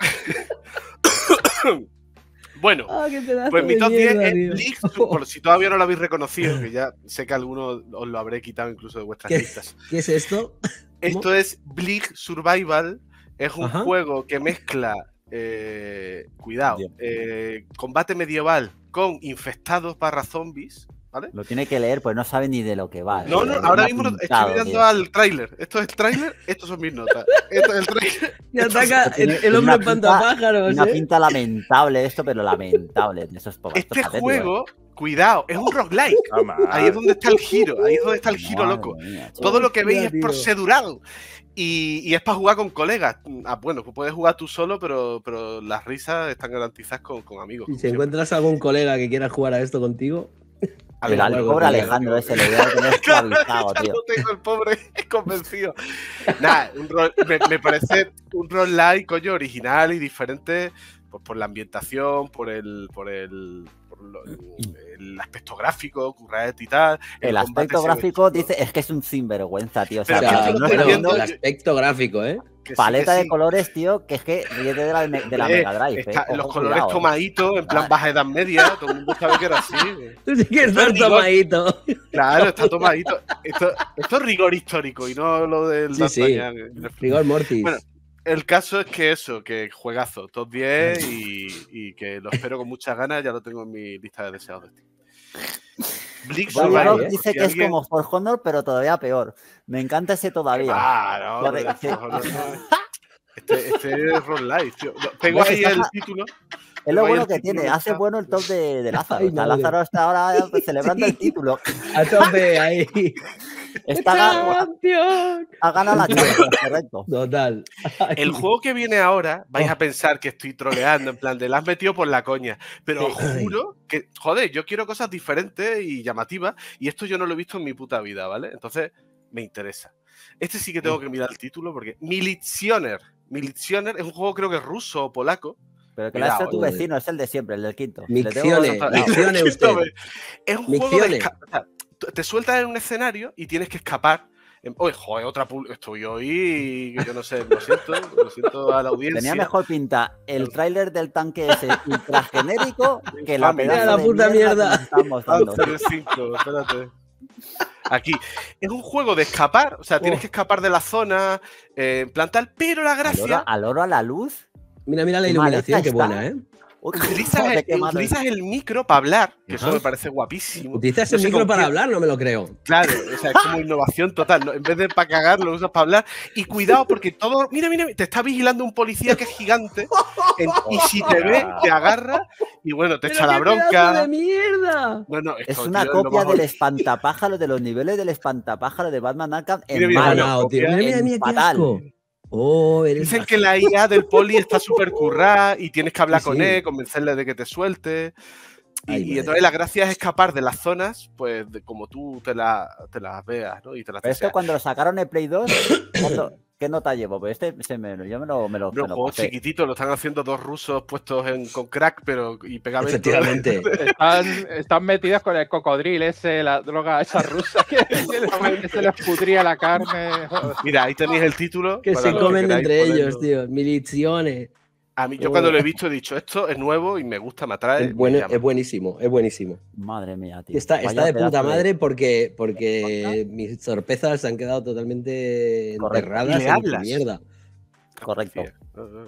D: Bueno,
C: Ah, qué pedazo
D: pues mi
C: de
D: top diez
C: mierda,
D: es
C: tío.
D: Bleach Sur- por si todavía no lo habéis reconocido, que ya sé que algunos os lo habré quitado incluso de vuestras
C: ¿Qué?
D: listas.
C: ¿Qué es esto?
D: Esto es Bleach Survival. Es un
C: Ajá.
D: juego que mezcla eh, cuidado,
A: Dios.
D: eh, combate medieval con infectados barra zombies, ¿vale?
A: Lo tiene que leer, pues no sabe ni de lo que va.
D: No,
A: tío.
D: no,
A: Me
D: ahora
A: ha
D: mismo estoy
A: pintado,
D: mirando
A: tío.
D: al tráiler. Esto es el tráiler, estos son mis notas. Esto es el tráiler.
C: Y ataca el,
A: Tiene-
C: el
A: tiene
C: hombre
A: una pinta-
C: espantapájaros,
A: Una
C: ¿eh?
A: pinta lamentable esto, pero lamentable. Eso es poco, esto
D: Este
A: es patético,
D: juego, cuidado, es un roguelike.
B: Toma.
D: Ahí es donde está el giro, ahí es donde está el
A: ¿eh?
D: giro,
A: Madre
D: loco.
A: mía, tío.
D: Todo lo que
C: Hostia,
D: veis es
C: tío.
D: procedural. Y, y es para jugar con colegas. Ah, bueno, pues puedes jugar tú solo, pero, pero las risas están garantizadas con, con amigos.
C: Y
D: como
C: si
D: siempre.
C: encuentras algún colega que quiera jugar a esto contigo,
D: A
A: El
D: ver,
C: al-
A: al-
C: algo
A: pobre
C: tenía,
A: Alejandro ese le voy a tener
D: Claro,
A: esclavizado,
D: ya
A: tío.
D: lo tengo, el pobre convencido. Nada, un rol- me, me parece un roguelike, coño, original y diferente pues, por la ambientación, por el, por el, por lo- el aspecto gráfico, curraet y tal.
A: El
D: combate
A: aspecto
D: se ve
A: gráfico
D: chulo.
A: dice es que es un sinvergüenza, tío. O
C: o
A: sea,
D: Pero
C: sea,
D: que
A: no
D: esto lo
A: estoy
D: estoy
A: viendo
D: viendo-
C: el aspecto gráfico, ¿eh?
D: Que sí,
A: paleta
D: que
A: de
D: sí.
A: colores, tío, que es que ríete de la, de la
D: Eh,
A: Mega Drive.
D: está-
A: eh.
D: los
A: Ojo,
D: colores
A: cuidado, eh.
D: tomaditos, en plan
A: Vale.
D: baja edad media, todo el mundo sabe que era así. güey.
C: Tú sí que
D: Esto
C: estás
D: es rigor.
C: tomadito.
D: Claro, está tomadito. Esto, esto es rigor histórico y no lo del
C: Sí, sí.
D: D'Artagnan, eh.
C: Rigor mortis.
D: Bueno, el caso es que eso, que juegazo, top diez y, y que lo espero con muchas ganas, ya lo tengo en mi lista de deseados de Steam. Blix
C: Guay,
A: Bueno,
D: Survival,
C: ¿eh?
A: dice
D: si
A: que es
D: alguien-
A: como For Honor, pero todavía peor. Me encanta ese todavía.
D: Ah, no,
A: Joder,
D: pero
A: sí.
D: esto, no, no. Este, este es Roll Life, tío. Tengo
A: Ves,
D: ahí
A: está-
D: el título.
A: Es lo
D: Tengo ahí
A: bueno
D: el
A: que
D: título
A: tiene,
D: del
A: hace
D: chat.
A: bueno el top de, de Lázaro.
C: Ay,
A: O sea,
C: madre.
A: Lázaro está ahora pues, celebrando el título.
C: A tope ahí.
A: Está ga-
C: ¡Campeón!
A: ha ganado la Champions, correcto.
C: Total. Ay.
D: El juego que viene ahora, vais
C: Oh.
D: a pensar que estoy troleando, en plan de la has metido por la coña. Pero os
C: Sí.
D: juro que, joder, yo quiero cosas diferentes y llamativas. Y esto yo no lo he visto en mi puta vida, ¿vale? Entonces, me interesa. Este sí que tengo que mirar el título porque Milizioner. Milizioner es un juego, creo que ruso o polaco.
A: Pero que lo ha
D: Cuidado,
A: hecho tu
C: joder.
A: vecino, es el de siempre, el del quinto.
C: Miccione,
A: Le tengo-
C: Miccione usted.
D: Es un juego de
C: Miccione.
D: esca- o sea, t- te sueltas en un escenario y tienes que escapar. En- Oye, joder, otra pu- estoy hoy, que yo no sé, lo siento, lo siento a la audiencia.
A: Tenía mejor pinta el tráiler del tanque ese ultra genérico que la
D: Infame.
A: pedazo
C: La
A: de
C: puta
A: mierda
C: mierda.
A: que nos están mostrando.
D: Ah, tres, cinco, espérate. Aquí. Es un juego de escapar, o sea, tienes
C: Oh.
D: que escapar de la zona, eh, en plan tal, pero la
A: ¿Al oro,
D: gracia.
A: al oro a la luz?
C: Mira, mira la
A: Qué mal
C: iluminación,
A: hecha
C: qué
A: está.
C: buena, ¿eh?
A: Uy,
D: Utilizas,
A: joder,
D: el,
A: qué malo es.
D: utilizas el micro para hablar, que eso
C: Ajá.
D: me parece guapísimo.
C: Utilizas
D: No
C: el
D: sé
C: micro
D: con
C: para
D: qué-
C: hablar, no me lo creo.
D: Claro, o sea, es como innovación total. ¿no? En vez de para cagar, lo usas para hablar. Y cuidado, porque todo. Mira, mira, te está vigilando un policía que es gigante. en- y si te ve, te agarra y bueno, te
C: ¡Pero
D: echa la
C: qué pedazo
D: bronca.
C: de mierda!
D: No, no,
A: Es
D: esto,
A: una
D: tío, lo
A: copia
D: más
A: del
D: hor-
A: espantapájaro, de los niveles del espantapájaro de Batman Arkham en
D: Mira, mira,
C: Me ha
A: malo.
D: mira,
C: ganado, tío. Mira, mira,
A: en
C: mira, qué
A: fatal.
C: asco. Oh, eres
D: Dicen que la I A del poli está súper currada y tienes que hablar
C: Sí,
D: con
C: sí.
D: él, convencerle de que te suelte. Y,
C: Ay,
D: y
C: madre.
D: entonces la gracia es escapar de las zonas, pues de como tú te, la, te las veas, ¿no? Y te las
A: Pero esto
D: deseas.
A: cuando lo sacaron en Play dos, ¿cuánto- ¿qué nota llevo? Pues este se me, yo me lo, me lo,
D: No,
A: me lo
D: juegos
A: pasé.
D: chiquititos, lo están haciendo dos rusos puestos en, con crack, pero y pegamento.
C: Efectivamente.
B: Están, están metidos con el cocodril ese, la droga esa rusa que, que se les pudría la carne. Joder.
D: Mira, ahí tenéis el título.
C: Que
D: para
C: se
D: los
C: comen
D: queráis
C: entre
D: ponerlo.
C: ellos, tío. Miliciones.
D: A mí, yo
C: Oh.
D: cuando lo he visto he dicho, esto es nuevo y me gusta, me atrae.
C: Es,
D: me
C: bueno,
D: llama.
C: es buenísimo, es buenísimo.
A: Madre mía, tío.
C: Está,
A: Vaya
C: está de puta
A: pedazo
C: madre porque, porque mis sorpresas se han quedado totalmente
A: Correcto.
C: enterradas
D: Y le
C: en tu
D: hablas.
C: mierda.
A: Correcto.
D: Sí.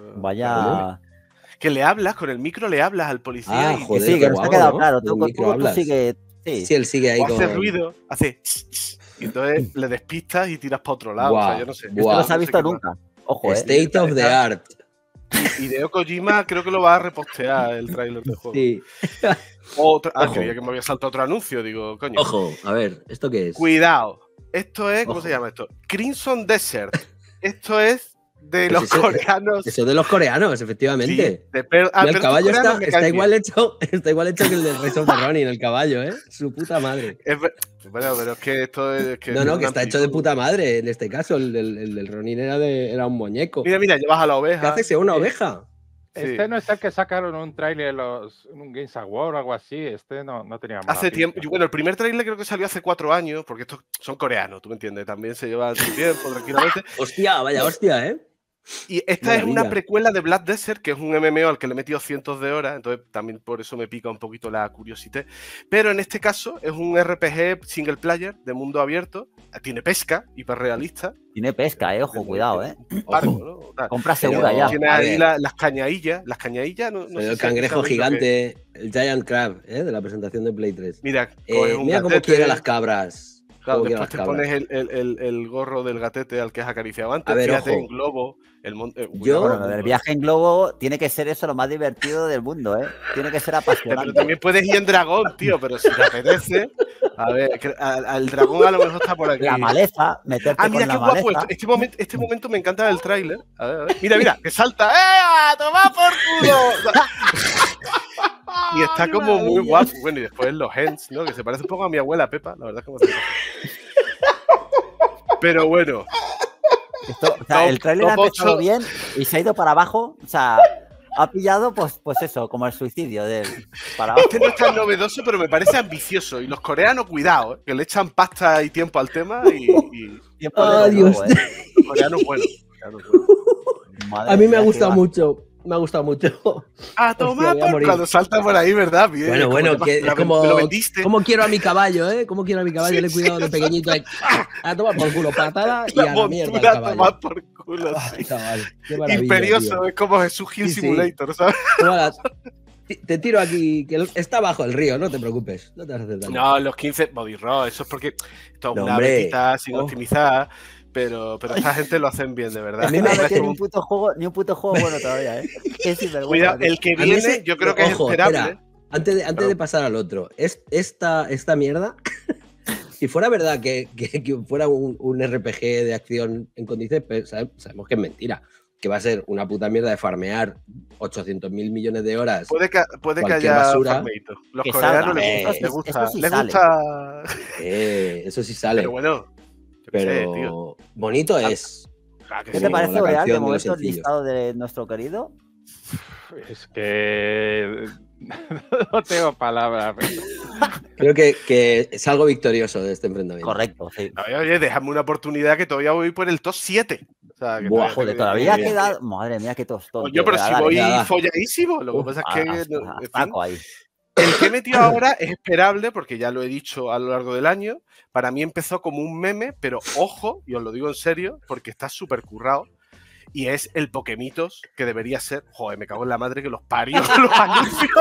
A: Vaya.
D: Que le hablas, con el micro le hablas al policía
C: Ah,
D: y
C: joder,
A: Que sí,
C: qué
A: que nos ha
C: guapo,
A: quedado
C: ¿no?
A: claro.
C: Con
A: Tú,
C: el
A: tú-
C: micro
A: tú
C: hablas.
A: sigue. Sí.
C: Sí, él sigue ahí
D: o hace
C: con...
D: ruido, hace ch, ch, y entonces le despistas y tiras para otro lado. O sea,
C: Guau,
D: yo no sé.
C: guau.
A: Esto no
C: Wow,
A: se ha
D: No sé
A: visto
D: qué más.
A: nunca. Ojo, eh.
C: State of the Art.
D: Hideo Kojima creo que lo va a repostear el tráiler del juego.
C: Sí.
D: Otra, ah,
C: Ojo.
D: creía que me había saltado otro anuncio, digo, coño.
C: Ojo, a ver, ¿esto qué es?
D: Cuidado. Esto es, ¿cómo
C: Ojo.
D: se llama esto? Crimson Desert. Esto es de
C: Pues
D: los
C: eso-
D: coreanos.
C: Eso de los coreanos,
D: Sí,
C: efectivamente.
D: de per- ah,
C: Y el
D: pero estos
C: caballo
D: coreanos
C: está,
D: me
C: está
D: caen
C: igual
D: bien.
C: hecho, está igual hecho que el del Rise of the Ronin, el caballo, ¿eh? Su puta madre.
D: Es ver- bueno, pero es que esto es. Que
C: No,
D: tiene
C: no, que
D: una
C: está hecho de
D: amplitud.
C: puta madre. En este caso, el del, el del Ronin era, de, era un muñeco.
D: Mira, mira, llevas a la
C: ¿Qué
D: oveja.
C: hace? ¿Sea una oveja?
D: Sí.
B: Este no es el que sacaron un trailer los, en un Games Award o algo así. Este no, no tenía mala
D: Hace
B: pinta.
D: tiempo. Bueno, el primer trailer creo que salió hace cuatro años, porque estos son coreanos, tú me entiendes. También se llevan su tiempo tranquilamente.
C: Hostia, vaya hostia, ¿eh?
D: Y esta
C: Buena
D: es una
C: vida.
D: precuela de Black Desert, que es un M M O al que le he metido cientos de horas, entonces también por eso me pica un poquito la curiosidad. Pero en este caso es un R P G single player de mundo abierto, tiene pesca, hiperrealista.
A: Tiene pesca, eh, ojo, cuidado, eh.
D: Un barco, ¿no? O tal.
A: Compra segura
C: Pero-
A: ya.
D: Tiene
C: A
D: ahí
C: ver.
D: la- las cañadillas, las cañadillas, no, no
C: Pero
D: sé
C: el
D: si
C: cangrejo
D: sabéis lo que-
C: gigante, el Giant Crab, ¿eh? De la presentación de Play tres.
D: Mira,
C: Eh,
D: coges un
C: mira cómo
D: gatete,
C: quiere las cabras.
D: claro,
C: Cómo quiere
D: después
C: las
D: te
C: cabras.
D: pones el, el- el- el gorro del gatete al que has acariciado antes,
C: A ver,
D: fíjate
C: ojo.
D: en globo, el mon- eh,
C: Yo-
D: cuidado,
A: Bueno,
D: el
A: lo del
D: mundo.
A: viaje en globo tiene que ser eso lo más divertido del mundo, ¿eh? Tiene que ser
D: Pero
A: apasionante.
D: también puedes ir en dragón, tío, pero si te apetece. A ver, que- al, al dragón a lo mejor está por aquí.
A: La maleza, meterte
D: Ah, mira
A: con
D: qué
A: la
D: guapo.
A: maleza.
D: Este, este momento, este momento me encanta del tráiler. A ver, a ver. Mira, mira, que salta. ¡Eh! ¡A tomar por culo! Y está como muy guapo. Bueno, y después los hands, ¿no? Que se parece un poco a mi abuela Pepa. La verdad es que me hace gracia. Pero bueno,
A: Esto, o sea,
D: Top-
A: el tráiler ha
D: top
A: empezado
D: ocho.
A: bien y se ha ido para abajo. O sea, ha pillado, pues, pues eso, como el suicidio del para abajo.
D: este no es tan novedoso, pero me parece ambicioso. Y los coreanos, cuidado, ¿eh? Que le echan pasta y tiempo al tema. Y, y
A: Tiempo
C: Ah,
A: de
C: Dios.
A: nuevo, ¿eh?
D: los coreanos, bueno. los coreanos, bueno.
A: Madre
C: A mí me
A: mía,
C: ha
A: qué
C: gustado
A: va.
C: mucho. Me ha gustado mucho.
D: A
C: Hostia,
D: tomar
C: voy a
D: por
C: morir.
D: cuando salta por ahí, ¿verdad? Bien,
C: Bueno,
D: como
C: bueno,
D: te-
C: que
D: me la-
C: es como.
D: me lo vendiste.
C: ¿Cómo quiero a mi caballo, eh? ¿Cómo quiero a mi caballo?
D: Sí,
C: Le he cuidado
D: sí,
C: de pequeñito. ahí. A tomar por culo, patada y
D: La
C: a la mierda el
D: montura a
C: caballo.
D: tomar por culo.
C: Ay,
D: sí.
C: chaval, qué maravilla,
D: Imperioso,
C: tío.
D: es como Jesús Gil
C: Sí, sí.
D: Simulator, ¿sabes?
C: Toma la- Ti- Te tiro aquí, que el- está bajo el río, no te preocupes. No te vas a hacer daño.
D: No, los quince body roll, eso es porque esto es
C: No,
D: una
C: hombre.
D: betita sin
C: Oh.
D: optimizar, pero, pero esta gente lo hacen bien, de verdad.
C: A mí
A: No
C: me
A: ha
D: Es
A: metido
D: como
A: ni
D: un-
A: un puto juego, ni un puto juego bueno todavía, ¿eh? Qué sinvergüenza,
D: Cuidado,
A: tío.
D: el que
C: A mí
D: viene,
C: ese-
D: yo creo que es
C: ojo,
D: esperable.
C: espera, antes de, antes
D: Claro.
C: de pasar al otro, es, esta, esta mierda, si fuera verdad que, que- que fuera un, un R P G de acción en condiciones, pues, sabe- sabemos que es mentira. Que va a ser una puta mierda de farmear ochocientos mil millones de horas.
D: Puede que, puede que
C: Cualquier
D: haya
C: basura
D: farmeito. Los
A: que
D: coreanos
A: salga,
D: les
C: eh,
D: gusta,
C: eso
D: les
A: sí-
D: gusta,
A: eso sí
D: les
A: sale.
D: gusta.
C: Eh, eso sí sale.
D: Pero bueno, yo qué sé,
C: pero
D: tío.
C: bonito es.
D: Ah, que
A: ¿Qué
D: sí.
A: te
C: como
A: parece,
C: la
A: Oreal, de
C: canción de los
A: momento el
C: sencillos.
A: listado de nuestro querido?
B: Es que no tengo palabras.
C: Creo que, que salgo victorioso de este enfrentamiento.
A: Correcto, sí.
D: Oye, oye, déjame una oportunidad que todavía voy por el top siete. O sea, que
C: Buah,
A: Joder,
D: que-
A: todavía
C: bien.
A: queda. Madre mía, qué tostón.
D: Coño,
A: tío,
D: pero
A: venga,
D: si
A: dale,
D: voy
C: venga, da.
D: folladísimo, lo que
C: Uf,
D: pasa es
A: a-
D: que.
A: a-
D: no,
A: a
D: en fin.
A: saco ahí.
D: El que he metido ahora es esperable, porque ya lo he dicho a lo largo del año. Para mí empezó como un meme, pero ojo, y os lo digo en serio, porque está súper currado. Y es el Pokemitos, que debería ser. Joder, me cago en la madre que los parió los anuncios.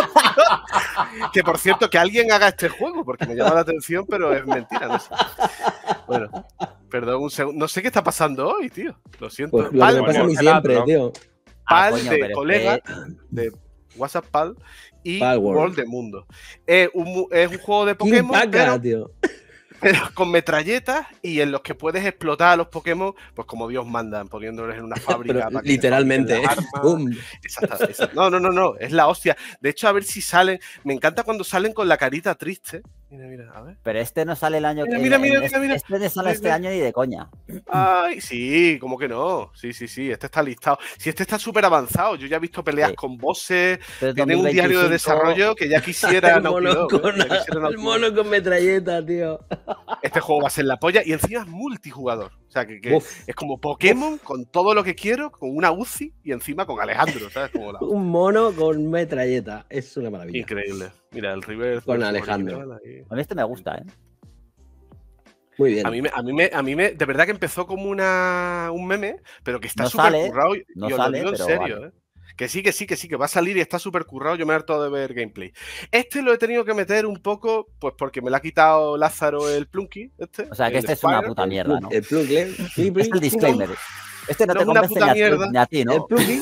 D: Que por cierto, que alguien haga este juego, porque me llama la atención, pero es mentira, no sé. Bueno, perdón un segundo. No sé qué está pasando hoy, tío. Lo siento.
C: Pues lo que
D: Pal,
C: me pasa a mí
B: bueno,
C: siempre,
B: ¿no?
C: tío.
A: Ah,
D: Pal
A: coño,
D: de
A: pero es
D: colega,
A: que-
D: de WhatsApp Pal y
C: Pal World.
D: World de Mundo. Es un, mu- es un juego de
C: King
D: Pokémon,
C: Paca,
D: pero,
C: tío.
D: pero con metralletas y en los que puedes explotar a los Pokémon, pues como Dios manda, poniéndoles en una fábrica.
C: Pero
D: para que
C: literalmente.
D: fabriquen las armas.
C: ¡Pum!
D: Exacto, exacto. No, no, no, no, es la hostia. De hecho, a ver si salen. Me encanta cuando salen con la carita triste. Mira, mira, a ver.
A: Pero este no sale el año
D: Mira,
A: que
D: mira,
A: en-
D: mira,
A: en
D: mira,
A: este,
D: mira.
A: este no sale
D: Mira,
A: este
D: mira.
A: año ni de coña.
D: Ay, sí, ¿cómo que no? Sí, sí, sí, este está listado. Si este está súper avanzado, yo ya he visto peleas
A: Sí.
D: con bosses,
A: Este es
D: tienen un diario de
A: dos mil veinticinco.
D: desarrollo que ya quisiera
C: El
D: Naughty
C: mono,
D: Dog,
C: con,
D: ¿eh? Ya quisiera
C: el
D: Naughty Dog.
C: mono con metralleta, tío.
D: Este juego va a ser la polla y encima es multijugador. O sea, que, que
C: Uf,
D: es como Pokémon con todo lo que quiero, con una U C I y encima con Alejandro, ¿sabes? Como la...
C: un mono con metralleta. Es una maravilla.
D: Increíble. Mira, el reverse.
C: Con
D: versus
C: Alejandro.
D: original ahí.
A: A mí este me gusta, ¿eh?
C: Muy bien.
D: A mí, me, a, mí me, a mí me, de verdad que empezó como una, un meme, pero que está
A: No
D: súper
A: sale,
D: currado. Y,
A: no
D: y os
A: sale,
D: lo digo en
A: pero
D: serio,
A: vale.
D: ¿eh? Que sí, que sí, que sí, que va a salir y está súper currado. Yo me he hartado de ver gameplay. Este lo he tenido que meter un poco, pues porque me lo ha quitado Lázaro el Plunky. Este,
A: O sea, que
D: el
A: este es una
D: Spire.
A: puta mierda, ¿no?
C: El plug, ¿eh?
A: Es el disclaimer. Este no
D: No
A: te
D: es una
A: convence
D: puta
A: ni a, ti,
D: mierda.
A: ni a ti,
C: El
A: ¿no?
C: plugin.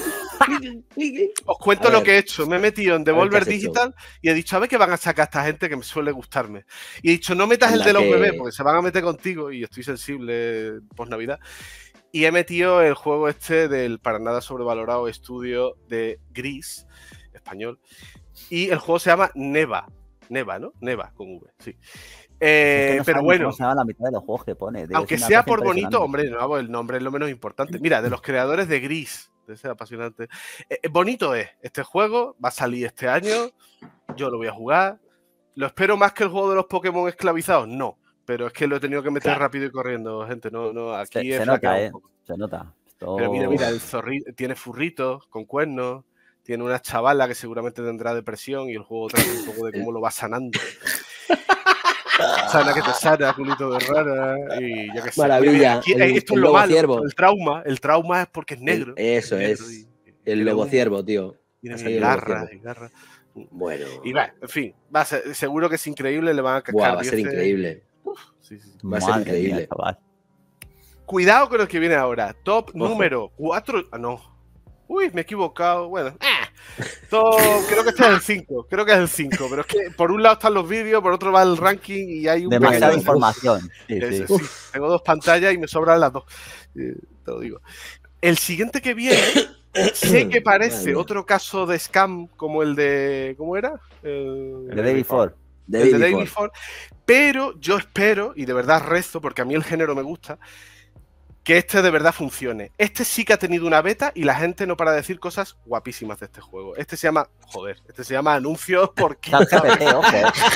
D: Os cuento
C: A
D: lo
C: ver.
D: que he hecho. Me he metido en
C: ver, ¿qué
D: Devolver
C: has hecho?
D: Digital y he dicho, a ver qué van a sacar esta gente que me suele gustarme. Y he dicho, no metas el
C: Anda
D: de los
C: que-
D: bebés porque se van a meter contigo y estoy sensible post Navidad. Y he metido el juego este del para nada sobrevalorado estudio de Gris, español. Y el juego se llama Neva. Neva, ¿no? Neva con V, sí. Eh,
A: Es que no
D: pero
A: saben
D: bueno,
A: cómo se llama la mitad de los juegos que pone. tío,
D: aunque
A: es una
D: sea
A: cosa
D: por bonito,
A: impresionante.
D: hombre, no, el nombre es lo menos importante. Mira, de los creadores de Gris, de ese apasionante. Eh, eh, bonito es este juego, va a salir este año, yo lo voy a jugar. ¿Lo espero más que el juego de los Pokémon esclavizados? No, pero es que lo he tenido que meter
C: Claro.
D: rápido y corriendo, gente. No, no, aquí
A: Se,
D: es
A: se
D: flaqueado
A: nota,
D: un
A: ¿eh?
D: poco.
A: Se nota.
D: Pero mira,
A: Oh.
D: mira, el zorrito tiene furritos con cuernos, tiene una chavala que seguramente tendrá depresión y el juego trata un poco de cómo lo va sanando. Sana que te sana, culito de rara y yo qué sé.
C: Maravilla,
D: Mira, mira, aquí,
C: el-
D: eh, esto
C: el
D: es lo
C: lobo
D: malo,
C: ciervo.
D: el trauma. El trauma es porque es negro.
C: El- eso
D: negro
C: es.
D: y- y
C: El
D: tiene
C: lobo
D: un-
C: ciervo, tío.
D: Tiene
C: Ha
D: y
C: salido el lobo
D: garras,
C: ciervo.
D: y garras.
C: Bueno.
D: Y va, en fin, va a ser- seguro que es increíble, le van a cascar
C: Buah, va a ser
D: dieces.
C: increíble.
D: Sí, sí, sí.
C: Va a ser
A: Madre
C: increíble.
A: mía, chaval.
D: Cuidado con el que viene ahora. Top
C: Ojo.
D: número cuatro. Ah, no. Uy, me he equivocado. Bueno, ¡ah! Top, creo que este es el cinco. Creo que es el cinco. Pero es que por un lado están los vídeos, por otro va el ranking y hay un.
A: Demasiada
D: pequeño-
A: información. Sí,
D: Ese,
A: sí.
D: sí. Tengo dos pantallas y me sobran las dos. Eh, te lo digo. El siguiente que viene, sé que
C: Madre
D: parece
C: mía.
D: otro caso de scam como el de. ¿Cómo era? El,
A: De Day Before.
C: De
D: el de
C: Day
D: Day
C: Before.
D: Before. Pero yo espero, y de verdad rezo, porque a mí el género me gusta, que este de verdad funcione. Este sí que ha tenido una beta y la gente no para de decir cosas guapísimas de este juego. Este se llama, joder, este se llama anuncios porque
A: ChatGPT, ojo.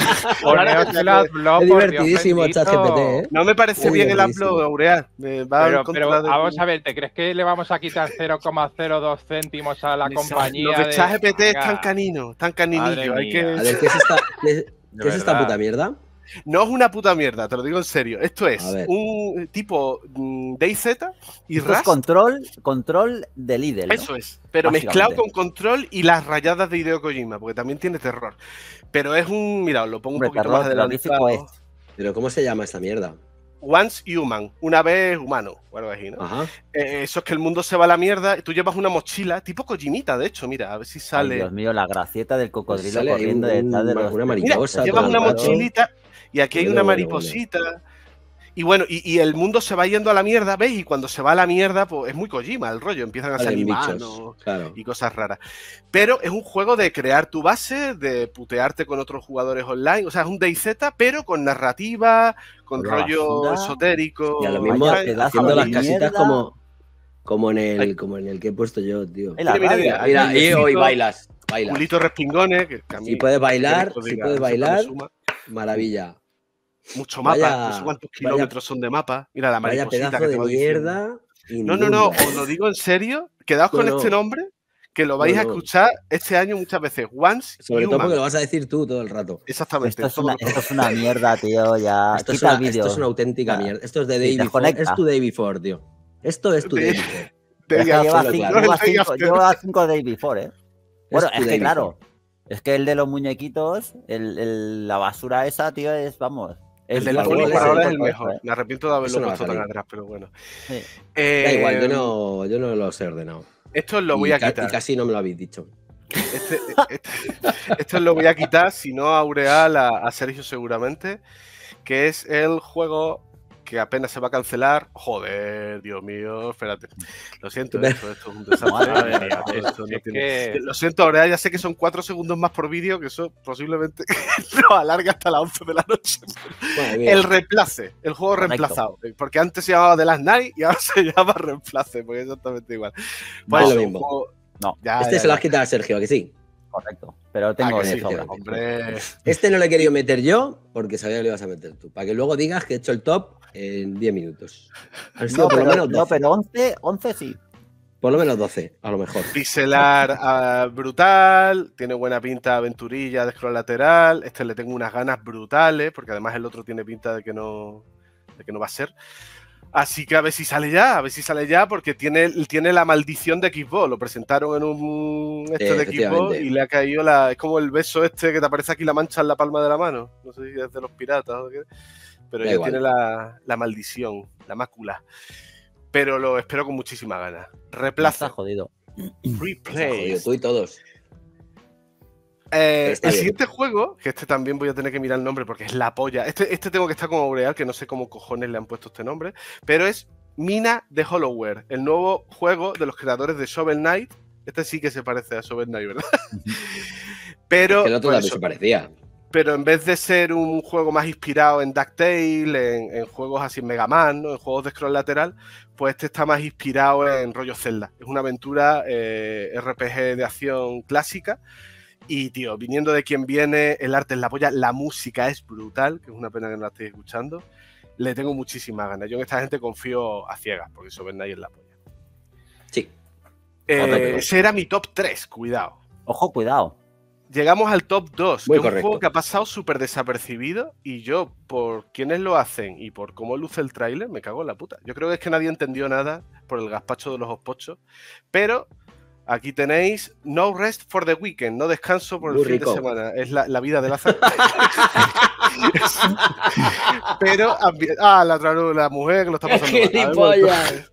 B: Poneos el adblock,
C: Es
B: por Dios
C: divertidísimo
B: bendito.
C: ChatGPT, ¿eh?
D: no me parece
C: Muy
D: bien el
C: divertidísimo.
D: upload, Aurea. Me va en
B: Pero,
D: contra
B: pero
D: de-
B: vamos a ver, ¿te crees que le vamos a quitar cero coma cero dos céntimos a la compañía?
D: Los de ChatGPT
B: Venga,
D: están caninos, están caninillos.
B: Madre
D: Hay que...
B: mía.
C: A ver, ¿qué es esta, qué,
B: De
C: qué es esta
B: verdad.
C: puta mierda?
D: No es una puta mierda, te lo digo en serio. Esto es
C: A ver.
D: un tipo mm, DayZ y
A: Esto es
D: Rust.
A: control, control de líder, ¿no?
D: Eso es, pero
A: Básicamente.
D: mezclado con control y las rayadas de Hideo Kojima, porque también tiene terror. Pero es un, mira, os lo pongo un
A: Hombre,
D: poquito
A: terror
D: más
A: terrorífico
D: adelantado.
A: es.
C: Pero ¿cómo se llama esta mierda?
D: Once Human, una vez humano, o algo así, ¿no?
C: Ajá.
D: Eh, eso es que el mundo se va a la mierda y tú llevas una mochila, tipo Kojimita, de hecho, mira, a ver si
A: Ay,
D: sale.
A: Dios mío, la gracieta del cocodrilo
C: Sale ahí
A: corriendo
C: un-
A: detrás de
C: una-
A: los...
C: una
D: Mira,
C: mariposa
D: llevas
C: todo el
D: una
C: rato.
D: mochilita y aquí hay
C: Bueno,
D: una
C: bueno,
D: mariposita. Y bueno, y, y el mundo se va yendo a la mierda, ¿veis? Y cuando se va a la mierda, pues es muy Kojima el rollo, empiezan a
C: Salen
D: salir
C: bichos.
D: manos
C: Claro.
D: y cosas raras. Pero es un juego de crear tu base, de putearte con otros jugadores online. O sea, es un DayZ, pero con narrativa, con
A: Una
D: rollo
A: basura.
D: esotérico.
C: Y a lo mismo
A: Vaya pedazo
C: haciendo
A: de
C: las casitas
A: mierda.
C: como, como, en el,
D: Ay.
C: como en el que he puesto yo, tío.
A: Ay, la
D: Mira, mira,
A: raya.
D: mira.
C: Mira, y
D: Bailecito,
C: hoy bailas. Bailas.
D: Culito respingones. Que, que a mí,
C: Si puedes bailar,
D: que esto
C: si
D: diga,
C: puedes
D: eso también
C: bailar,
D: suma.
C: maravilla.
D: Mucho mapa,
C: Vaya-
D: no sé cuántos
C: vaya-
D: kilómetros son de mapa. Mira la
C: Vaya
D: mariposita
C: pedazo
D: que
C: de
D: te va diciendo.
C: mierda.
D: No, no, no,
C: inmunda.
D: os lo digo en serio. Quedaos
C: No,
D: con
C: no.
D: este nombre, que lo vais
C: No,
D: a
C: no.
D: escuchar este año muchas veces. Once
C: Sobre todo
D: Human.
C: porque lo vas a decir tú todo el rato.
D: Exactamente.
A: Esto es,
D: todo
A: una,
D: lo que-
A: esto es una mierda, tío, ya.
C: Esto es,
A: Quita
C: una,
A: el vídeo.
C: esto es una auténtica
A: Ah,
C: mierda. Esto es de
A: sí,
C: Day Before.
A: desconecta.
C: Es tu Day Before, tío. Esto es tu
D: De-
C: Day Before.
A: Pero es que
D: Day
A: lleva
D: After,
A: cinco,
C: claro.
A: lleva
D: El Day
A: cinco,
D: After.
A: lleva cinco Day Before, ¿eh? Bueno,
C: tu
A: es
C: Day
A: que claro,
C: Before.
A: es que el de los muñequitos, el, el- la basura esa, tío, es, vamos.
D: El
A: es
D: del
C: Igual,
D: Pony
C: igual
D: por
C: ese,
D: ahora es el
A: todo eso,
D: mejor.
A: ¿eh?
D: Me arrepiento de haberlo
C: Eso no va a
D: puesto tan
C: salir.
D: atrás, pero bueno.
A: Sí.
C: Da igual, yo
D: Eh,
C: no, yo no los he ordenado.
D: Esto lo
C: Y
D: voy a
C: ca-
D: quitar.
C: Y casi no me lo habéis dicho.
D: Este, este- esto lo voy a quitar, si no a Aureal, a, a Sergio seguramente, que es el juego que apenas se va a cancelar. Joder, Dios mío, espérate. Lo siento, esto, esto es un desastre.
A: Madre
B: mía, tío,
D: Esto
B: si
D: no
B: es
D: tiene-
B: que-
D: Lo siento, Aureal, ya sé que son cuatro segundos más por vídeo, que eso posiblemente nos alarga hasta las once de la noche.
C: Madre mía.
D: El reemplace, el juego
A: Correcto.
D: reemplazado. Porque antes se llamaba The Last Night y ahora se llama reemplace, porque es exactamente igual. Pues
C: No,
D: eso,
C: lo
D: un
C: mismo.
D: juego-
A: No,
D: Ya,
C: Este
D: ya,
C: se lo
D: ya.
C: has quitado a Sergio, ¿a que sí?
A: correcto. Pero
D: Ah,
A: tengo
D: que
A: de
D: sí,
A: sobra.
D: hombre.
C: Este no lo he querido meter yo porque sabía que lo ibas a meter tú. Para que luego digas que he hecho el top en diez minutos. Han sido
A: No,
C: por, lo
A: pero,
C: menos
A: no,
C: doce,
A: pero once, once sí.
C: por lo menos doce, a lo mejor.
D: Pixelar ah, brutal, tiene buena pinta aventurilla de scroll lateral. Este le tengo unas ganas brutales, porque además el otro tiene pinta de que no, de que no va a ser. Así que a ver si sale ya, a ver si sale ya, porque tiene, tiene la maldición de Xbox. Lo presentaron en un este de Xbox
C: efectivamente.
D: y le ha caído la. Es como el beso este que te aparece aquí la mancha en la palma de la mano. No sé si es de los piratas o qué. Pero
C: Da
D: ya
C: igual.
D: tiene la, la maldición, la mácula. Pero lo espero con muchísimas ganas.
A: Está
D: Replaza.
A: jodido.
C: Jodido,
D: Replay.
C: tú y todos.
D: Eh,
C: Pero está
D: el
C: bien.
D: siguiente juego, que este también voy a tener que mirar el nombre porque es la polla. Este, este tengo que estar como Aureal, que no sé cómo cojones le han puesto este nombre, pero es Mina de Hollowware, el nuevo juego de los creadores de Shovel Knight. Este sí que se parece a Shovel Knight, ¿verdad? pero,
C: Que el otro
D: pues
C: también
D: eso,
C: se parecía.
D: pero en vez de ser un juego más inspirado en DuckTale, en, en juegos así en Mega Man, ¿no? En juegos de scroll lateral, pues este está más inspirado en rollo Zelda. Es una aventura eh, R P G de acción clásica. Y, tío, viniendo de quien viene, el arte es la polla, la música es brutal, que es una pena que no la estéis escuchando. Le tengo muchísimas ganas. Yo en esta gente confío a ciegas, porque Shovel Knight es la polla.
C: Sí.
D: Eh, ese era mi top tres, cuidado.
A: Ojo, cuidado.
D: Llegamos al top dos,
C: Muy
D: que es un
C: correcto.
D: juego que ha pasado súper desapercibido y yo, por quienes lo hacen y por cómo luce el tráiler, me cago en la puta. Yo creo que es que nadie entendió nada por el gazpacho de los hospochos, pero aquí tenéis No Rest for the Weekend, no descanso por el
C: Muy
D: fin
C: rico.
D: de semana. Es la, la vida de Lázaro. Pero, ambi- ah, la, otra- la mujer que lo está pasando mal.
C: ¡Gilipollas!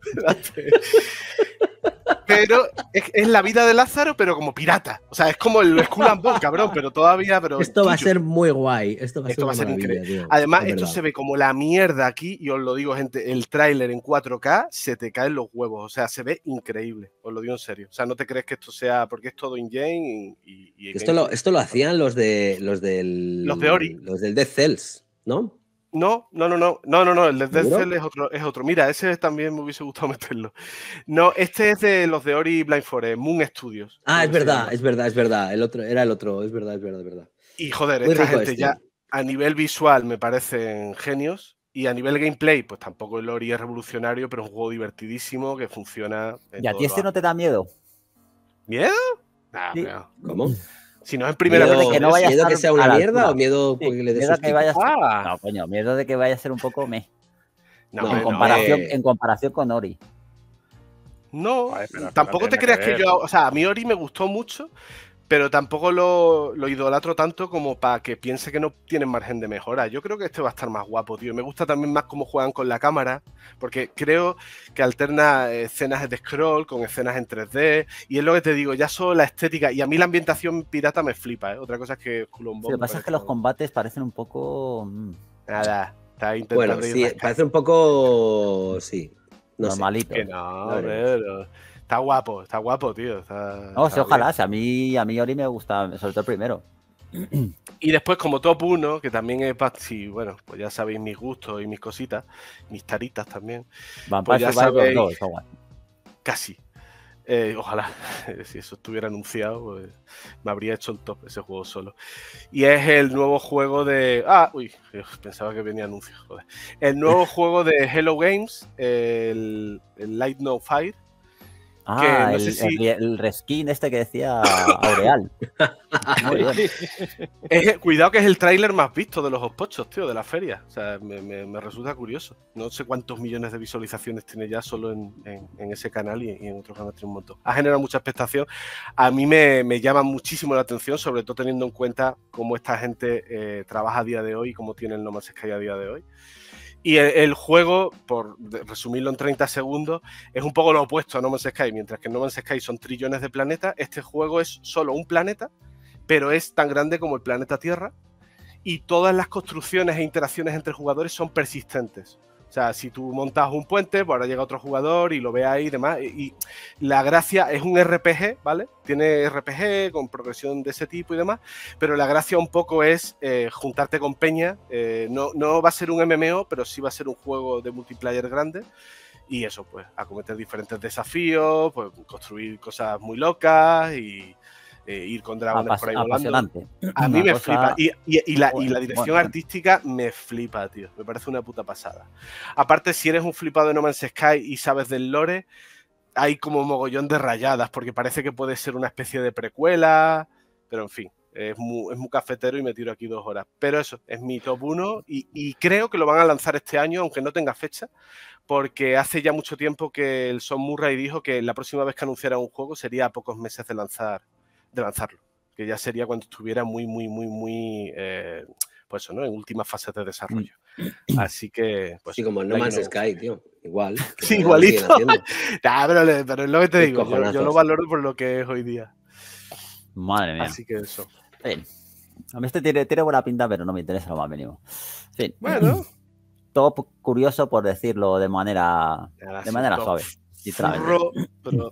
D: Pero es, es la vida de Lázaro, pero como pirata. O sea, es como el Skull and Bones, cabrón, pero todavía. Pero
C: Esto va a
D: tuyo.
C: ser muy guay. Esto va a
D: Esto
C: ser,
D: va a ser
C: una maravilla,
D: increíble.
C: tío.
D: Además,
C: Es
D: esto
C: verdad.
D: se ve como la mierda aquí, y os lo digo, gente, el tráiler en cuatro K se te caen los huevos. O sea, se ve increíble. Os lo digo en serio. O sea, no te crees que esto sea porque es todo in-game y, y, y
C: Esto lo,
D: gameplay.
C: esto lo hacían los de los del.
D: Los de Ori.
C: Los del Dead Cells, ¿no?
D: No, no, no, no, no, no, no, el de Dead
C: ¿Seguro?
D: Cell es otro, es otro. Mira, ese también me hubiese gustado meterlo. No, este es de los de Ori Blind Forest, Moon Studios.
C: Ah, es
D: creo que se
C: verdad,
D: llama.
C: es verdad, es verdad. El otro era el otro, es verdad, es verdad, es verdad.
D: Y joder,
C: Muy
D: esta
C: rico
D: gente
C: este.
D: ya a nivel visual me parecen genios. Y a nivel gameplay, pues tampoco el Ori es revolucionario, pero es un juego divertidísimo que funciona. En
A: ¿Y a
D: todos
A: ti
D: los
A: este no te da miedo?
D: ámbitos. ¿Miedo? Nah,
A: Sí.
D: pero
C: ¿Cómo?
D: si no es en primera
C: ¿Miedo,
A: de que no vaya a
C: miedo que
A: estar
C: sea
A: a
C: una
A: la
C: mierda
A: altura.
C: o miedo
A: Sí,
C: porque le des
A: miedo a que vaya a ser...
D: Ah,
A: No, coño, miedo de que vaya a ser un poco me.
D: no,
C: No,
D: hombre,
A: En
D: no,
A: comparación,
C: eh.
A: en comparación con Ori.
D: No,
B: Joder, pero
D: tampoco
B: no
D: te
B: tiene
D: creas
B: que
D: que
B: ver.
D: yo. O sea, a mí Ori me gustó mucho, pero tampoco lo, lo idolatro tanto como para que piense que no tienen margen de mejora. Yo creo que este va a estar más guapo, tío. Me gusta también más cómo juegan con la cámara, porque creo que alterna escenas de scroll con escenas en tres D. Y es lo que te digo, ya solo la estética. Y a mí la ambientación pirata me flipa, ¿eh? Otra cosa es que Skull and
A: Sí,
D: Bones
A: lo que
D: me
A: pasa es que
D: parezca-
A: los combates parecen un poco mm,
D: Nada, está intentando
C: Bueno,
D: ir
C: sí,
D: rascando.
C: parece un poco. Sí. No sé.
A: normalitos.
D: Que no,
C: Ya veremos.
D: pero está guapo, está guapo, tío. Está,
A: No,
D: está
A: sí, ojalá.
D: bien.
A: Si a mí, a mí Ori me gusta, sobre todo el primero.
D: Y después, como top uno, que también es pa- sí, bueno, pues ya sabéis mis gustos y mis cositas, mis taritas también,
A: Vampire
D: ya
A: Survivor
D: sabéis-
A: dos, está guay.
D: casi. Eh, ojalá, si eso estuviera anunciado, pues me habría hecho el top ese juego solo. Y es el nuevo juego de. Ah, uy, pensaba que venía anuncio, joder. El nuevo juego de Hello Games, el, el Light No Fire.
A: Ah,
D: no
A: el,
D: sé si-
A: el, el reskin este que decía Aureal. Muy bien.
D: Es- cuidado que es el tráiler más visto de los hospochos, tío, de la feria. O sea, me, me- me resulta curioso. No sé cuántos millones de visualizaciones tiene ya solo en, en- en ese canal y, y en otros canales tiene un montón. Ha generado mucha expectación. A mí me, me llama muchísimo la atención, sobre todo teniendo en cuenta cómo esta gente eh, trabaja a día de hoy y cómo tiene el No Man's Sky a día de hoy. Y el, el juego, por de- resumirlo en treinta segundos, es un poco lo opuesto a No Man's Sky. Mientras que en No Man's Sky son trillones de planetas, este juego es solo un planeta, pero es tan grande como el planeta Tierra, y todas las construcciones e interacciones entre jugadores son persistentes. O sea, si tú montas un puente, pues ahora llega otro jugador y lo ve ahí y demás. Y, y la gracia es un R P G, ¿vale? Tiene R P G con progresión de ese tipo y demás, pero la gracia un poco es eh, juntarte con peña. Eh, no, no va a ser un M M O, pero sí va a ser un juego de multiplayer grande. Y eso, pues, acometer diferentes desafíos, pues construir cosas muy locas y eh, ir con dragones
A: Apas-
D: por ahí volando.
A: apasionante.
D: A mí
A: Una
D: me
A: cosa-
D: flipa. Y, y- y la, y la
A: Bueno,
D: dirección
A: bueno.
D: artística me flipa, tío. Me parece una puta pasada. Aparte, si eres un flipado de No Man's Sky y sabes del lore, hay como mogollón de rayadas, porque parece que puede ser una especie de precuela. Pero en fin, es muy, es muy cafetero y me tiro aquí dos horas. Pero eso, es mi top uno y, y creo que lo van a lanzar este año, aunque no tenga fecha, porque hace ya mucho tiempo que el Sean Murray dijo que la próxima vez que anunciara un juego sería a pocos meses de lanzar de lanzarlo, que ya sería cuando estuviera muy, muy, muy, muy, eh, pues eso, ¿no? En últimas fases de desarrollo. Así que, pues...
C: Sí, como en No
D: Light
C: Man's Sky, tío. Igual. que
D: Sí,
C: todavía lo siguen
D: igualito.
C: haciendo.
D: Nah, pero, le- pero es lo que te
C: Qué
D: digo, yo, yo lo
C: cojonazos.
D: valoro por lo que es hoy día.
A: Madre mía.
D: Así que eso.
A: En fin. A mí este tiene, tiene buena pinta, pero no me interesa lo más mínimo. En fin.
D: Bueno.
A: Todo pu- curioso, por decirlo de manera,
D: Nada,
A: de
D: sí,
A: manera
D: top
A: suave. sinceramente.
D: Furro, pero...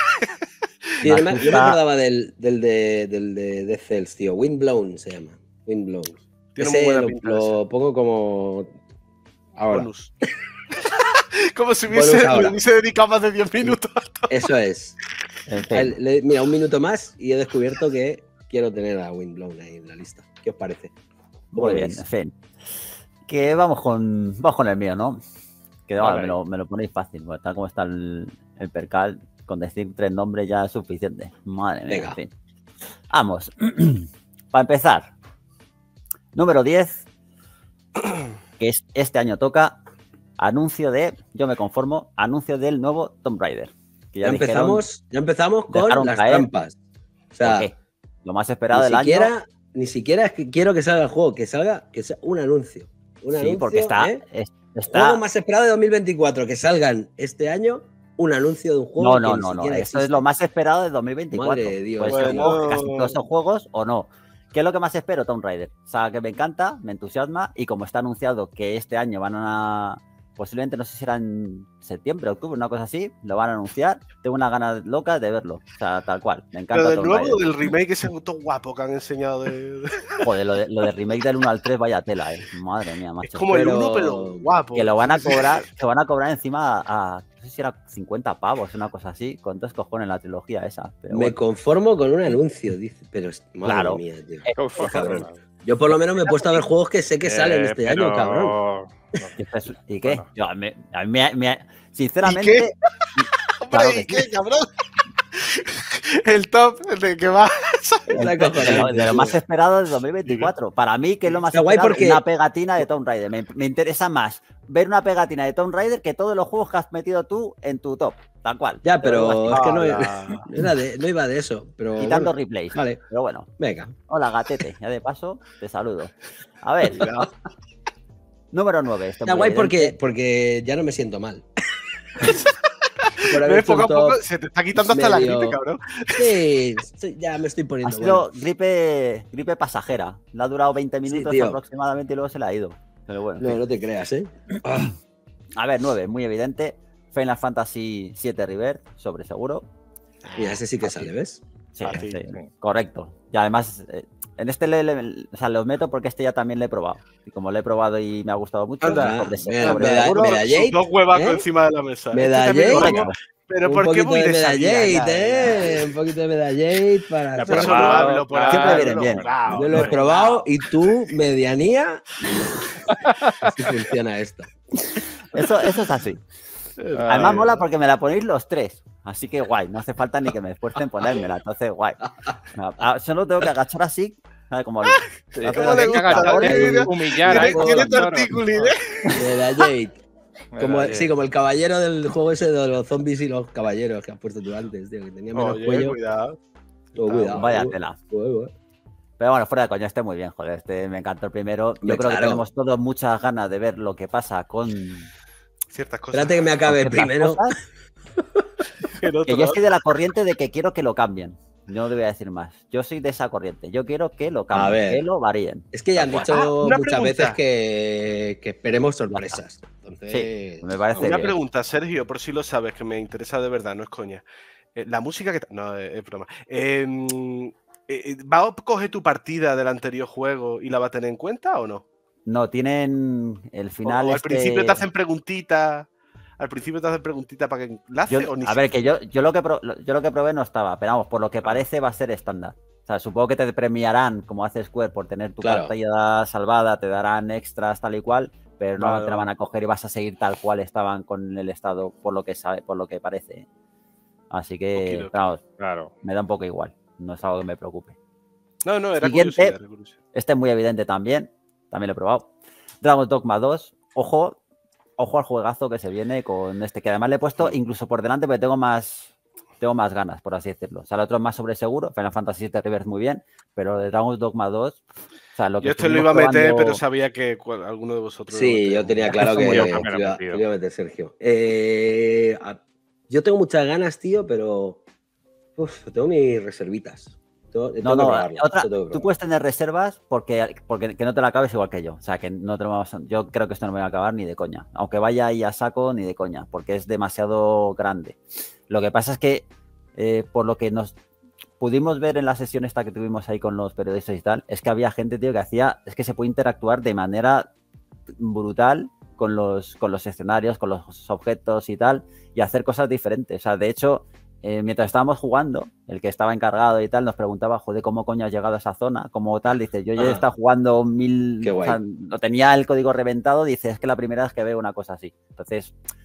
C: Sí, yo, me, yo me
A: Está-
C: acordaba del, del de, del de Death Cells, tío. Windblown se llama. Windblown.
D: Tiene muy
C: Ese
D: buena
C: lo,
D: pinta
C: lo pongo como. Ahora.
D: bonus. Como si
C: Bonus
D: hubiese,
C: ahora.
D: le hubiese dedicado más de diez minutos.
C: Eso es.
A: En fin.
C: El- le- mira, un minuto más y he descubierto que quiero tener a Windblown ahí en la lista. ¿Qué os parece? ¿Cómo
A: Muy
C: lo
A: bien,
C: veis?
A: en fin. Que vamos con, vamos con el mío, ¿no? Que vamos,
B: Vale.
A: me, lo, me lo ponéis fácil, porque tal como está el, el percal. con decir tres nombres ya es suficiente. Madre mía,
C: Venga.
A: en fin. Vamos. Para empezar, número diez, que es, este año toca anuncio de, yo me conformo, anuncio del nuevo Tomb Raider. Que
C: Ya,
A: ya dijeron,
C: empezamos, ya empezamos con
A: dejaron
C: las
A: caer.
C: trampas. O sea,
A: ¿por qué? Lo más esperado
C: ni
A: del
C: siquiera,
A: año.
C: ni siquiera es que quiero que salga el juego, que salga, que sea un anuncio. Un
A: Sí,
C: anuncio,
A: porque está,
C: ¿eh?
A: es- está
C: Juego más esperado de dos mil veinticuatro, que salgan este año un anuncio de un juego.
A: No, no,
C: que
A: no,
C: ni
A: no.
C: siquiera
A: Esto es
C: existe.
A: lo más esperado de dos mil veinticuatro.
C: Madre de Dios.
A: Puede ser
D: Bueno.
A: juego de casi todos esos juegos o no. ¿Qué es lo que más espero? Tomb Raider. O sea, que me encanta, me entusiasma y como está anunciado que este año van a... Posiblemente, no sé si será en septiembre, octubre, una cosa así, lo van a anunciar. Tengo unas ganas locas de verlo. O sea, tal cual. Me encanta
D: Pero del
A: Tomb
D: nuevo
A: Raider.
D: o del remake ese todo guapo que han enseñado de. de-
A: Joder, lo de, lo de remake del uno al tres, vaya tela, eh. Madre mía,
D: Es
A: macho.
D: como el
C: Pero-
D: uno, pero guapo.
A: Que lo van a cobrar, que van a cobrar encima a, a- no sé si era cincuenta pavos, una cosa así, con dos cojones la trilogía esa. Pero
C: Me
A: bueno.
C: conformo con un anuncio, dice. Pero, es- madre
A: Claro.
C: mía, tío.
A: Eh,
B: Uf,
C: cabrón.
B: no.
C: Yo por lo menos me he puesto a ver juegos que sé que salen
B: Eh,
C: este año,
B: pero-
C: cabrón.
B: no.
A: ¿Y qué? ¿Y qué?
B: Bueno.
A: Yo, a mí- a mí me- me- sinceramente,
D: ¿Y qué? Hombre,
A: claro
D: ¿y
A: que
D: qué, cabrón? El top, el de que va.
C: Es la
A: de lo,
C: cojonante,
A: de lo
C: tío.
A: más esperado de dos mil veinticuatro. Para mí, que es lo más
C: Está guay
A: esperado,
C: porque-
A: una pegatina de Tomb Raider. Me, me interesa más ver una pegatina de Tomb Raider que todos los juegos que has metido tú en tu top. Tal cual.
C: Ya,
A: Te lo digo
C: pero
A: así,
C: es que no,
D: Hola.
C: no era de- no iba de eso. Pero
A: quitando
C: bueno,
A: replays.
C: vale,
A: Pero bueno,
C: venga.
A: hola gatete. Ya de paso, te saludo. A ver, número nueve. Este
C: Está
A: muy
C: guay
A: evidente.
C: porque, porque ya no me siento mal. Por haber
D: ¿Ves? Poco a
C: hecho un
D: poco
C: top
D: se te está quitando hasta la
C: medio-
D: gripe, cabrón.
C: Sí, sí, ya me estoy
A: Ha
C: poniendo
A: sido
C: bueno.
A: gripe, gripe pasajera. Le ha durado veinte minutos
C: tío.
A: aproximadamente y luego se le ha ido. Pero bueno. en
C: No,
A: fin.
C: no te creas, ¿eh? Ah,
A: A ver, nueve, muy evidente. Final Fantasy siete Rebirth, sobre seguro.
C: mira, ese sí que sale, ¿ves?
A: Sí,
B: Ah, sí,
A: sí,
B: sí.
A: correcto. Y además, eh, en este le, le- o sea, los meto porque este ya también le he probado. Y como lo he probado y me ha gustado mucho,
D: Anda,
A: sobre,
C: mira,
A: sobre
C: me da-
A: seguro,
C: me da-
D: Sus
C: Jade,
D: dos huevacos
C: ¿eh?
D: encima de la mesa.
C: Medallate.
D: Este también lo
A: correcto.
D: hago, Pero
C: un
D: ¿por qué
C: poquito
D: voy
C: de
D: de salida?
C: Medallate,
D: Ya, ya, ya.
C: ¿eh? Un poquito de Medallate para...
B: Ya,
D: Eso
B: pero
D: no
B: probado,
D: hablo por
A: siempre
D: ahí,
A: vienen
D: lo he
A: bien.
D: probado,
C: Yo lo he
D: he
C: probado y tú, medianía... Así funciona esto.
A: eso, eso es así. Además mola porque me la ponéis los tres. Así que guay, no hace falta ni que me esfuerce en ponérmela. Entonces, guay. Ah, solo tengo que agachar así. ¿Sabes? Como el-
B: Sí,
A: no
D: ¿Cómo
A: tengo
D: le
A: que
D: gusta?
A: agachar,
D: Mira,
A: ¿eh?
D: mira.
B: humillar
D: Tiene,
B: ahí,
D: tiene
B: todo, claro.
D: tortículi, ¿eh?
C: Medallate. Como,
B: Medallate.
C: sí, como el caballero del juego ese de los zombies y los caballeros que has puesto tú antes, tío, que tenía menos
D: Oye,
C: cuello.
D: cuidado.
C: Oh, cuidado.
A: Vaya
C: oh,
A: tela.
C: oh, oh.
A: Pero bueno, fuera de coña, este muy bien, joder. Este me encantó el primero. Yo
C: Hombre,
A: creo
C: claro.
A: que tenemos todos muchas ganas de ver lo que pasa con.
D: Ciertas cosas.
C: Espérate que me acabe
A: con ciertas
C: primero.
A: cosas,
D: En otro
A: que yo
D: lado.
A: soy de la corriente de que quiero que lo cambien. No te voy a decir más. Yo soy de esa corriente. Yo quiero que lo cambien,
C: ver.
A: que lo varíen.
C: Es que ya han
D: Ah,
C: dicho
D: una
C: muchas
D: pregunta.
C: veces que, que esperemos sorpresas. Entonces,
A: Sí, me parece
D: Una
A: bien.
D: pregunta, Sergio, por si lo sabes, que me interesa de verdad, no es coña. Eh, la música que... No, es, es broma. Eh, eh, ¿Va a coger tu partida del anterior juego y la va a tener en cuenta o no?
A: No, tienen el
D: O-
A: final.
D: o al
A: este-
D: principio te hacen preguntitas... Al principio te hacen preguntitas para que enlace
A: Yo-
D: o ni
A: a ver, que yo, yo, lo que pro- lo- yo lo que probé no estaba, pero vamos, por lo que parece va a ser estándar. O sea, supongo que te premiarán, como hace Square, por tener tu
C: Claro.
A: pantalla salvada, te darán extras tal y cual, pero no
D: Vale,
A: te la van
D: vale.
A: a coger y vas a seguir tal cual estaban con el estado, por lo que sabe, por lo que parece. Así que,
D: Okidoki.
A: vamos,
B: Claro.
A: me da un poco igual. No es algo que me preocupe.
D: No, no, era
A: Siguiente.
D: curiosidad, era curiosidad.
A: Este es muy evidente también. También lo he probado. Dragon's Dogma dos. Ojo, ojo al juegazo que se viene con este, que además le he puesto incluso por delante porque tengo más, tengo más ganas, por así decirlo. O sea, el otro es más sobre seguro. Final Fantasy siete Rebirth muy bien, pero de Dragon's Dogma dos. O sea, lo que
D: Yo este lo iba a
A: estuvimos
D: meter,
A: probando-
D: pero sabía que cual- alguno de vosotros...
C: sí,
D: lo
C: yo tenía
D: tenía.
C: claro
A: Eso
C: que,
A: muy
C: que
A: bien.
C: lo iba, que lo iba a meter Sergio. Eh, a- yo tengo muchas ganas, tío, pero uf, tengo mis reservitas. Tengo, tengo
A: No,
C: que
A: no,
C: probarlo,
A: otra,
C: tengo que
A: tú
C: probarlo.
A: puedes tener reservas porque, porque que no te la acabes igual que yo. O sea, que no te lo vamos a- yo creo que esto no me va a acabar ni de coña. Aunque vaya ahí a saco, ni de coña, porque es demasiado grande. Lo que pasa es que, eh, por lo que nos pudimos ver en la sesión esta que tuvimos ahí con los periodistas y tal, es que había gente, tío, que hacía, es que se puede interactuar de manera brutal con los, con los escenarios, con los objetos y tal, y hacer cosas diferentes. O sea, de hecho, eh, mientras estábamos jugando, el que estaba encargado y tal nos preguntaba, joder, ¿cómo coño has llegado a esa zona? Como tal, dice, yo ya he
C: Ah.
A: estado jugando mil...
C: Qué
A: o
C: guay.
A: sea, lo tenía el código reventado, dice, es que la primera vez que veo una cosa así. Entonces,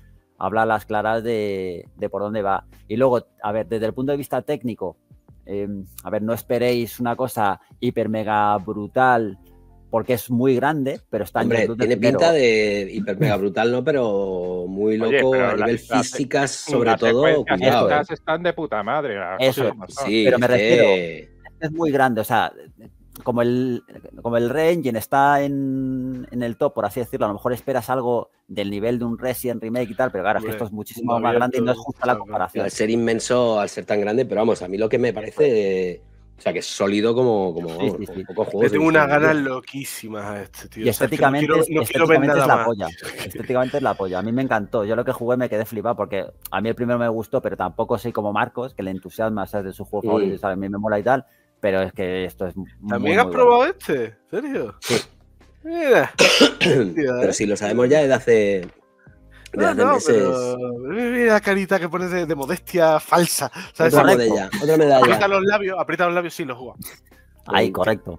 A: habla a las claras de, de por dónde va. Y luego, a ver, desde el punto de vista técnico, eh, a ver, no esperéis una cosa hiper mega brutal porque es muy grande, pero está
C: Hombre,
A: en
C: tiene
A: primero.
C: pinta de hiper mega brutal, ¿no? Pero muy loco.
B: Oye, pero
C: a
B: la-
C: nivel
B: la-
C: físicas, sobre
B: Las
C: todo.
B: secuencias
C: Cuidado,
B: estas
C: ¿eh?
B: están de puta madre. las
A: Eso,
B: cosas como son.
C: Sí,
A: pero me
C: este-
A: refiero- es muy grande, o sea, como el, como el Re-Engine está en, en el top, por así decirlo, a lo mejor esperas algo del nivel de un Resident Remake y tal, pero claro, es que
D: Hombre,
A: esto es muchísimo
D: mundo
A: más grande y no es
D: abierto,
A: justa la
D: ¿sabes?
A: comparación.
C: Al ser inmenso, al ser tan grande, pero vamos, a mí lo que me parece. O sea, que es sólido como, como
A: Sí,
C: vamos,
A: sí,
C: como
A: sí.
C: pocos
D: Le
C: juegos.
D: tengo
C: he visto
D: unas
C: en mi
D: ganas
C: vida.
D: loquísimas a este, tío.
A: Y
D: O sea, es que
A: estéticamente,
D: no quiero, no quiero ver
A: estéticamente
D: nada
A: es la
D: más.
A: polla. Estéticamente es la polla. A mí me encantó. Yo lo que jugué me quedé flipado porque a mí el primero me gustó, pero tampoco soy como Marcos, que le entusiasma, ¿sabes? De su juego
C: Mm.
A: favorito, ¿sabes? A mí me mola y tal, pero es que esto es muy,
D: ¿También
A: muy
D: has probado
A: bueno.
D: este? ¿En serio?
C: Sí.
D: Mira.
C: Pero si lo sabemos ya desde hace. Desde
D: No,
C: hace
D: no,
C: meses.
D: pero mira la carita que pones de, de modestia falsa. ¿Sabes?
C: Otra
A: Correcto.
C: medalla, otra
D: Aprieta
C: medalla.
D: los labios, aprieta los labios, sí, lo juega.
A: Ahí, correcto.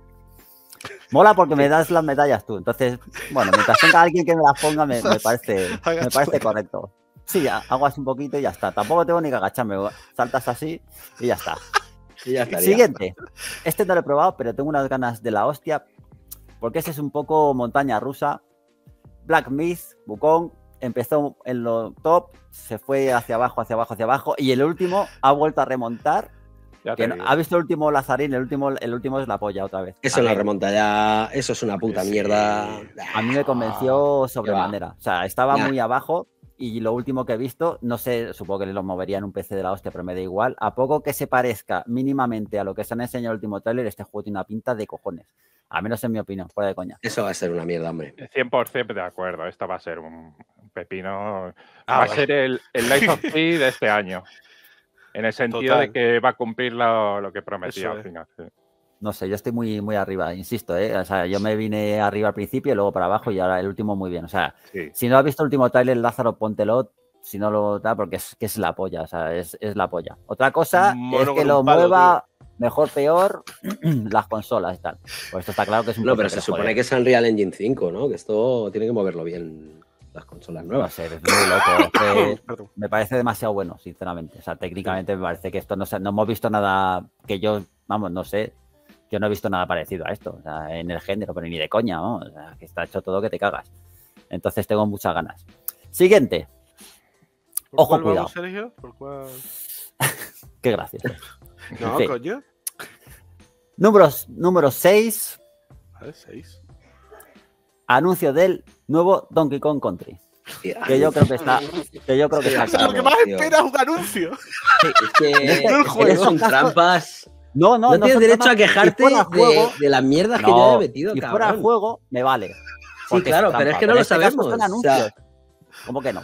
A: Mola porque me das las medallas tú. Entonces, bueno, mientras tenga alguien que me las ponga, me, me parece, me parece correcto. Sí, ya, hago así un poquito y ya está. Tampoco tengo ni que agacharme. Saltas así y ya está.
C: Y ya estaría.
A: Siguiente. Este no lo he probado, pero tengo unas ganas de la hostia. Porque ese es un poco montaña rusa. Black Myth, Wukong, empezó en lo top, se fue hacia abajo, hacia abajo, hacia abajo. Y el último ha vuelto a remontar.
B: Ya
A: Que
B: te
A: no-
B: digo.
A: ha visto el último Lazarín, el último, el último es la polla otra vez.
C: Eso
A: A
C: en la
A: ver,
C: remonta ya. Eso es una puta
D: Sí.
C: mierda.
A: a mí me convenció sobremanera. O sea, estaba
C: Nah.
A: muy abajo y lo último que he visto, no sé, supongo que lo movería en un P C de la hostia, pero me da igual. A poco que se parezca mínimamente a lo que se han enseñado en el último tráiler, este juego tiene una pinta de cojones. A menos en mi opinión, fuera de coña.
C: Eso va a ser una mierda, hombre.
B: cien por ciento de acuerdo. Esto va a ser un un pepino.
D: Ah,
B: va a
D: vale.
B: ser el, el Life of Pi de este año. En el sentido
D: Total.
B: de que va a cumplir lo, lo que prometía
D: Eso
B: al
D: es.
B: final. sí.
A: No sé, yo estoy muy, muy arriba, insisto, ¿eh? O sea, yo me vine arriba al principio, luego para abajo y ahora el último muy bien. O sea,
B: Sí.
A: si no has visto el último tráiler, Lázaro, póntelo. Si no lo da, porque es que es la polla, o sea, es, es la polla. Otra cosa
D: Un mono
A: es que
D: con
A: lo
D: un palo,
A: mueva mejor, peor, las consolas y tal. Pues esto está claro que es un
C: No, pero
A: P C,
C: se supone
A: joder.
C: que es Unreal Engine cinco, ¿no? Que esto tiene que moverlo bien las consolas
A: No
C: nuevas.
A: sé, es muy loco. Es que
D: Perdón.
A: me parece demasiado bueno, sinceramente. O sea, técnicamente me parece que esto no sé, no hemos visto nada que yo, vamos, no sé. Yo no he visto nada parecido a esto, o sea, en el género, pero ni de coña, ¿no? O sea, que está hecho todo que te cagas. Entonces tengo muchas ganas. Siguiente.
D: ¿Por
A: Ojo,
D: cuál
A: cuidado.
D: vamos, Sergio? ¿Por cuál?
A: Qué gracioso.
D: No,
A: Sí.
D: coño.
A: Números, número seis.
D: Vale, seis.
A: Anuncio del nuevo Donkey Kong Country. Que yo creo que está. Que yo creo que está
C: Sí,
D: Eso es lo
A: claro.
D: que más
C: tío.
D: espera un anuncio.
C: Es que
A: Este-
C: es que son
A: este-
C: trampas.
A: No, no,
C: No, tienes
A: son
C: derecho
A: trampas.
C: a quejarte
A: Si fuera
C: de,
A: juego,
C: de las mierdas que
A: no,
C: yo he metido,
A: si
C: cabrón.
A: fuera juego, me vale.
C: Sí,
A: porque
C: claro,
A: es
C: pero es
A: trampa.
C: que no
A: en
C: lo
A: este caso
C: sabemos.
A: son
C: O
A: anuncios.
C: sea,
A: ¿Cómo que no?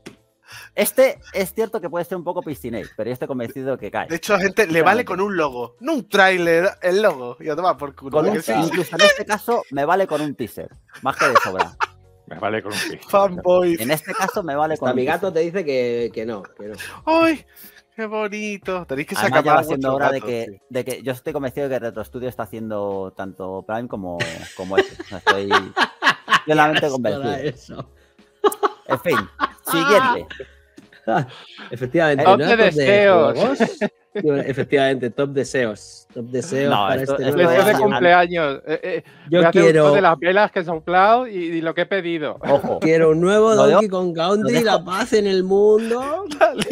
A: Este es cierto que puede ser un poco piscinate, pero yo estoy convencido de que cae.
D: De hecho, a gente le vale con un logo. No un tráiler, el logo. Y a tomar por culo.
A: Con
D: ¿a
A: un-
D: que sí?
A: incluso en este caso me vale con un teaser, más que de sobra.
B: Me vale con un pi.
D: Fanboy.
A: En este caso me vale con
C: hasta
A: un
C: mi gato
A: teaser.
C: te dice que, que no, que no.
D: ¡Ay! ¡Qué bonito! Tenéis que
A: Además
D: sacar
A: ya va
D: más
A: siendo
D: vuestros
A: hora de
D: gatos,
A: que,
D: tío.
A: de que yo estoy convencido de que Retro Studio está haciendo tanto Prime como, como este. O sea, estoy plenamente
C: Asco da
A: convencido.
C: eso.
A: En fin, siguiente.
C: Efectivamente,
A: Top
C: ¿no?
B: de
C: Top
B: deseos.
C: juegos. Efectivamente, top deseos. Top deseos
A: No,
C: para
A: esto-
C: este
A: esto
C: nuevo
B: Después de
A: es-
C: año.
B: cumpleaños. Eh, eh,
C: Yo
B: voy a hacer un
C: quiero,
B: top de las velas que he soplado y, y lo que he pedido.
A: Ojo,
C: quiero un nuevo
A: Lo
C: Donkey
A: dejo-
C: Kong Country,
A: lo dejo-
C: la paz en el mundo.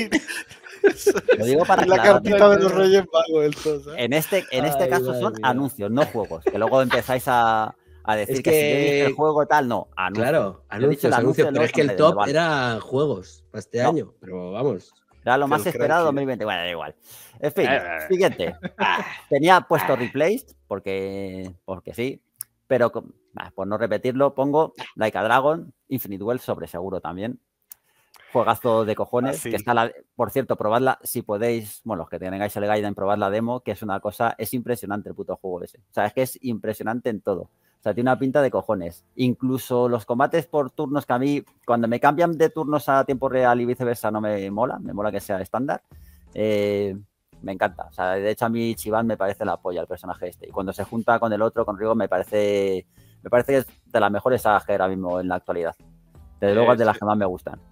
A: lo digo para
D: la
A: aclarar.
D: cartita de los Reyes Magos, el tos, ¿eh?
A: En este, en este
C: Ay,
A: caso
C: madre
A: son
C: mía.
A: anuncios, no juegos. Que luego empezáis a, a decir
C: Es
A: que, si yo
C: que-
A: dije el juego tal, no. Anuncios.
C: Claro,
A: Yo he dicho
C: anuncios,
A: el anuncio
C: anuncios.
A: del
C: Pero es que el
A: nuevo
C: top
A: Country, vale.
C: era juegos para este
A: No.
C: año. Pero vamos.
A: Era lo
D: Que
A: más
D: el
A: esperado
D: cranky.
A: dos mil veinte. Bueno, da igual. En fin,
B: Eh,
A: siguiente. Tenía puesto Replaced porque, porque sí, pero con- bah, por no repetirlo, pongo Like a Dragon, Infinite Well sobre seguro también. Juegazo de cojones.
D: Ah, sí.
A: Que está la, por cierto, probadla si podéis. Bueno, los que tengáis el Gaiden, probad la demo, que es una cosa, es impresionante el puto juego ese. O sea, es que es impresionante en todo. O sea, tiene una pinta de cojones. Incluso los combates por turnos que a mí, cuando me cambian de turnos a tiempo real y viceversa, no me mola. Me mola que sea estándar. Eh, me encanta. O sea, de hecho, a mí Chiban me parece la polla, el personaje este. Y cuando se junta con el otro, con Rigo, me parece, me parece que es de las mejores sagas que hay ahora mismo en la actualidad. Desde luego es de las
B: Sí.
A: que más me gustan.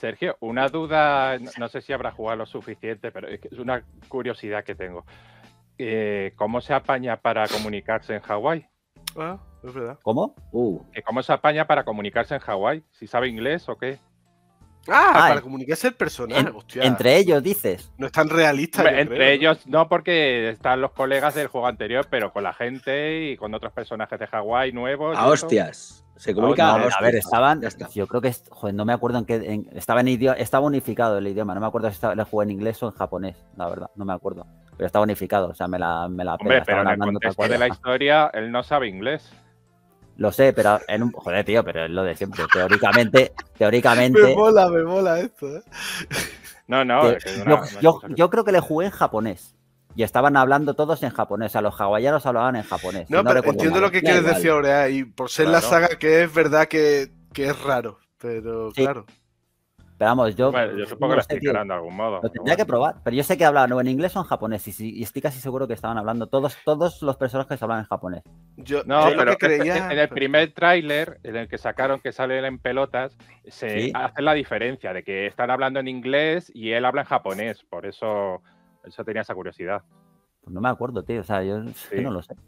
B: Sergio, una duda, no, no sé si habrá jugado lo suficiente, pero es, que es una curiosidad que tengo. Eh, ¿Cómo se apaña para comunicarse en Hawái?
D: Ah, es verdad.
A: ¿Cómo?
C: Uh,
B: ¿Que ¿Cómo se apaña para comunicarse en Hawái? ¿Si sabe inglés o qué?
D: Ah,
A: Ah,
D: para
A: en-
D: comunicarse el personaje,
A: En-
D: hostia.
A: entre ellos, dices.
D: No es tan realista.
B: Hombre,
D: yo
B: entre
D: creo, ¿no?
B: ellos no, porque están los colegas del juego anterior, pero con la gente y con otros personajes de Hawái nuevos. y
C: a
B: eso.
C: hostias. Se comunica
A: No,
C: a
A: a ver,
C: hostias.
A: a ver, estaban.
C: Ya está.
A: Yo creo que. est- Joder, no me acuerdo en qué. en- estaba en idioma. Estaba unificado el idioma. No me acuerdo si estaba, le jugué en inglés o en japonés, la verdad. No me acuerdo. Pero estaba unificado. O sea, me la, me la
B: Hombre,
A: pela,
B: pero
A: estaban
B: en el
A: hablando tal
B: contexto
A: cual.
B: de la historia, él no sabe inglés.
A: Lo sé, pero en un. Joder, tío, pero es lo de siempre. Teóricamente.
D: Me
A: Teóricamente.
D: mola, me mola esto, ¿eh?
B: No, no.
A: te-
B: es que es una-
A: yo,
B: una
A: yo-
B: cosa que-
A: yo creo que le jugué en japonés. Y estaban hablando todos en japonés. O sea, los hawaianos hablaban en japonés.
D: No,
A: si no
D: pero
A: recuerdo
D: entiendo
A: mal.
D: lo que
C: Da
D: quieres
C: igual.
D: decir, Aurea, y por ser la
B: Claro.
D: saga que es verdad que, que es raro. Pero
A: Sí.
D: claro.
A: Pero vamos, yo.
B: Bueno, yo supongo
A: no
B: que lo
A: lo sé, tío.
B: explicarán de algún modo.
A: Lo
B: pero
A: tendría que
B: bueno.
A: probar, pero yo sé que hablaban o en inglés o en japonés y, sí- y estoy casi seguro que estaban hablando todos, todos los personajes hablan en japonés.
D: Yo,
B: No,
D: yo
B: pero
D: lo que creía.
B: en el primer tráiler, en el que sacaron que sale él en pelotas, se
A: Sí.
B: hace la diferencia de que están hablando en inglés y él habla en japonés. Por eso, eso tenía esa curiosidad.
A: Pues no me acuerdo, tío, o sea, yo, es que
B: Sí.
A: no lo sé.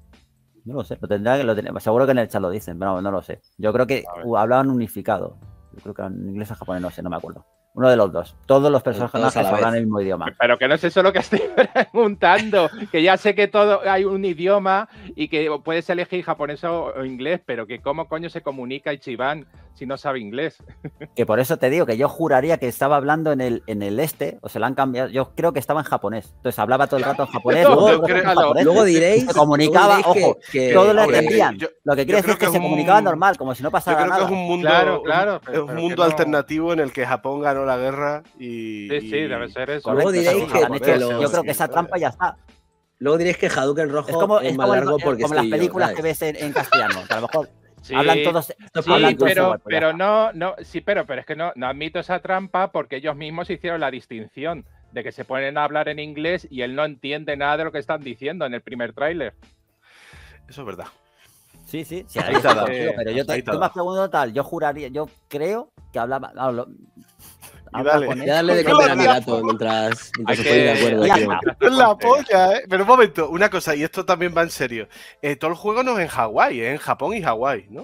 A: No lo sé, lo tendrá que lo ten- seguro que en el chat lo dicen, pero no, no lo sé. Yo creo que
B: A ver.
A: uh, hablaban unificado. Yo creo que en inglés o japonés, no sé, no me acuerdo. Uno de los dos. Todos los personajes
C: Todos a la
A: hablan
C: vez.
A: el mismo idioma.
B: Pero que no es eso lo que estoy preguntando, que ya sé que todo hay un idioma y que puedes elegir japonés o, o inglés, pero que cómo coño se comunica Ichiban si no sabe inglés.
A: Que por eso te digo que yo juraría que estaba hablando en el, en el este, o se lo han cambiado. Yo creo que estaba en japonés. Entonces hablaba todo el rato en japonés.
B: No,
A: luego
D: yo
A: todo el rato en
D: creo-
A: japonés,
C: Luego
A: y
C: diréis.
A: se comunicaba,
C: luego diréis
A: ojo,
C: que, que-
A: todo lo
D: Hombre,
A: entendían.
D: yo-
A: Lo que
D: yo
A: quiere decir
D: creo
A: es que
D: que
A: se
D: es un-
A: comunicaban normal, como si no
D: Yo
A: pasara
D: creo que
A: nada.
D: es un mundo,
B: Claro, claro,
D: es
B: pero-
D: un
B: pero
D: mundo
B: que no-
D: alternativo en el que Japón ganó la guerra y.
B: Sí, sí,
D: y-
B: debe ser eso.
C: Luego
A: Correcto,
C: diréis
A: sí,
C: que-
A: han hecho-
C: que
A: yo
C: los-
A: creo que esa trampa ya está.
C: Luego diréis que Hadouken rojo
A: Es como,
C: es,
A: es
C: más
A: como, el-
C: largo
A: eh,
C: porque
A: como las
C: estoy yo,
A: películas
C: ¿sabes?
A: que ves en, en castellano, que a lo mejor
B: Sí,
A: hablan todos,
C: Sí,
A: hablan todos
B: pero,
A: igual, pues ya
B: pero
A: está.
B: no, no, sí, pero, pero es que no, no admito esa trampa porque ellos mismos hicieron la distinción de que se ponen a hablar en inglés y él no entiende nada de lo que están diciendo en el primer tráiler.
D: Eso es verdad.
A: Sí, sí, sí,
D: Ahí
A: ahí
D: está
A: está
D: dado.
A: contigo, pero yo te,
D: Ahí está
A: tú me has
D: dado.
A: preguntado tal, yo juraría, yo creo que hablaba. no, lo-
D: Y
A: habla
D: dale.
A: con él.
C: Ya darle de
D: No,
C: comer a
D: no,
C: mi
D: no.
C: gato mientras, mientras
B: Hay
C: se
B: que-
C: ponen de acuerdo.
A: Ya
C: aquí.
A: está.
D: Es la polla, ¿eh? Pero un momento, una cosa, y esto también va en serio. Eh, todo el juego no es en Hawái, es en Japón y Hawái, ¿no?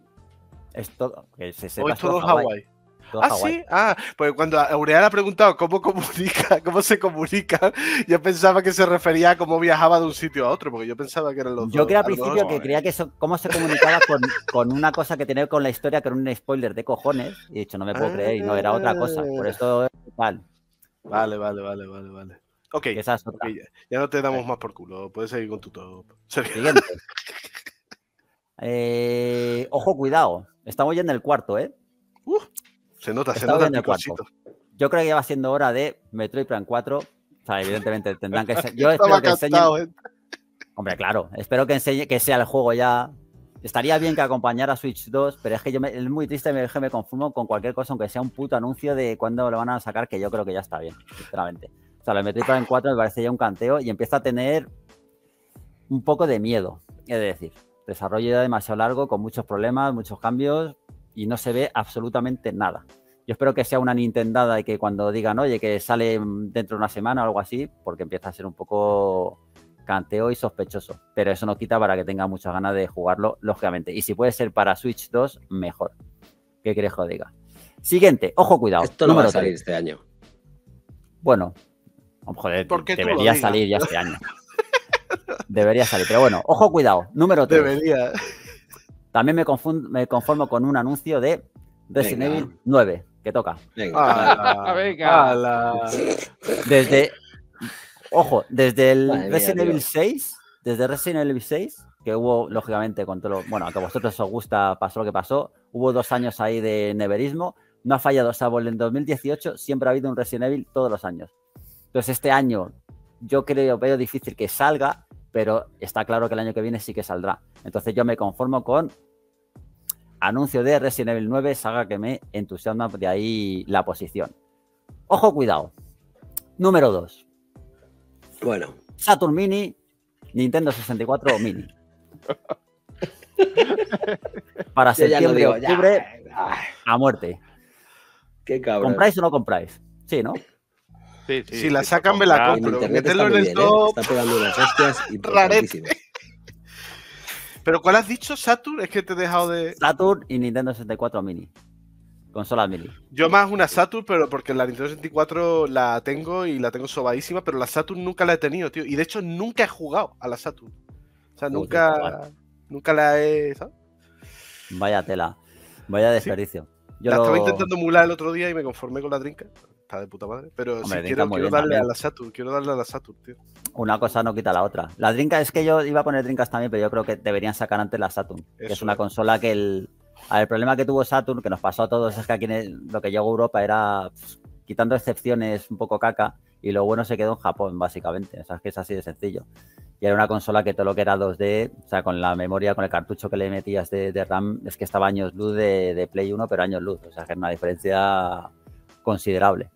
A: Es todo. Que se
D: ¿O
A: sepa,
D: es todo
A: Hawái,
D: Hawái?
A: todo
D: Ah,
A: Hawái.
D: sí. Ah, pues cuando Aurea le ha preguntado cómo comunica, cómo se comunica, yo pensaba que se refería a cómo viajaba de un sitio a otro, porque yo pensaba que eran los
A: Yo
D: dos.
A: creía al
D: A lo mejor-
A: principio que creía que eso, cómo se comunicaba con, con una cosa que tenía con la historia, que era un spoiler de cojones. Y he dicho, no me puedo creer, y no, era otra cosa. Por eso, tal.
D: Vale, vale, vale, vale, vale. Ok,
A: Que esa es otra.
D: ok, ya, ya no te damos más por culo, puedes seguir con tu top. Sergio.
A: Siguiente. Eh, ojo, cuidado. Estamos ya en el cuarto, ¿eh?
D: Se nota, se
A: Estaba
D: nota el
A: en el cuarto.
D: picosito.
A: Yo creo que ya va siendo hora de Metroid Prime cuatro. O sea, evidentemente tendrán que ser. Yo
D: Estaba
A: espero que enseñen.
D: cantado, ¿eh?
A: Hombre, claro. Espero que enseñe que sea el juego ya. Estaría bien que acompañara a Switch dos, pero es que yo me, es muy triste, me, es que me confundo con cualquier cosa, aunque sea un puto anuncio de cuándo lo van a sacar, que yo creo que ya está bien, sinceramente. O sea, el Metroid Prime cuatro me parece ya un canteo y empieza a tener un poco de miedo, es decir, desarrollo ya demasiado largo, con muchos problemas, muchos cambios y no se ve absolutamente nada. Yo espero que sea una Nintendada y que cuando digan, oye, que sale dentro de una semana o algo así, porque empieza a ser un poco canteo y sospechoso. Pero eso no quita para que tenga muchas ganas de jugarlo, lógicamente. Y si puede ser para Switch dos, mejor. ¿Qué quieres que os diga? Siguiente, ojo, cuidado.
C: Esto no va
A: número
C: a salir
A: tres.
C: este año.
A: Bueno, joder,
D: Porque tú lo
A: debería
D: digas.
A: salir ya este año. Debería salir, pero bueno, ojo, cuidado. Número tres.
D: Debería.
A: También me, confund- me conformo con un anuncio de Resident
C: Venga.
A: Evil nueve, que toca.
C: Venga.
D: ¡Hala!
B: Venga.
D: ¡Hala!
A: Desde, ojo, desde el
C: Madre mía,
A: Resident Evil
C: tío.
A: seis, desde Resident Evil seis, que hubo, lógicamente, con todo lo, bueno, a que a vosotros os gusta, pasó lo que pasó, hubo dos años ahí de neverismo, no ha fallado, salvo el en dos mil dieciocho, siempre ha habido un Resident Evil todos los años. Entonces, este año, yo creo, veo difícil que salga, pero está claro que el año que viene sí que saldrá. Entonces, yo me conformo con anuncio de Resident Evil nueve, saga que me entusiasma, de ahí la posición. Ojo, cuidado. Número dos.
C: Bueno,
A: Saturn Mini, Nintendo sesenta y cuatro Mini. Para
C: yo ya no
A: septiembre,
C: digo, ya,
A: octubre,
C: ay,
A: a muerte.
C: Qué cabrón.
A: ¿Compráis o no compráis? Sí, ¿no?
B: Sí, sí,
D: Si la
B: sí,
D: sacan,
B: por
D: me la
B: comprar.
C: En
D: compro.
C: internet
D: Meterlo
C: está
D: en
C: muy
D: el
C: bien, ¿eh?
D: top.
C: Está pegando unas hostias importantísimas.
D: ¿Pero cuál has dicho, Saturn? Es que te he dejado de...
A: Saturn y Nintendo sesenta y cuatro Mini. Consola Mini.
D: Yo más una Saturn, pero porque la Nintendo sesenta y cuatro la tengo y la tengo sobadísima, pero la Saturn nunca la he tenido, tío. Y de hecho nunca he jugado a la Saturn. O sea,
A: Joder,
D: nunca,
A: chaval.
D: nunca la he... ¿sabes?
A: Vaya tela. Vaya desperdicio. Yo
D: la
A: lo...
D: estaba intentando emular el otro día y me conformé con la Drinka. Está de puta madre. Pero
A: Hombre,
D: sí,
A: Drinka
D: quiero,
A: muy
D: quiero
A: bien
D: darle
A: también.
D: a la Saturn. Quiero darle a la Saturn, tío.
A: Una cosa no quita la otra. La Dreamcast, es que yo iba a poner Dreamcast también, pero yo creo que deberían sacar antes la Saturn. Que es
D: Eso
A: una
D: es.
A: consola que el... A ver, el problema que tuvo Saturn, que nos pasó a todos, es que aquí en el- lo que llegó a Europa era, pues, quitando excepciones, un poco caca, y lo bueno se quedó en Japón, básicamente. O sea, es que es así de sencillo. Y era una consola que todo lo que era dos D, o sea, con la memoria, con el cartucho que le metías de, de RAM, es que estaba años luz de, de Play uno, pero años luz. O sea, que era una diferencia considerable.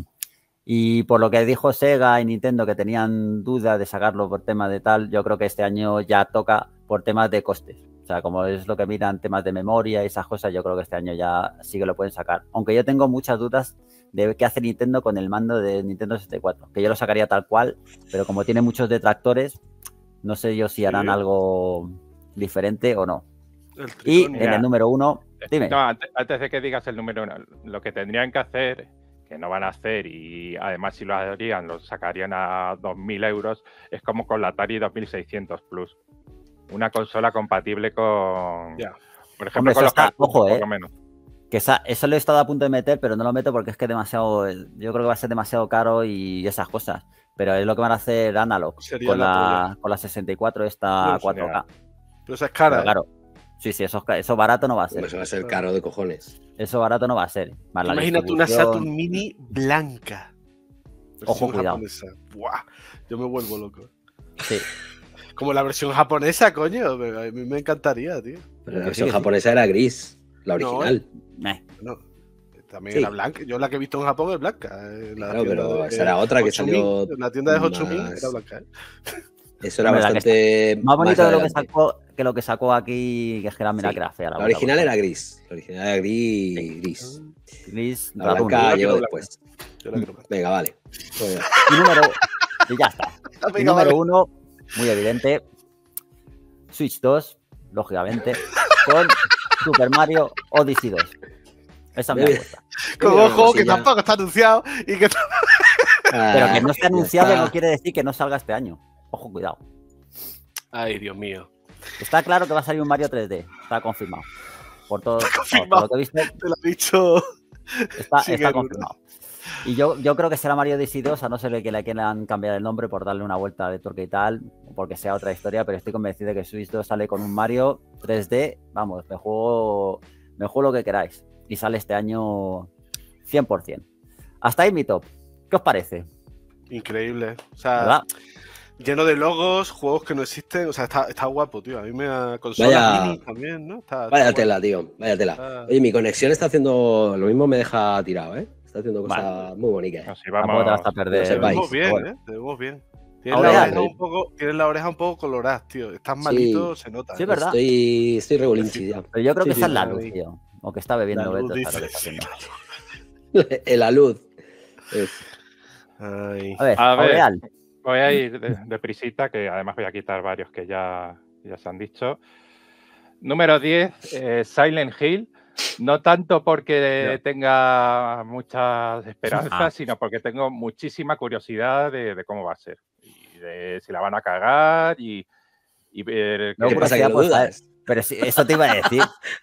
A: Y por lo que dijo Sega y Nintendo, que tenían dudas de sacarlo por temas de tal, yo creo que este año ya toca por temas de costes. O sea, como es lo que miran temas de memoria y esas cosas, yo creo que este año ya sí que lo pueden sacar. Aunque yo tengo muchas dudas de qué hace Nintendo con el mando de Nintendo sesenta y cuatro, que yo lo sacaría tal cual, pero como tiene muchos detractores, no sé yo si harán
D: Sí.
A: algo diferente o no.
D: El
A: Y
D: triconia.
A: en el número uno, dime.
B: No, antes, antes de que digas el número uno, lo que tendrían que hacer, que no van a hacer, y además si lo harían, lo sacarían a dos mil euros, es como con la Atari dos mil seiscientos Plus. Una consola compatible con,
D: Ya.
B: por ejemplo,
A: Hombre,
B: con
A: eso
B: los
A: está-
B: cartuchos,
A: ojo,
B: por
A: eh.
B: lo menos.
A: Que esa- eso lo he estado a punto de meter, pero no lo meto porque es que es demasiado. Yo creo que va a ser demasiado caro y esas cosas. Pero es lo que van a hacer Analog
D: Sería
A: con
D: la
A: la, con la sesenta y cuatro esta
D: No,
A: cuatro K.
D: Pero esa es cara.
A: Pero
D: ¿eh?
A: claro, sí, sí, eso, es ca- eso barato no va a ser.
C: Hombre, eso va a ser caro de cojones.
A: Eso barato no va a ser. Más la
D: Imagínate una
A: distribución.
D: Saturn Mini blanca.
A: Ojo,
D: Versión
A: cuidado.
D: japonesa. Buah, yo me vuelvo loco.
A: Sí.
D: Como la versión japonesa, coño. me- A mí me encantaría, tío.
C: Pero la
A: Que
C: versión
A: sí, que sí.
C: japonesa era gris, la
D: No,
C: original.
A: Eh,
D: No, también
C: Sí.
D: era blanca. Yo la que he visto en Japón es blanca. eh, La
C: Claro,
D: tienda
C: pero
D: de-
C: esa era otra que
D: Hochumin,
C: salió
D: La tienda de Hochumin
C: más-
D: era blanca. ¿eh?
C: Eso era
A: Hombre, la que
C: bastante
A: Más bonito de lo que
C: adelante.
A: sacó, que lo que sacó aquí, que es que era, mira
C: Sí.
A: que era fea.
C: La
A: puta
C: original
A: cosa.
C: era gris. La original era gris, gris.
A: Gris,
C: La
A: ratón.
C: blanca
D: Yo la
C: llegó
D: quiero
C: después.
D: Yo la quiero blanca.
C: Venga, vale. Joder.
A: Y número. Y ya está. Y
D: Venga,
A: número
D: vale.
A: uno, muy evidente, Switch dos, lógicamente, con Super Mario Odyssey dos. Esa me
C: Muy
A: gusta.
D: Con
C: Mira,
D: ojo, que
C: cosilla.
D: tampoco está anunciado y que
A: Pero que no
C: Ah,
A: esté
C: ya
A: anunciado
C: está.
A: no quiere decir que no salga este año. Ojo, cuidado.
D: Ay, Dios mío.
A: Está claro que va a salir un Mario tres D. Está confirmado. Por todo, vamos, por
D: confirmado.
A: lo que he visto,
D: Te lo he dicho.
A: está,
D: Sin
A: está
D: duda.
A: confirmado. Y yo, yo creo que será Mario Odyssey dos, a no ser que le quieran cambiar el nombre por darle una vuelta de tuerca y tal, o porque sea otra historia, pero estoy convencido de que Switch dos sale con un Mario tres D. Vamos, me juego, me juego lo que queráis. Y sale este año cien por cien. Hasta ahí mi top. ¿Qué os parece?
D: Increíble. O sea,
A: ¿Verdad?
D: lleno de logos, juegos que no existen. O sea, está, está guapo, tío. A mí me ha. Consolas
C: Vaya-
D: mini también, ¿no? Está, está
C: Vaya
D: guay.
C: tela, tío. Vaya tela.
D: Está-
C: Oye, mi conexión está haciendo. Lo mismo me deja tirado, ¿eh? Está haciendo cosas
A: Vale.
C: muy bonitas.
B: Así
A: Tampoco te vas
B: vamos.
A: a perder.
C: Lo
D: Te
C: sepáis.
D: vemos bien,
A: Bueno.
D: ¿eh? Te vemos bien. Tienes
A: Ahora
D: la,
A: ya,
D: oreja
C: sí.
D: un poco, tienes la oreja un poco colorada, tío. Estás
C: Sí.
D: malito, se nota.
A: Sí,
D: ¿eh?
A: ¿verdad?
C: Estoy, estoy regulinchi ya.
A: Pero yo creo
C: Sí,
A: que
C: sí,
A: esa es la
D: sí.
A: luz, tío. O que está bebiendo
D: La luz,
A: Beto, está lo que
D: dice.
A: está haciendo.
C: En la luz. Es-
D: Ay.
A: A ver,
B: A ver.
A: Aureal.
B: Voy a ir de, de prisita, que además voy a quitar varios que ya, ya se han dicho. Número diez, eh, Silent Hill. No tanto porque
A: Ya.
B: tenga muchas esperanzas,
A: Ah.
B: sino porque tengo muchísima curiosidad de, de cómo va a ser. Y de si la van a cagar y, y ver
A: No,
C: ¿Qué
B: qué-
C: pasa, que
A: curiosidad
C: lo
A: por saber.
C: dudas?
A: Pero si, eso te iba a decir.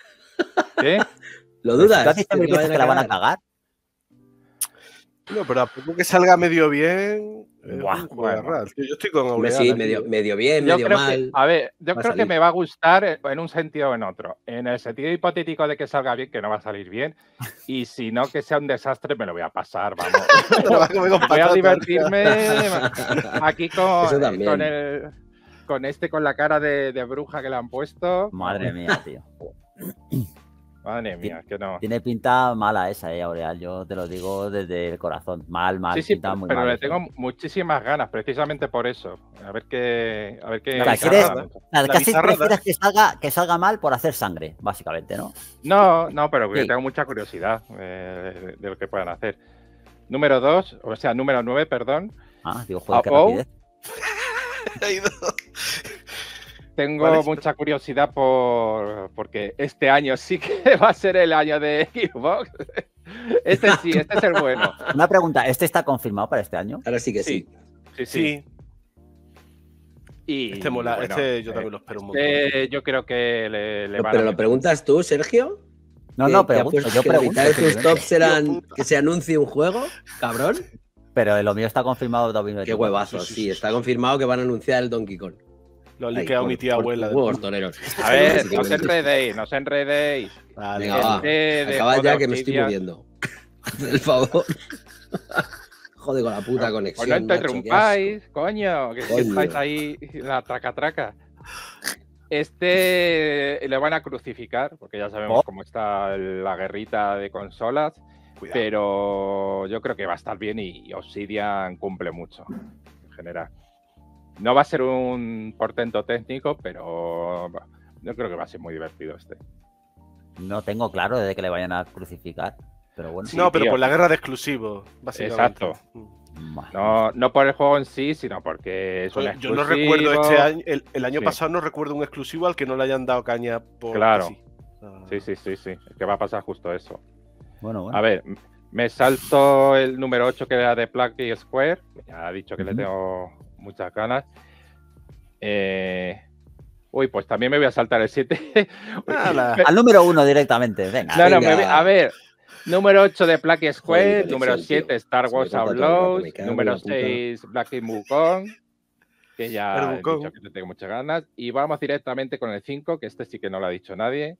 B: ¿Qué?
C: ¿Lo
A: Pero si
C: dudas?
A: ¿Tú has dicho mil
C: ¿Que la
A: veces
C: vayan
A: que la van a
C: cagar?
A: cagar?
D: No, pero a poco que salga medio bien. es
A: Buah,
D: un juego
B: bueno.
D: raro. Yo estoy con
C: Hombre,
D: Aureal.
C: sí,
D: aquí,
C: medio,
D: ¿eh?
C: medio bien,
B: Yo
C: medio
B: creo que,
C: mal.
B: a ver, yo
C: va a
B: creo que
C: salir.
B: me va a gustar en un sentido o en otro. En el sentido hipotético de que salga bien, que no va a salir bien. Y si no, que sea un desastre, me lo voy a pasar, vamos.
D: Te lo vas a comer con
B: Voy a
D: patatas.
B: divertirme aquí con,
C: Eso también.
B: con, el, con este, con la cara de, de bruja que le han puesto.
A: Madre mía, tío.
B: Madre mía, que no.
A: Tiene pinta mala esa, eh, Aureal. Yo te lo digo desde el corazón. Mal, mal.
B: Sí, sí,
A: pinta
B: pero,
A: muy
B: pero
A: mal
B: le
A: eso.
B: tengo muchísimas ganas, precisamente por eso. A ver qué. A ver qué.
A: O sea,
D: La
A: ¿quieres-
D: bizarrada.
A: o sea,
D: La
A: casi
D: bizarrada.
A: prefieres que salga, que salga mal por hacer sangre, básicamente, ¿no?
B: No, no, pero que
A: Sí.
B: tengo mucha curiosidad eh, de, de lo que puedan hacer. Número dos, o sea, número nueve, perdón.
A: Ah, digo, joder, qué
B: Oh, oh.
A: rapidez.
D: Ha ido.
B: Tengo
D: ¿Cuál es?
B: mucha curiosidad por porque este año sí que va a ser el año de Xbox. Este sí, este es el bueno.
A: Una pregunta, ¿este está confirmado para este año?
C: Ahora sí que sí.
B: Sí, sí.
D: Sí,
B: Y,
D: este mola.
B: bueno,
D: este yo
B: eh,
D: también lo espero un montón.
B: este yo creo que le, le van
C: Pero
B: a
C: lo
B: meter.
C: preguntas tú, Sergio.
A: No,
C: ¿Que-
A: no,
C: que ha
A: pregunto,
C: puesto
A: yo
C: que la
A: pregunto.
C: mitad de tus
A: simplemente.
C: tops serán
D: Tío, puta.
C: que se anuncie un juego, cabrón.
A: Pero lo mío está confirmado dos mil veinticuatro.
C: Qué huevazo,
D: Sí, sí,
C: sí,
D: sí,
C: está
D: sí.
C: confirmado que van a anunciar el Donkey Kong.
D: Lo ha
C: Ay,
D: liqueado
C: por-
D: mi tía
C: por
D: abuela.
C: tus
D: de
C: huevos,
D: puta.
C: toreros.
B: A ver, no os
C: Básicamente.
B: enredéis, no os enredéis.
D: Vale,
C: Venga, va.
B: Este de
C: Acaba
B: juego
C: ya
B: de
C: que me estoy
B: Obsidian.
C: muriendo. Por favor. Joder con la puta
B: Pues no
C: conexión. macho, qué
B: interrumpáis, coño, que, que
C: Coño.
B: estáis ahí la traca traca. Este le van a crucificar, porque ya sabemos
A: Oh.
B: cómo está la guerrita de consolas,
D: Cuidado.
B: pero yo creo que va a estar bien y Obsidian cumple mucho en general. No va a ser un portento técnico, pero yo creo que va a ser muy divertido este.
A: No tengo claro de que le vayan a crucificar. Pero bueno.
B: Sí,
D: no, pero
B: tío.
D: por la guerra de exclusivos, básicamente.
B: Exacto.
D: Mm.
A: Bah,
B: No, no por el juego en sí, sino porque es un
D: Joder, yo no
B: exclusivo.
D: recuerdo este año, el, el año
B: Sí.
D: pasado no recuerdo un exclusivo al que no le hayan dado caña por
B: Claro.
D: sí. Ah.
B: Sí, sí, sí, sí. Es que va a pasar justo eso.
A: Bueno, bueno.
B: A ver, m- me salto el número ocho que era de Plucky Square. Ya ha dicho que le
A: Ujú.
B: tengo muchas ganas. Eh, Uy, pues también me voy a saltar el siete.
D: Ala.
A: Al número uno directamente, venga.
B: No, no, me
C: venga.
B: voy- a ver. Número ocho de Plucky Square,
C: Joder,
B: número
C: conexión,
B: siete
C: tío.
B: Star
C: Se me
B: Wars
C: corta todo el rato,
B: Outlaws,
C: me cago en
B: número
C: la puta.
B: seis Black Wukong, que ya
D: El
B: he
D: Wukong.
B: dicho que le tengo muchas ganas. Y vamos directamente con el cinco, que este sí que no lo ha dicho nadie.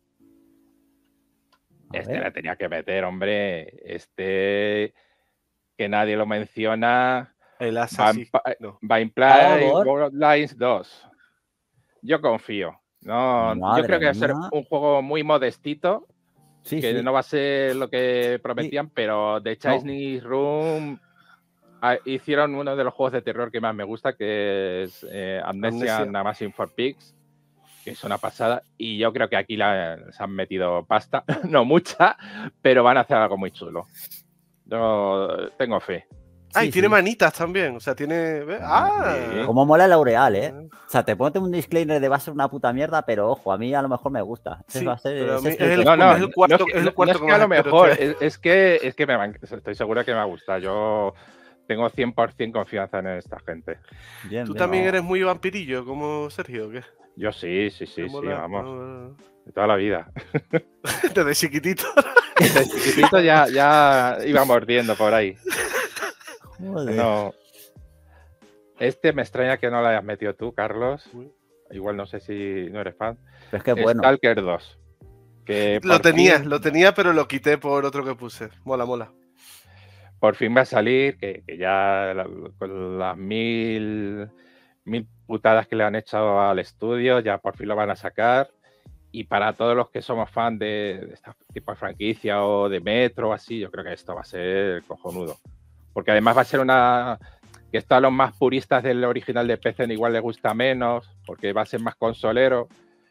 A: A
B: Este
A: ver.
B: le tenía que meter, hombre. Este que nadie lo menciona.
D: El Assassin.
B: Vampi-
D: No.
B: Vampire
A: Por favor.
B: Worldlines dos. Yo confío. No, yo
A: Madre
B: creo que va a ser
A: mía.
B: un juego muy modestito,
A: Sí,
B: que
A: sí.
B: no va a ser lo que prometían, pero The Chinese Room ah, hicieron uno de los juegos de terror que más me gusta, que es eh, Amnesia,
D: Amnesia.
B: Amnesia for Pigs, que es una pasada. Y yo creo que aquí la, se han metido pasta, no mucha, pero van a hacer algo muy chulo. Yo tengo fe.
D: Ah, y
A: Sí,
D: tiene
A: sí.
D: manitas también. O sea, tiene. ¿ves? Ah.
B: Sí.
A: Como mola el Aureal, ¿eh? O sea, te ponte un disclaimer de va a ser una puta mierda, pero ojo, a mí a lo mejor me gusta. Ese
D: Sí,
A: va a ser,
D: pero a
A: ese
D: mí
A: es
D: es
A: el
D: el-
A: que-
B: No, no,
D: es el cuarto-
B: no es que,
D: es el
B: no-
D: cuarto
B: no es
D: que
B: que a lo
D: más espero
B: mejor,
D: este
B: es, es que, es que me va- estoy seguro que me gusta. Yo tengo cien por ciento confianza en esta gente.
A: Bien,
D: ¿Tú
A: bien.
D: también
A: No.
D: eres muy vampirillo como Sergio o qué?
B: Yo sí, sí, sí,
D: ¿Te
B: sí,
D: mola?
B: vamos,
D: No,
B: de toda la vida.
D: Desde chiquitito.
B: Desde chiquitito ya, ya iba mordiendo por ahí.
A: Joder.
B: No. Este me extraña que no lo hayas metido tú, Carlos. Igual no sé si no eres fan.
A: Pero es que bueno.
B: Stalker dos. Que
D: Lo
B: por
D: tenía,
B: fin-
D: lo tenía, pero lo quité por otro que puse. Mola, mola.
B: por fin va a salir, que, que ya la- con las mil, mil putadas que le han hecho al estudio, ya por fin lo van a sacar. Y para todos los que somos fan de, de este tipo de franquicia o de Metro o así, yo creo que esto va a ser cojonudo. Porque además va a ser una... que esto a los más puristas del original de P C igual le gusta menos, porque va a ser más consolero.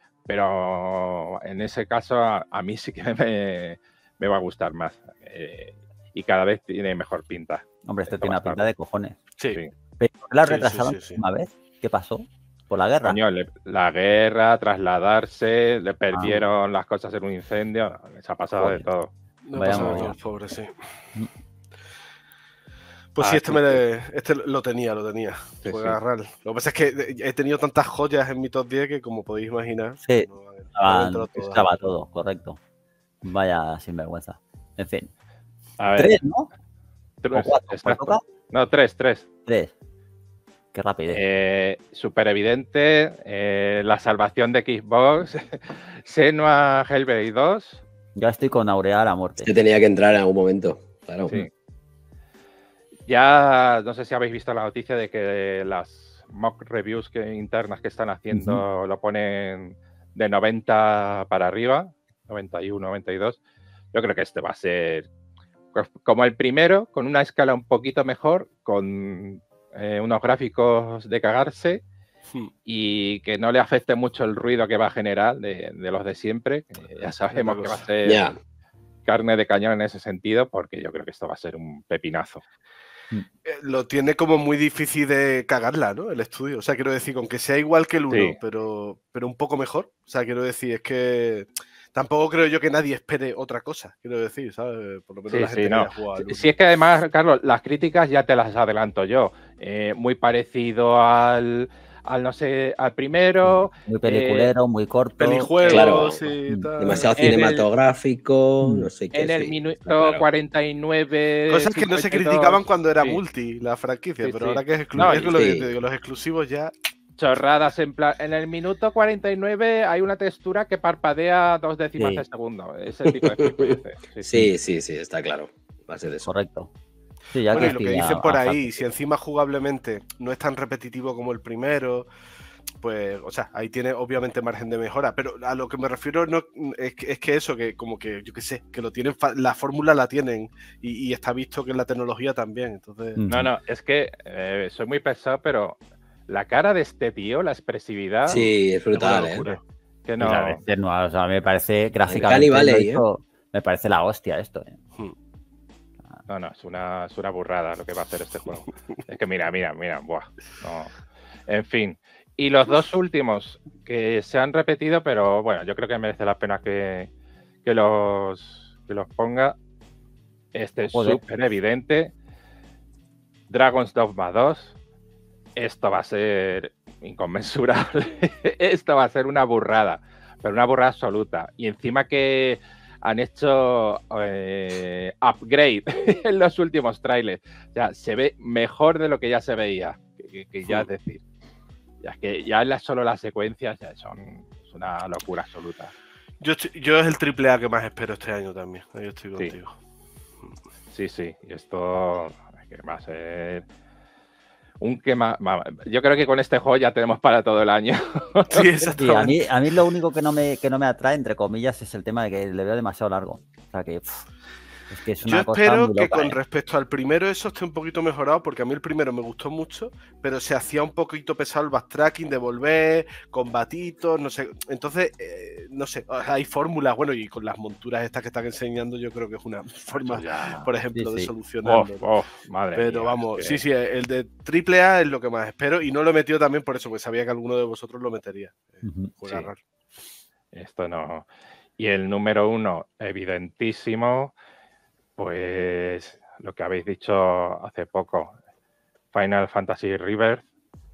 B: Pero en ese caso a, a mí sí que me, me va a gustar más. Eh, y cada vez tiene mejor pinta.
A: Hombre, esto
B: Esto
A: tiene
B: va a
A: una pinta
B: estar-
A: de cojones.
D: Sí.
B: Sí.
A: ¿Pero la han
D: Sí, sí,
A: retrasado
D: sí,
A: la
D: sí.
A: última vez? ¿Qué pasó? ¿Por la guerra?
B: Coño, le- la guerra, trasladarse, le perdieron las cosas en un incendio, les ha pasado de
A: Joder.
B: todo.
D: No
A: Vaya
D: pasa nada,
A: movida.
D: el pobre, sí.
A: Mm.
D: Pues
B: Ah,
D: sí, este,
B: sí,
D: me le- este lo tenía, lo tenía.
B: Sí,
D: Fue
B: sí.
D: agarrar. Lo que pasa es que he tenido tantas joyas en mi top diez que, como podéis imaginar,
A: Sí,
D: no, no
A: Estaban-
D: entró todas.
A: estaba todo, correcto. Vaya sinvergüenza. En fin.
B: A ver,
A: Tres, ¿no?
B: tres,
A: ¿O cuatro? ¿Cuál
B: exacto.
A: toca?
B: No, tres, tres.
A: Tres. Qué rapidez.
B: Eh, Súper evidente, eh, la salvación de Xbox, Senua Hellblade dos,
A: Ya estoy con Aureal a muerte.
C: Este tenía que entrar en algún momento. Claro.
B: sí. Ya no sé si habéis visto la noticia de que las mock reviews que, internas que están haciendo lo ponen de noventa para arriba. noventa y uno, noventa y dos. Yo creo que este va a ser como el primero, con una escala un poquito mejor, con eh, unos gráficos de cagarse
D: Hmm.
B: y que no le afecte mucho el ruido que va a generar de, de los de siempre. Que ya sabemos que va a ser
C: Ya.
B: carne de cañón en ese sentido, porque yo creo que esto va a ser un pepinazo.
D: Eh, Lo tiene como muy difícil de cagarla, ¿no? El estudio. O sea, quiero decir, aunque sea igual que el uno,
B: Sí.
D: pero, pero un poco mejor. O sea, quiero decir, es que tampoco creo yo que nadie espere otra cosa, quiero decir, ¿sabes? Por lo menos
B: Sí,
D: la gente
B: sí,
D: que
B: no.
D: haya jugado al
B: Si,
D: uno.
B: si es que además, Carlos, las críticas ya te las adelanto yo. Eh, muy parecido al, al, no sé, al primero.
A: Muy peliculero, muy corto.
D: Pelijuegos
C: Claro.
D: y tal.
C: Demasiado
B: En el-
C: cinematográfico,
A: Mm.
C: no sé qué.
B: En el
C: sí,
B: minuto
C: está claro.
B: cuarenta y nueve.
D: Cosas que no se
B: cincuenta y dos,
D: criticaban cuando era
B: sí,
D: multi la franquicia,
B: Sí,
D: pero
B: sí.
D: ahora que es exclusivo,
B: No,
D: es
B: y-
D: que lo que
C: sí.
D: te digo, los exclusivos ya.
B: Chorradas en plan. En el minuto cuarenta y nueve hay una textura que parpadea dos décimas
A: Sí.
B: de segundo. Ese tipo de gilipolleces. Sí, sí.
C: Sí, sí, sí, está claro. Va a ser eso.
A: Correcto. Sí, ya
D: Bueno, y
A: que
D: lo que
A: estoy
D: dicen
A: a-
D: por
A: a
D: ahí,
A: falta.
D: si encima jugablemente no es tan repetitivo como el primero, pues, o sea, ahí tiene obviamente margen de mejora. Pero a lo que me refiero no, es, que, es que eso, que como que, yo qué sé, que lo tienen, fa- la fórmula la tienen y, y está visto que en la tecnología también. Entonces,
A: Mm.
B: No, no, es que eh, soy muy pesado, pero la cara de este tío, la expresividad.
C: Sí, es
D: es una
C: brutal, ¿eh?
D: locura.
B: Que
A: Y la
B: no.
A: de Shenmue, o sea, me parece gráficamente.
C: Uncanny
A: lo
C: Valley,
A: hizo- Me parece la hostia esto. eh.
D: Hmm.
B: No, no, es una, es una burrada lo que va a hacer este juego. Es que mira, mira, mira, buah. No. En fin. Y los dos últimos que se han repetido, pero bueno, yo creo que merece la pena que, que los, que los ponga. Este es
A: Joder.
B: súper evidente. Dragon's Dogma dos. Esto va a ser inconmensurable. Esto va a ser una burrada, pero una burrada absoluta. Y encima que han hecho eh, upgrade en los últimos trailers. O sea, se ve mejor de lo que ya se veía. Que, que- que ya es decir. Ya es que ya la- solo las secuencias ya son es una locura absoluta.
D: Yo, estoy- yo es el triple A que más espero este año también. Ahí estoy
B: Sí.
D: contigo.
B: Sí, sí. Y esto es que va a ser un quema. va- Yo creo que con este juego ya tenemos para todo el año.
D: Sí,
A: Sí, a
D: exactamente.
A: mí, a mí lo único que no, me, que no me atrae, entre comillas, es el tema de que le veo demasiado largo. O sea que pff, es que es una
D: Yo
A: cosa
D: espero
A: muy
D: que
A: loca,
D: con
A: eh.
D: respecto al primero eso esté un poquito mejorado, porque a mí el primero me gustó mucho, pero se hacía un poquito pesado el backtracking de volver, combatitos, no sé. Entonces, eh, no sé, hay fórmulas, bueno, y con las monturas estas que están enseñando, yo creo que es una forma,
B: Ya.
D: por ejemplo,
A: Sí,
D: de
A: sí.
D: solucionarlo.
B: Oh, oh, madre
D: Pero
B: mía,
D: vamos,
B: es
D: sí,
B: que-
D: sí, el de triple A es lo que más espero y no lo he metido también por eso, porque sabía que alguno de vosotros lo metería. Eh,
A: Ujú.
D: juega
B: Sí.
D: raro.
B: Esto no. Y el número uno, evidentísimo, pues lo que habéis dicho hace poco, Final Fantasy Rebirth.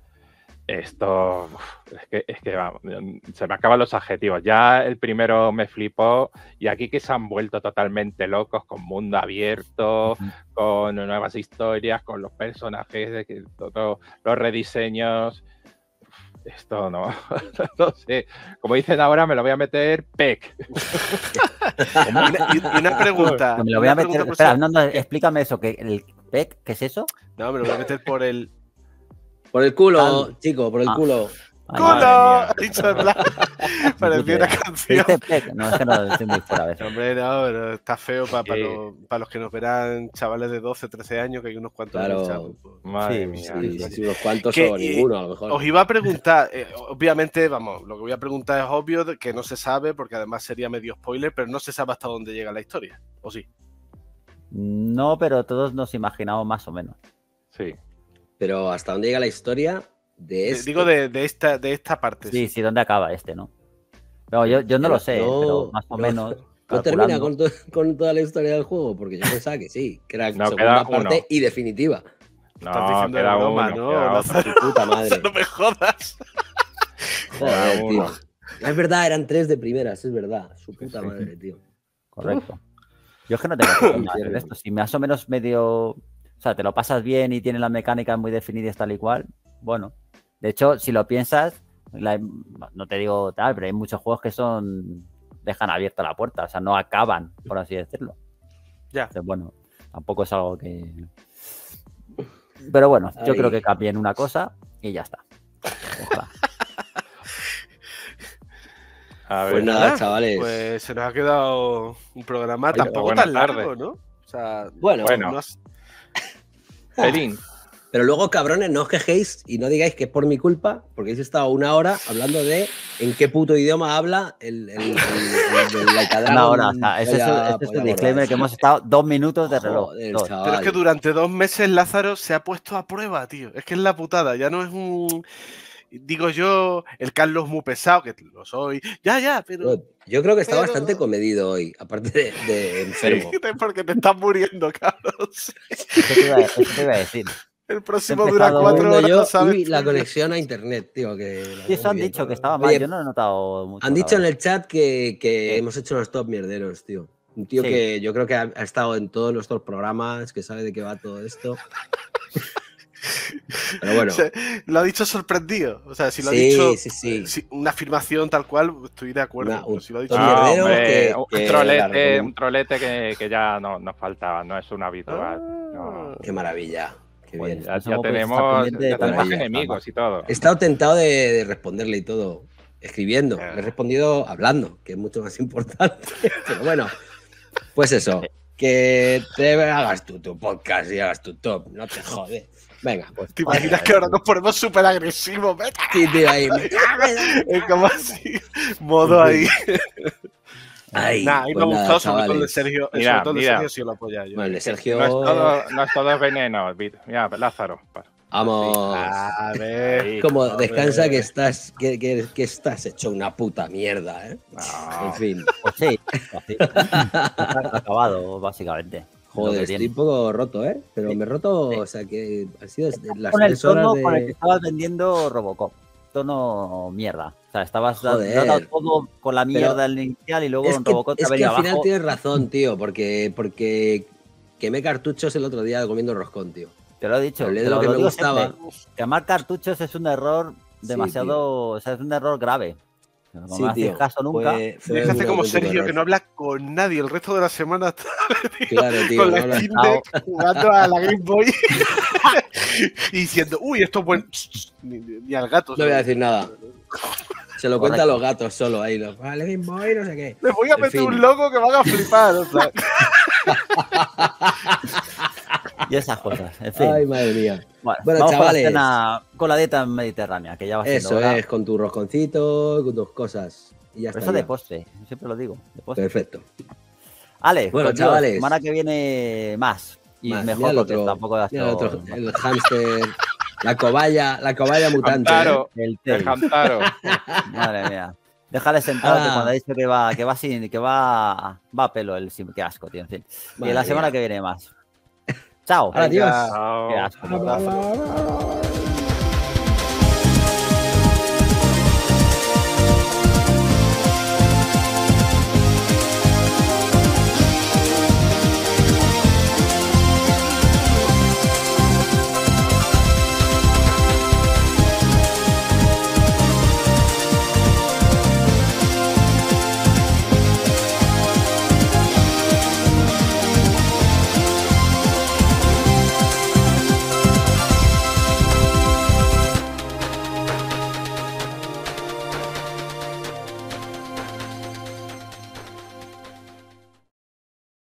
B: Esto uf, es que, es que vamos, se me acaban los adjetivos. Ya el primero me flipó y aquí que se han vuelto totalmente locos con mundo abierto,
A: Ujú.
B: con nuevas historias, con los personajes, de que todo- los rediseños. Esto no, no sé. Como dicen ahora, me lo voy a meter P E C.
D: Y una, y- y una pregunta.
A: Que me lo
D: una
A: voy a
D: pregunta
A: meter.
D: por
A: Espera,
D: si-
A: no, no, explícame eso. Que el P E C, ¿qué es eso?
D: No, me lo voy a meter por el
C: Por el culo,
A: Tal.
C: chico, por el
A: Ah.
C: culo.
A: Ay,
D: ¡Culo!
B: madre mía.
D: Ha dicho Hernán. Parecía una
A: ¿Qué
D: canción.
A: dice P E C? No, es que no estoy muy fuera de eso.
D: Hombre, no, pero está feo para
B: Sí.
D: los, para los que nos verán chavales de doce, trece años, que hay unos cuantos
C: Claro.
D: en el chat, pues.
B: Madre
A: Sí,
B: mía.
C: Sí, sí, sí, unos cuantos
D: Que,
C: o
D: y-
C: ninguno, a lo mejor.
D: Os iba a preguntar, eh, obviamente, vamos, lo que voy a preguntar es obvio, de que no se sabe, porque además sería medio spoiler, pero no se sabe hasta dónde llega la historia, ¿o sí?
A: No, pero todos nos imaginamos más o menos.
B: Sí.
C: Pero ¿hasta dónde llega la historia de
D: De-
C: este?
D: Digo de, de esta, de esta parte.
A: Sí, sí, ¿dónde acaba este, no? No, yo, yo no lo sé,
C: No,
A: pero más o
C: no,
A: menos.
C: ¿No termina
A: calculando-
C: con, to- con toda la historia del juego? Porque yo pensaba que sí, que era
B: No,
C: segunda
B: queda
C: parte
B: uno.
C: y definitiva.
B: No,
D: Estás diciendo de
B: queda
D: broma,
B: uno,
D: ¿no?
B: queda
D: No,
B: otro.
C: Su puta madre.
D: No me jodas.
C: Joder,
B: Cada
C: tío.
B: uno.
C: Es verdad, eran tres de primeras, es verdad. Su puta
B: Sí, sí.
C: madre, tío.
A: Correcto. Yo es que no tengo problema de esto. Si más o menos medio. O sea, te lo pasas bien y tiene las mecánicas muy definidas tal y cual, bueno. De hecho, si lo piensas, la- no te digo tal, pero hay muchos juegos que son. Dejan abierta la puerta, o sea, no acaban, por así decirlo.
D: Ya.
A: Entonces, bueno, tampoco es algo que. Pero bueno, yo
C: Ay.
A: creo que cambien una cosa y ya está. Ojalá.
B: A ver,
C: Pues nada,
D: Nada,
C: chavales.
D: Pues se nos ha quedado un programa
B: Oye,
D: tampoco
B: buena
D: tan
B: tarde.
D: largo, ¿no? O sea,
C: Bueno,
B: Bueno.
D: no has-
B: Pelín,
C: pero luego, cabrones, no os quejéis y no digáis que es por mi culpa, porque habéis estado una hora hablando de en qué puto idioma habla el, el, el, el del Laicadán.
A: Una hora. O sea, ese es, el- ese es el disclaimer que hemos estado dos minutos de reloj.
C: Joder,
A: dos.
C: chaval.
D: Pero es que durante dos meses Lázaro se ha puesto a prueba, tío. Es que es la putada, ya no es un... Digo yo, el Carlos muy pesado, que lo soy. Ya, ya, pero...
C: No, yo creo que está
D: pero-
C: bastante comedido hoy, aparte de, de enfermo.
D: Porque te estás muriendo, Carlos.
A: Eso te iba, eso te iba a decir.
D: El próximo
A: He
D: dura
A: empezado
D: cuatro
C: Viendo
D: horas,
C: yo
D: ¿sabes?
C: y la conexión a internet, tío. Que la
A: Sí, eso han
C: muy bien.
A: dicho que estaba mal.
C: Oye,
A: Yo no lo he notado mucho.
C: Han
A: la
C: dicho en
A: verdad.
C: el chat que, que
A: Sí.
C: hemos hecho unos top mierderos, tío. Un tío
A: Sí.
C: que yo creo que ha, ha estado en todos nuestros programas, que sabe de qué va todo esto. Pero bueno,
D: O sea, lo ha dicho sorprendido. O sea, si lo
C: Sí,
D: ha dicho
C: sí, sí.
D: si una afirmación tal cual, estoy de acuerdo.
C: Una-
D: pero
C: un-
D: si lo ha dicho
C: Top
B: no,
C: mierdero
B: hombre,
C: que-
B: un,
C: que la
B: trolete,
C: recomiendo.
B: un trolete que, que ya no, nos faltaba, no es un habitual.
D: Ah.
B: No.
C: qué maravilla. Qué
A: Pues,
C: bien.
B: Ya,
A: Eso
B: ya
A: puede estar
B: tenemos,
A: pendiente de
B: ya tenemos
C: maravilla,
B: enemigos y todo.
C: He estado tentado de, de responderle y todo, escribiendo.
D: Ya.
C: Le he respondido hablando, que es mucho más importante. Pero bueno, pues eso. Que te hagas tú tu podcast y hagas tu top. No te jodes. Venga, pues.
D: ¿Te imaginas que ahora nos ponemos súper agresivos? Vete.
C: Sí, tío, ahí. me cago en-
D: Es como así, modo ahí.
C: Ay,
D: Nah, a mí
C: pues
D: me ha
C: nada,
D: gustado, sobre todo el de
C: chavales.
D: Sergio.
B: Mira,
D: sobre todo el de
B: mira.
D: Sergio sí lo apoya yo.
C: Bueno, el de Sergio.
B: No es todo, no es todo veneno. Vid- Mira, Lázaro.
C: Vamos.
D: A ver.
B: Ahí.
C: Como
D: a
C: descansa
D: ver.
C: que estás, que, que- que estás hecho una puta mierda, ¿eh?
B: No.
C: En fin.
A: Pues sí, así. Está acabado, básicamente.
C: Joder,
A: Lo que
C: estoy
A: tiene.
C: un poco roto, ¿eh? Pero
A: Sí.
C: me he roto,
A: Sí.
C: o sea que ha sido desde las
A: Con el
C: tres horas
A: tono
C: de...
A: con el que estabas vendiendo Robocop. Tono mierda. O sea, estabas da-
C: Joder.
A: dando todo con la
C: Pero
A: mierda del inicial y luego
C: Es
A: en
C: que,
A: Robocop te
C: es que
A: venía
C: al final
A: abajo.
C: tienes razón, tío, porque, porque quemé cartuchos el otro día comiendo roscón, tío.
A: Te lo he dicho.
C: Hablé
A: te
C: de lo que me
A: digo
C: gustaba.
A: siempre. Quemar cartuchos es un error demasiado. O sea, es un error grave. No
C: Sí,
A: me haces
C: tío.
A: caso nunca.
C: Fue- fue
D: Tienes que hacer
C: un
D: como
C: auténtico
D: Sergio,
C: error.
D: que no habla con nadie el resto de la semana. Está
C: Claro, tío.
D: con
C: no
D: la
C: habla-
D: Steam Deck jugando a la Game Boy y diciendo, uy, esto es bueno. Ni, ni al gato.
C: No voy a decir nada. Se lo cuenta a
A: Correcto.
C: los gatos solo ahí. Los, vale, Game Boy, no sé qué.
D: Les voy a
C: En
D: meter
C: fin.
D: un logo que van a flipar. O sea.
A: Y esas cosas. En fin.
C: Ay, madre mía.
A: bueno,
C: bueno,
A: vamos
C: chavales.
A: con la, cena, con la dieta mediterránea, que ya va siendo
C: Eso
A: hora.
C: es, con tu rosconcito, con tus cosas. Y ya
A: Eso
C: está.
A: de
C: ya.
A: postre, siempre lo digo. De postre.
C: Perfecto.
A: Ale,
C: Bueno,
A: pues, Dios,
C: chavales.
A: semana que viene más. Y
C: Más,
A: mejor
C: mira el
A: porque
C: otro,
A: tampoco ha
C: mira el,
A: sido
C: otro, el hámster, la cobaya, la cobaya mutante. ¿eh?
B: Hamtaro,
A: el
B: el
A: Tails.
B: Hamtaro.
A: Madre mía. Déjale sentado que
C: Ah.
A: cuando ha dicho que va, que va sin, que va, va a pelo el sim, qué asco, tío. En fin. Y
C: Madre
A: la semana
C: mía.
A: que viene más. Chao.
C: Adiós.
B: Chao.
A: Qué asco. me cago.